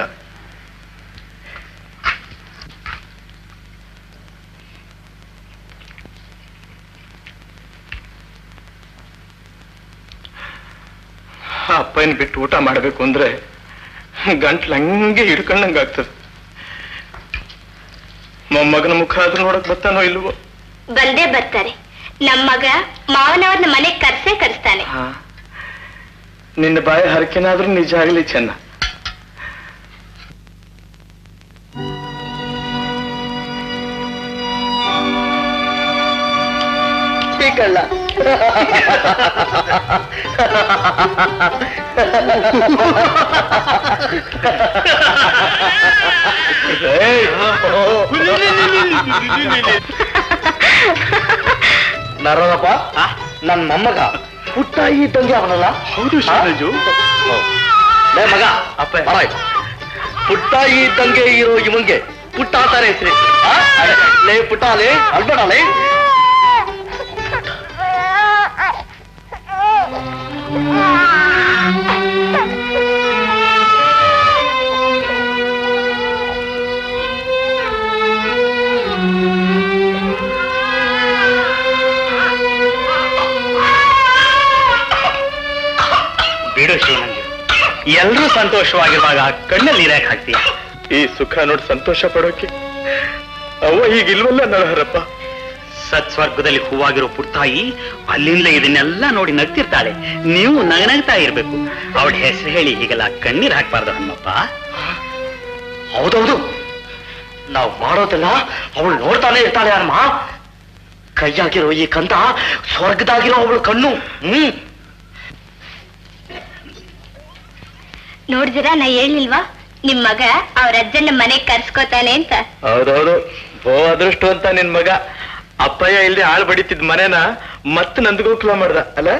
ಅಪ್ಪಯ್ಯನ ಬಿಟ್ಟು ಊಟ ಮಾಡಬೇಕು ಅಂದ್ರೆ ಗಂಟ್ಲು ಹಂಗೆ ಹಿಡ್ಕೊಂಡಂಗಾಗ್ತದೆ. ಮೊಮ್ಮಗನ ಮುಖ ಆದ್ರೂ ನೋಡಕ್ ಬರ್ತಾನೋ ಇಲ್ವೋ? ಬಂದೇ ಬರ್ತಾರೆ. ನಮ್ಮ ಮಗ ಮಾವನವ್ರನ್ನ ಮನೆಗೆ ಕರ್ಸ್ತಾನೆ. ನಿನ್ನ ಬಾಯಿ ಹರಕೆನಾದ್ರೂ ನಿಜ ಆಗಲಿ ಚೆನ್ನ. ಕಳ್ಳ. ನರದಪ್ಪ, ನನ್ ಮೊಮ್ಮಗ ಪುಟ್ಟ ಇದ್ದಂಗೆ ಅವನಲ್ಲ? ಹೌದು ಶಿವರಾಜು. ಮಗ ಅಪ್ಪ ಪುಟ್ಟ ಇದ್ದಂಗೆ ಇರೋ ಇವಂಗೆ ಪುಟ್ಟ ಅಂತಾರೆ ಹೆಸರು. ಲೇ ಪುಟ್ಟ ಲೇ ಅಲ್ಬೇಡ ಲೇ. ಬಿಡು ಶಿವನಂಜು, ಎಲ್ರೂ ಸಂತೋಷವಾಗಿರುವಾಗ ಕಣ್ಣಲ್ಲಿ ನೀರಾಕ್ ಹಾಕ್ತೀಯ. ಈ ಸುಖ ನೋಡಿ ಸಂತೋಷ ಪಡೋಕೆ ಅವ್ವ ಈಗಿಲ್ವಲ್ಲ ನರಹರಪ್ಪ. ಸತ್ಸ್ವರ್ಗದಲ್ಲಿ ಹೂವಾಗಿರೋ ಪುಟ್ಟಾಯಿ ಅಲ್ಲಿಂದಲೇ ಇದನ್ನೆಲ್ಲ ನೋಡಿ ನಗ್ತಿರ್ತಾಳೆ. ನೀವು ನಗನಗ್ತಾ ಇರ್ಬೇಕು. ಅವಳ ಹೆಸರು ಹೇಳಿ ಹೀಗೆಲ್ಲ ಕಣ್ಣೀರ್ ಹಾಕ್ಬಾರ್ದು ಹನುಮಪ್ಪ. ಹೌದೌದು, ನಾವು ಮಾಡೋದಲ್ಲ ಅವಳು ನೋಡ್ತಾನೆ ಇರ್ತಾಳೆ ಅಮ್ಮ. ಕೈಯಾಗಿರೋ ಈ ಕಂದ ಸ್ವರ್ಗದಾಗಿರೋ ಅವಳು ಕಣ್ಣು. ನೋಡಿದಿರಾ, ನಾ ಹೇಳಿಲ್ವಾ ನಿಮ್ ಮಗ ಅವ್ರ ಅಜ್ಜನ ಮನೆಗ್ ಕರ್ಸ್ಕೋತಾನೆ ಅಂತ? ಹೌದೌದು, ಬೋ ಅದೃಷ್ಟ ಅಂತ ನಿನ್ ಮಗ. ಅಪ್ಪಯ್ಯ ಇಲ್ದೆ ಆಳ್ ಬಡಿತಿದ್ ಮನೆನ ಮತ್ತೆ ನಂದಗೋಕ್ಲ ಮಾಡ್ದ ಅಲ್ಲ.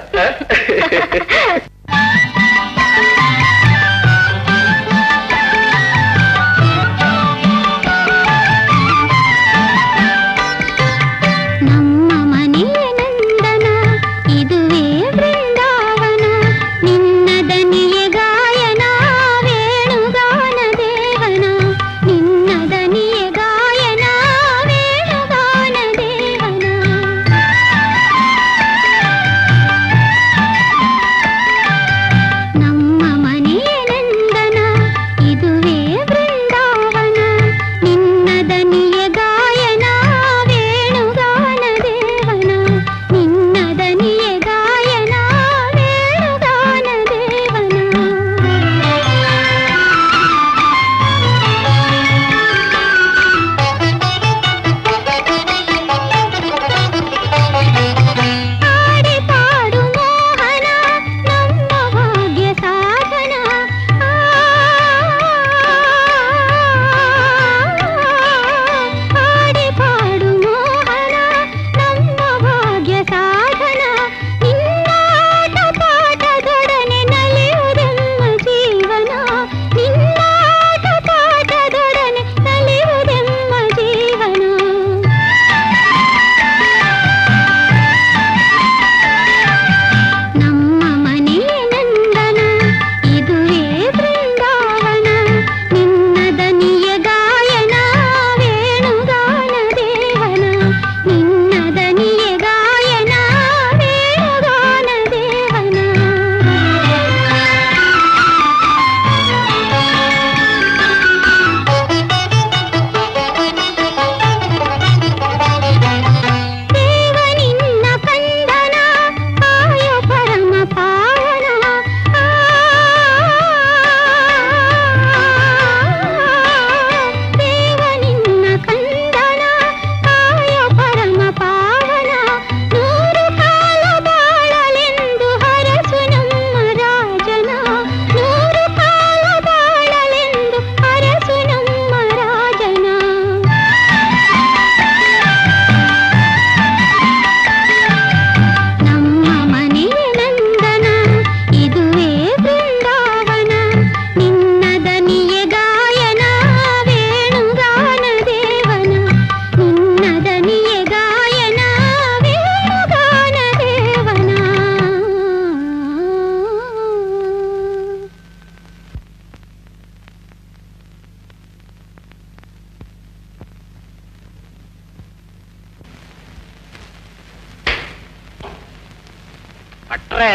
ಭಟ್ರೆ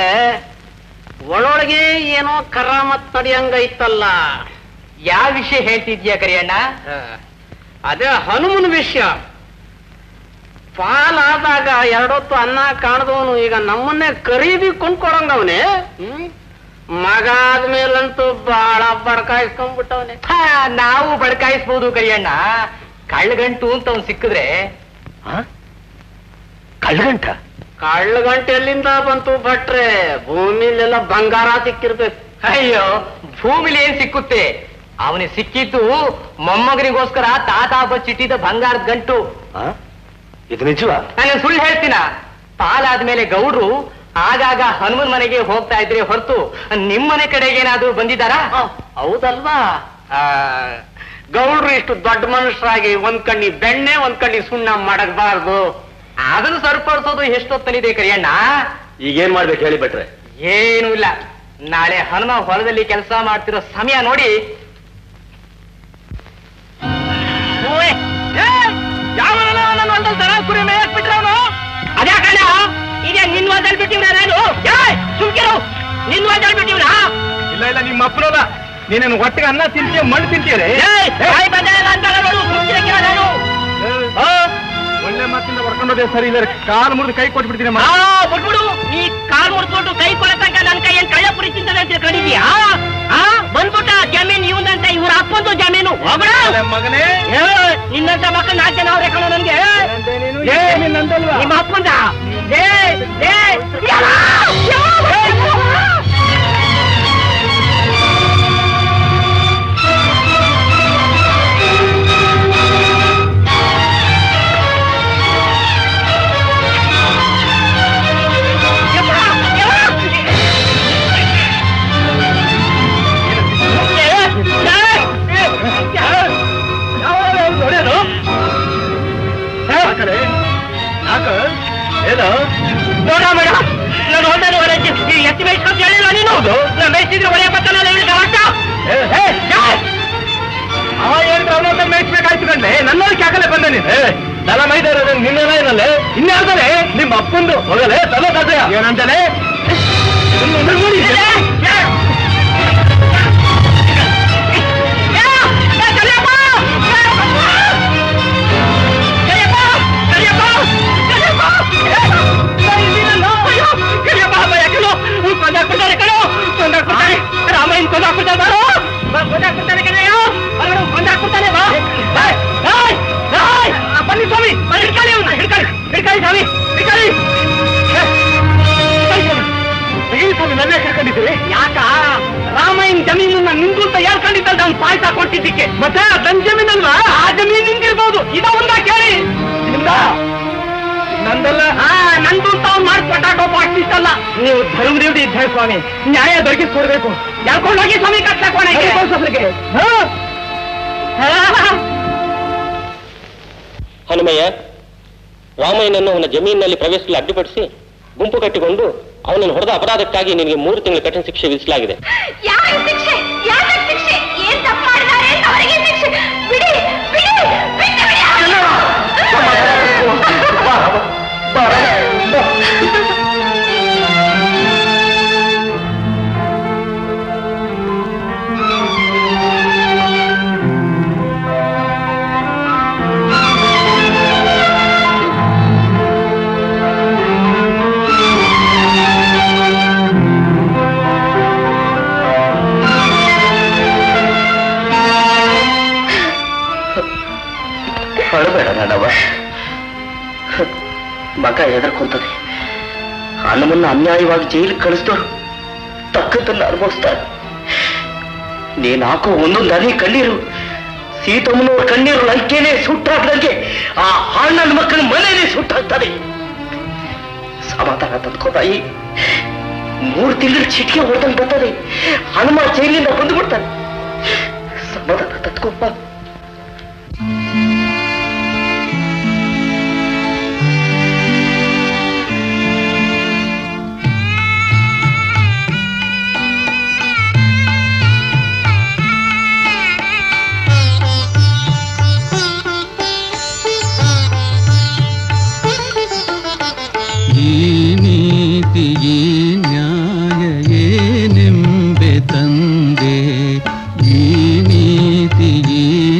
ಒಳೊಳಗೆ ಏನೋ ಕರಾಮತ್ ನಡೆಯಂಗೈತಲ್ಲ. ಯಾವ ವಿಷಯ ಹೇಳ್ತಿದ್ಯಾ ಕರಿಯಣ್ಣ? ಅದೇ ಹನುಮನ ವಿಷಯ. ಪಾಲಾದಾಗ ಎರಡೊತ್ತು ಅನ್ನ ಕಾಣದವನು ಈಗ ನಮ್ಮನ್ನೇ ಖರೀದಿ ಕೊಂಡ್ಕೊಡಂಗವನೇ. ಮಗ ಆದ್ಮೇಲಂತೂ ಬಹಳ ಬಡ್ಕಾಯಿಸ್ಕೊಂಡ್ಬಿಟ್ಟವನೆ. ನಾವು ಬಡ್ಕಾಯಿಸ್ಬೋದು ಕರಿಯಣ್ಣ. ಕಳ್ಳಗಂಟು ಅಂತ ಅವ್ನು ಸಿಕ್ಕಿದ್ರೆ ಕಳ್ಳಗಂಟ ಕಳ್ಳ ಗಂಟೆ ಎಲ್ಲಿಂದ ಬಂತು ಭಟ್ರೆ? ಭೂಮಿಲೆಲ್ಲ ಬಂಗಾರ ಸಿಕ್ಕಿರ್ಬೇಕು. ಅಯ್ಯೋ, ಭೂಮಿಲಿ ಏನ್ ಸಿಕ್ಕುತ್ತೆ? ಅವನಿಗೆ ಸಿಕ್ಕಿದ್ದು ಮೊಮ್ಮಗನಿಗೋಸ್ಕರ ತಾತ ಬಚ್ಚಿಟ್ಟಿದ್ದ ಬಂಗಾರದ ಗಂಟು. ಇದು ನಿಜವಾ? ನಾನು ಸುಳ್ಳು ಹೇಳ್ತೀನ? ಪಾಲಾದ್ಮೇಲೆ ಗೌಡ್ರು ಆಗಾಗ ಹನುಮನ್ ಮನೆಗೆ ಹೋಗ್ತಾ ಇದ್ರೆ ಹೊರತು ನಿಮ್ಮನೆ ಕಡೆಗೆ ಏನಾದ್ರು ಬಂದಿದ್ದಾರಾ? ಹೌದಲ್ವಾ? ಗೌಡ್ರು ಇಷ್ಟು ದೊಡ್ಡ ಮನುಷ್ಯರಾಗಿ ಒಂದ್ ಕಣ್ಣಿ ಬೆಣ್ಣೆ ಒಂದ್ ಕಣ್ಣಿ ಸುಣ್ಣ ಮಾಡಕ್ಬಾರ್ದು. ಅದನ್ನು ಸರಿಪಡಿಸೋದು ಎಷ್ಟೊತ್ತನಿದೆ ಕರಿಯಣ್ಣ. ಈಗೇನ್ ಮಾಡ್ಬೇಕು ಹೇಳಿ ಭಟ್ರೆ? ಏನೂ ಇಲ್ಲ, ನಾಳೆ ಹನುಮ ಹೊಲದಲ್ಲಿ ಕೆಲಸ ಮಾಡ್ತಿರೋ ಸಮಯ ನೋಡಿ. ಅದೇ ಕಣ, ಇದೇ ನಿನ್ ಹೊಲದಲ್ಲಿ ಬಿಟ್ಟಿವ್ರ? ನಾನು ಸುಮ್ಕಿರು, ನಿನ್ ಹೊಲದಲ್ಲಿ ಬಿಟ್ಟಿವ್ರ? ಇಲ್ಲ ಇಲ್ಲ, ನಿಮ್ಮ ಅಪ್ಪನಲ್ಲ. ನೀನೇನು ಒಟ್ಟಿಗೆ ಅನ್ನ ತಿಂತೀಯ, ಮಣ್ಣು ತಿಂತೀಯರೇ? ಒಳ್ಳೆ ಮಾತಿಂದ ಹೊಡ್ಕೊಂಡೋದೆ ಸರಿ, ಇಲ್ಲ ಕಾಲು ಮುರಿದು ಕೈ ಕೊಟ್ಬಿಡ್ತೀನಿ. ಬಿಟ್ಬಿಡು, ನೀ ಕಾಲ್ ಮುಡ್ಕೊಂಡು ಕೈ ಕೊಡೋ ತನಕ ನನ್ ಕೈ ಏನ್ ಕಳ್ಳ ಪುರಿ ತಿಂತಾನೆ ಅಂತ ತಿಳ್ಕೊಂಡಿದ್ಯಾ? ಬಂದ್ಬಿಟ್ಟ ಜಮೀನ್ ಇವಂದಂತ, ಇವ್ರ ಅಪ್ಪಂದು ಜಮೀನು. ಮಗನೇ, ನಿನ್ನಂತ ಮಕ್ಕಳು 4 ಜನ ಅವ್ರೆ ಕಣೋ ನನ್ಗೆ. ನಿಮ್ಮ ಅಪ್ಪಂದ ಏನು ನೋಡ ಮೇಡ, ನಾನು ಹೊಂದಾನು ಹೊರಗೆ ಎತ್ತಿ ಬೇಯಿಸ್ಕೊಂಡು ಹೇಳಿಲ್ಲ ನೀನು. ನಾನು ಬೇಯಿಸಿದ್ರೆ ಒಳ್ಳೆ ಬತ್ತಲ್ಲ ಇವಳಿಗೆ ಅಷ್ಟ. ಅವ ಹೇಳಿದ್ರೆ ಅವನಂತ ಮೇಯಿಸ್ಬೇಕಾಯ್ತು ಕಂಡ್ಲೆ, ನನ್ನೋದಕ್ಕೆ ಯಾಕಲೆ ಬಂದೆ ನೀನು? ದನ ಮೈದ ಇರೋದು ನಿನ್ನೆಲ್ಲ ಏನಲ್ಲೇ? ಇನ್ಯಾರ್ದಾರೆ? ನಿಮ್ಮ ಅಪ್ಪಂದು ಹೋಗಲೇ ತಲೆ ಕಥೆಯ ಏನಂತಾನೆ? ರಾಮಾಯಣ ಕೊಂದಾಕ್ಬಿಡ್ತಾರೆ ಬನ್ನಿ ಸ್ವಾಮಿ, ಹಿಡ್ಕೊಳ್ಳಿ ಅವ್ನ, ಹಿಡ್ಕೊಳ್ಳಿ ಸ್ವಾಮಿ, ಹಿಡ್ಕೊಳ್ಳಿ. ಸ್ವಾಮಿ ನನ್ನೇ ಕರ್ಕೊಂಡಿದ್ದೀರಿ? ಯಾಕ? ರಾಮಾಯಣ ಜಮೀನನ್ನ ನಿಂದು ಅಂತ ಹೇಳ್ಕೊಂಡಿದ್ದಲ್ಲ, ನಾನು ಪಾಯಸ ಕೊಟ್ಟಿದ್ದಕ್ಕೆ. ಮತ್ತೆ ನನ್ನ ಜಮೀನಲ್ವಾ? ಆ ಜಮೀನ್ ನಿಂದಿರ್ಬೋದು. ಇದ ಒಂದ ಕೇಳಿ ನಿಮ್ದ? ನಂದಲ್ಲ. ನಂದು ಅಂತ ಅವ್ನು ಮಾಡಿಸ್ಕೊಟ್ಟಾಟೋಪ ಅಷ್ಟಿಷ್ಟಲ್ಲ. ನೀವು ಧರ್ಮದೇವ್ರಿ ಇದ್ದ ಸ್ವಾಮಿ, ನ್ಯಾಯ ದೊರಕಿಸ್ಕೊಡ್ಬೇಕು. ಹೇಳ್ಕೊಂಡೋಗಿ ಸ್ವಾಮಿ ಕಟ್ಟಾಕೋಣ. ಹನುಮಯ್ಯ, ರಾಮಯ್ಯನನ್ನು ಅವನ ಜಮೀನಿನಲ್ಲಿ ಪ್ರವೇಶಿಸಲು ಅಡ್ಡಿಪಡಿಸಿ ಗುಂಪು ಕಟ್ಟಿಕೊಂಡು ಅವನನ್ನು ಹೊಡೆದ ಅಪರಾಧಕ್ಕಾಗಿ ನಿನಗೆ 3 ತಿಂಗಳ ಕಠಿಣ ಶಿಕ್ಷೆ ವಿಧಿಸಲಾಗಿದೆ. ಹೊರಬೇಡ ನಾಡವ, ಮಗ ಹೆದರ್ಕೊಂತದೆ. ಹಣವನ್ನು ಅನ್ಯಾಯವಾಗಿ ಜೈಲಿಗೆ ಕಳಿಸಿದವರು ತಕ್ಕದನ್ನು ಅನುಭವಿಸ್ತಾರೆ. ನೀನ್ ಹಾಕೋ ಒಂದೊಂದು ಹನಿ ಕಣ್ಣೀರು ಸೀತಮ್ಮನವ್ರ ಕಣ್ಣೀರು ಲಂಕೆನೇ ಸುಟ್ಟಾಕ್ದಂಗೆ ಆ ಹಣ್ಣನ ಮಕ್ಕಳ ಮನೆಯೇ ಸುಟ್ಟಾಗ್ತದೆ. ಸಮಾಧಾನ ತಂದ್ಕೋ ತಾಯಿ. 3 ತಿಂಗಳು ಚಿಟಿಕೆ ಹೊಡೆದಂಗೆ ಬರ್ತದೆ. ಹನುಮ ಜೈಲಿಂದ ಬಂದುಬಿಡ್ತಾನೆ. ಸಮಾಧಾನ ತಂದ್ಕೋಪ್ಪ. ಈ ನ್ಯಾಯ ಏನೆಂಬೆ ತಂದೆ, ಈ ನೀತಿ ಈ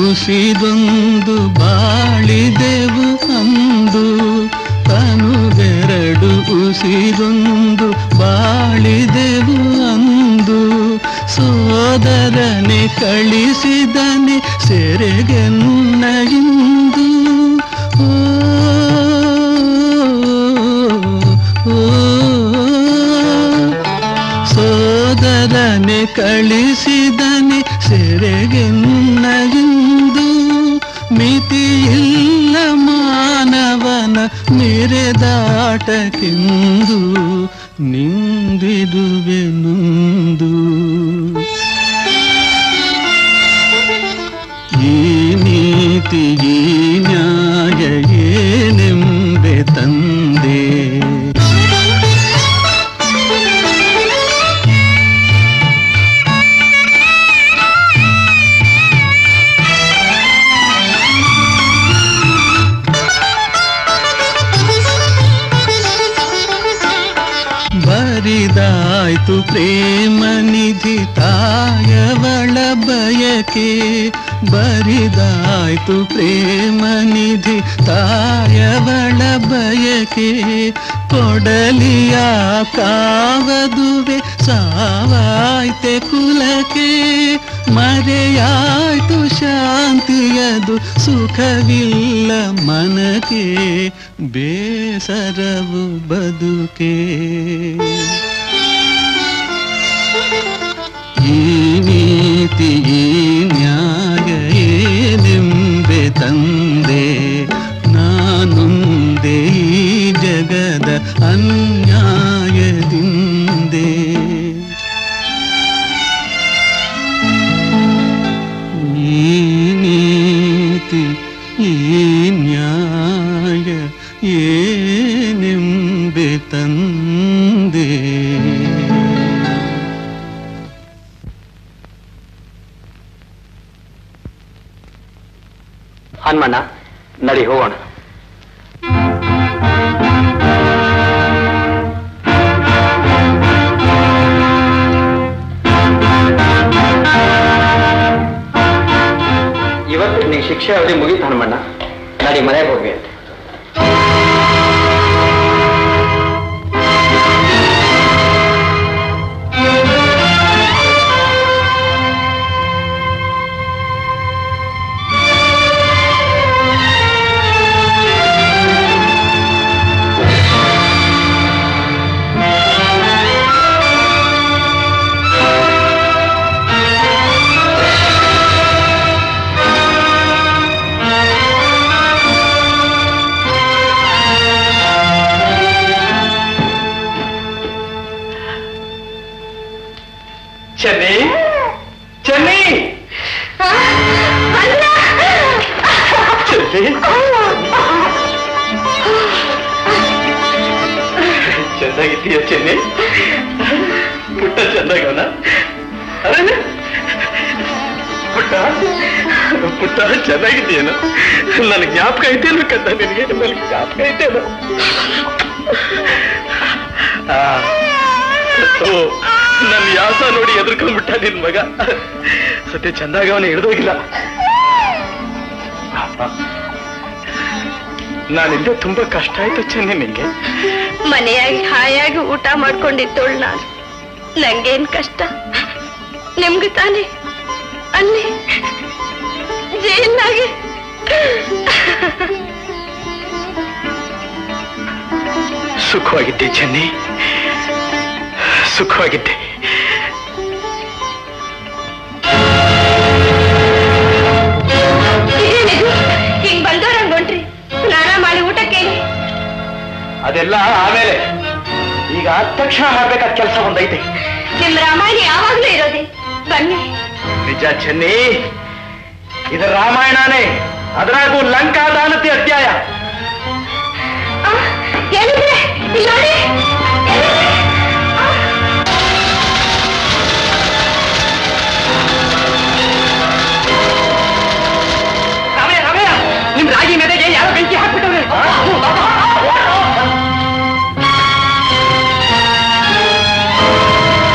ಉಸಿರೊಂದು ಬಾಳಿದೆವು ಅಂದು ತನುವೆರಡು ಉಸಿರೊಂದು ಬಾಳಿದೆವು ಅಂದು ಸೋದರನೆ ಕಳಿಸಿದನೆ ಸೆರೆಗೆನ್ನ ಇಂದು ಸೋದರನೆ ಕಳಿಸಿದನೆ ಸೆರೆಗೆನ್ನ ಇಂದು ಮಿತಿಯಿಲ್ಲ ಮಾನವನ ಮೆರೆದಾಟಕ್ಕೆಂದು ನಿಂದಿರುವೆ ನೊಂದು ಈ ನೀತಿ ಈ ನ್ಯಾಯ ಏನೆಂಬೆ ತಂದೆ ಬರಿದಾಯ್ತು ಪ್ರೇಮ ನಿಧಿ ತಾಯವಳ ಬಯಕೆ ಬರಿದಾಯ್ತು ಪ್ರೇಮ ನಿಧಿ ತಾಯವಳ ಬಯಕೆ ಕೊಡಲಿಯ ಕಾವದುವೆ ಸಾವಾಯ್ತೆ ಕುಲಕೆ ಮರೆಯಾಯ್ತು ಶಾಂತಿಯದು ಸುಖವಿಲ್ಲ ಮನಕೆ ಬೇಸರವು ಬದುಕೆ ಈ ನೀತಿ ಈ ನ್ಯಾಯ ಏನೆಂಬೆ ತಂದೆ ನಾನೊಂದೇ ಈ ಜಗದ ಅನ್ಯಾಯದಿಂದೆ ಈ ನೀತಿ ಈ ನ್ಯಾಯ ಏನೆಂಬೆ ತಂದೆ ಹನುಮಣ್ಣ ನಡಿ ಹೋಗೋಣ. ಇವತ್ತು ನಿಂಗೆ ಶಿಕ್ಷೆ ಅವಧಿ ಮುಗೀತು ಹನುಮಣ್ಣ, ನಡಿ ಮನೆಗೆ ಹೋಗಿ ಅಂತ. ಚೆನ್ನಾಗಿದ್ದೀಯ ಚೆನ್ನಿ? ಪುಟ್ಟ ಚೆನ್ನಾಗವನ? ಪುಟ್ಟ ಪುಟ್ಟ ಚೆನ್ನಾಗಿದ್ದೀಯನ? ನನಗೆ ಜ್ಞಾಪಕ ಐತೇನು ಕಂದ ನಿನಗೆ? ನನಗೆ ಜ್ಞಾಪಕ ಐತೇನು? ನನ್ನ ಯಾಸ ನೋಡಿ ಎದುರ್ಕೊಂಡ್ಬಿಟ್ಟ ನಿನ್ ಮಗ. ಸತ್ಯ ಚಂದಾಗವನ ಹಿಡ್ದೋಗಿಲ್ಲ. ನಾನಿಂದ ತುಂಬಾ ಕಷ್ಟ ಆಯ್ತು ಚೆನ್ನಿ ನಿಂಗೆ. ಮನೆಯಾಗಿ ಹಾಯಾಗಿ ಊಟ ಮಾಡ್ಕೊಂಡಿದ್ದೋಳು ನಾನು. ನಂಗೇನ್ ಕಷ್ಟ? ನಿಮ್ಗೆ ತಾನೆ ಅಲ್ಲಿ ಜೈಲ್ನಾಗೆ ಸುಖವಾಗಿದ್ದೆ ಚೆನ್ನಿ, ಸುಖವಾಗಿದ್ದೆ. ಹಿಂಗ್ ಬಂದವ್ರಂಗ್ ಹೊಂಟ್ರಿ, ಸ್ನಾನ ಮಾಡಿ ಊಟಕ್ಕೆ. ಅದೆಲ್ಲ ಆಮೇಲೆ, ಈಗ ತಕ್ಷಣ ಮಾಡ್ಬೇಕಾದ ಕೆಲಸ ಒಂದೈತೆ. ನಿಮ್ ರಾಮಾಯಣ ಯಾವಾಗ್ಲೂ ಇರೋದೆ. ಬನ್ನಿ. ನಿಜ ಚೆನ್ನಿ, ಇದು ರಾಮಾಯಣನೇ, ಅದರಾಗೂ ಲಂಕಾದಾನತಿ ಅಧ್ಯಾಯ. ನಿಮ್ ರಾಗಿ ಮೆದೆಗೆ ಯಾರೋ ಬೆಂಕಿ ಹಾಕ್ಬಿಟ್ಟವ್ರೆ.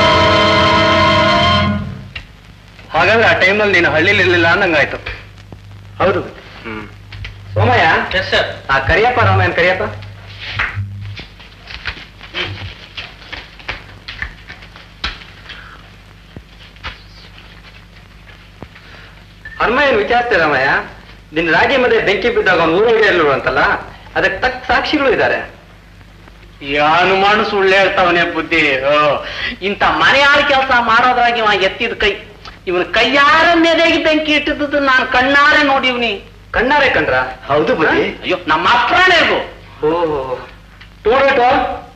ಹಾಗಾದ್ರೆ ಆ ಟೈಮ್ನಲ್ಲಿ ನೀನು ಹಳ್ಳಿಲಿ ಇರ್ಲಿಲ್ಲ ಅನ್ನಂಗಾಯ್ತು. ಹೌದು. ಸೋಮಯ್ಯ, ಕರಿಯಪ್ಪ ರಾಮಾಯಣ ಕರಿಯಪ್ಪ. ಹನುಮಯ್ಯನ್ ವಿಚಾರಿಸ್ತೆ ರಾಮಯ್ಯ, ನಿನ್ ರಾಗಿ ಮಧ್ಯೆ ಬೆಂಕಿ ಬಿದ್ದಾಗ ಅವ್ನು ಊರೊಳಗೆ ಎಲ್ಲರು ಅಂತಲ್ಲ, ಅದಕ್ಕೆ ತಕ್ಕ ಸಾಕ್ಷಿಗಳು ಇದ್ದಾರೆ. ಅನುಮಾನ ಸುಳ್ಳು ಹೇಳ್ತಾವನೆ ಬುದ್ಧಿ. ಇಂಥ ಮನೆಯಾಳ ಕೆಲಸ ಮಾಡೋದ್ರಾಗ ಇವ ಎತ್ತಿದ ಕೈ, ಇವನ ಕೈಯಾರ ಮೇದಾಗಿ ಬೆಂಕಿ ಇಟ್ಟಿದ್ದು ನಾನು ಕಣ್ಣಾರೆ ನೋಡಿವ್ನಿ. ಕಣ್ಣಾರೆ ಕಂಡ್ರ? ಹೌದು ಬುದ್ಧಿ. ಅಯ್ಯೋ ನಮ್ಮ ಅಪ್ರಾಣೆ ಇದು. ಓಹೋ, ಟೊಮೆಟೊ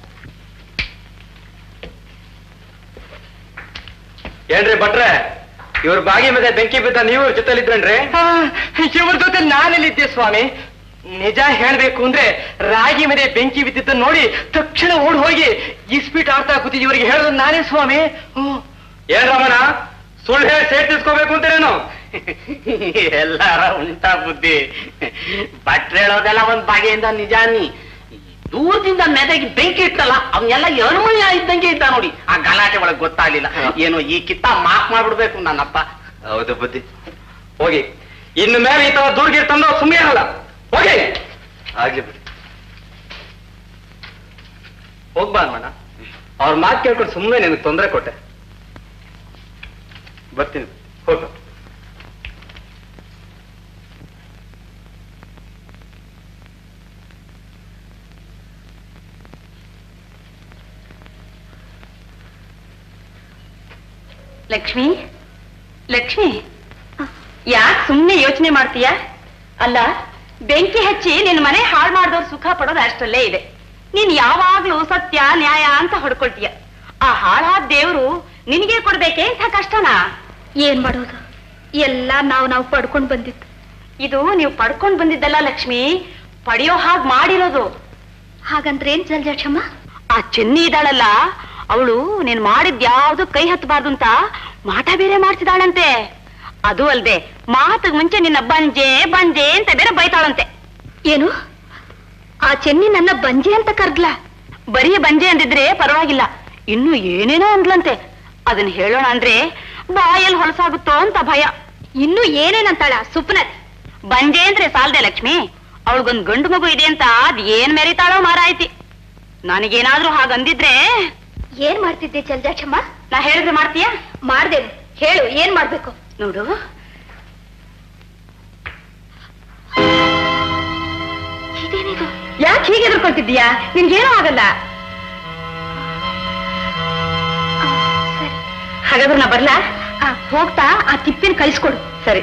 ಏನ್ರಿ ಭಟ್ರೆ, ಇವ್ರ ಬಾಗಿ ಮೇಲೆ ಬೆಂಕಿ ಬಿದ್ದ ನೀವು ಇವ್ರ ಜೊತೆಲಿದ್ರೇನ್ರಿ? ಇವ್ರ ಜೊತೆ ನಾನೆಲ್ಲಿದ್ದೆ ಸ್ವಾಮಿ. ನಿಜ ಹೇಳ್ಬೇಕು ಅಂದ್ರೆ ರಾಗಿ ಮೇಲೆ ಬೆಂಕಿ ಬಿದ್ದಿದ್ದ ನೋಡಿ ತಕ್ಷಣ ಓಡ್ ಹೋಗಿ ಇಸ್ಪೀಟ್ ಆಡ್ತಾ ಕೂತಿದ್ ಇವ್ರಿಗೆ ಹೇಳೋದು ನಾನೇ ಸ್ವಾಮಿ. ಏನ್ ರಮಣ, ಸುಳ್ಳು ಹೇಳಿ ಸೇಟ್ ತಿಳ್ಸ್ಕೋಬೇಕು ಅಂತೇನು? ಎಲ್ಲಾರ ಉಂಟಾ ಬುದ್ಧಿ. ಭಟ್ರು ಹೇಳೋದೆಲ್ಲ ಒಂದ್ ಬಗೆಯಿಂದ ನಿಜಾನಿ. ದೂರದಿಂದ ಮೆದಗಿ ಬೆಂಕಿ ಇಟ್ಟಲ್ಲ, ಅವನ್ನೆಲ್ಲ ಅನುಮಯ ಇದ್ದಂಗೆ ಇದ್ದ ನೋಡಿ. ಆ ಗಲಾಟೆ ಒಳಗೆ ಗೊತ್ತಾಗ್ಲಿಲ್ಲ. ಏನೋ ಈ ಕಿತ್ತ ಮಾಕ್ ಮಾಡ್ಬಿಡ್ಬೇಕು ನನ್ನಪ್ಪ. ಹೌದು ಬುದ್ಧಿ. ಹೋಗಿ ಇನ್ನು ಮೇಲೆ ಈ ತರ ದೂರ್ಗಿರ್ ತಂದು ಸುಮ್ಮನೆ ಅಲ್ಲ. ಹೋಗಿ ಆಗ್ಲಿ ಬಿಡಿ. ಹೋಗ್ಬಾ ಅನ್ಮಣ್ಣ, ಅವ್ರ ಮಾತು ಕೇಳ್ಕೊಂಡು ಸುಮ್ಮನೆ ನಿನಗೆ ತೊಂದರೆ ಕೊಟ್ಟೆ. ಬರ್ತೀನಿ, ಹೋಗ. ಲಕ್ಷ್ಮಿ, ಲಕ್ಷ್ಮಿ, ಯಾಕೆ ಸುಮ್ಮನೆ ಯೋಚನೆ ಮಾಡ್ತೀಯ? ಅಲ್ಲ, ಬೆಂಕಿ ಹಚ್ಚಿ ನಿನ್ ಮನೆ ಹಾಳು ಮಾಡಿದವ್ರು ಸುಖ ಪಡೋದು ಅಷ್ಟರಲ್ಲೇ ಇದೆ. ನೀನ್ ಯಾವಾಗ್ಲೂ ಸತ್ಯ ನ್ಯಾಯ ಅಂತ ಹೊಡ್ಕೊಳ್ತೀಯ. ಆ ಹಾಳಾದ ದೇವ್ರು ನಿನಗೆ ಕೊಡ್ಬೇಕೆ ಇಂಥ ಕಷ್ಟನಾ? ಏನ್ ಮಾಡೋದು, ಎಲ್ಲ ನಾವು ಪಡ್ಕೊಂಡ್ ಬಂದಿದ್ದು. ಇದು ನೀವು ಪಡ್ಕೊಂಡ್ ಬಂದಿದ್ದಲ್ಲ ಲಕ್ಷ್ಮಿ, ಪಡೆಯೋ ಹಾಗೆ ಮಾಡಿರೋದು. ಹಾಗಂದ್ರೆ ಏನ್ ಜಲಜಾಕ್ಷಮ್ಮ? ಆ ಚೆನ್ನಿ ಇದ್ದಾಳಲ್ಲ, ಅವಳು ನೀನ್ ಮಾಡಿದ್ ಯಾವ್ದು ಕೈ ಹತ್ತಬಾರ್ದು ಅಂತ ಮಾಟ ಬೇರೆ ಮಾಡ್ತಿದ್ದಾಳಂತೆ. ಅದು ಅಲ್ದೆ ಮಾತಗ್ ಮುಂಚೆ ನಿನ್ನ ಬಂಜೆ ಬಂಜೆ ಅಂತ ಬೇರೆ ಬೈತಾಳಂತೆ. ಏನು, ಆ ಚೆನ್ನಿ ನನ್ನ ಬಂಜೆ ಅಂತ ಕರ್ದ್ಲ? ಬರೀ ಬಂಜೆ ಅಂದಿದ್ರೆ ಪರವಾಗಿಲ್ಲ, ಇನ್ನು ಏನೇನೋ ಅಂದ್ಲಂತೆ. ಅದನ್ನ ಹೇಳೋಣ ಅಂದ್ರೆ ಬಾಯಲ್ಲಿ ಹೊಲಸಾಗುತ್ತೋ ಅಂತ ಭಯ. ಇನ್ನು ಏನೇನಂತಾಳ ಸುಪ್ನತ್? ಬಂಜೆ ಅಂದ್ರೆ ಸಾಲ್ದೆ ಲಕ್ಷ್ಮಿ, ಅವಳಿಗೊಂದ್ ಗಂಡು ಮಗು ಇದೆ ಅಂತ ಅದ್ ಏನ್ ಮೆರಿತಾಳೋ ಮಾರಾಯ್ತಿ. ನನಗೇನಾದ್ರೂ ಹಾಗಂದಿದ್ರೆ ಏನ್ ಮಾಡ್ತಿದ್ದೆ ಜಲಜಾಕ್ಷಮ್ಮ? ನಾ ಹೇಳಿದ್ರೆ ಮಾಡ್ತೀಯ? ಮಾಡ್ದೇನು, ಹೇಳು ಏನ್ ಮಾಡ್ಬೇಕು? ನೋಡು, ಇದೇನಿದು? ಯಾಕೆ ಹೀಗೆ ಎದುರ್ಕೊಳ್ತಿದ್ದೀಯಾ? ನಿನ್ಗೇನೂ ಆಗಲ್ಲ. ಹಾಗಾದ್ರೆ ನಾ ಬರ್ಲಾ? ಹೋಗ್ತಾ ಆ ತಿಪ್ಪಿನ ಕಳಿಸ್ಕೊಡು. ಸರಿ.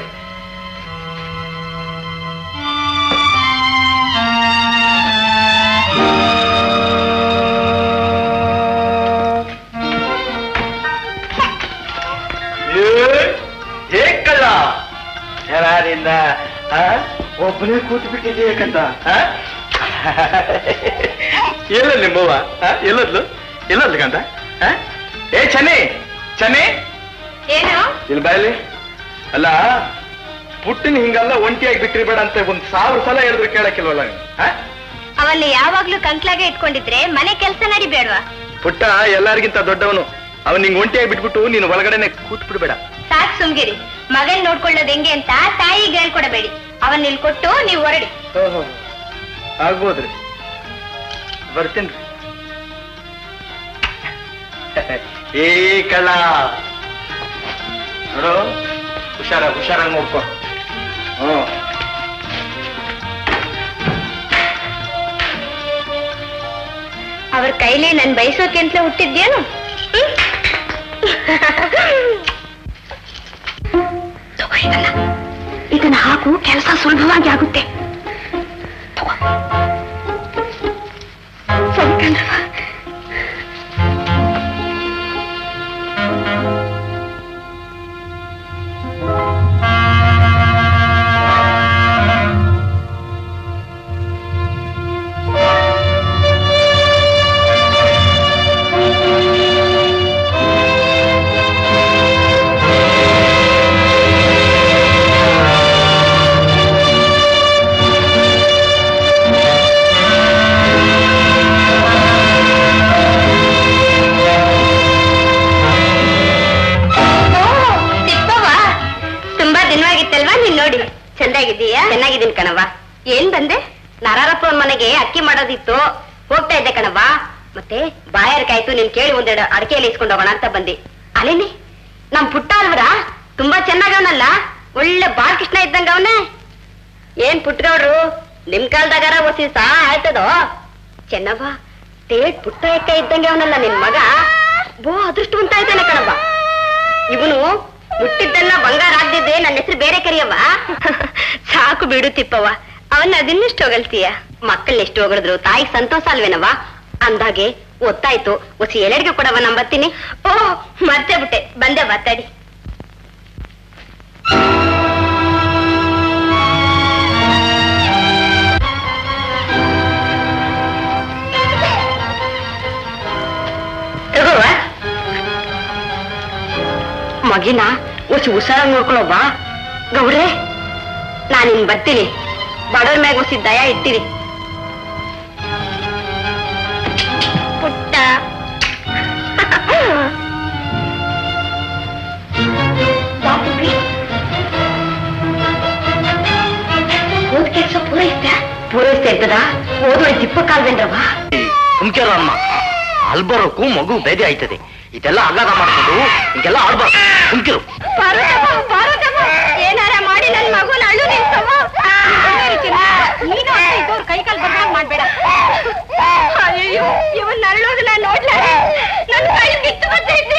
ಹೇಗಲ್ಲ ಯಾರಿಂದ ಒಬ್ಬನೇ ಕೂತು ಬಿಟ್ಟಿದ್ದೆ ಯಾಕಂತ? ಎಲ್ಲ ನಿಮ್ಮವ್ವ ಎಲ್ಲದ್ಲು ಎಲ್ಲದ್ಲು ಕಂತ? ಏ ಚೆನ್ನಿ, ಚೆನ್ನಿ ಏನು ಇಲ್ಲಿ ಬಾಯಲ್ಲಿ. ಅಲ್ಲ, ಪುಟ್ಟಿನ ಹಿಂಗಲ್ಲ ಒಂಟಿಯಾಗಿ ಬಿಟ್ಟಿರ್ಬೇಡ ಅಂತ 1000 ಸಲ ಹೇಳಿದ್ರು ಕೇಳಕ್ಕಿಲ್ವಲ್ಲ ನೀನು? ಅವನ್ನ ಯಾವಾಗ್ಲೂ ಕಂಕ್ಲಾಗೆ ಇಟ್ಕೊಂಡಿದ್ರೆ ಮನೆ ಕೆಲಸ ನಡಿಬೇಡ್ವಾ? ಪುಟ್ಟ ಎಲ್ಲರಿಗಿಂತ ದೊಡ್ಡವನು. ಅವನ್ ನಿಂಗೆ ಒಂಟಿಯಾಗಿ ಬಿಟ್ಬಿಟ್ಟು ನೀನು ಒಳಗಡೆನೆ ಕೂತ್ ಬಿಡ್ಬೇಡ. ಸಾಕ್ ಸುಮ್ಗಿರಿ. ಮಗನ್ ನೋಡ್ಕೊಳ್ಳೋದು ಹೆಂಗೆ ಅಂತ ತಾಯಿಗೆ ಹೇಳ್ಕೊಡಬೇಡಿ. ಅವನ್ ಇಲ್ಲಿ ಕೊಟ್ಟು ನೀವು ಹೊರಡಿ. ಆಗ್ಬೋದ್ರಿ, ಬರ್ತೀನ್ರಿ. ಏ ಕಳ್ಳ ನೋಡು, ಹುಷಾರಾಗಿ ನೋಡ್ಕೊ. ಅವ್ರ ಕೈಲಿ ನನ್ ಬಯಸೋಕೆ ಅಂತ ಹುಟ್ಟಿದ್ಯೇನು? ಇದನ್ನ ಹಾಕು, ಕೆಲಸ ಸುಲಭವಾಗಿ ಆಗುತ್ತೆ. ಹೇಗಿದ್ದೀಯಾ? ಚೆನ್ನಾಗಿದ್ದೀನಿ ಕಣವ್ವ. ಏನ್ ಬಂದೆ? ನಾರಾಯಣಪ್ಪ ಮನೆಗೆ ಅಕ್ಕಿ ಮಾಡೋದಿತ್ತು, ಹೋಗ್ತಾ ಇದ್ದೆ ಕಣವ್ವ. ಮತ್ತೆ ಬಾಯಾರಿಕಾಯ್ತು, ನೀನ್ ಕೇಳಿ ಒಂದೆರಡು ಅಡಕೆಯಲ್ಲಿ ಇಸ್ಕೊಂಡು ಹೋಗೋಣ ಅಂತ ಬಂದೆ. ಅಲ್ಲೇನಿ ನಮ್ ಪುಟ್ಟ ಅಲ್ವರ ತುಂಬಾ ಚೆನ್ನಾಗವನಲ್ಲ, ಒಳ್ಳೆ ಬಾಲಕೃಷ್ಣ ಇದ್ದಂಗ ಅವನೇ. ಏನ್ ಪುಟ್ಟಗೌಡ್ರು, ನಿಮ್ ಕಾಲದಾಗಾರ ಒಸಿ ಸಹ ಆಯ್ತದೋ? ಚೆನ್ನವ್ವ, ತೇಟ್ ಪುಟ್ಟ ಎಕ್ಕ ಇದ್ದಂಗೆ ಅವನಲ್ಲ ನಿನ್ ಮಗ. ಬೋ ಅದೃಷ್ಟವಂತ ಇದ್ದಾನೆ ಕಣವ್ವ. ಇವನು ಮುಟ್ಟಿದ್ದೆಲ್ಲ ಬಂಗಾರ ಆಗ್ದಿದ್ದೆ ನನ್ನ ಹೆಸರು ಬೇರೆ ಕರಿಯವ್ವ. ಸಾಕು ಬಿಡು ತಿಪ್ಪವ್ವ, ಅವನ್ನ ಅದನ್ನೆಷ್ಟು ಹೊಗಳ್ತೀಯ? ಮಕ್ಕಳನ್ನೆಷ್ಟು ಹೊಗಳಿದ್ರು ತಾಯಿಗೆ ಸಂತೋಷ ಅಲ್ವೇನವ್ವ? ಅಂದಾಗೆ ಒತ್ತಾಯ್ತು, ಒಸಿ ಎಲೆಡ್ಗೆ ಕೊಡವ ನಾ ಬರ್ತೀನಿ. ಓ ಮತ್ತೆ ಬಿಟ್ಟೆ, ಬಂದೆ ಮಾತಾಡಿ. ಮಗಿನ ಒಸಿ ಹುಷಾರಾಗಿ ನೋಡ್ಕೊಳ್ಳೋಬ್ಬ. ಗೌಡ್ರೆ, ನಾನಿನ್ ಬರ್ತೀನಿ. ಬಡವ್ರ ಮ್ಯಾಗ ಒಸಿ ದಯ ಇಟ್ಟಿರಿ. ಪುಟ್ಟ ಓದ್ ಕೆಲ್ಸ ಪೂರೈಸ್ತಾ ಇರ್ತದ? ಓದೋಳಿ ತಿಪ್ಪ ಕಾಲ್ವೇನ್ರವ? ಸುಮ್ಕೆರ ಅಮ್ಮ, ಅಲ್ಬರೋಕ್ಕೂ ಮಗು ಬೇದಿ ಆಯ್ತದೆ. ಇದೆಲ್ಲ ಅಗಾಧ ಮಾಡ್ಕೊಂಡು ಹಿಂಗೆಲ್ಲ ಆಡ್ಬಾರ್ದು. ಸುಮ್ಕಿರು. ಏನಾರ ಮಾಡಿ ನನ್ ಮಗುನ ಅಳ್ಳು ನಿಲ್ಸವ. ನೀನು ಕೈ ಕಾಲ್ ಬರ್ದಂಗ್ ಮಾಡ್ಬೇಡ. ಅಯ್ಯೋ, ಇವನ್ ಅಳ್ಳೋದನ್ನ ನೋಡ್ಲಾರೆ ನನ್ ಕೈ ಕಿತ್ತು ಬರ್ತೈತೆ.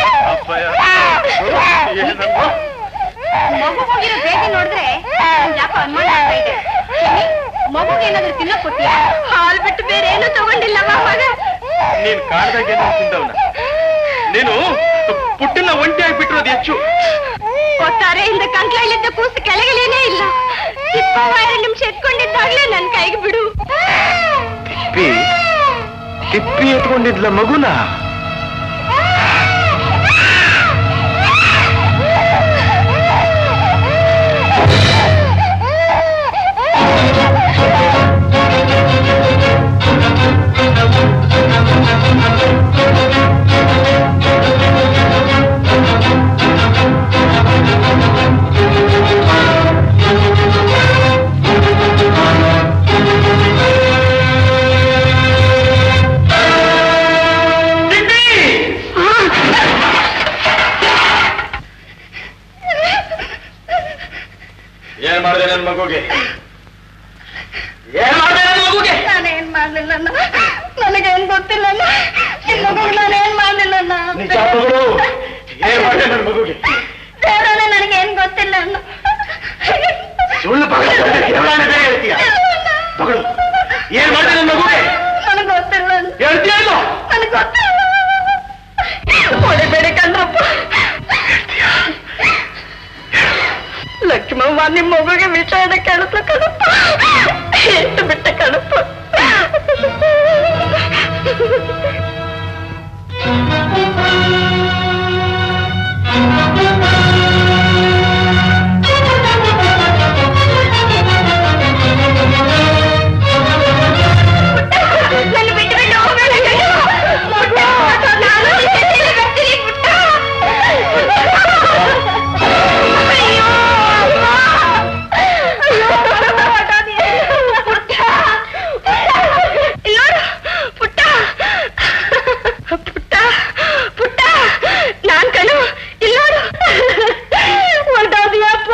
ಮಗು ಹೋಗಿರೋ ಬೇದಿ ನೋಡಿದ್ರೆ ಯಾಕೋ ಅನುಮಾನ ಆಗ್ತಾ ಇದೆ. ಮಗುಗೆ ಏನಾದ್ರು ತಿನ್ನಕ್ ಕೊಟ್ಟಿಯ? ಹಾಲ್ ಬಿಟ್ಟು ಬೇರೆ ಏನು ತಗೊಂಡಿಲ್ಲವ ಮಗ. ನೀನ್ ಕಾಡ್ದಾಗ ಏನೋ ತಿಂದವನ. ನೀನು ಪುಟ್ಟನ್ನ ಒಂಟಿ ಆಗ್ಬಿಟ್ಟಿರೋದು ಹೆಚ್ಚು. ಒತ್ತಾರೆಯಿಂದ ಕಂಕ್ಲಲ್ಲಿದ್ದ ಕೂಸು ಕೆಳಗಲೇನೇ ಇಲ್ಲ. 2 ನಿಮಿಷ ಎತ್ಕೊಂಡಿದ್ದಾಗ್ಲೇ ನನ್ ಕೈಗೆ ಬಿಡು. ತಿಪ್ಪಿ ಎತ್ಕೊಂಡಿದ್ಲ ಮಗುನ? ಏನ್ ಮಾಡಿದೆ ನನ್ ಮಗುಗೆ? ನಾನೇನ್ ಮಾಡ್ಲಿಲ್ಲ, ನನಗೇನ್ ಗೊತ್ತಿಲ್ಲ. ನಾನೇನ್ ಮಾಡ್ಲಿಲ್ಲ. ಏನ್ ಮಾಡಿದೆ ನನ್ ಮಗುಗೆ? ದೇವರನ್ನ ನನಗೇನ್ ಗೊತ್ತಿಲ್ಲ. ಸುಳ್ಳು ಹೇಳ್ತೀಯ? ಏನ್ ಮಾಡಿದೆ ನನ್ ಮಗುಗೆ? ನನಗ್ ಗೊತ್ತಿಲ್ಲ. ಹೇಳ್ತೀಯ? ನನಗ್ ಗೊತ್ತಿಲ್ಲ. ಹೊಡಿಬೇಡಿ ಕಣ್ರಪ್ಪ. ಲಕ್ಷ್ಮವ್ವ, ನಿಮ್ ಮಗುಗೆ ವಿಷಯನ ಕೇಳಿಸ್ಲ ಕಣಪ್ಪ. ಎಷ್ಟು ಬಿಟ್ಟ ಕಣಪ್ಪ. ನನ್ನ ಬಿಟ್ಟು ಬಿಟ್ಟು ಹೋಗ್ಬೇಡ ಕಣೋ. ನಾನು ಬರ್ತೀನಿ ಪುಟ್ಟ. ನಾನ್ ಕಣು ಇಲ್ಲೋಡು ಹೊರಟೋದಿಯಪ್ಪ.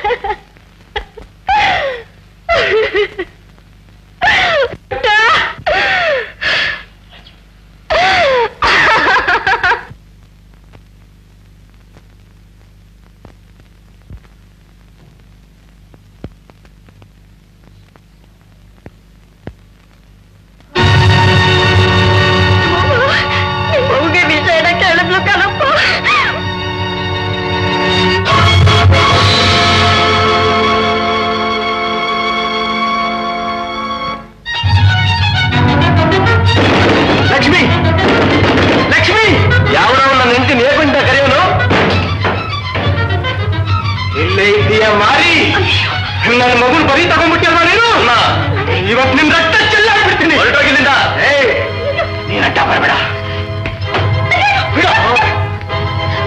ಮಗುಗೆ ವಿಷಯನ ಕೇಳಿದ್ಲು ಕಣಪ್ಪ. ಲಕ್ಷ್ಮಿ, ಲಕ್ಷ್ಮಿ, ಯಾವನವ ನನ್ನ ಹೆಂಡತಿನ ಹೇಗುಂಟ ಕರೆಯೋನು? ಇಲ್ಲೇ ಇದೆಯ ಮಾರಿ. ನನ್ನ ಮಗುನ ಬರೀ ತಗೊಂಡ್ಬಿಟ್ಟಿಲ್ವಾ ನೀನು? ಇವತ್ತು ನಿಮ್ ರಕ್ತ ಚೆಲ್ಲಾಡ್ಬಿಡ್ತೀನಿ. ಹೊರಟೋಗಿಲ್ಲಿಂದ. ನೀನ್ ಅಡ್ಡ ಬರಬೇಡ.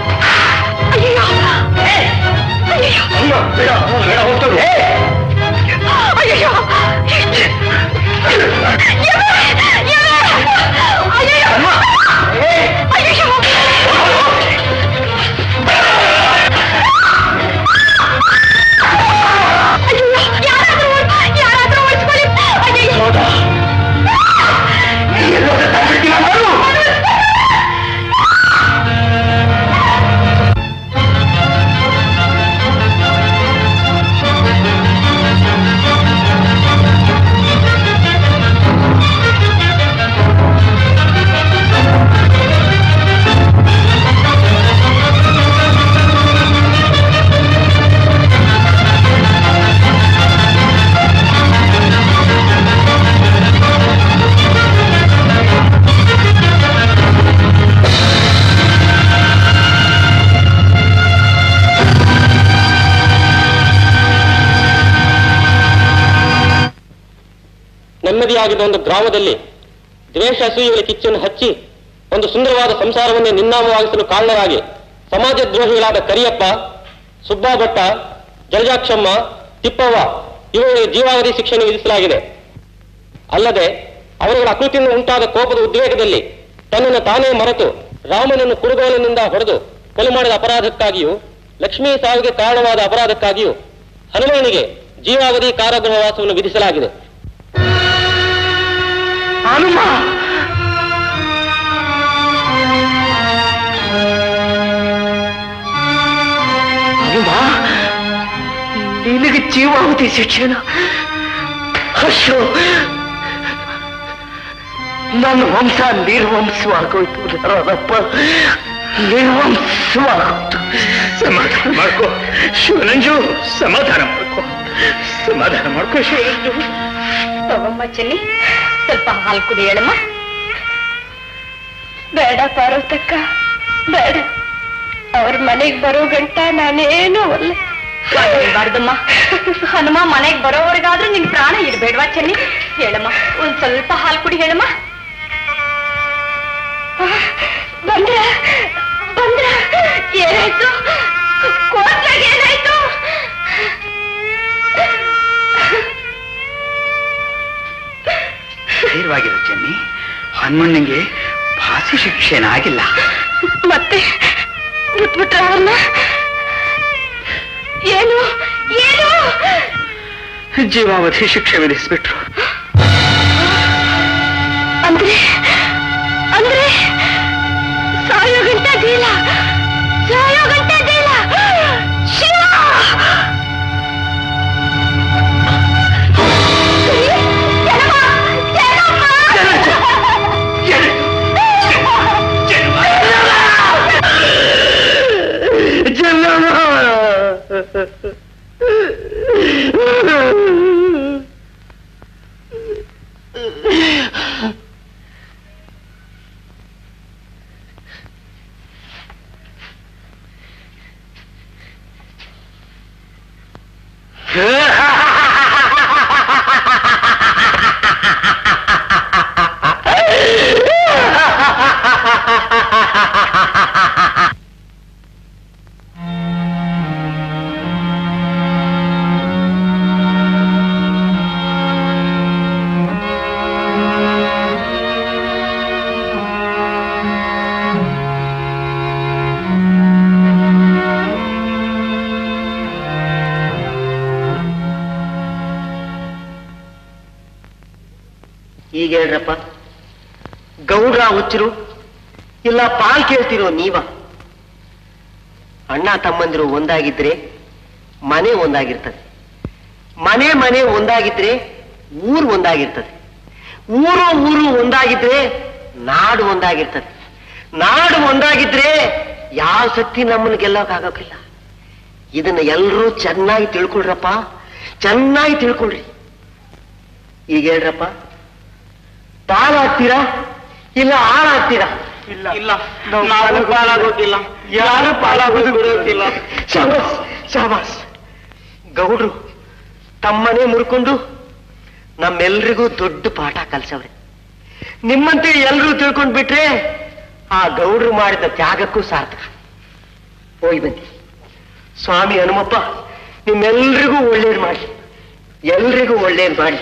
ಬೇಡ ಹೋಗ್ತೋಡು. ನೆಮ್ಮದಿಯಾಗಿದ್ದ ಒಂದು ಗ್ರಾಮದಲ್ಲಿ ದ್ವೇಷ ಅಸೂಯೆಗಳ ಕಿಚ್ಚನ್ನು ಹಚ್ಚಿ ಒಂದು ಸುಂದರವಾದ ಸಂಸಾರವನ್ನೇ ನಿರ್ನಾಮವಾಗಿಸಲು ಕಾರಣರಾಗಿ ಸಮಾಜದ್ರೋಹಿಗಳಾದ ಕರಿಯಪ್ಪ, ಸುಬ್ಬಾ ಭಟ್ಟ, ಜಲಜಾಕ್ಷಮ್ಮ, ತಿಪ್ಪವ್ವ ಇವರಿಗೆ ಜೀವಾವಧಿ ಶಿಕ್ಷೆಯನ್ನು ವಿಧಿಸಲಾಗಿದೆ. ಅಲ್ಲದೆ ಅವರುಗಳ ಅಕೃತಿಯಿಂದ ಉಂಟಾದ ಕೋಪದ ಉದ್ವೇಗದಲ್ಲಿ ತನ್ನನ್ನು ತಾನೇ ಮರೆತು ರಾಮನನ್ನು ಕುಡುಗೋಲಿನಿಂದ ಹೊಡೆದು ಕೊಲೆ ಮಾಡಿದ ಅಪರಾಧಕ್ಕಾಗಿಯೂ ಲಕ್ಷ್ಮೀ ಸಾವಿಗೆ ಕಾರಣವಾದ ಅಪರಾಧಕ್ಕಾಗಿಯೂ ಹನುಮನಿಗೆ ಜೀವಾವಧಿ ಕಾರಾಗೃಹವಾಸವನ್ನು ವಿಧಿಸಲಾಗಿದೆ. ಹನುಮ, ಹನುಮ, ನಿನಗೆ ಜೀವಾವಧಿ ಶಿಕ್ಷೆನ? ಅಶೋ, ನನ್ನ ವಂಶ ನಿರ್ವಂಶವಾಗೋಯ್ತು ರಾಧಪ್ಪ, ನಿರ್ವಂಶವಾಗೋಯ್ತು. ಸಮಾಧಾನ ಮಾಡ್ಕೋ ಶಿವನಂಜು, ಸಮಾಧಾನ ಮಾಡ್ಕೋ, ಸಮಾಧಾನ ಮಾಡ್ಕೋ ಶಿವನಂಜು. ತಗೊಮ್ಮ ಚೆನ್ನಿ, ಸ್ವಲ್ಪ ಹಾಲು ಕುಡಿ ಹೇಳಮ್ಮ. ಬೇಡ ಪಾರ್ವತಕ್ಕ, ಬೇಡ. ಅವ್ರ ಮನೆಗ್ ಬರೋ ಗಂಟ ನಾನೇನು ಒಲ್ಲೆ ಬಾರ್ದಮ್ಮ. ಹನುಮ ಮನೆಗ್ ಬರೋವರೆಗಾದ್ರೂ ನಿನ್ ಪ್ರಾಣ ಇರ್ಬೇಡ್ವಾ ಚೆನ್ನಿ? ಹೇಳಮ್ಮ, ಒಂದ್ ಸ್ವಲ್ಪ ಹಾಲು ಕುಡಿ ಹೇಳಮ್ಮ. ಬಂದ್ರ ಬಂದ್ರ ಏನಾಯ್ತು? ಕೋರ್ಟ್ನಾಗ ಏನಾಯ್ತು? ಧೈರ್ಯವಾಗಿರು ಚೆನ್ನಿ, ಹನುಮಣ್ಣಂಗೆ ಫಾಸಿ ಶಿಕ್ಷೆನಾಗಿಲ್ಲ. ಮತ್ತೆ ಬಿಟ್ಬಿಟ್ರ ಅವನ್ನ? ಏನು ಏನು? ಜೀವಾವಧಿ ಶಿಕ್ಷೆ ವಿಧಿಸ್ಬಿಟ್ರು. ಅಂದ್ರೆ ಅಂದ್ರೆ ಸಾಯೋ ಗಂಟೆ ಜೀಲ, ಸಾಯೋ ಗಂಟೆ ಜೀಲ. ಶಿವ! ಈಗ ಹೇಳ್ರಪ್ಪ, ಗೌಡ್ರ ಹುಚ್ಚರು ಇಲ್ಲ ಪಾಲ್ ಕೇಳ್ತಿರೋ ನೀವ? ಅಣ್ಣ ತಮ್ಮಂದಿರು ಒಂದಾಗಿದ್ರೆ ಮನೆ ಒಂದಾಗಿರ್ತದೆ, ಮನೆ ಮನೆ ಒಂದಾಗಿದ್ರೆ ಊರು ಒಂದಾಗಿರ್ತದೆ, ಊರು ಊರು ಒಂದಾಗಿದ್ರೆ ನಾಡು ಒಂದಾಗಿರ್ತದೆ, ನಾಡು ಒಂದಾಗಿದ್ರೆ ಯಾವ ಶಕ್ತಿ ನಮ್ಮನ್ನು ಗೆಲ್ಲೋಕ್ಕಾಗೋಕಿಲ್ಲ. ಇದನ್ನ ಎಲ್ಲರೂ ಚೆನ್ನಾಗಿ ತಿಳ್ಕೊಳ್ರಪ್ಪ, ಚೆನ್ನಾಗಿ ತಿಳ್ಕೊಳ್ರಿ. ಈಗ ಹೇಳ್ರಪ್ಪ, ಪಾಲಾಗ್ತೀರಾ ಇಲ್ಲ ಹಾಳಾಗ್ತೀರಾ? ಇಲ್ಲ ಇಲ್ಲ, ನಾವು ಪಾಲಾಗೋದಿಲ್ಲ, ಯಾರು ಪಾಲಾಗೋದು ಬಿಡೋದಿಲ್ಲ. ಶಾಬಾಸ್ ಶಾಬಾಸ್. ಗೌಡ್ರು ತಮ್ಮನೆ ಮುರ್ಕೊಂಡು ನಮ್ಮೆಲ್ರಿಗೂ ದೊಡ್ಡ ಪಾಠ ಕಲ್ಸವ್ರೆ. ನಿಮ್ಮಂತೆ ಎಲ್ರೂ ತಿಳ್ಕೊಂಡ್ ಬಿಟ್ರೆ ಆ ಗೌಡ್ರು ಮಾಡಿದ ತ್ಯಾಗಕ್ಕೂ ಸಾರ್ಥಕ. ಹೋಗಿ ಬನ್ನಿ. ಸ್ವಾಮಿ ಹನುಮಪ್ಪ ನಿಮ್ಮೆಲ್ರಿಗೂ ಒಳ್ಳೇದು ಮಾಡಿ, ಎಲ್ರಿಗೂ ಒಳ್ಳೇದು ಮಾಡಿ.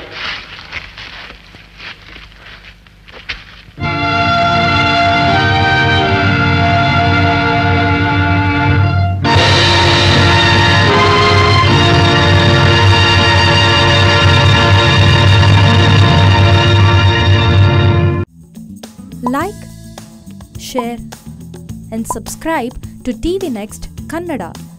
Like, share and subscribe to TVNXT Kannada.